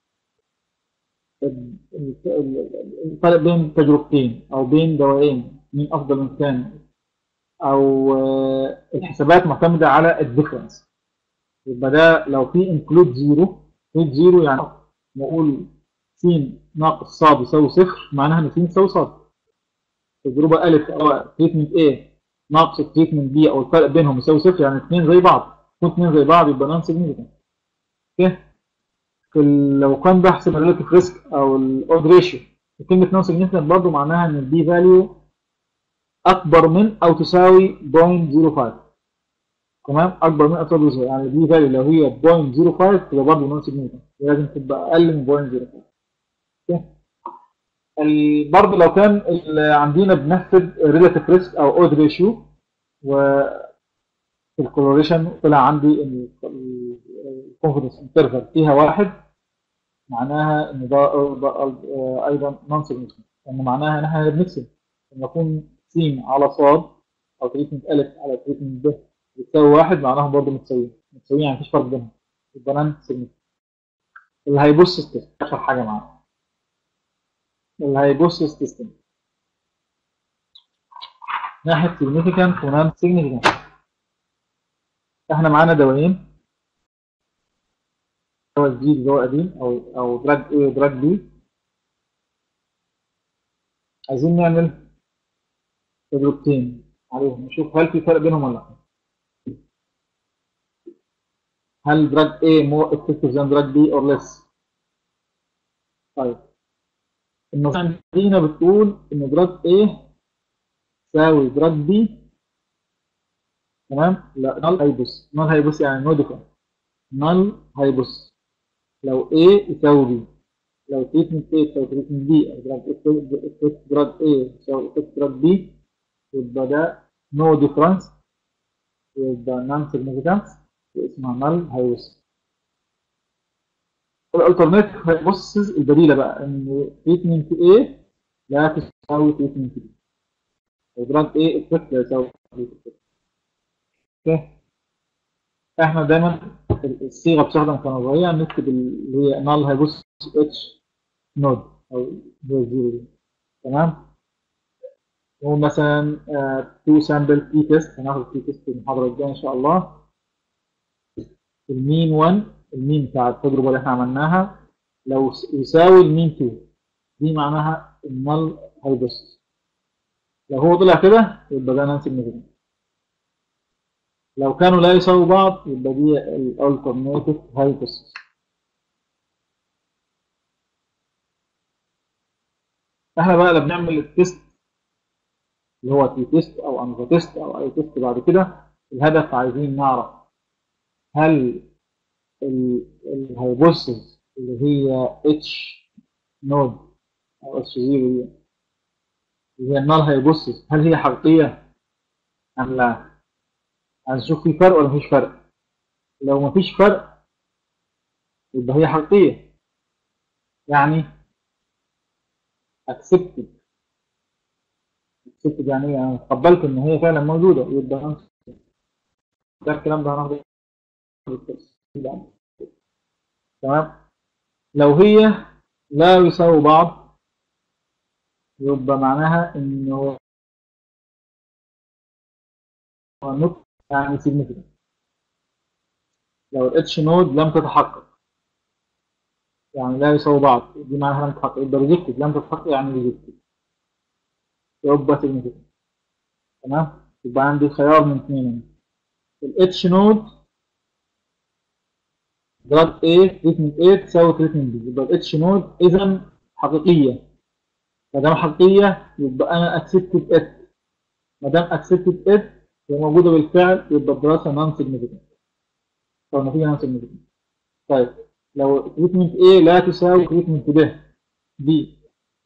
الفرق بين تجربتين او بين دوايين مين افضل من الثاني، او الحسابات معتمده على الديفرنس. يبقى ده لو في انكلود زيرو، انكلود زيرو يعني نقول س ناقص ص يساوي صفر، معناها ان س يساوي ص. تجربه الف او تريتمنت A ناقص التريتمنت B او الفرق بينهم يساوي صفر، يعني اثنين زي بعض، يكون اثنين زي بعض يبقى نون سيجنيفيكانت. اوكي. لو كان بحسب الريلاتيف ريسك او الاود ريشيو، كلمه نون سيجنيفيكانت برضه معناها ان البي فاليو اكبر من او تساوي صفر فاصلة صفر خمسة. تمام. اكبر من او تساوي صفر، يعني البي فاليو لو هي صفر فاصلة صفر خمسة تبقى برضه نون سيجنيفيكانت، لازم تبقى اقل من صفر فاصلة صفر خمسة. اوكي. برضه لو كان عندنا بنحسب ريلاتيف ريسك او اود ريشيو و الكورليشن طلع عندي ان الكونفدنس انترفال فيها واحد، معناها ان ده ايضا نون سيجنيفيكانت، يعني معناها ان احنا بنكسب لما يكون س على ص او تريتمنت ا على تريتمنت ب بتساوي واحد، معناها برضه متساويين متساويين يعني مفيش فرق بينهم، يبقى نان سيجنيفيكانت. اللي هيبص تيست اخر حاجه معانا، اللي هيبص تيست ناحيه سيجنيفيكانت ونان سيجنيفيكانت. احنا معانا دوايين، دواء جديد اللي هو قديم او او دراج ايه ودراج بي، عايزين نعمل تجربتين عليهم نشوف هل في فرق بينهم ولا لا. هل دراج A more effective than drug B or less؟ طيب النظرية عندنا بتقول ان دراج A تساوي دراج B، تمام؟ لا نال هيبص، نال هيبص يعني نو ديفرنس، نال هيبص لو A يساوي B، لو تريتمنت A يساوي تريتمنت B، او دراج افكت دراج A يساوي افكت دراج B، يبقى ده نو ديفرنس، يبقى نان سيجنيفيكانس واسمها نال هيبص. الالترناتيف هايبوثيسز البديله بقى ان تريتمنت A لا تساوي تريتمنت B، ودراج A افكت لا يساوي افكت. اوكي، احنا دايما الصيغه بتستخدم كنظريه نكتب اللي هي نال هيبوثيسز اتش نود او زي زيرو دي، تمام. ومثلا تو سامبل تي تيست، هناخد تي تيست في المحاضره الجايه ان شاء الله. المين واحد، المين بتاع التجربه اللي احنا عملناها لو يساوي المين اتنين، دي معناها النال هيبوثيسز. لو هو طلع كده يبقى ده نان سيجنيفيكانت، لو كانوا لا يساووا بعض يبقى دي الالترناتيف هايبوثيسز. احنا بقى اللي بنعمل التيست اللي هو تي تيست او انفا تيست او اي تيست بعد كده، الهدف عايزين نعرف هل الهايبوثيسز اللي هي اتش نود او اتش صفر دي اللي هي النال هايبوثيسز هل هي حقيقيه ام لا؟ عايز نشوف في فرق ولا مفيش فرق. لو مفيش فرق يبقى هي حقيقيه، يعني accepted accepted يعني ايه؟ يعني قبلت ان هي فعلا موجوده، يبقى ده الكلام ده هناخده تمام. لو هي لا يساوي بعض يبقى معناها انه نوت يعني significant. لو الاتش نود لم تتحقق يعني لا يساوي بعض، دي معناها لم تتحقق، يبقى ريجكتد، لم تتحقق يعني ريجكتد، يبقى significant. تمام، يبقى عندي خيار من اثنين، الاتش نود دراج A تريتمنت A تساوي تريتمنت B، يبقى الاتش نود اذا حقيقيه، ما دام حقيقيه يبقى انا اكسبتد ات، ما دام اكسبتد ات هي موجوده بالفعل يبقى الدراسه نون سيجنيفيكانت او النتيجه نون سيجنيفيكانت. طيب لو تريتمنت A لا تساوي تريتمنت B B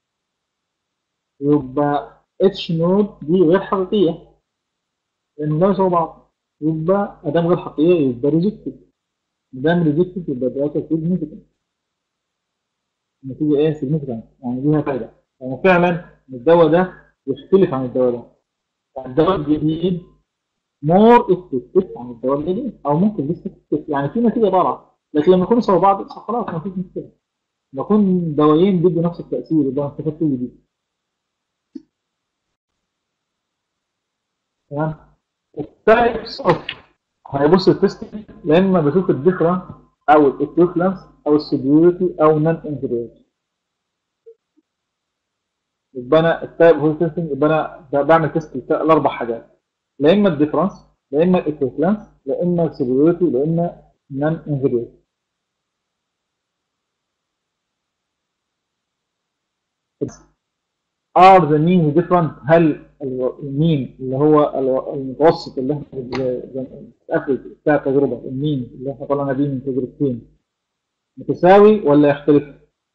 يبقى اتش نود دي غير حقيقيه لانه لا يساوي بعض، يبقى ادام غير حقيقيه يبقى ريجكتد، ما دام ريجكتد يبقى الدراسه سيجنيفيكانت، النتيجه ايه؟ سيجنيفيكانت، يعني ليها فايده، يعني فعلا الدواء ده يختلف عن الدواء ده، الدواء الجديد مور افكتيف عن الدواء الجديد، او ممكن لسه افكتيف يعني في نتيجه طالعه، لكن لما يكونوا سوا بعض خلاص ما فيش مشكله، لما يكون دوايين بيدوا نفس التاثير يبقى انا استفدت ايه دي. تمام. التايبس اوف هيبص التستنج لما بشوف الديفرنس او الايكويفالنس او السيبيوريتي او نون انفيريوريتي، يبقى انا التايب اوف تيستنج يبقى انا بعمل تيست لاربع حاجات، لا اما الديفرنس لا اما الايكويفالنس لا اما السيبيوريتي لا اما نون انفيريوريتي. are the means different؟ هل المين اللي هو المتوسط اللي احنا بنتأكد بتاع التجربة، المين اللي احنا طلعنا بيه من تجربتين متساوي ولا يختلف؟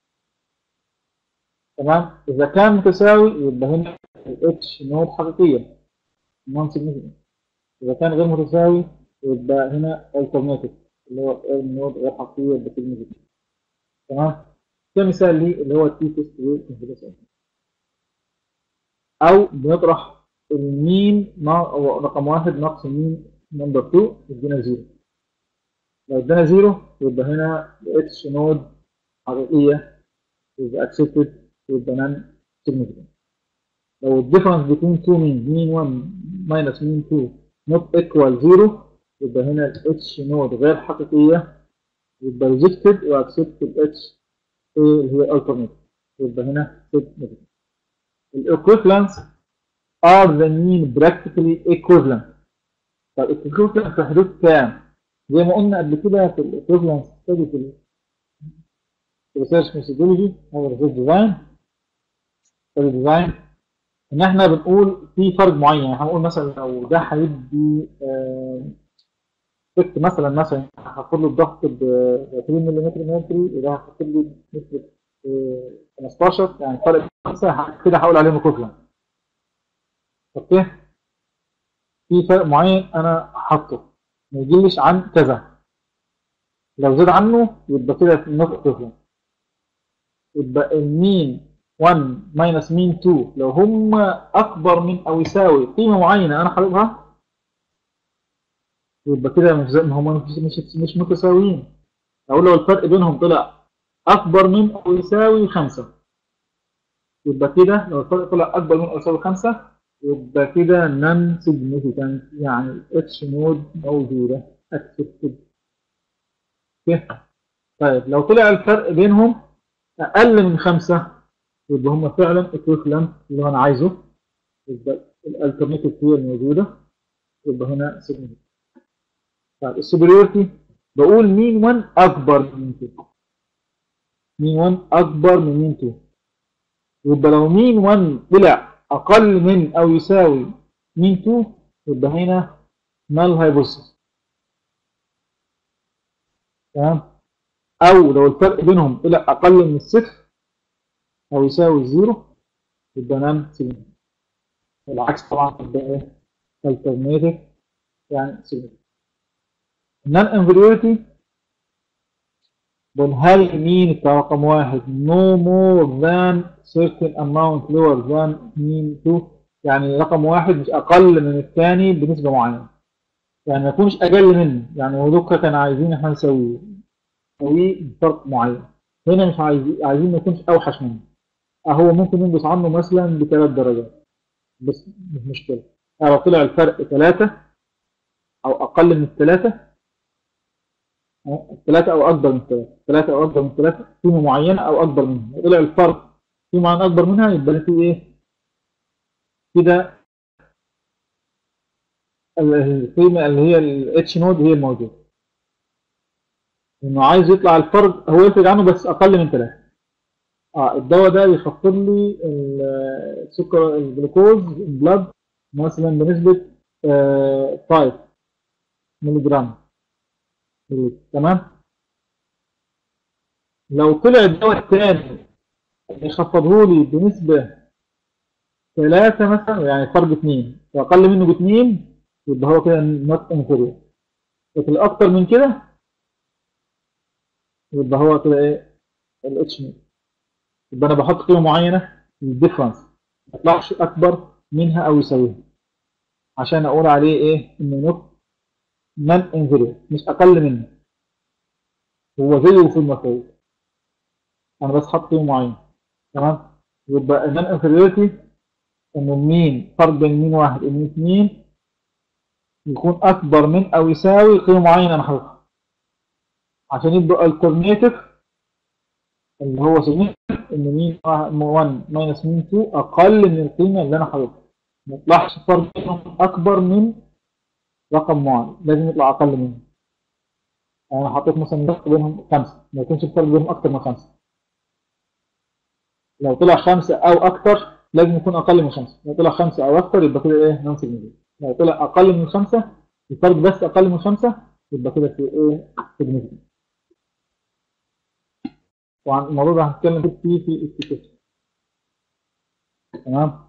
تمام، إذا كان متساوي يبقى هنا الاتش نود حقيقية non significant، إذا كان غير متساوي يبقى هنا alternative اللي هو النود غير حقيقية يبقى significant. تمام، كمثال لي اللي هو التي تيست، او بنطرح المين رقم واحد ناقص المين نمبر اتنين يدينا زيرو. لو ادانا زيرو يبقى هنا اتش نود حقيقية يبقى accepted يبقى نان significant. لو الديفرنس between two mean mean one minus mean two not equal zero يبقى هنا ال H نود غير حقيقية يبقى rejected و accepted ال H اللي هي alternate يبقى هنا significant. ال equivalence are the mean practically equivalent. طب ال equivalence في حدود كام؟ زي ما قلنا قبل كده في ال equivalence study في ال research methodology أو research design study design ان احنا بنقول في فرق معين. يعني هنقول مثلا لو ده هيدي افكت مثلا مثلا هاخد له الضغط ب عشرين ملم ميركوري وده هاخد له نسبه خمستاشر يعني فرق خمسة كده هقول عليه ايكوفلنت. اوكي في فرق معين انا حاطه ما يجيش عن كذا، لو زاد عنه يبقى كده نوت ايكوفلنت. يبقى المين واحد ماينس مين اتنين لو هم اكبر من او يساوي قيمه معينه انا حاططها يبقى كده مش هم مش مش, مش متساويين. اقول لو الفرق بينهم طلع اكبر من او يساوي خمسة يبقى كده لو الفرق طلع اكبر من او يساوي خمسة يبقى كده نون سيجنيفيكانت يعني اتش نود موجوده اكسبتد. طيب لو طلع الفرق بينهم اقل من خمسة يبقى هم فعلا ايكويفالنت اللي انا عايزه يبقى الالترناتيف هي الموجوده يبقى هنا سيجنيفيكانت. طيب السوبريورتي بقول مين واحد اكبر من مين اتنين مين واحد اكبر من مين اتنين يبقى لو مين واحد طلع اقل من او يساوي مين اتنين يبقى هنا نال هايبوثيسيس. تمام. او لو الفرق بينهم طلع اقل من الصفر او يساوي الزيرو يبقى نان سيجنيفيكانت. العكس طبعا يبقى ايه الترناتيف يعني سيجنيفيكانت. النان انفيريورتي بقول هل مين كرقم واحد no more than certain amount lower than مين اتنين يعني رقم واحد مش اقل من الثاني بنسبه معينه يعني ما يكونش اقل منه يعني ودول كانوا عايزين احنا نسويه نسويه بفرق معين. هنا مش عايزين عايزين ما يكونش اوحش منه. هو ممكن ينقص عنه مثلا بثلاث درجات بس مش مشكله. لو طلع الفرق ثلاثة او اقل من الثلاثه ثلاثة أو أكبر من ثلاثة ثلاثة أو أكبر من ثلاثة قيمة معينة أو أكبر منها طلع الفرق قيمة معينة أكبر منها يبقى في إيه كده القيمة اللي هي ال H نود هي الموجودة. إنه عايز يطلع الفرق هو يفرق عنه بس أقل من ثلاثة. أه الدواء ده بيخفض لي السكر الجلوكوز البلد مثلا بنسبة آه خمسة مللي جرام. تمام. لو طلع الدواء الثاني يخفضه لي بنسبة ثلاثة مثلا يعني فرق اثنين وأقل منه باثنين يبقى هو كده نوت انفيريور. لكن الأكتر من كده يبقى هو كده إيه الاتش نود. يبقى أنا بحط قيمة معينة الديفرنس ما يطلعش أكبر منها أو يساويها عشان أقول عليه إيه إنه نوت نون انفيريور مش أقل منه هو زيه في المفروض أنا بس حط قيمة معينة. تمام. يبقى النون انفيريورتي إن المين فرق بين مين واحد ومين اثنين يكون أكبر من أو يساوي قيمة معينة أنا حاططها عشان يبقى alternative اللي هو سيجنيفيكانت إن مين واحد ماينس مين اتنين أقل من القيمة اللي أنا حاططها. ما يطلعش فرق بينهم أكبر من رقم معين لازم يطلع أقل منه. يعني أنا حطيت مثلا فرق بينهم خمسة ما يكونش الفرق بينهم أكتر من خمسة. لو طلع خمسة أو أكتر لازم يكون أقل من خمسة. لو طلع خمسة أو أكتر يبقى كده إيه نون سيجنيفيكانت. لو طلع أقل من خمسة الفرق بس أقل من خمسة يبقى كده في إيه سيجنيفيكانت. وعن الموضوع ده هنتكلم فيه في التكست. تمام.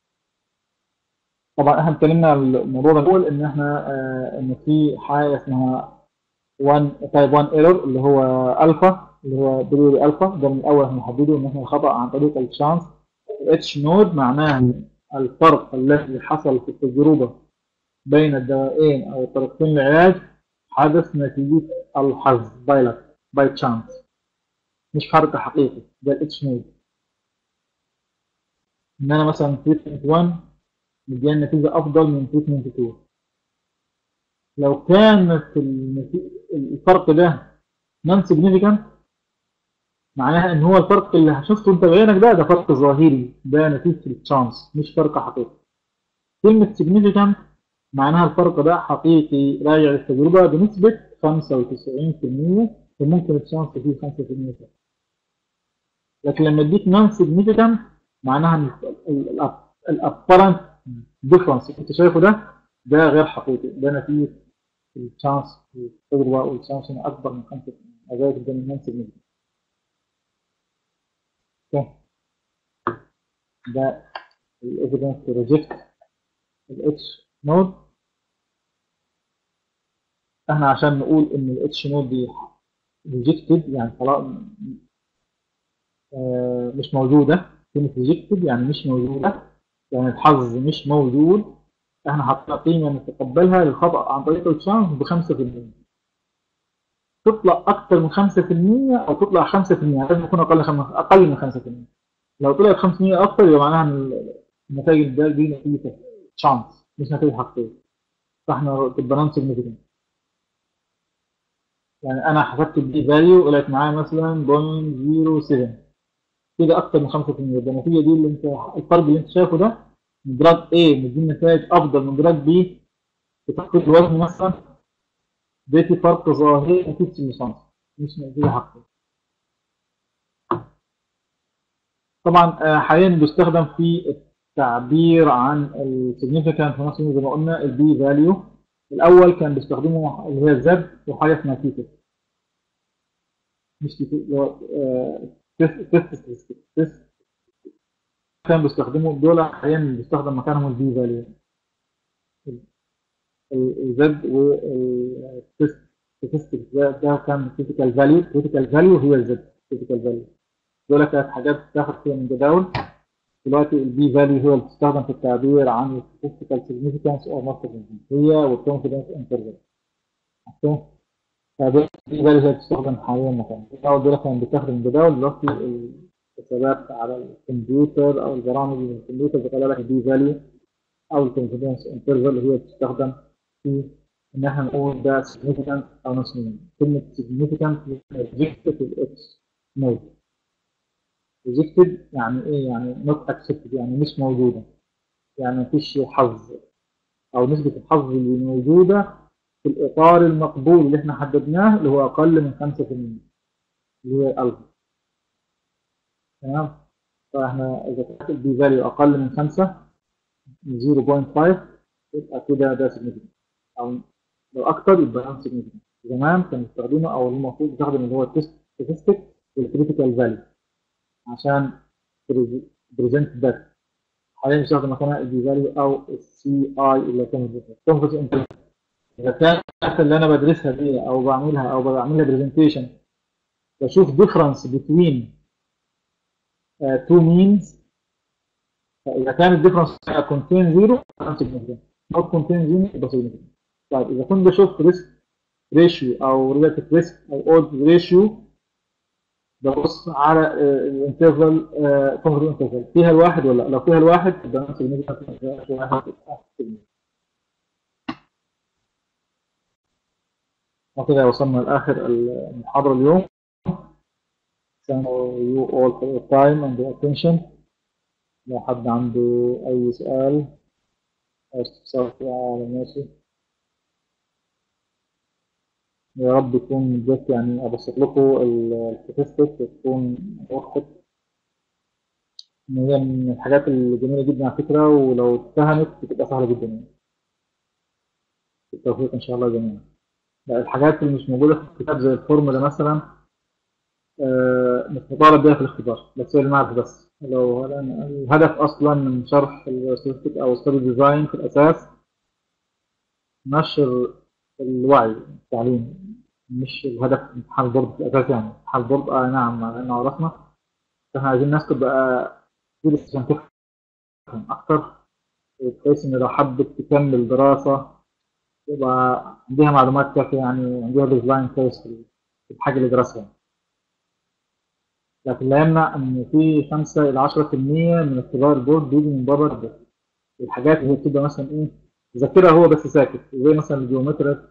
طبعا احنا اتكلمنا على الموضوع ده الاول ان احنا آه ان في حاجه اسمها واحد تايب واحد ايرور اللي هو الفا اللي هو بريوري الفا ده من الاول هنحدده ان احنا خطا عن طريق الشانس. اتش نود معناها الفرق الذي حصل في التجربة بين الدوائين أو طريقتين العلاج حدث نتيجة الحظ باي لك باي تشانس، مش فرق حقيقي. ده الاتش نود، إن أنا مثلا تريتمنت واحد مديان نتيجة أفضل من تريتمنت اتنين. لو كانت الفرق ده نون سيجنيفيكانت معناها ان هو الفرق اللي شفته انت بعينك ده ده فرق ظاهري، ده نتيجه التشانس مش فرق حقيقي. كلمه سيجنيفيكانت معناها الفرق ده حقيقي راجع للتجربه بنسبه خمسة وتسعين بالمية وممكن التشانس فيه خمسة بالمية. لكن لما اديك نون سيجنيفيكانت معناها الابرنت ديفرنس اللي انت شايفه ده ده غير حقيقي، ده نتيجه التشانس في التجربه والتشانس هنا اكبر من خمسة بالمية، لذلك ده نون سيجنيفيكانت. ده الايفيدنس تو ريجكت الاتش نود. احنا عشان نقول ان الاتش نود دي ريجكتد يعني خلاص آه مش موجوده، كلمه ريجكتد يعني مش موجوده، يعني الحظ مش موجود، احنا حطينا قيمه نتقبلها للخطا عن طريق التشانس ب خمسة بالمية. تطلع اكثر من خمسة بالمية او تطلع خمسة بالمية، لازم يكون اقل اقل من خمسة بالمية. لو طلعت خمسة بالمية اكثر يبقى معناها ان النتائج دي نتيجه تشانس مش نتيجه حقيقيه، فاحنا تبقى نون سيجنيفيكانت. يعني انا حسبت البي فاليو طلعت معايا مثلا صفر فاصلة صفر سبعة، كده اكتر من خمسة بالمية. ده النتيجه دي اللي انت الفرق اللي انت شايفه ده من جراد A مديني نتائج افضل من جراد B في تخفيض الوزن مثلا، ده في فرق ظاهري نتيجه الليسانس مش نتيجه حقيقيه. طبعا آه، حاليا بيستخدم في التعبير عن السيجنيفيكانت في نفس زي ما قلنا البي فاليو. الاول كان بيستخدموا اللي هي الزد وحاجه اسمها تيتا، مش تيتا اللي هو تيست تيست كان بيستخدموا دول، حاليا بيستخدم مكانهم البي فاليو. الزد والستاتستكس ده ده كان كريتيكال فاليو، كريتيكال فاليو هي الزد كريتيكال فاليو. دول كانت حاجات بتاخد فيها من جداول. دلوقتي البي فاليو هي اللي بتستخدم في التعبير عن الستاتستيكال سيجنيفيكانس او نوت سيجنيفيكانس، هي والكونفدنس انترفال. فدول البي فاليو هي بتستخدم حاليا مكان الجداول. دول كانوا بيستخدم جداول دلوقتي الحسابات على الكمبيوتر او البرامج من الكمبيوتر بتطلع لك البي فاليو او الكونفدنس انترفال اللي هي بتستخدم في ان احنا نقول ده significant او not significant. كلمه significant rejected الاكس نود، rejected يعني ايه؟ يعني not accepted يعني مش موجوده، يعني مفيش حظ او نسبه الحظ اللي موجوده في الاطار المقبول اللي احنا حددناه اللي هو اقل من خمسة بالمية اللي هي الفا. تمام؟ فاحنا اذا كانت البي فاليو اقل من خمسة صفر فاصلة خمسة يبقى كده ده significant، او لو اكتر يبقى نون سيجنيفيكانت. زمان كانوا بيستخدموا او المفروض بيستخدم اللي هو التست ستاتستيك والكريتيكال فاليو عشان بريزنت ذات. حاليا بيستخدم مكانها البي فاليو او السي اي اللي كانت كونفرنس. اذا كانت اللي انا بدرسها دي او بعملها او بعملها برزنتيشن بشوف ديفرنس بين تو مينز، فاذا كان الديفرنس كونتين زيرو نون سيجنيفيكانت، نوت كونتين زيرو يبقى سيجنيفيكانت. طيب اذا كنت بشوف ريسك ريشيو او ريلاتيف ريسك او اودز ريشيو ببص على الانترفال كونفرنس انترفال فيها الواحد ولا لا. لو فيها الواحد يبقى نون سيجنيفيكانت، واحد وكده وصلنا لاخر المحاضره اليوم. Thank you all for your time and your attention. لو حد عنده اي سؤال او استفسار على ماشي. يا رب يكون جت يعني ابسط لكم الستاتستكس وتكون وضحت ان هي من الحاجات الجميله جدا على فكره، ولو اتفهمت بتبقى سهله جدا يعني. بالتوفيق ان شاء الله جميعا. الحاجات اللي مش موجوده في الكتاب زي الفورمولا مثلا آه، مش مطالب بيها في الاختبار، بس هي المعرفه بس. لو الهدف اصلا من شرح الستاتستيك او ستادي ديزاين في الاساس نشر الوعي التعليمي، مش الهدف امتحان البورد في الاساس. يعني امتحان البورد اه نعم مع انه عرفنا، احنا عايزين الناس تبقى أكتر، بحيث إن لو حبت تكمل دراسة يبقى عندها معلومات كافية، يعني عندها ديزلاين كويس في في الحاجة اللي درسها. لكن لا يمنع إن في خمسة إلى عشرة في المية من اختبار البورد بيجي من بره البورد. الحاجات اللي هي بتبقى مثلا إيه ذاكرها هو بس ساكت، زي مثلا الجيومتريك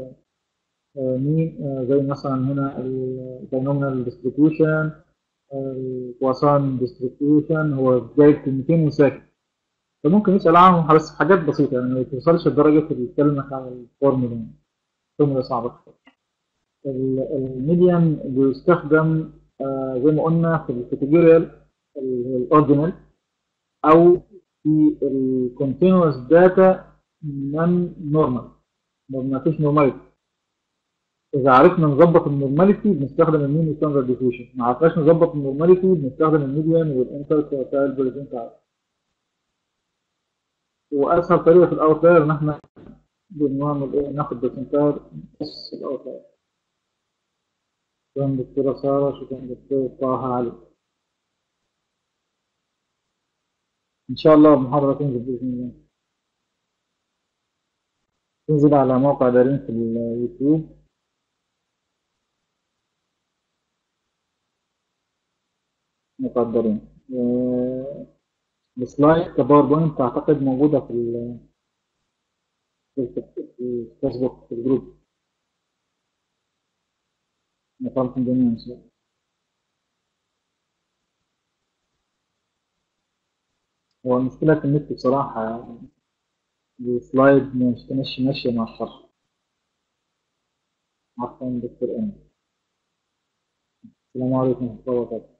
مين، آه، زي مثلا هنا الباينوميال ديستريبيوشن، البواسون ديستريبيوشن، هو جايب كلمتين وساكت. فممكن يسأل عنهم بس في حاجات بسيطة، يعني ما توصلش لدرجة الكلمة على الفورمولا، يعني الفورمولا صعبة. الميديان بيستخدم آه، زي ما قلنا في الكاتيجوريال الاوردينال، او في الكونتينوس داتا نون نورمال، ما فيش نورماليتي. اذا عرفنا نظبط النورماليتي بنستخدم المين ستاندرد ديفيشن، ما عرفناش نظبط النورماليتي بنستخدم الميديان والانتر كتايل بريزنت. واسهل طريقه في الاوتلاير ان احنا بنعمل ايه، ناخد برسنتايل بس الاوتلاير. شكرا دكتوره ساره، شكرا دكتور طه علي. ان شاء الله المحاضره تنزل باذن الله، تنزل على موقع دارين في اليوتيوب. موقع دارين آه، السلايد كباوربوينت اعتقد موجوده في ال- في الف- في الفيسبوك في الجروب. نقابة جميعا ان شاء الله. هو المشكله في النت بصراحه، السلايد مش ماشيه ماشيه مع الشرح. عفوا دكتور امين. السلام عليكم ورحمه الله وبركاته.